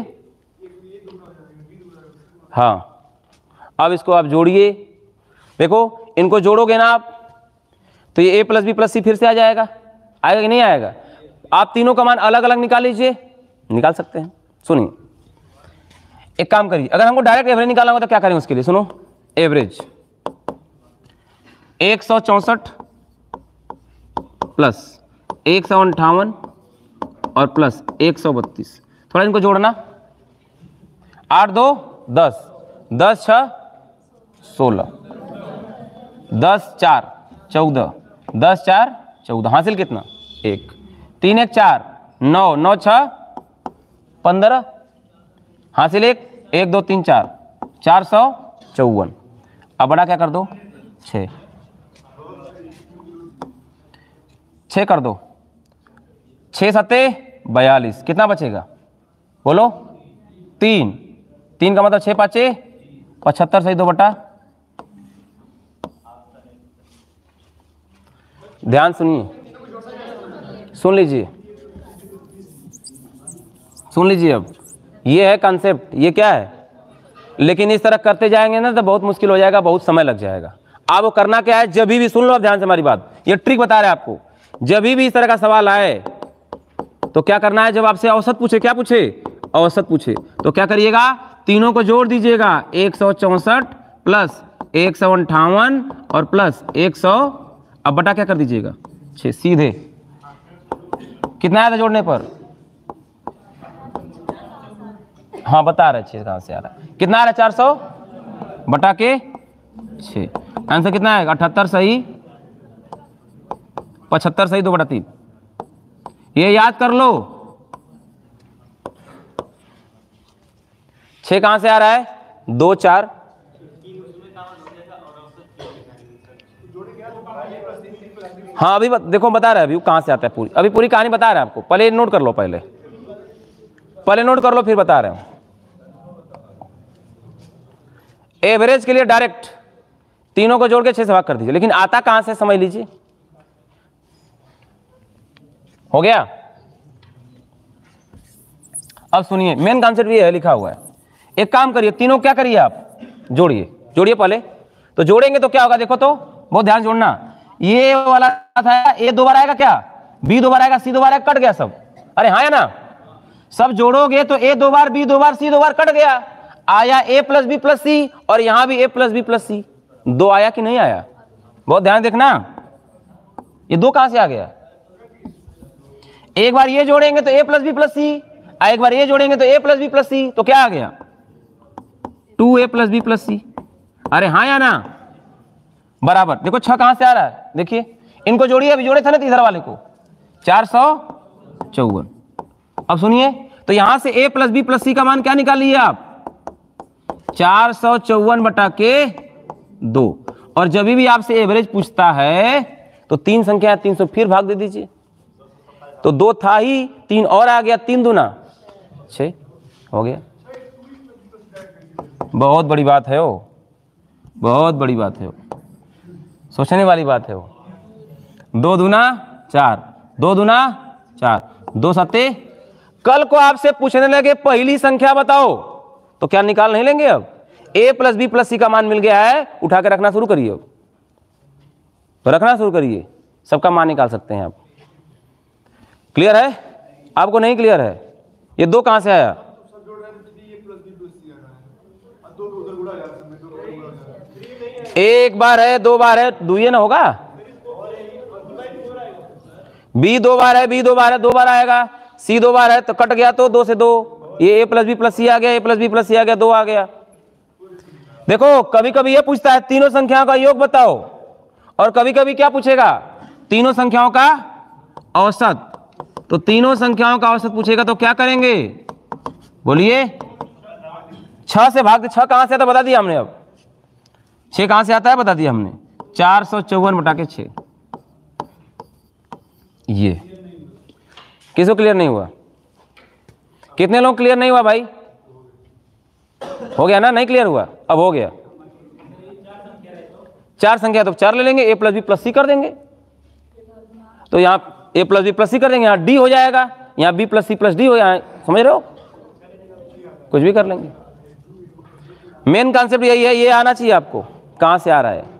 हाँ, अब इसको आप जोड़िए, देखो इनको जोड़ोगे ना आप, तो ये a plus B plus C फिर से आ जाएगा, आएगा कि नहीं आएगा। आप तीनों का मान अलग अलग निकाल लीजिए, निकाल सकते हैं। सुनिए, एक काम करिए, अगर हमको डायरेक्ट एवरेज निकालना होगा तो क्या करेंगे उसके लिए, सुनो। एवरेज एक सौ चौसठ प्लस एक सौ अंठावन और प्लस एक सौ बत्तीस, थोड़ा इनको जोड़ना, आठ दो दस, दस छः सोलह, दस चार चौदह, दस चार चौदह, हासिल कितना, एक, तीन एक चार, नौ, नौ छः पंद्रह, हासिल एक, एक दो तीन चार, चार सौ चौवन। अब बड़ा क्या कर दो, छः, छः कर दो, छः सत्ते बयालीस, कितना बचेगा बोलो, तीन, तीन का मतलब छः पाँचे पचहत्तर, सही दो बटा। ध्यान सुनिए, सुन लीजिए, सुन लीजिए। अब ये है कॉन्सेप्ट, ये क्या है, लेकिन इस तरह करते जाएंगे ना तो बहुत मुश्किल हो जाएगा, बहुत समय लग जाएगा। अब वो करना क्या है, जब भी, सुन लो अब ध्यान से हमारी बात, ये ट्रिक बता रहे हैं आपको। जब भी इस तरह का सवाल आए तो क्या करना है, जब आपसे औसत पूछे, क्या पूछे, औसत पूछे, तो क्या करिएगा, तीनों को जोड़ दीजिएगा, एक सौ चौसठ प्लस एक सौ अंठावन और प्लस एक सौ, अब बटा क्या कर दीजिएगा, छः, सीधे। कितना आया था जोड़ने पर, हाँ बता रहे छः कहाँ से आ रहा है, कितना आ रहा है, चार सौ बटा के छः। आंसर कितना आएगा? अठहत्तर सही, पचहत्तर सही, दो बटा तीन। ये याद कर लो। छह कहां से आ रहा है? दो चार, हाँ अभी बत, देखो बता रहा है अभी कहां से आता है पूरी, अभी पूरी कहानी बता रहा है आपको। पहले नोट कर लो, पहले पहले नोट कर लो, फिर बता रहे हैं। एवरेज के लिए डायरेक्ट तीनों को जोड़ के छह से भाग कर दीजिए, लेकिन आता कहां से समझ लीजिए। हो गया? अब सुनिए, मेन कॉन्सेप्ट ये है, लिखा हुआ है। एक काम करिए, तीनों क्या करिए आप, जोड़िए, जोड़िए पहले। तो जोड़ेंगे तो क्या होगा, देखो तो, बहुत ध्यान जोड़ना। ये वाला था, ए दो बार आएगा क्या, बी दो बार आएगा, सी दो बार आएगा, कट गया सब। अरे हाँ या ना? सब जोड़ोगे तो ए दो बार, बी दो बार, सी दो बार, कट गया। आया A plus B plus C, और यहां भी A plus B plus C. दो आया कि नहीं आया? बहुत ध्यान देखना, ये दो कहां से आ गया? एक बार ये जोड़ेंगे तो A plus B plus C, एक बार ये जोड़ेंगे तो A plus B plus C, तो क्या आ गया? Two A plus B plus C. अरे हाँ या ना? बराबर। देखो छह कहां से आ रहा है, देखिए इनको जोड़िए, अभी जोड़े थे ना तीसरा वाले को, चार सौ चौवन। अब सुनिए, तो यहां से A plus B plus C का मान क्या निकाल लिए आप? चार सौ चौवन बटा के दो। और जब भी आपसे एवरेज पूछता है तो तीन संख्या है, तीन सौ फिर भाग दे दीजिए। तो दो था ही, तीन और आ गया, तीन दूना छह, हो गया। बहुत बड़ी बात है वो, बहुत बड़ी बात है वो, सोचने वाली बात है वो। दो दूना चार, दो दूना चार, दो सत्ते। कल को आपसे पूछने लगे पहली संख्या बताओ, तो क्या निकाल नहीं लेंगे? अब a plus B plus C का मान मिल गया है, उठा के रखना शुरू करिए। अब तो रखना शुरू करिए, सबका मान निकाल सकते हैं आप। क्लियर है? आपको नहीं क्लियर है? ये दो कहां से आया? एक बार है, दो बार है, दुइये ना होगा। बी दो बार है, बी दो बार है, दो बार आएगा। सी दो बार है तो कट गया, तो दो से दो, ये A plus B plus C आ गया, A plus B plus C आ गया, दो आ गया। देखो कभी कभी ये पूछता है तीनों संख्याओं का योग बताओ, और कभी कभी क्या पूछेगा, तीनों संख्याओं का औसत। तो तीनों संख्याओं का औसत पूछेगा तो क्या करेंगे, बोलिए? छह से भाग दे। छह कहां से आता बता दिया हमने। अब छह कहां से आता है बता दिया हमने, चार सौ चौवन बटा के छह। ये किसको क्लियर नहीं हुआ? कितने लोग क्लियर नहीं हुआ भाई? हो गया ना? नहीं क्लियर हुआ? अब हो गया। चार संख्या तो चार ले लेंगे, A plus B plus C कर देंगे, तो यहाँ A plus B plus C कर देंगे, यहाँ डी हो जाएगा, यहाँ B plus C plus D हो, यहाँ समझ रहे हो? कुछ भी कर लेंगे। मेन कॉन्सेप्ट यही है, ये आना चाहिए आपको कहां से आ रहा है।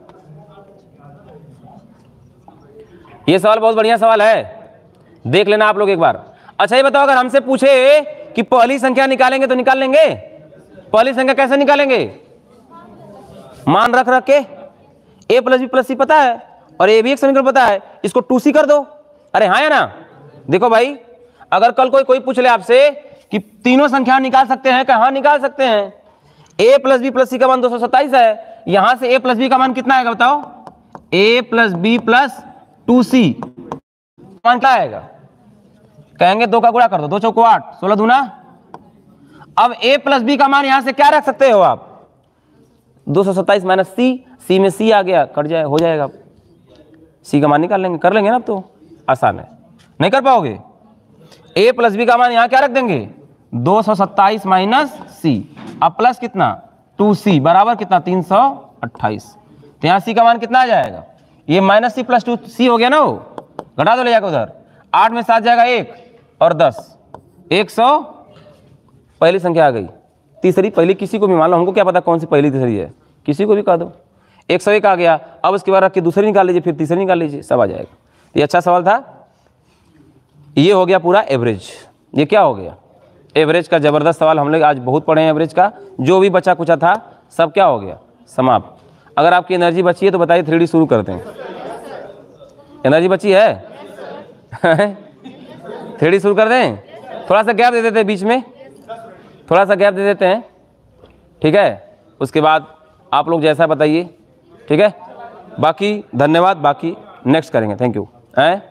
ये सवाल बहुत बढ़िया सवाल है, देख लेना आप लोग एक बार। अच्छा ये बताओ, अगर हमसे पूछे कि पहली संख्या निकालेंगे तो निकाल लेंगे? पहली संख्या कैसे निकालेंगे? मान रख रख के। A plus B plus C पता है, और ए भी एक समीकरण पता है, इसको टू सी कर दो। अरे हाँ या ना? देखो भाई, अगर कल कोई कोई पूछ ले आपसे कि तीनों संख्या निकाल सकते हैं, कहाँ निकाल सकते हैं? A plus B plus C का मान दो सौ सत्ताईस है, यहां से ए प्लस बी का मान कितना आएगा बताओ? A plus B plus two C मान क्या आएगा? कहेंगे दो का गुणा कर दो, दो चौको आठ, सोलह दूना। अब ए प्लस बी का मान यहां से क्या रख सकते हो आप? दो सौ सत्ताईस माइनस सी, सी में सी आ गया, कट जाए, हो जाएगा। सी का मान निकाल लेंगे, कर लेंगे ना? अब तो आसान है, नहीं कर पाओगे? ए प्लस बी का मान यहां क्या रख देंगे? दो सौ सत्ताईस माइनस सी, अब प्लस कितना? टू सी बराबर कितना? तीन सौ अट्ठाईस। तो यहाँ सी का मान कितना आ जाएगा? ये minus C plus two C हो गया ना, वो घटा दो, ले जाकर उधर। आठ में सात जाएगा एक, और दस, एक सौ। पहली संख्या आ गई। तीसरी, पहली किसी को भी मान लो, हमको क्या पता कौन सी पहली तीसरी है, किसी को भी कह दो। एक सौ एक आ गया, अब उसके बाद रख के दूसरी निकाल लीजिए, फिर तीसरी निकाल लीजिए, सब आ जाएगा। ये अच्छा सवाल था। ये हो गया पूरा एवरेज। ये क्या हो गया? एवरेज का जबरदस्त सवाल हम लोग आज बहुत पढ़े हैं। एवरेज का जो भी बचा कुचा था सब क्या हो गया? समाप्त। अगर आपकी एनर्जी बची है तो बताइए, थ्री डी शुरू करते हैं। एनर्जी बची है? थ्री डी शुरू कर दें? थोड़ा सा गैप दे देते हैं बीच में, थोड़ा सा गैप दे देते हैं, ठीक है? उसके बाद आप लोग जैसा बताइए, ठीक है? बाकी धन्यवाद, बाकी नेक्स्ट करेंगे। Thank you. हैं